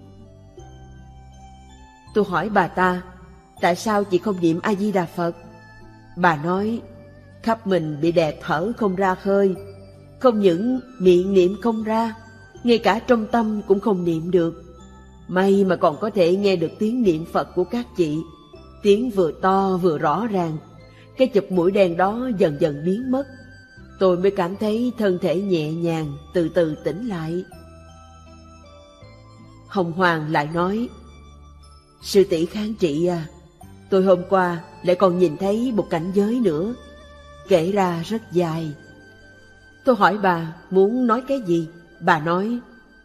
Tôi hỏi bà ta: "Tại sao chị không niệm A Di Đà Phật?" Bà nói: "Khắp mình bị đè thở không ra hơi, không những miệng niệm không ra, ngay cả trong tâm cũng không niệm được. May mà còn có thể nghe được tiếng niệm Phật của các chị, tiếng vừa to vừa rõ ràng. Cái chụp mũi đen đó dần dần biến mất, tôi mới cảm thấy thân thể nhẹ nhàng, từ từ tỉnh lại." Hồng Hoàng lại nói: "Sư tỷ Kháng Trị à, tôi hôm qua lại còn nhìn thấy một cảnh giới nữa, kể ra rất dài." Tôi hỏi bà muốn nói cái gì? Bà nói: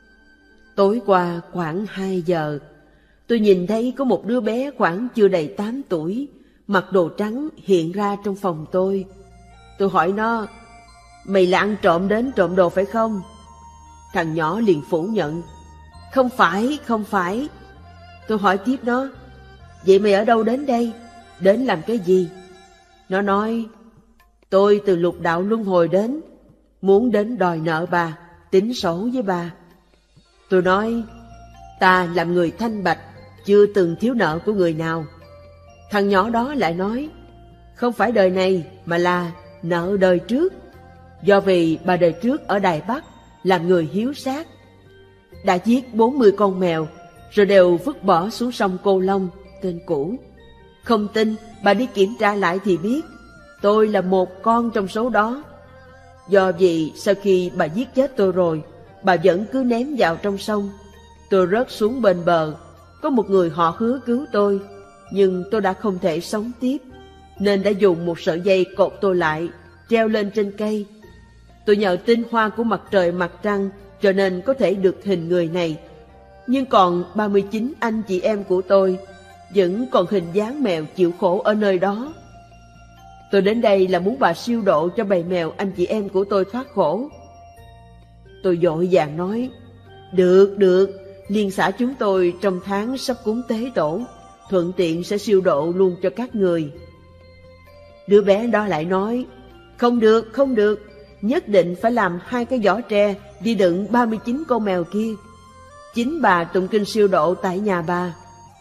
"Tối qua khoảng 2 giờ, tôi nhìn thấy có một đứa bé khoảng chưa đầy 8 tuổi, mặc đồ trắng hiện ra trong phòng tôi. Tôi hỏi nó: 'Mày là ăn trộm đến trộm đồ phải không?' Thằng nhỏ liền phủ nhận: 'Không phải, không phải.' Tôi hỏi tiếp nó: 'Vậy mày ở đâu đến đây? Đến làm cái gì?' Nó nói: 'Tôi từ lục đạo luân hồi đến, muốn đến đòi nợ bà, tính sổ với bà.' Tôi nói: 'Ta làm người thanh bạch, chưa từng thiếu nợ của người nào.' Thằng nhỏ đó lại nói: 'Không phải đời này mà là nợ đời trước, do vì bà đời trước ở Đài Bắc làm người hiếu sát, đã giết 40 con mèo rồi đều vứt bỏ xuống sông Cô Long, tên cũ. Không tin bà đi kiểm tra lại thì biết, tôi là một con trong số đó. Do vì sau khi bà giết chết tôi rồi, bà vẫn cứ ném vào trong sông. Tôi rớt xuống bên bờ, có một người họ Hứa cứu tôi, nhưng tôi đã không thể sống tiếp, nên đã dùng một sợi dây cột tôi lại, treo lên trên cây. Tôi nhờ tinh hoa của mặt trời mặt trăng cho nên có thể được hình người này, nhưng còn 39 anh chị em của tôi vẫn còn hình dáng mèo chịu khổ ở nơi đó. Tôi đến đây là muốn bà siêu độ cho bầy mèo anh chị em của tôi thoát khổ." Tôi vội vàng nói: Được, liên xã chúng tôi trong tháng sắp cúng tế tổ, thuận tiện sẽ siêu độ luôn cho các người." Đứa bé đó lại nói: Không được, nhất định phải làm 2 cái giỏ tre đi đựng 39 con mèo kia. Chính bà tụng kinh siêu độ tại nhà bà.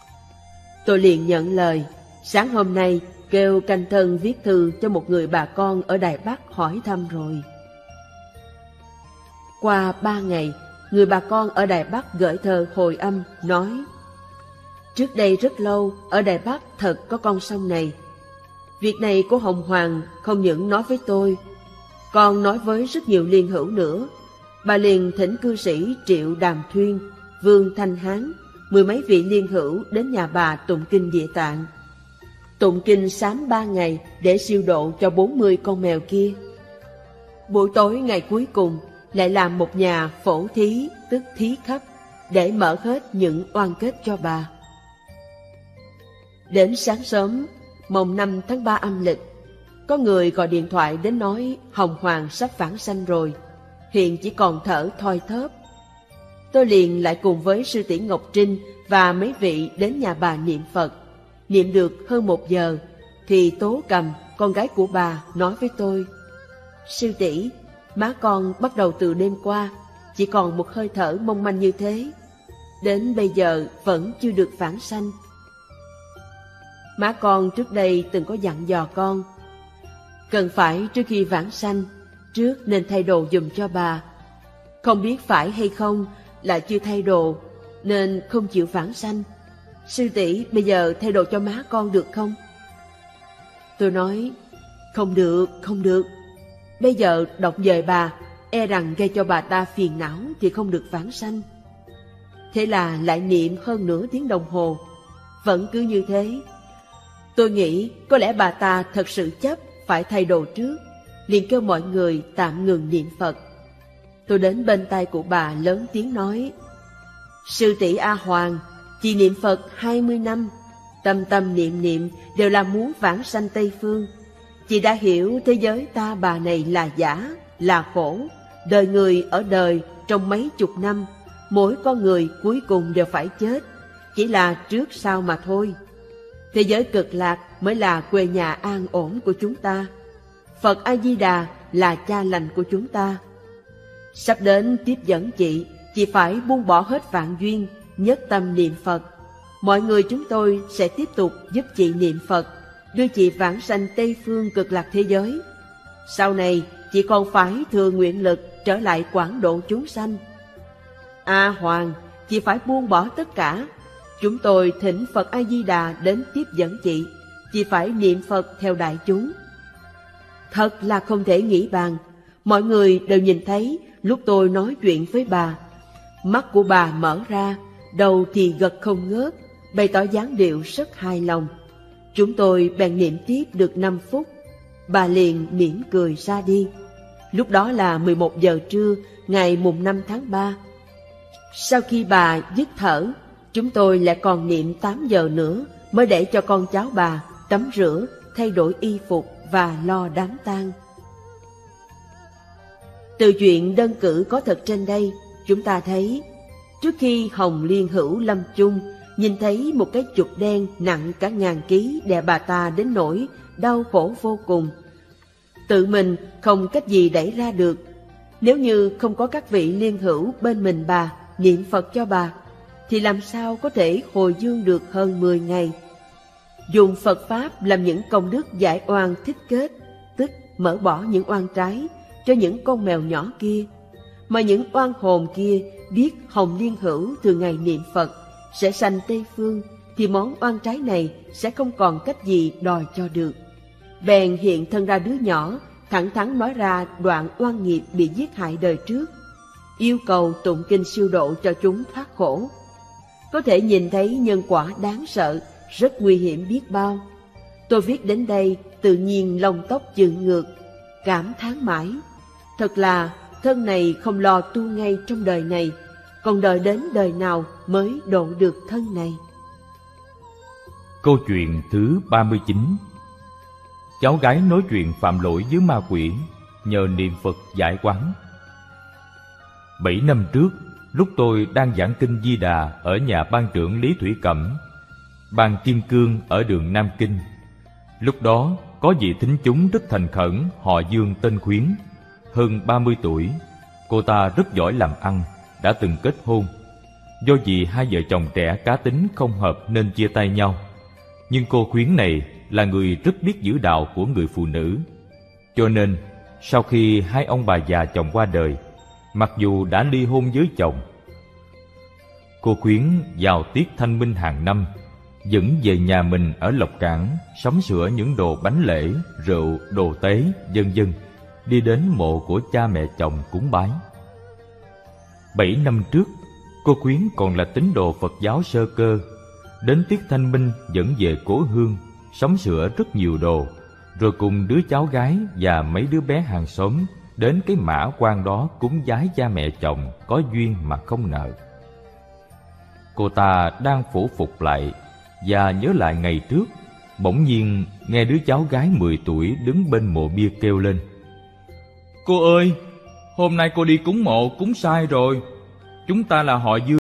Tôi liền nhận lời, sáng hôm nay kêu canh thân viết thư cho một người bà con ở Đài Bắc hỏi thăm rồi. Qua 3 ngày, người bà con ở Đài Bắc gửi thơ hồi âm nói: Trước đây rất lâu, ở Đài Bắc thật có con sông này. Việc này của Hồng Hoàng không những nói với tôi, còn nói với rất nhiều liên hữu nữa. Bà liền thỉnh cư sĩ Triệu Đàm Thuyên, Vương Thanh Hán, 10 mấy vị liên hữu đến nhà bà tụng kinh Địa Tạng. Tụng kinh sám 3 ngày để siêu độ cho 40 con mèo kia. Buổi tối ngày cuối cùng lại làm một nhà phổ thí, tức thí khắp, để mở hết những oan kết cho bà. Đến sáng sớm, mồng 5 tháng 3 âm lịch, có người gọi điện thoại đến nói Hồng Hoàng sắp vãng sanh rồi, hiện chỉ còn thở thoi thóp. Tôi liền lại cùng với sư tỷ Ngọc Trinh và mấy vị đến nhà bà niệm Phật. Niệm được hơn 1 giờ, thì Tố Cầm, con gái của bà, nói với tôi: Sư tỷ, má con bắt đầu từ đêm qua, chỉ còn một hơi thở mong manh như thế, đến bây giờ vẫn chưa được vãng sanh. Má con trước đây từng có dặn dò con, cần phải trước khi vãng sanh, trước nên thay đồ giùm cho bà. Không biết phải hay không là chưa thay đồ, nên không chịu vãng sanh. Sư tỷ bây giờ thay đồ cho má con được không? Tôi nói, không được, không được. Bây giờ đọc dời bà, e rằng gây cho bà ta phiền não thì không được vãng sanh. Thế là lại niệm hơn nửa tiếng đồng hồ, vẫn cứ như thế. Tôi nghĩ có lẽ bà ta thật sự chấp phải thay đồ trước, liền kêu mọi người tạm ngừng niệm Phật. Tôi đến bên tai của bà lớn tiếng nói, sư tỷ A Hoàng, chị niệm Phật 20 năm, tâm tâm niệm niệm đều là muốn vãng sanh Tây Phương. Chị đã hiểu thế giới ta bà này là giả, là khổ, đời người ở đời trong mấy chục năm, mỗi con người cuối cùng đều phải chết, chỉ là trước sau mà thôi. Thế giới cực lạc mới là quê nhà an ổn của chúng ta. Phật A-di-đà là cha lành của chúng ta. Sắp đến tiếp dẫn chị phải buông bỏ hết vạn duyên, nhất tâm niệm Phật. Mọi người chúng tôi sẽ tiếp tục giúp chị niệm Phật, đưa chị vãng sanh Tây Phương cực lạc thế giới. Sau này, chị còn phải thừa nguyện lực trở lại quảng độ chúng sanh. A Hoàng, chị phải buông bỏ tất cả. Chúng tôi thỉnh Phật A-di-đà đến tiếp dẫn chị phải niệm Phật theo đại chúng. Thật là không thể nghĩ bàn. Mọi người đều nhìn thấy lúc tôi nói chuyện với bà. Mắt của bà mở ra, đầu thì gật không ngớt, bày tỏ dáng điệu rất hài lòng. Chúng tôi bèn niệm tiếp được 5 phút. Bà liền mỉm cười ra đi. Lúc đó là 11 giờ trưa, ngày mùng 5 tháng 3. Sau khi bà dứt thở, chúng tôi lại còn niệm 8 giờ nữa mới để cho con cháu bà tắm rửa, thay đổi y phục và lo đám tang. Từ chuyện đơn cử có thật trên đây, chúng ta thấy, trước khi Hồng Liên Hữu lâm chung, nhìn thấy một cái trục đen nặng cả 1000 ký đè bà ta đến nỗi đau khổ vô cùng. Tự mình không cách gì đẩy ra được. Nếu như không có các vị liên hữu bên mình bà, niệm Phật cho bà, thì làm sao có thể hồi dương được hơn 10 ngày. Dùng Phật Pháp làm những công đức giải oan thích kết, tức mở bỏ những oan trái cho những con mèo nhỏ kia. Mà những oan hồn kia biết Hồng Liên Hữu thường ngày niệm Phật sẽ sanh Tây Phương, thì món oan trái này sẽ không còn cách gì đòi cho được. Bèn hiện thân ra đứa nhỏ, thẳng thắn nói ra đoạn oan nghiệp bị giết hại đời trước, yêu cầu tụng kinh siêu độ cho chúng thoát khổ. Có thể nhìn thấy nhân quả đáng sợ, rất nguy hiểm biết bao. Tôi viết đến đây tự nhiên lông tóc dựng ngược, cảm thán mãi. Thật là thân này không lo tu ngay trong đời này, còn đợi đến đời nào mới độ được thân này. Câu chuyện thứ 39. Cháu gái nói chuyện phạm lỗi với ma quỷ, nhờ niệm Phật giải oán. 7 năm trước, lúc tôi đang giảng kinh Di Đà ở nhà ban trưởng Lý Thủy Cẩm, ban Kim Cương ở đường Nam Kinh. Lúc đó có vị thính chúng rất thành khẩn, họ Dương tên Khuyến, hơn 30 tuổi. Cô ta rất giỏi làm ăn, đã từng kết hôn. Do vì hai vợ chồng trẻ cá tính không hợp nên chia tay nhau. Nhưng cô Khuyến này là người rất biết giữ đạo của người phụ nữ. Cho nên, sau khi hai ông bà già chồng qua đời, mặc dù đã ly hôn với chồng, cô Khuyến vào tiết thanh minh hàng năm dẫn về nhà mình ở Lộc Cảng sắm sửa những đồ bánh lễ, rượu, đồ tế, vân vân, đi đến mộ của cha mẹ chồng cúng bái. 7 năm trước, cô Khuyến còn là tín đồ Phật giáo sơ cơ. Đến tiết thanh minh dẫn về cố hương, sắm sửa rất nhiều đồ, rồi cùng đứa cháu gái và mấy đứa bé hàng xóm đến cái mã quan đó cúng vái cha mẹ chồng có duyên mà không nợ. Cô ta đang phủ phục lại và nhớ lại ngày trước, bỗng nhiên nghe đứa cháu gái 10 tuổi đứng bên mộ bia kêu lên: "Cô ơi, hôm nay cô đi cúng mộ cúng sai rồi. Chúng ta là họ Dương